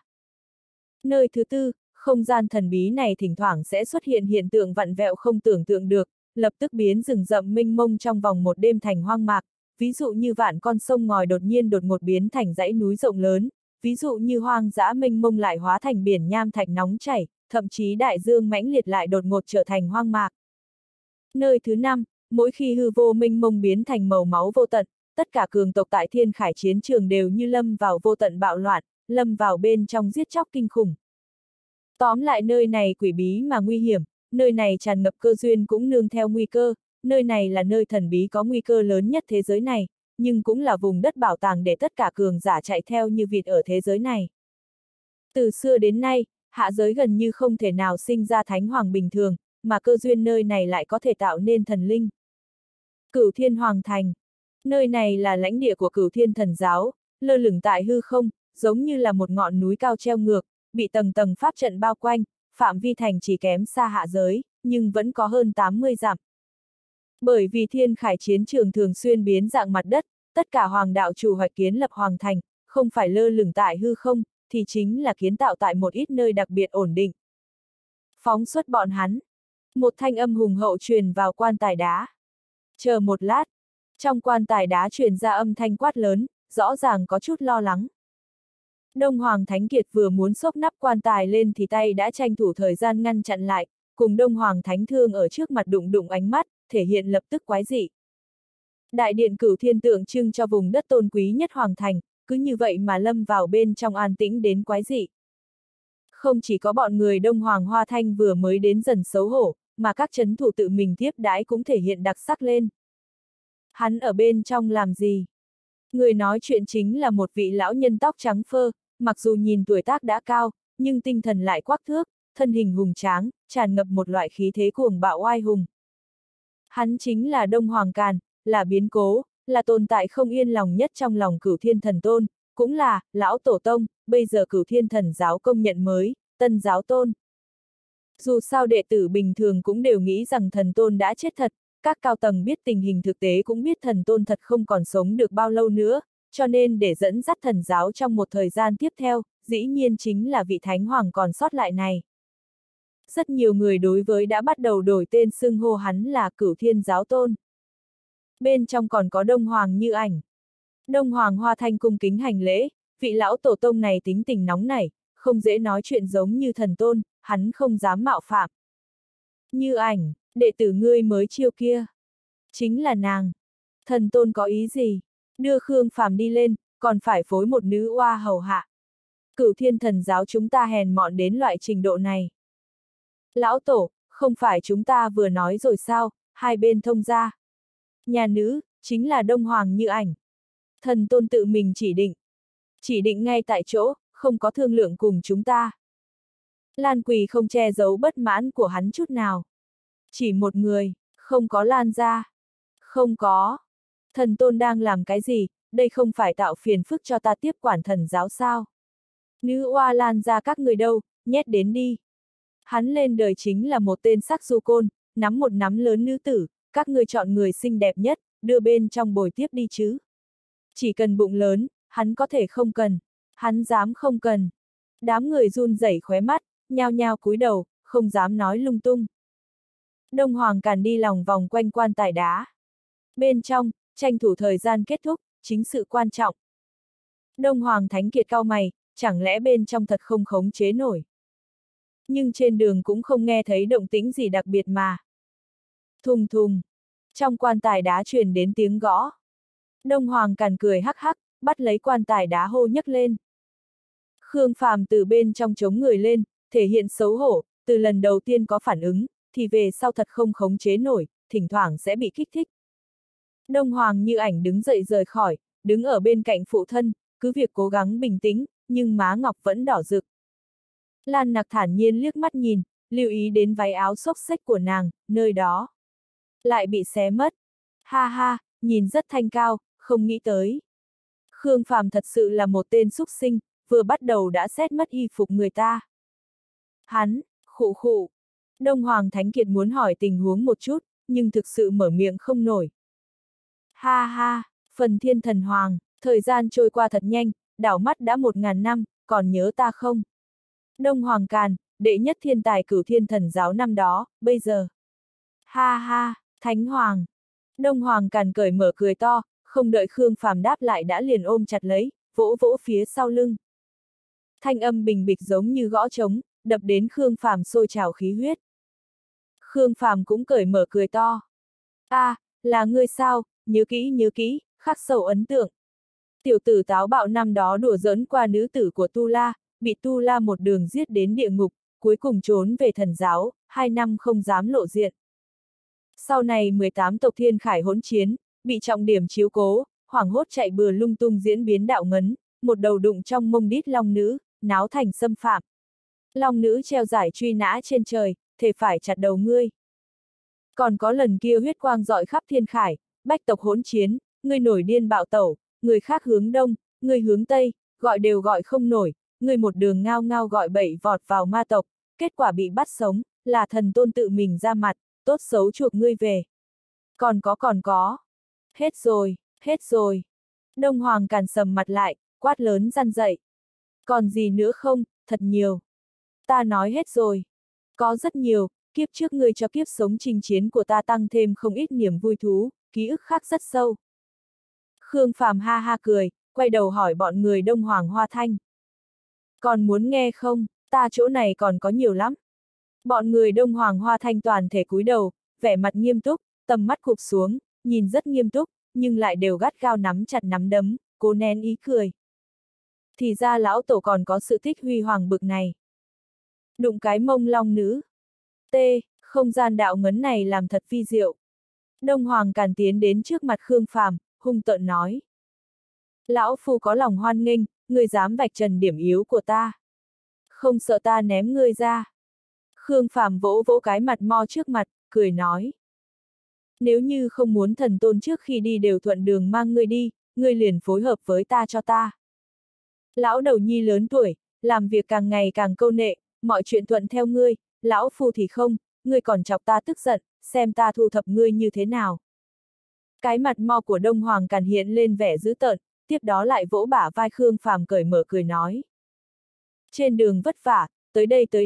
Nơi thứ tư, không gian thần bí này thỉnh thoảng sẽ xuất hiện hiện tượng vặn vẹo không tưởng tượng được, lập tức biến rừng rậm mênh mông trong vòng một đêm thành hoang mạc, ví dụ như vạn con sông ngòi đột nhiên đột ngột biến thành dãy núi rộng lớn, ví dụ như hoang dã mênh mông lại hóa thành biển nham thạch nóng chảy, thậm chí đại dương mãnh liệt lại đột ngột trở thành hoang mạc. Nơi thứ năm, mỗi khi hư vô mênh mông biến thành màu máu vô tận, tất cả cường tộc tại thiên khải chiến trường đều như lâm vào vô tận bạo loạn, lâm vào bên trong giết chóc kinh khủng. Tóm lại nơi này quỷ bí mà nguy hiểm, nơi này tràn ngập cơ duyên cũng nương theo nguy cơ, nơi này là nơi thần bí có nguy cơ lớn nhất thế giới này, nhưng cũng là vùng đất bảo tàng để tất cả cường giả chạy theo như vịt ở thế giới này. Từ xưa đến nay, hạ giới gần như không thể nào sinh ra thánh hoàng bình thường, mà cơ duyên nơi này lại có thể tạo nên thần linh. Cửu Thiên Hoàng Thành. Nơi này là lãnh địa của Cửu Thiên Thần Giáo, lơ lửng tại hư không, giống như là một ngọn núi cao treo ngược, bị tầng tầng pháp trận bao quanh, phạm vi thành chỉ kém xa hạ giới, nhưng vẫn có hơn 80 dặm. Bởi vì thiên khải chiến trường thường xuyên biến dạng mặt đất, tất cả hoàng đạo chủ hoạch kiến lập hoàng thành, không phải lơ lửng tại hư không, thì chính là kiến tạo tại một ít nơi đặc biệt ổn định. Phóng xuất bọn hắn. Một thanh âm hùng hậu truyền vào quan tài đá. Chờ một lát. Trong quan tài đá truyền ra âm thanh quát lớn, rõ ràng có chút lo lắng. Đông Hoàng Thánh Kiệt vừa muốn xốc nắp quan tài lên thì tay đã tranh thủ thời gian ngăn chặn lại, cùng Đông Hoàng Thánh Thương ở trước mặt đụng đụng ánh mắt, thể hiện lập tức quái dị. Đại điện Cửu Thiên tượng trưng cho vùng đất tôn quý nhất Hoàng Thành, cứ như vậy mà lâm vào bên trong an tĩnh đến quái dị. Không chỉ có bọn người Đông Hoàng Hoa Thanh vừa mới đến dần xấu hổ, mà các chấn thủ tự mình tiếp đãi cũng thể hiện đặc sắc lên. Hắn ở bên trong làm gì? Người nói chuyện chính là một vị lão nhân tóc trắng phơ, mặc dù nhìn tuổi tác đã cao, nhưng tinh thần lại quắc thước, thân hình hùng tráng, tràn ngập một loại khí thế cuồng bạo oai hùng. Hắn chính là Đông Hoàng Càn, là biến cố, là tồn tại không yên lòng nhất trong lòng Cửu Thiên Thần Tôn, cũng là lão tổ tông, bây giờ Cửu Thiên Thần Giáo công nhận mới, Tân Giáo Tôn. Dù sao đệ tử bình thường cũng đều nghĩ rằng thần tôn đã chết thật, các cao tầng biết tình hình thực tế cũng biết thần tôn thật không còn sống được bao lâu nữa, cho nên để dẫn dắt thần giáo trong một thời gian tiếp theo, dĩ nhiên chính là vị thánh hoàng còn sót lại này. rất nhiều người đối với đã bắt đầu đổi tên xưng hô hắn là Cửu Thiên Giáo Tôn. Bên trong còn có Đông Hoàng Như Ảnh. Đông Hoàng Hoa Thanh cung kính hành lễ, vị lão tổ tông này tính tình nóng nảy, không dễ nói chuyện giống như thần tôn, hắn không dám mạo phạm. Như Ảnh, đệ tử ngươi mới chiêu kia. Chính là nàng. Thần tôn có ý gì? Đưa Khương Phàm đi lên, còn phải phối một nữ oa hầu hạ. Cửu Thiên Thần giáo chúng ta hèn mọn đến loại trình độ này. Lão tổ, không phải chúng ta vừa nói rồi sao, hai bên thông gia. Nhà nữ, chính là Đông Hoàng Như Ảnh. Thần tôn tự mình chỉ định. Chỉ định ngay tại chỗ, không có thương lượng cùng chúng ta. Lan Quỳ không che giấu bất mãn của hắn chút nào. Chỉ một người, không có Lan ra. Không có. Thần tôn đang làm cái gì, đây không phải tạo phiền phức cho ta tiếp quản thần giáo sao? Nữ oa Lan ra các người đâu, nhét đến đi. Hắn lên đời chính là một tên sắc du côn, nắm một nắm lớn nữ tử, các người chọn người xinh đẹp nhất, đưa bên trong bồi tiếp đi chứ. Chỉ cần bụng lớn, hắn có thể không cần. Hắn dám không cần. Đám người run rẩy khóe mắt, nhao nhao cúi đầu, không dám nói lung tung. Đông Hoàng Càn đi lòng vòng quanh quan tài đá. Bên trong, tranh thủ thời gian kết thúc, chính sự quan trọng. Đông Hoàng Thánh Kiệt cau mày, chẳng lẽ bên trong thật không khống chế nổi. Nhưng trên đường cũng không nghe thấy động tĩnh gì đặc biệt mà. Thùng thùng. Trong quan tài đá truyền đến tiếng gõ. Đông Hoàng Càn cười hắc hắc, bắt lấy quan tài đá hô nhấc lên. Khương Phàm từ bên trong chống người lên, thể hiện xấu hổ, từ lần đầu tiên có phản ứng, thì về sau thật không khống chế nổi, thỉnh thoảng sẽ bị kích thích. Đông Hoàng Như Ảnh đứng dậy rời khỏi, đứng ở bên cạnh phụ thân, cứ việc cố gắng bình tĩnh, nhưng má ngọc vẫn đỏ rực. Lan Nặc thản nhiên liếc mắt nhìn, lưu ý đến váy áo xốc xếch của nàng, nơi đó lại bị xé mất. Ha ha, nhìn rất thanh cao, không nghĩ tới. Khương Phàm thật sự là một tên xúc sinh, vừa bắt đầu đã xét mất y phục người ta. Hắn, khụ khụ. Đông Hoàng Thánh Kiệt muốn hỏi tình huống một chút, nhưng thực sự mở miệng không nổi. Ha ha, phần Thiên Thần Hoàng, thời gian trôi qua thật nhanh, đảo mắt đã 1000 năm, còn nhớ ta không? Đông Hoàng Càn, đệ nhất thiên tài Cửu Thiên Thần giáo năm đó, bây giờ. Ha ha, Thánh Hoàng. Đông Hoàng Càn cởi mở cười to, không đợi Khương Phàm đáp lại đã liền ôm chặt lấy, vỗ vỗ phía sau lưng. Thanh âm bình bịch giống như gõ trống, đập đến Khương Phàm sôi trào khí huyết. Khương Phàm cũng cởi mở cười to. Là ngươi sao, nhớ kỹ, khắc sâu ấn tượng. Tiểu tử táo bạo năm đó đùa giỡn qua nữ tử của Tu La, bị Tu La một đường giết đến địa ngục, cuối cùng trốn về thần giáo, 2 năm không dám lộ diện. Sau này 18 tộc thiên khải hỗn chiến, bị trọng điểm chiếu cố, hoảng hốt chạy bừa lung tung diễn biến đạo ngấn, một đầu đụng trong mông đít long nữ, náo thành xâm phạm. Long nữ treo giải truy nã trên trời, thề phải chặt đầu ngươi. Còn có lần kia huyết quang rọi khắp thiên khải, bách tộc hỗn chiến, ngươi nổi điên bạo tẩu, người khác hướng đông, ngươi hướng tây, gọi đều gọi không nổi, ngươi một đường ngao ngao gọi bậy vọt vào ma tộc, kết quả bị bắt sống, là thần tôn tự mình ra mặt, tốt xấu chuộc ngươi về. Còn có. Hết rồi. Đông Hoàng Càn sầm mặt lại, quát lớn răn dậy. Còn gì nữa không, thật nhiều. Ta nói hết rồi. Có rất nhiều, kiếp trước ngươi cho kiếp sống chinh chiến của ta tăng thêm không ít niềm vui thú, ký ức khác rất sâu. Khương Phàm ha ha cười, quay đầu hỏi bọn người Đông Hoàng Hoa Thanh. Còn muốn nghe không, ta chỗ này còn có nhiều lắm. Bọn người Đông Hoàng Hoa Thanh toàn thể cúi đầu, vẻ mặt nghiêm túc, tầm mắt cụp xuống, nhìn rất nghiêm túc, nhưng lại đều gắt gao nắm chặt nắm đấm, cố nén ý cười. Thì ra lão tổ còn có sự thích huy hoàng bực này. Đụng cái mông long nữ. Không gian đạo ngấn này làm thật phi diệu. Đông Hoàng Càn tiến đến trước mặt Khương Phàm, hung tợn nói. Lão phu có lòng hoan nghênh, ngươi dám vạch trần điểm yếu của ta. Không sợ ta ném ngươi ra. Khương Phàm vỗ vỗ cái mặt mo trước mặt, cười nói. Nếu như không muốn thần tôn trước khi đi đều thuận đường mang ngươi đi, ngươi liền phối hợp với ta cho ta. Lão đầu nhi lớn tuổi, làm việc càng ngày càng câu nệ, mọi chuyện thuận theo ngươi, lão phu thì không, ngươi còn chọc ta tức giận, xem ta thu thập ngươi như thế nào. Cái mặt mo của Đông Hoàng Càn hiện lên vẻ dữ tợn, tiếp đó lại vỗ bả vai Khương Phàm cởi mở cười nói. Trên đường vất vả, tới đây,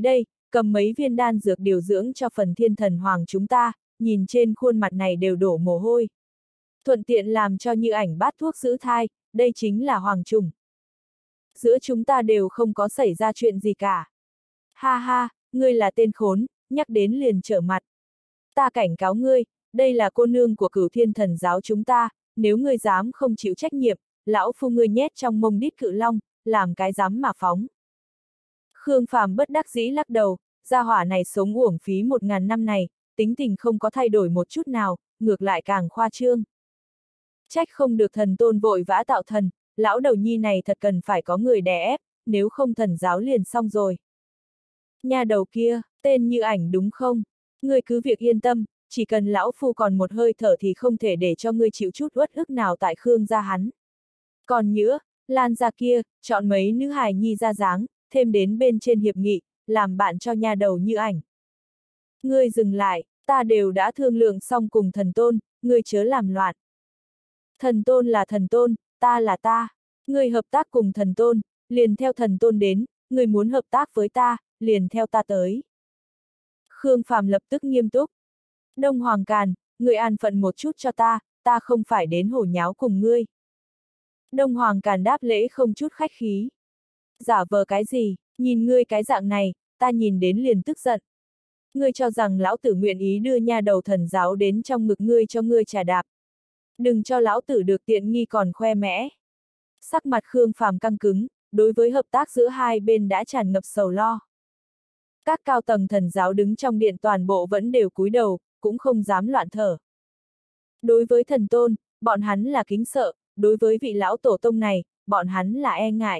cầm mấy viên đan dược điều dưỡng cho phần thiên thần hoàng chúng ta, nhìn trên khuôn mặt này đều đổ mồ hôi. Thuận tiện làm cho Như Ảnh bát thuốc giữ thai, đây chính là hoàng trùng. Giữa chúng ta đều không có xảy ra chuyện gì cả. Ha ha, ngươi là tên khốn, nhắc đến liền trở mặt. Ta cảnh cáo ngươi, đây là cô nương của Cửu Thiên Thần giáo chúng ta, nếu ngươi dám không chịu trách nhiệm, lão phu ngươi nhét trong mông đít cự long, làm cái dám mà phóng. Khương Phàm bất đắc dĩ lắc đầu, gia hỏa này sống uổng phí 1000 năm này, tính tình không có thay đổi một chút nào, ngược lại càng khoa trương. Trách không được thần tôn vội vã tạo thần, lão đầu nhi này thật cần phải có người đè ép, nếu không thần giáo liền xong rồi. Nhà đầu kia, tên Như Ảnh đúng không? Ngươi cứ việc yên tâm, chỉ cần lão phu còn một hơi thở thì không thể để cho ngươi chịu chút uất ức nào tại Khương gia hắn. Còn nữa, Lan gia kia, chọn mấy nữ hài nhi ra dáng, thêm đến bên trên hiệp nghị, làm bạn cho nhà đầu Như Ảnh. Ngươi dừng lại, ta đều đã thương lượng xong cùng thần tôn, ngươi chớ làm loạn. Thần tôn là thần tôn, ta là ta. Ngươi hợp tác cùng thần tôn, liền theo thần tôn đến, ngươi muốn hợp tác với ta, liền theo ta tới. Khương Phàm lập tức nghiêm túc. Đông Hoàng Càn, ngươi an phận một chút cho ta không phải đến hổ nháo cùng ngươi. Đông Hoàng Càn đáp lễ không chút khách khí. Giả vờ cái gì, nhìn ngươi cái dạng này, ta nhìn đến liền tức giận. Ngươi cho rằng lão tử nguyện ý đưa nha đầu thần giáo đến trong ngực ngươi cho ngươi trà đạp. Đừng cho lão tử được tiện nghi còn khoe mẽ. Sắc mặt Khương Phàm căng cứng, đối với hợp tác giữa hai bên đã tràn ngập sầu lo. Các cao tầng thần giáo đứng trong điện toàn bộ vẫn đều cúi đầu, cũng không dám loạn thở. Đối với thần tôn, bọn hắn là kính sợ, đối với vị lão tổ tông này, bọn hắn là e ngại.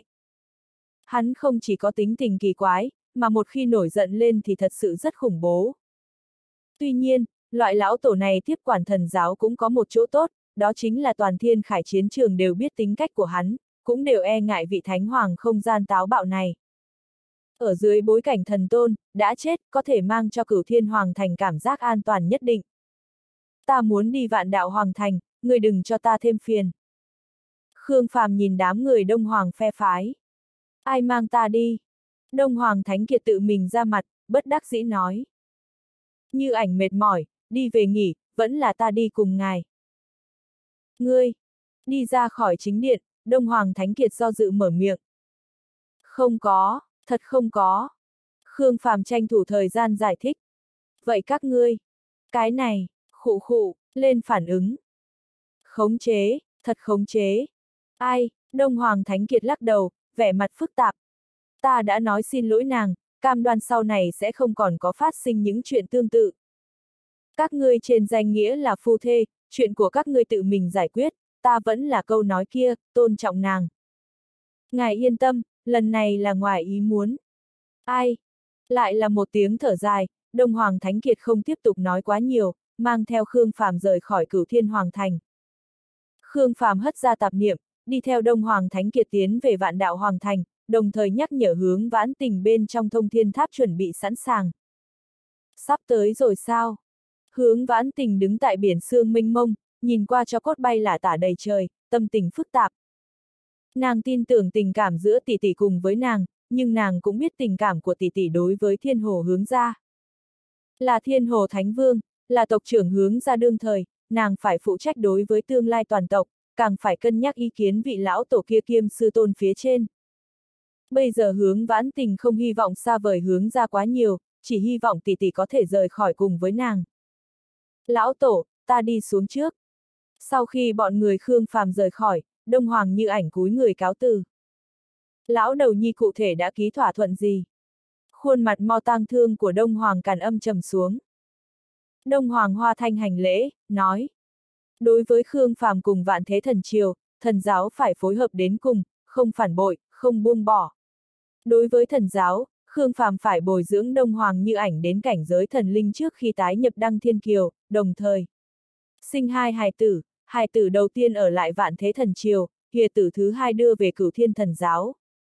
Hắn không chỉ có tính tình kỳ quái, mà một khi nổi giận lên thì thật sự rất khủng bố. Tuy nhiên, loại lão tổ này tiếp quản thần giáo cũng có một chỗ tốt, đó chính là toàn thiên khải chiến trường đều biết tính cách của hắn, cũng đều e ngại vị thánh hoàng không gian táo bạo này. Ở dưới bối cảnh thần tôn, đã chết, có thể mang cho Cửu Thiên Hoàng Thành cảm giác an toàn nhất định. Ta muốn đi Vạn Đạo Hoàng Thành, người đừng cho ta thêm phiền. Khương Phàm nhìn đám người Đông Hoàng phe phái. Ai mang ta đi? Đông Hoàng Thánh Kiệt tự mình ra mặt, bất đắc dĩ nói. Như Ảnh mệt mỏi, đi về nghỉ, vẫn là ta đi cùng ngài. Ngươi, đi ra khỏi chính điện, Đông Hoàng Thánh Kiệt do dự mở miệng. Không có, thật không có. Khương Phàm tranh thủ thời gian giải thích. Vậy các ngươi, cái này, khụ khụ, lên phản ứng. Khống chế, thật khống chế. Ai, Đông Hoàng Thánh Kiệt lắc đầu, vẻ mặt phức tạp. Ta đã nói xin lỗi nàng, cam đoan sau này sẽ không còn có phát sinh những chuyện tương tự. Các ngươi trên danh nghĩa là phu thê, chuyện của các ngươi tự mình giải quyết, ta vẫn là câu nói kia, tôn trọng nàng. Ngài yên tâm, lần này là ngoài ý muốn. Ai? Lại là một tiếng thở dài, Đông Hoàng Thánh Kiệt không tiếp tục nói quá nhiều, mang theo Khương Phàm rời khỏi Cửu Thiên Hoàng Thành. Khương Phàm hất ra tạp niệm, đi theo Đông Hoàng Thánh Kiệt tiến về Vạn Đạo Hoàng Thành, đồng thời nhắc nhở Hướng Vãn Tình bên trong Thông Thiên Tháp chuẩn bị sẵn sàng. Sắp tới rồi sao? Hướng Vãn Tình đứng tại biển sương mênh mông, nhìn qua cho cốt bay lả tả đầy trời, tâm tình phức tạp. Nàng tin tưởng tình cảm giữa tỷ tỷ cùng với nàng, nhưng nàng cũng biết tình cảm của tỷ tỷ đối với Thiên Hồ Hướng gia. Là Thiên Hồ Thánh Vương, là tộc trưởng Hướng gia đương thời, nàng phải phụ trách đối với tương lai toàn tộc, càng phải cân nhắc ý kiến vị lão tổ kia kiêm sư tôn phía trên. Bây giờ Hướng Vãn Tình không hy vọng xa vời Hướng gia quá nhiều, chỉ hy vọng tỷ tỷ có thể rời khỏi cùng với nàng. Lão tổ, ta đi xuống trước. Sau khi bọn người Khương Phàm rời khỏi, Đông Hoàng Như Ảnh cúi người cáo từ. Lão đầu nhi cụ thể đã ký thỏa thuận gì? Khuôn mặt mo tang thương của Đông Hoàng Càn âm trầm xuống. Đông Hoàng Hoa Thanh hành lễ, nói. Đối với Khương Phàm cùng Vạn Thế Thần Triều, thần giáo phải phối hợp đến cùng, không phản bội, không buông bỏ. Đối với thần giáo, Khương Phàm phải bồi dưỡng Đông Hoàng Như Ảnh đến cảnh giới thần linh trước khi tái nhập Đăng Thiên Kiều, đồng thời sinh hai hài tử đầu tiên ở lại Vạn Thế Thần Triều, hìa tử thứ hai đưa về Cửu Thiên Thần giáo.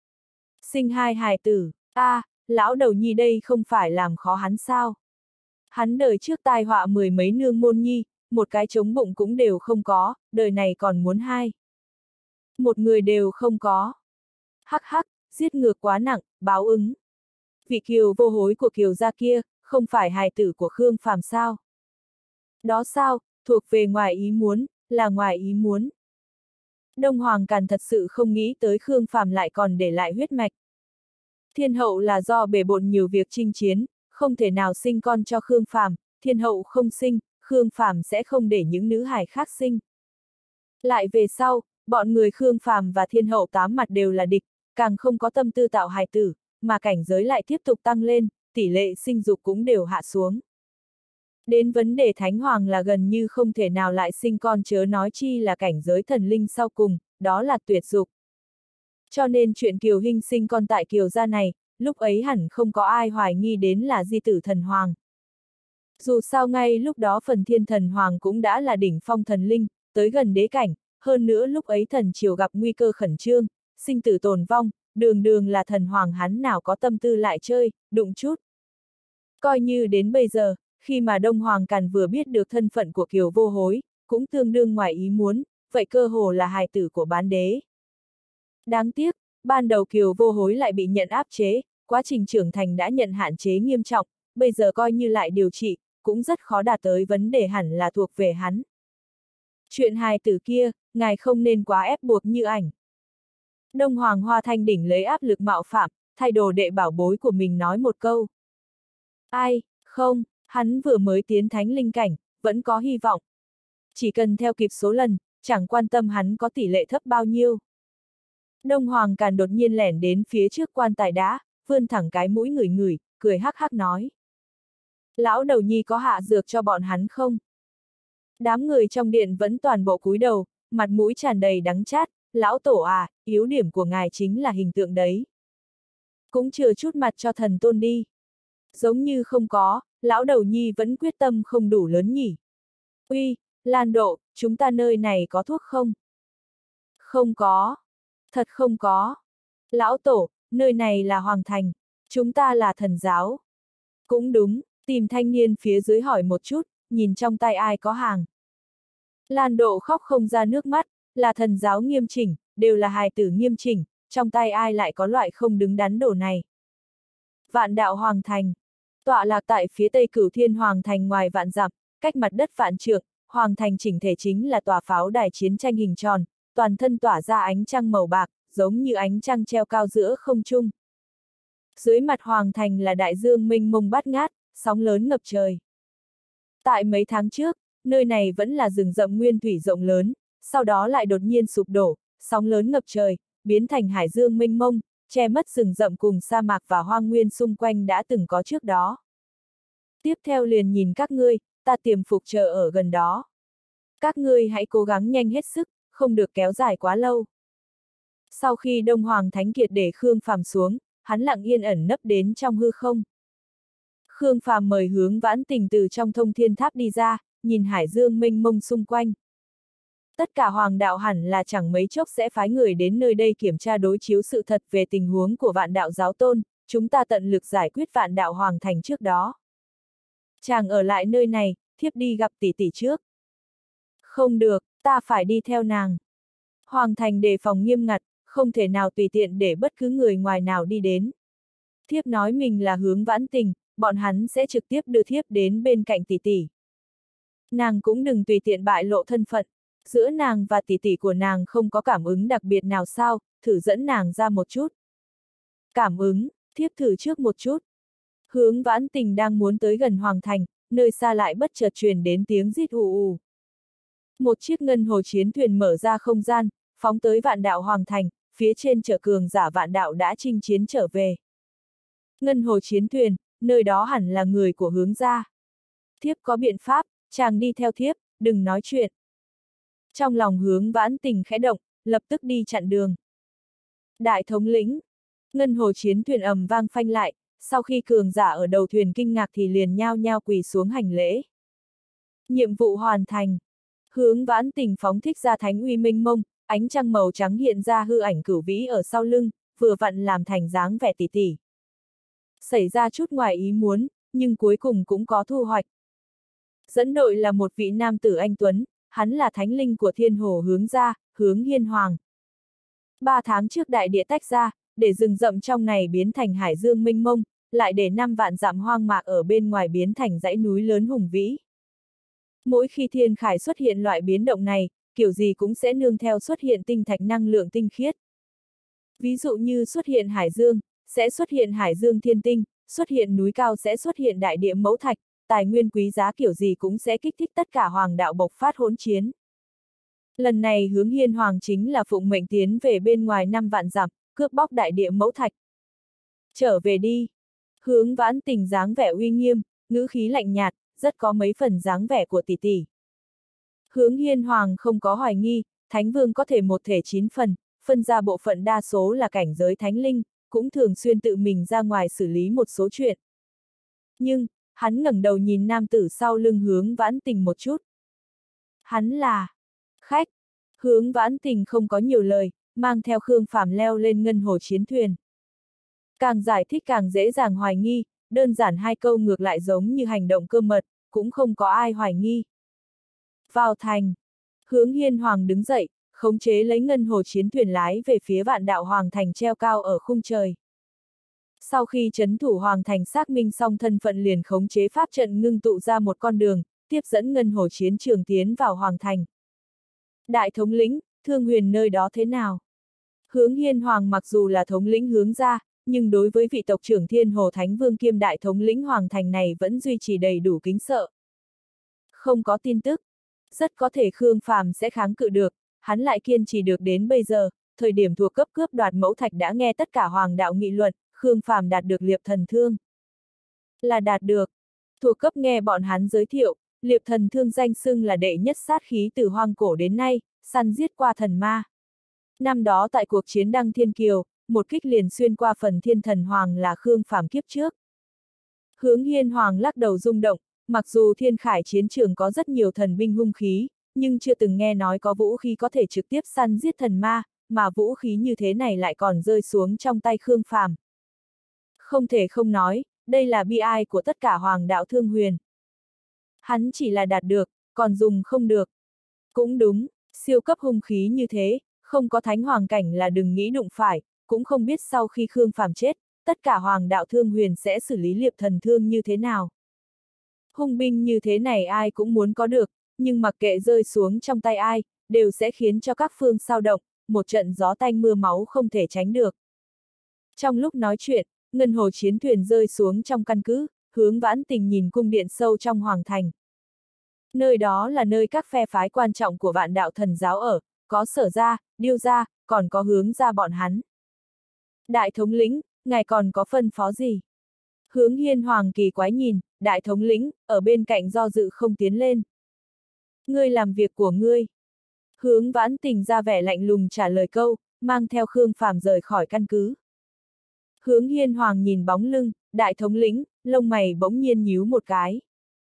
Sinh hai hài tử, lão đầu nhi đây không phải làm khó hắn sao? Hắn đời trước tai họa mười mấy nương môn nhi, một cái trống bụng cũng đều không có, đời này còn muốn hai. Một người đều không có. Hắc hắc, giết ngược quá nặng, báo ứng. vị Kiều vô hối của Kiều gia kia, không phải hài tử của Khương Phàm sao? Đó sao, thuộc về ngoài ý muốn, là ngoài ý muốn. Đông Hoàng Càn thật sự không nghĩ tới Khương Phàm lại còn để lại huyết mạch. Thiên hậu là do bề bộn nhiều việc chinh chiến, không thể nào sinh con cho Khương Phàm, thiên hậu không sinh, Khương Phàm sẽ không để những nữ hài khác sinh. Lại về sau, bọn người Khương Phàm và thiên hậu tám mặt đều là địch, càng không có tâm tư tạo hài tử, mà cảnh giới lại tiếp tục tăng lên, tỷ lệ sinh dục cũng đều hạ xuống. Đến vấn đề thánh hoàng là gần như không thể nào lại sinh con, chớ nói chi là cảnh giới thần linh sau cùng, đó là tuyệt dục. Cho nên chuyện Kiều Hinh sinh con tại Kiều gia này, lúc ấy hẳn không có ai hoài nghi đến là di tử thần hoàng. Dù sao ngay lúc đó phần thiên thần hoàng cũng đã là đỉnh phong thần linh, tới gần đế cảnh, hơn nữa lúc ấy thần triều gặp nguy cơ khẩn trương, sinh tử tồn vong, đường đường là thần hoàng hắn nào có tâm tư lại chơi, đụng chút. Coi như đến bây giờ, khi mà Đông Hoàng Càn vừa biết được thân phận của Kiều vô hối, cũng tương đương ngoài ý muốn, vậy cơ hồ là hài tử của bán đế. Đáng tiếc, ban đầu Kiều vô hối lại bị nhận áp chế, quá trình trưởng thành đã nhận hạn chế nghiêm trọng, bây giờ coi như lại điều trị, cũng rất khó đạt tới vấn đề hẳn là thuộc về hắn. Chuyện hài tử kia, ngài không nên quá ép buộc như ảnh. Đông Hoàng Hoa Thanh Đỉnh lấy áp lực mạo phạm, thay đồ đệ bảo bối của mình nói một câu. Ai, không, hắn vừa mới tiến thánh linh cảnh, vẫn có hy vọng. Chỉ cần theo kịp số lần, chẳng quan tâm hắn có tỷ lệ thấp bao nhiêu. Đông Hoàng Càn đột nhiên lẻn đến phía trước quan tài đá, vươn thẳng cái mũi ngửi ngửi, cười hắc hắc nói. Lão đầu nhi có hạ dược cho bọn hắn không? Đám người trong điện vẫn toàn bộ cúi đầu, mặt mũi tràn đầy đắng chát, lão tổ à, yếu điểm của ngài chính là hình tượng đấy. Cũng chừa chút mặt cho thần tôn đi. Giống như không có, lão đầu nhi vẫn quyết tâm không đủ lớn nhỉ. Uy, Lan Độ, chúng ta nơi này có thuốc không? Không có. Thật không có. Lão tổ, nơi này là Hoàng Thành, chúng ta là thần giáo. Cũng đúng, tìm thanh niên phía dưới hỏi một chút, nhìn trong tay ai có hàng. Lan Độ khóc không ra nước mắt, là thần giáo nghiêm chỉnh, đều là hài tử nghiêm chỉnh, trong tay ai lại có loại không đứng đắn đồ này. Vạn đạo Hoàng Thành, tọa lạc tại phía tây Cửu Thiên Hoàng Thành ngoài vạn dặm, cách mặt đất vạn trượng, Hoàng Thành chỉnh thể chính là tòa pháo đài chiến tranh hình tròn, toàn thân tỏa ra ánh trăng màu bạc, giống như ánh trăng treo cao giữa không trung. Dưới mặt Hoàng Thành là đại dương mênh mông bát ngát, sóng lớn ngập trời. Tại mấy tháng trước, nơi này vẫn là rừng rậm nguyên thủy rộng lớn, sau đó lại đột nhiên sụp đổ, sóng lớn ngập trời, biến thành hải dương mênh mông, che mất rừng rậm cùng sa mạc và hoang nguyên xung quanh đã từng có trước đó. Tiếp theo liền nhìn các ngươi, ta tiềm phục chờ ở gần đó. Các ngươi hãy cố gắng nhanh hết sức, không được kéo dài quá lâu. Sau khi Đông Hoàng Thánh Kiệt để Khương Phàm xuống, hắn lặng yên ẩn nấp đến trong hư không. Khương Phàm mời Hướng Vãn Tình từ trong thông thiên tháp đi ra, nhìn hải dương mênh mông xung quanh. Tất cả hoàng đạo hẳn là chẳng mấy chốc sẽ phái người đến nơi đây kiểm tra đối chiếu sự thật về tình huống của vạn đạo giáo tôn, chúng ta tận lực giải quyết vạn đạo hoàng thành trước đó. Chàng ở lại nơi này, thiếp đi gặp tỷ tỷ trước. Không được, ta phải đi theo nàng. Hoàng thành đề phòng nghiêm ngặt, không thể nào tùy tiện để bất cứ người ngoài nào đi đến. Thiếp nói mình là Hướng Vãn Tình, bọn hắn sẽ trực tiếp đưa thiếp đến bên cạnh tỷ tỷ. Nàng cũng đừng tùy tiện bại lộ thân phận, giữa nàng và tỷ tỷ của nàng không có cảm ứng đặc biệt nào sao, thử dẫn nàng ra một chút. Cảm ứng, thiếp thử trước một chút. Hướng Vãn Tình đang muốn tới gần Hoàng thành, nơi xa lại bất chợt truyền đến tiếng rít ù ù. Một chiếc ngân hồ chiến thuyền mở ra không gian, phóng tới vạn đạo Hoàng thành, phía trên chở cường giả vạn đạo đã chinh chiến trở về. Ngân hồ chiến thuyền, nơi đó hẳn là người của Hướng gia. Thiếp có biện pháp, chàng đi theo thiếp, đừng nói chuyện. Trong lòng Hướng Vãn Tình khẽ động, lập tức đi chặn đường. Đại thống lĩnh, ngân hồ chiến thuyền ầm vang phanh lại, sau khi cường giả ở đầu thuyền kinh ngạc thì liền nhao nhao quỳ xuống hành lễ. Nhiệm vụ hoàn thành. Hướng Vãn Tình phóng thích ra thánh uy minh mông, ánh trăng màu trắng hiện ra hư ảnh cửu vĩ ở sau lưng, vừa vặn làm thành dáng vẻ tỉ tỉ. Xảy ra chút ngoài ý muốn, nhưng cuối cùng cũng có thu hoạch. Dẫn đội là một vị nam tử anh tuấn, hắn là thánh linh của thiên hồ Hướng gia, Hướng Hiên Hoàng. 3 tháng trước đại địa tách ra, để rừng rậm trong này biến thành hải dương mênh mông, lại để 5 vạn dặm hoang mạc ở bên ngoài biến thành dãy núi lớn hùng vĩ. Mỗi khi thiên khải xuất hiện loại biến động này, kiểu gì cũng sẽ nương theo xuất hiện tinh thạch năng lượng tinh khiết. Ví dụ như xuất hiện hải dương, sẽ xuất hiện hải dương thiên tinh, xuất hiện núi cao sẽ xuất hiện đại địa mẫu thạch, tài nguyên quý giá kiểu gì cũng sẽ kích thích tất cả hoàng đạo bộc phát hỗn chiến. Lần này Hướng Hiên Hoàng chính là phụng mệnh tiến về bên ngoài 5 vạn dặm, cướp bóc đại địa mẫu thạch. Trở về đi. Hướng Vãn Tình dáng vẻ uy nghiêm, ngữ khí lạnh nhạt, rất có mấy phần dáng vẻ của tỷ tỷ. Hướng Hiên Hoàng không có hoài nghi, Thánh Vương có thể một thể 9 phần, phân ra bộ phận đa số là cảnh giới thánh linh, cũng thường xuyên tự mình ra ngoài xử lý một số chuyện. Nhưng, hắn ngẩng đầu nhìn nam tử sau lưng Hướng Vãn Tình một chút. Hắn là khách. Hướng Vãn Tình không có nhiều lời, mang theo Khương Phàm leo lên ngân hồ chiến thuyền. Càng giải thích càng dễ dàng hoài nghi, đơn giản 2 câu ngược lại giống như hành động cơ mật, cũng không có ai hoài nghi. Vào thành. Hướng Hiên Hoàng đứng dậy, khống chế lấy ngân hồ chiến thuyền lái về phía Vạn Đạo Hoàng thành treo cao ở khung trời. Sau khi trấn thủ Hoàng thành xác minh xong thân phận liền khống chế pháp trận ngưng tụ ra một con đường, tiếp dẫn ngân hồ chiến trường tiến vào Hoàng thành. Đại thống lĩnh, Thương Huyền nơi đó thế nào? Hướng Hiên Hoàng mặc dù là thống lĩnh Hướng gia, nhưng đối với vị tộc trưởng Thiên Hồ Thánh Vương kiêm đại thống lĩnh Hoàng thành này vẫn duy trì đầy đủ kính sợ. Không có tin tức. Rất có thể Khương Phàm sẽ kháng cự được, hắn lại kiên trì được đến bây giờ, thời điểm thuộc cấp cướp đoạt mẫu thạch đã nghe tất cả hoàng đạo nghị luận, Khương Phàm đạt được liệp thần thương. Là đạt được. Thuộc cấp nghe bọn hắn giới thiệu, liệp thần thương danh xưng là đệ nhất sát khí từ hoang cổ đến nay, săn giết qua thần ma. Năm đó tại cuộc chiến Đăng Thiên Kiều, một kích liền xuyên qua phần thiên thần hoàng là Khương Phàm kiếp trước. Hướng Hiên Hoàng lắc đầu rung động, mặc dù thiên khải chiến trường có rất nhiều thần binh hung khí, nhưng chưa từng nghe nói có vũ khí có thể trực tiếp săn giết thần ma, mà vũ khí như thế này lại còn rơi xuống trong tay Khương Phàm. Không thể không nói, đây là bi ai của tất cả hoàng đạo Thương Huyền. Hắn chỉ là đạt được, còn dùng không được. Cũng đúng, siêu cấp hung khí như thế, không có thánh hoàng cảnh là đừng nghĩ đụng phải, cũng không biết sau khi Khương Phàm chết, tất cả hoàng đạo Thương Huyền sẽ xử lý liệp thần thương như thế nào. Hung binh như thế này ai cũng muốn có được, nhưng mặc kệ rơi xuống trong tay ai, đều sẽ khiến cho các phương xao động, một trận gió tanh mưa máu không thể tránh được. Trong lúc nói chuyện, ngân hồ chiến thuyền rơi xuống trong căn cứ, Hướng Vãn Tình nhìn cung điện sâu trong hoàng thành. Nơi đó là nơi các phe phái quan trọng của Vạn Đạo Thần giáo ở, có Sở gia, Điêu gia, còn có Hướng gia bọn hắn. Đại thống lĩnh, ngài còn có phân phó gì? Hướng Hiên Hoàng kỳ quái nhìn, đại thống lĩnh, ở bên cạnh do dự không tiến lên. Ngươi làm việc của ngươi. Hướng Vãn Tình ra vẻ lạnh lùng trả lời câu, mang theo Khương Phàm rời khỏi căn cứ. Hướng Hiên Hoàng nhìn bóng lưng, đại thống lĩnh, lông mày bỗng nhiên nhíu một cái.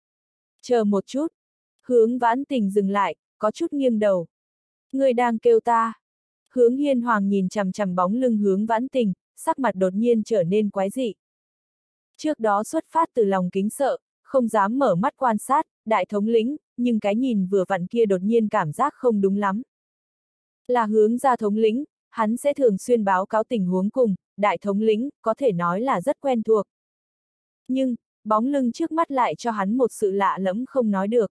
Chờ một chút. Hướng Vãn Tình dừng lại, có chút nghiêng đầu. Ngươi đang kêu ta. Hướng Hiên Hoàng nhìn chằm chằm bóng lưng Hướng Vãn Tình, sắc mặt đột nhiên trở nên quái dị. Trước đó xuất phát từ lòng kính sợ, không dám mở mắt quan sát, đại thống lĩnh, nhưng cái nhìn vừa vặn kia đột nhiên cảm giác không đúng lắm. Là Hướng gia thống lĩnh, hắn sẽ thường xuyên báo cáo tình huống cùng, đại thống lĩnh, có thể nói là rất quen thuộc. Nhưng, bóng lưng trước mắt lại cho hắn một sự lạ lẫm không nói được.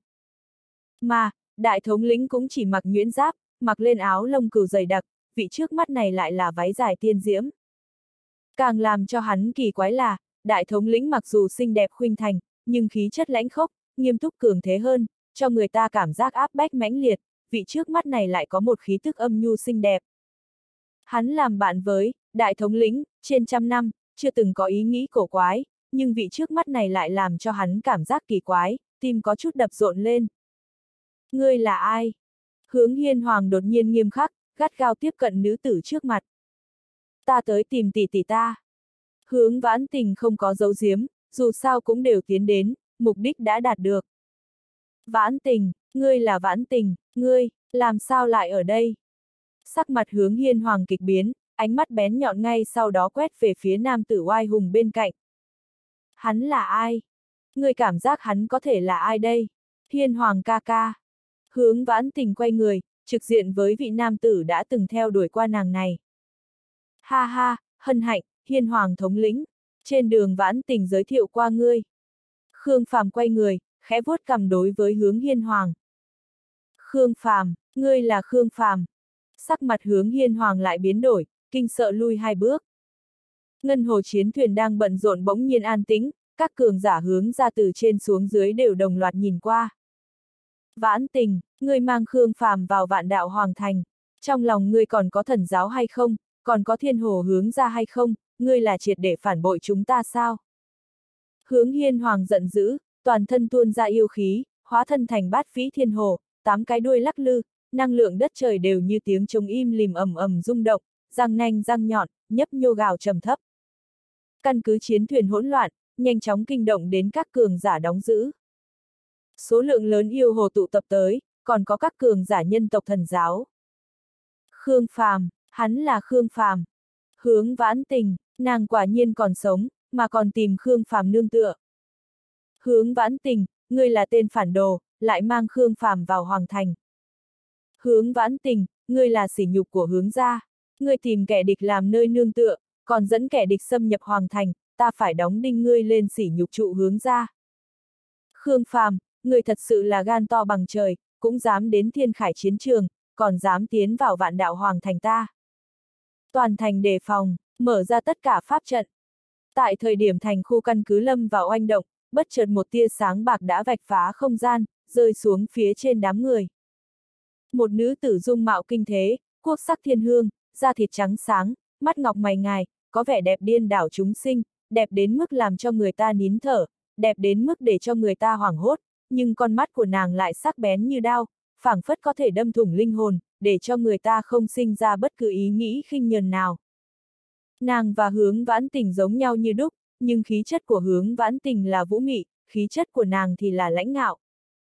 Mà, đại thống lĩnh cũng chỉ mặc nhuyễn giáp, mặc lên áo lông cừu dày đặc, vị trước mắt này lại là váy dài tiên diễm. Càng làm cho hắn kỳ quái là, đại thống lĩnh mặc dù xinh đẹp khuynh thành, nhưng khí chất lãnh khốc, nghiêm túc cường thế hơn, cho người ta cảm giác áp bách mãnh liệt, vị trước mắt này lại có một khí tức âm nhu xinh đẹp. Hắn làm bạn với đại thống lĩnh, trên 100 năm, chưa từng có ý nghĩ cổ quái, nhưng vị trước mắt này lại làm cho hắn cảm giác kỳ quái, tim có chút đập rộn lên. Ngươi là ai? Hướng Hiên Hoàng đột nhiên nghiêm khắc, gắt gao tiếp cận nữ tử trước mặt. Ta tới tìm tỷ tỷ ta. Hướng Vãn Tình không có giấu giếm, dù sao cũng đều tiến đến, mục đích đã đạt được. Vãn Tình, ngươi là Vãn Tình, ngươi, làm sao lại ở đây? Sắc mặt Hướng Hiên Hoàng kịch biến, ánh mắt bén nhọn ngay sau đó quét về phía nam tử oai hùng bên cạnh. Hắn là ai? Ngươi cảm giác hắn có thể là ai đây? Hiên Hoàng ca ca. Hướng Vãn Tình quay người, trực diện với vị nam tử đã từng theo đuổi qua nàng này. Ha ha, hân hạnh, Hiên Hoàng thống lĩnh. Trên đường Vãn Tình giới thiệu qua ngươi. Khương Phàm quay người, khẽ vuốt cằm đối với Hướng Hiên Hoàng. Khương Phàm, ngươi là Khương Phàm. Sắc mặt Hướng Hiên Hoàng lại biến đổi, kinh sợ lui 2 bước. Ngân hồ chiến thuyền đang bận rộn bỗng nhiên an tĩnh, các cường giả hướng ra từ trên xuống dưới đều đồng loạt nhìn qua. Vãn Tình, ngươi mang Khương Phàm vào Vạn Đạo Hoàng Thành. Trong lòng ngươi còn có thần giáo hay không, còn có thiên hồ hướng ra hay không, ngươi là triệt để phản bội chúng ta sao? Hướng Hiên Hoàng giận dữ, toàn thân tuôn ra yêu khí, hóa thân thành bát vĩ thiên hồ, 8 cái đuôi lắc lư, năng lượng đất trời đều như tiếng trống im lìm ầm ầm rung động, răng nanh răng nhọn, nhấp nhô gào trầm thấp. Căn cứ chiến thuyền hỗn loạn, nhanh chóng kinh động đến các cường giả đóng giữ. Số lượng lớn yêu hồ tụ tập tới, còn có các cường giả nhân tộc thần giáo. Khương Phàm, hắn là Khương Phàm. Hướng Vãn Tình, nàng quả nhiên còn sống, mà còn tìm Khương Phàm nương tựa. Hướng Vãn Tình, ngươi là tên phản đồ, lại mang Khương Phàm vào Hoàng Thành. Hướng Vãn Tình, ngươi là sỉ nhục của Hướng gia. Ngươi tìm kẻ địch làm nơi nương tựa, còn dẫn kẻ địch xâm nhập Hoàng Thành, ta phải đóng đinh ngươi lên sỉ nhục trụ Hướng gia. Khương Phàm, ngươi thật sự là gan to bằng trời, cũng dám đến Thiên Khải chiến trường, còn dám tiến vào Vạn Đạo Hoàng Thành ta. Toàn thành đề phòng, mở ra tất cả pháp trận. Tại thời điểm thành khu căn cứ lâm vào oanh động, bất chợt một tia sáng bạc đã vạch phá không gian, rơi xuống phía trên đám người. Một nữ tử dung mạo kinh thế, quốc sắc thiên hương, da thịt trắng sáng, mắt ngọc mày ngài, có vẻ đẹp điên đảo chúng sinh, đẹp đến mức làm cho người ta nín thở, đẹp đến mức để cho người ta hoảng hốt, nhưng con mắt của nàng lại sắc bén như đao, phảng phất có thể đâm thủng linh hồn, để cho người ta không sinh ra bất cứ ý nghĩ khinh nhờn nào. Nàng và Hướng Vãn Tình giống nhau như đúc, nhưng khí chất của Hướng Vãn Tình là vũ mị, khí chất của nàng thì là lãnh ngạo.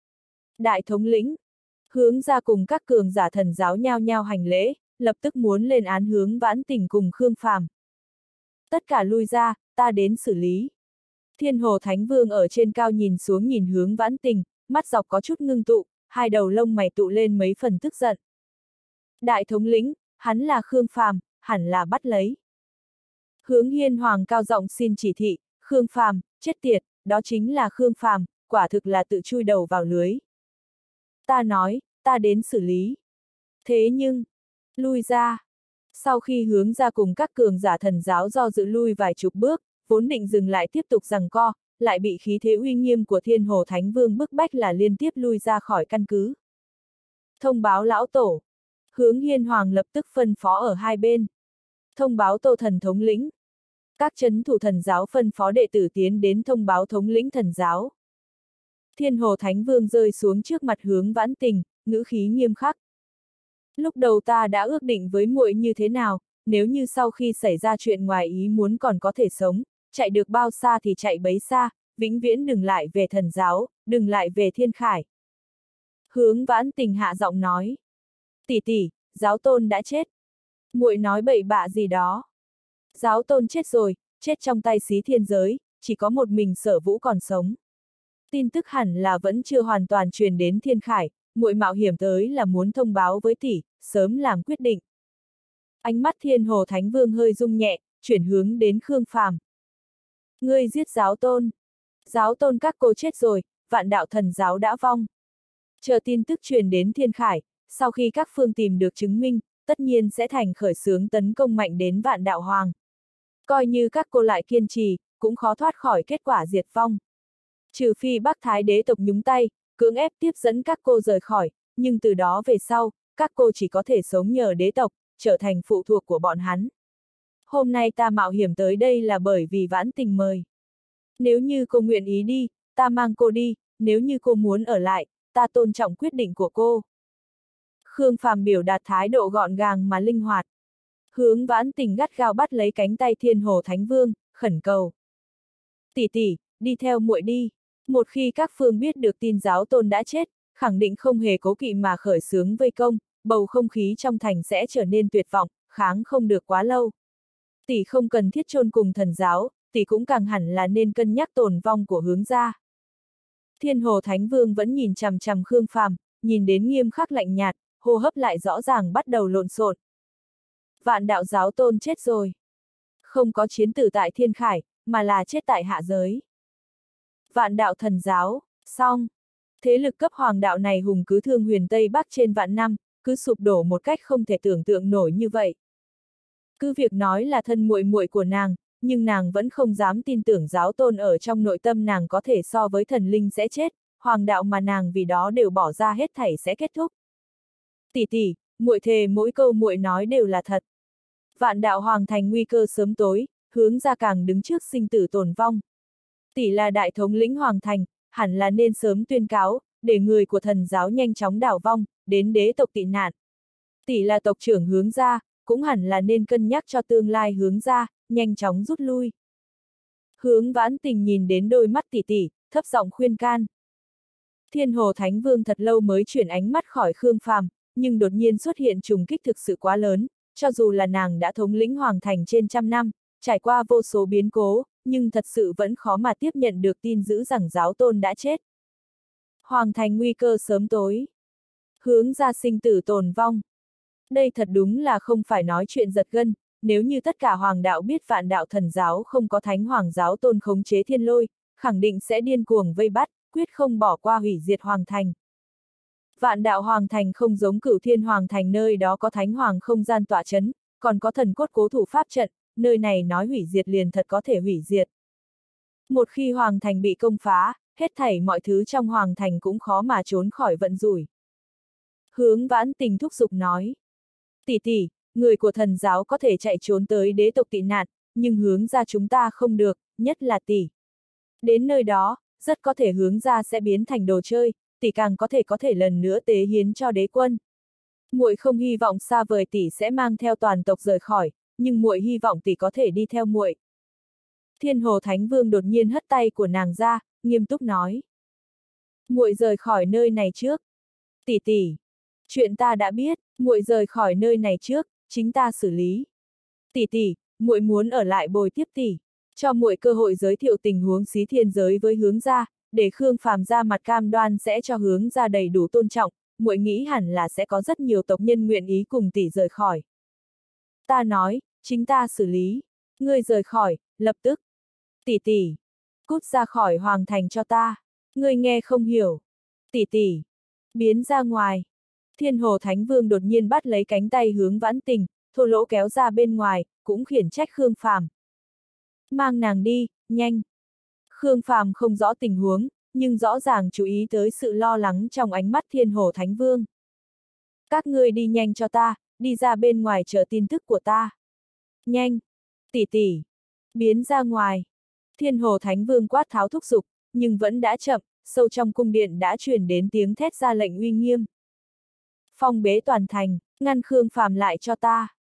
Đại thống lĩnh, Hướng ra cùng các cường giả thần giáo nhao nhao hành lễ, lập tức muốn lên án Hướng Vãn Tình cùng Khương Phàm. Tất cả lui ra, ta đến xử lý. Thiên Hồ Thánh Vương ở trên cao nhìn xuống nhìn Hướng Vãn Tình, mắt dọc có chút ngưng tụ, 2 đầu lông mày tụ lên mấy phần tức giận. Đại thống lĩnh, hắn là Khương Phàm, hẳn là bắt lấy. Hướng Hiên Hoàng cao giọng xin chỉ thị, Khương Phàm, chết tiệt, đó chính là Khương Phàm, quả thực là tự chui đầu vào lưới. Ta nói, ta đến xử lý. Thế nhưng, lui ra. Sau khi Hướng ra cùng các cường giả thần giáo do dự lui vài chục bước, vốn định dừng lại tiếp tục giằng co, lại bị khí thế uy nghiêm của Thiên Hồ Thánh Vương bức bách là liên tiếp lui ra khỏi căn cứ. Thông báo lão tổ. Hướng Hiên Hoàng lập tức phân phó ở hai bên. Thông báo Tô Thần thống lĩnh. Các chấn thủ thần giáo phân phó đệ tử tiến đến thông báo thống lĩnh thần giáo. Thiên Hồ Thánh Vương rơi xuống trước mặt Hướng Vãn Tình, ngữ khí nghiêm khắc. Lúc đầu ta đã ước định với muội như thế nào, nếu như sau khi xảy ra chuyện ngoài ý muốn còn có thể sống, chạy được bao xa thì chạy bấy xa, vĩnh viễn đừng lại về thần giáo, đừng lại về Thiên Khải. Hướng Vãn Tình hạ giọng nói. Tỷ tỷ, giáo tôn đã chết. Muội nói bậy bạ gì đó. Giáo tôn chết rồi, chết trong tay Xí Thiên Giới, chỉ có một mình Sở Vũ còn sống. Tin tức hẳn là vẫn chưa hoàn toàn truyền đến Thiên Khải, muội mạo hiểm tới là muốn thông báo với tỷ, sớm làm quyết định. Ánh mắt Thiên Hồ Thánh Vương hơi rung nhẹ, chuyển hướng đến Khương Phàm. Ngươi giết giáo tôn. Giáo tôn các cô chết rồi, Vạn Đạo thần giáo đã vong. Chờ tin tức truyền đến Thiên Khải, sau khi các phương tìm được chứng minh, tất nhiên sẽ thành khởi xướng tấn công mạnh đến Vạn Đạo Hoàng. Coi như các cô lại kiên trì, cũng khó thoát khỏi kết quả diệt vong. Trừ phi Bắc Thái đế tộc nhúng tay, cưỡng ép tiếp dẫn các cô rời khỏi, nhưng từ đó về sau, các cô chỉ có thể sống nhờ đế tộc, trở thành phụ thuộc của bọn hắn. Hôm nay ta mạo hiểm tới đây là bởi vì Vãn Tình mời. Nếu như cô nguyện ý đi, ta mang cô đi, nếu như cô muốn ở lại, ta tôn trọng quyết định của cô. Khương Phàm biểu đạt thái độ gọn gàng mà linh hoạt. Hướng Vãn Tình gắt gao bắt lấy cánh tay Thiên Hồ Thánh Vương, khẩn cầu. Tỷ tỷ, đi theo muội đi. Một khi các phương biết được tin giáo tôn đã chết, khẳng định không hề cố kỵ mà khởi xướng vây công, bầu không khí trong thành sẽ trở nên tuyệt vọng, kháng không được quá lâu. Tỷ không cần thiết chôn cùng thần giáo, tỷ cũng càng hẳn là nên cân nhắc tồn vong của Hướng gia. Thiên Hồ Thánh Vương vẫn nhìn chằm chằm Khương Phàm, nhìn đến nghiêm khắc lạnh nhạt, hô hấp lại rõ ràng bắt đầu lộn xộn. Vạn Đạo giáo tôn chết rồi. Không có chiến tử tại Thiên Khải, mà là chết tại hạ giới. Vạn đạo thần giáo, xong. Thế lực cấp hoàng đạo này hùng cứ thương huyền Tây Bắc trên vạn năm, cứ sụp đổ một cách không thể tưởng tượng nổi như vậy. Cứ việc nói là thân muội muội của nàng, nhưng nàng vẫn không dám tin tưởng giáo tôn ở trong nội tâm nàng có thể so với thần linh sẽ chết, hoàng đạo mà nàng vì đó đều bỏ ra hết thảy sẽ kết thúc. Tỷ tỷ, muội thề mỗi câu muội nói đều là thật. Vạn đạo hoàng thành nguy cơ sớm tối, hướng ra càng đứng trước sinh tử tồn vong. Tỷ là đại thống lĩnh hoàng thành, hẳn là nên sớm tuyên cáo, để người của thần giáo nhanh chóng đảo vong, đến đế tộc tị nạn. Tỷ là tộc trưởng hướng ra, cũng hẳn là nên cân nhắc cho tương lai hướng ra, nhanh chóng rút lui. Hướng Vãn Tình nhìn đến đôi mắt tỷ tỷ, thấp giọng khuyên can. Thiên Hồ Thánh Vương thật lâu mới chuyển ánh mắt khỏi Khương Phàm, nhưng đột nhiên xuất hiện trùng kích thực sự quá lớn, cho dù là nàng đã thống lĩnh hoàng thành trên trăm năm, trải qua vô số biến cố, nhưng thật sự vẫn khó mà tiếp nhận được tin dữ rằng giáo tôn đã chết. Hoàng thành nguy cơ sớm tối. Hướng ra sinh tử tồn vong. Đây thật đúng là không phải nói chuyện giật gân, nếu như tất cả hoàng đạo biết vạn đạo thần giáo không có thánh hoàng giáo tôn khống chế thiên lôi, khẳng định sẽ điên cuồng vây bắt, quyết không bỏ qua hủy diệt hoàng thành. Vạn đạo hoàng thành không giống Cửu Thiên hoàng thành nơi đó có thánh hoàng không gian tọa chấn, còn có thần cốt cố thủ pháp trận, nơi này nói hủy diệt liền thật có thể hủy diệt. Một khi hoàng thành bị công phá, hết thảy mọi thứ trong hoàng thành cũng khó mà trốn khỏi vận rủi. Hướng Vãn Tình thúc giục nói. Tỷ tỷ, người của thần giáo có thể chạy trốn tới đế tộc tị nạn, nhưng hướng ra chúng ta không được, nhất là tỷ. Đến nơi đó, rất có thể hướng ra sẽ biến thành đồ chơi, tỷ càng có thể lần nữa tế hiến cho đế quân. Muội không hy vọng xa vời tỷ sẽ mang theo toàn tộc rời khỏi, nhưng muội hy vọng tỷ có thể đi theo muội. Thiên Hồ Thánh Vương đột nhiên hất tay của nàng ra, nghiêm túc nói. Muội rời khỏi nơi này trước. Tỷ tỷ, chuyện ta đã biết, muội rời khỏi nơi này trước, chính ta xử lý. Tỷ tỷ, muội muốn ở lại bồi tiếp tỷ, cho muội cơ hội giới thiệu tình huống xí thiên giới với hướng ra, để Khương Phàm ra mặt cam đoan sẽ cho hướng ra đầy đủ tôn trọng, muội nghĩ hẳn là sẽ có rất nhiều tộc nhân nguyện ý cùng tỷ rời khỏi. Ta nói, chính ta xử lý, ngươi rời khỏi, lập tức. Tỷ tỷ, cút ra khỏi hoàng thành cho ta, ngươi nghe không hiểu. Tỷ tỷ, biến ra ngoài. Thiên Hồ Thánh Vương đột nhiên bắt lấy cánh tay Hướng Vãn Tình, thô lỗ kéo ra bên ngoài, cũng khiển trách Khương Phàm. Mang nàng đi, nhanh. Khương Phàm không rõ tình huống, nhưng rõ ràng chú ý tới sự lo lắng trong ánh mắt Thiên Hồ Thánh Vương. Các ngươi đi nhanh cho ta, đi ra bên ngoài chờ tin tức của ta. Nhanh, tỷ tỷ, biến ra ngoài. Thiên Hồ Thánh Vương quát tháo thúc giục, nhưng vẫn đã chậm, sâu trong cung điện đã truyền đến tiếng thét ra lệnh uy nghiêm. Phong bế toàn thành, ngăn Khương Phàm lại cho ta.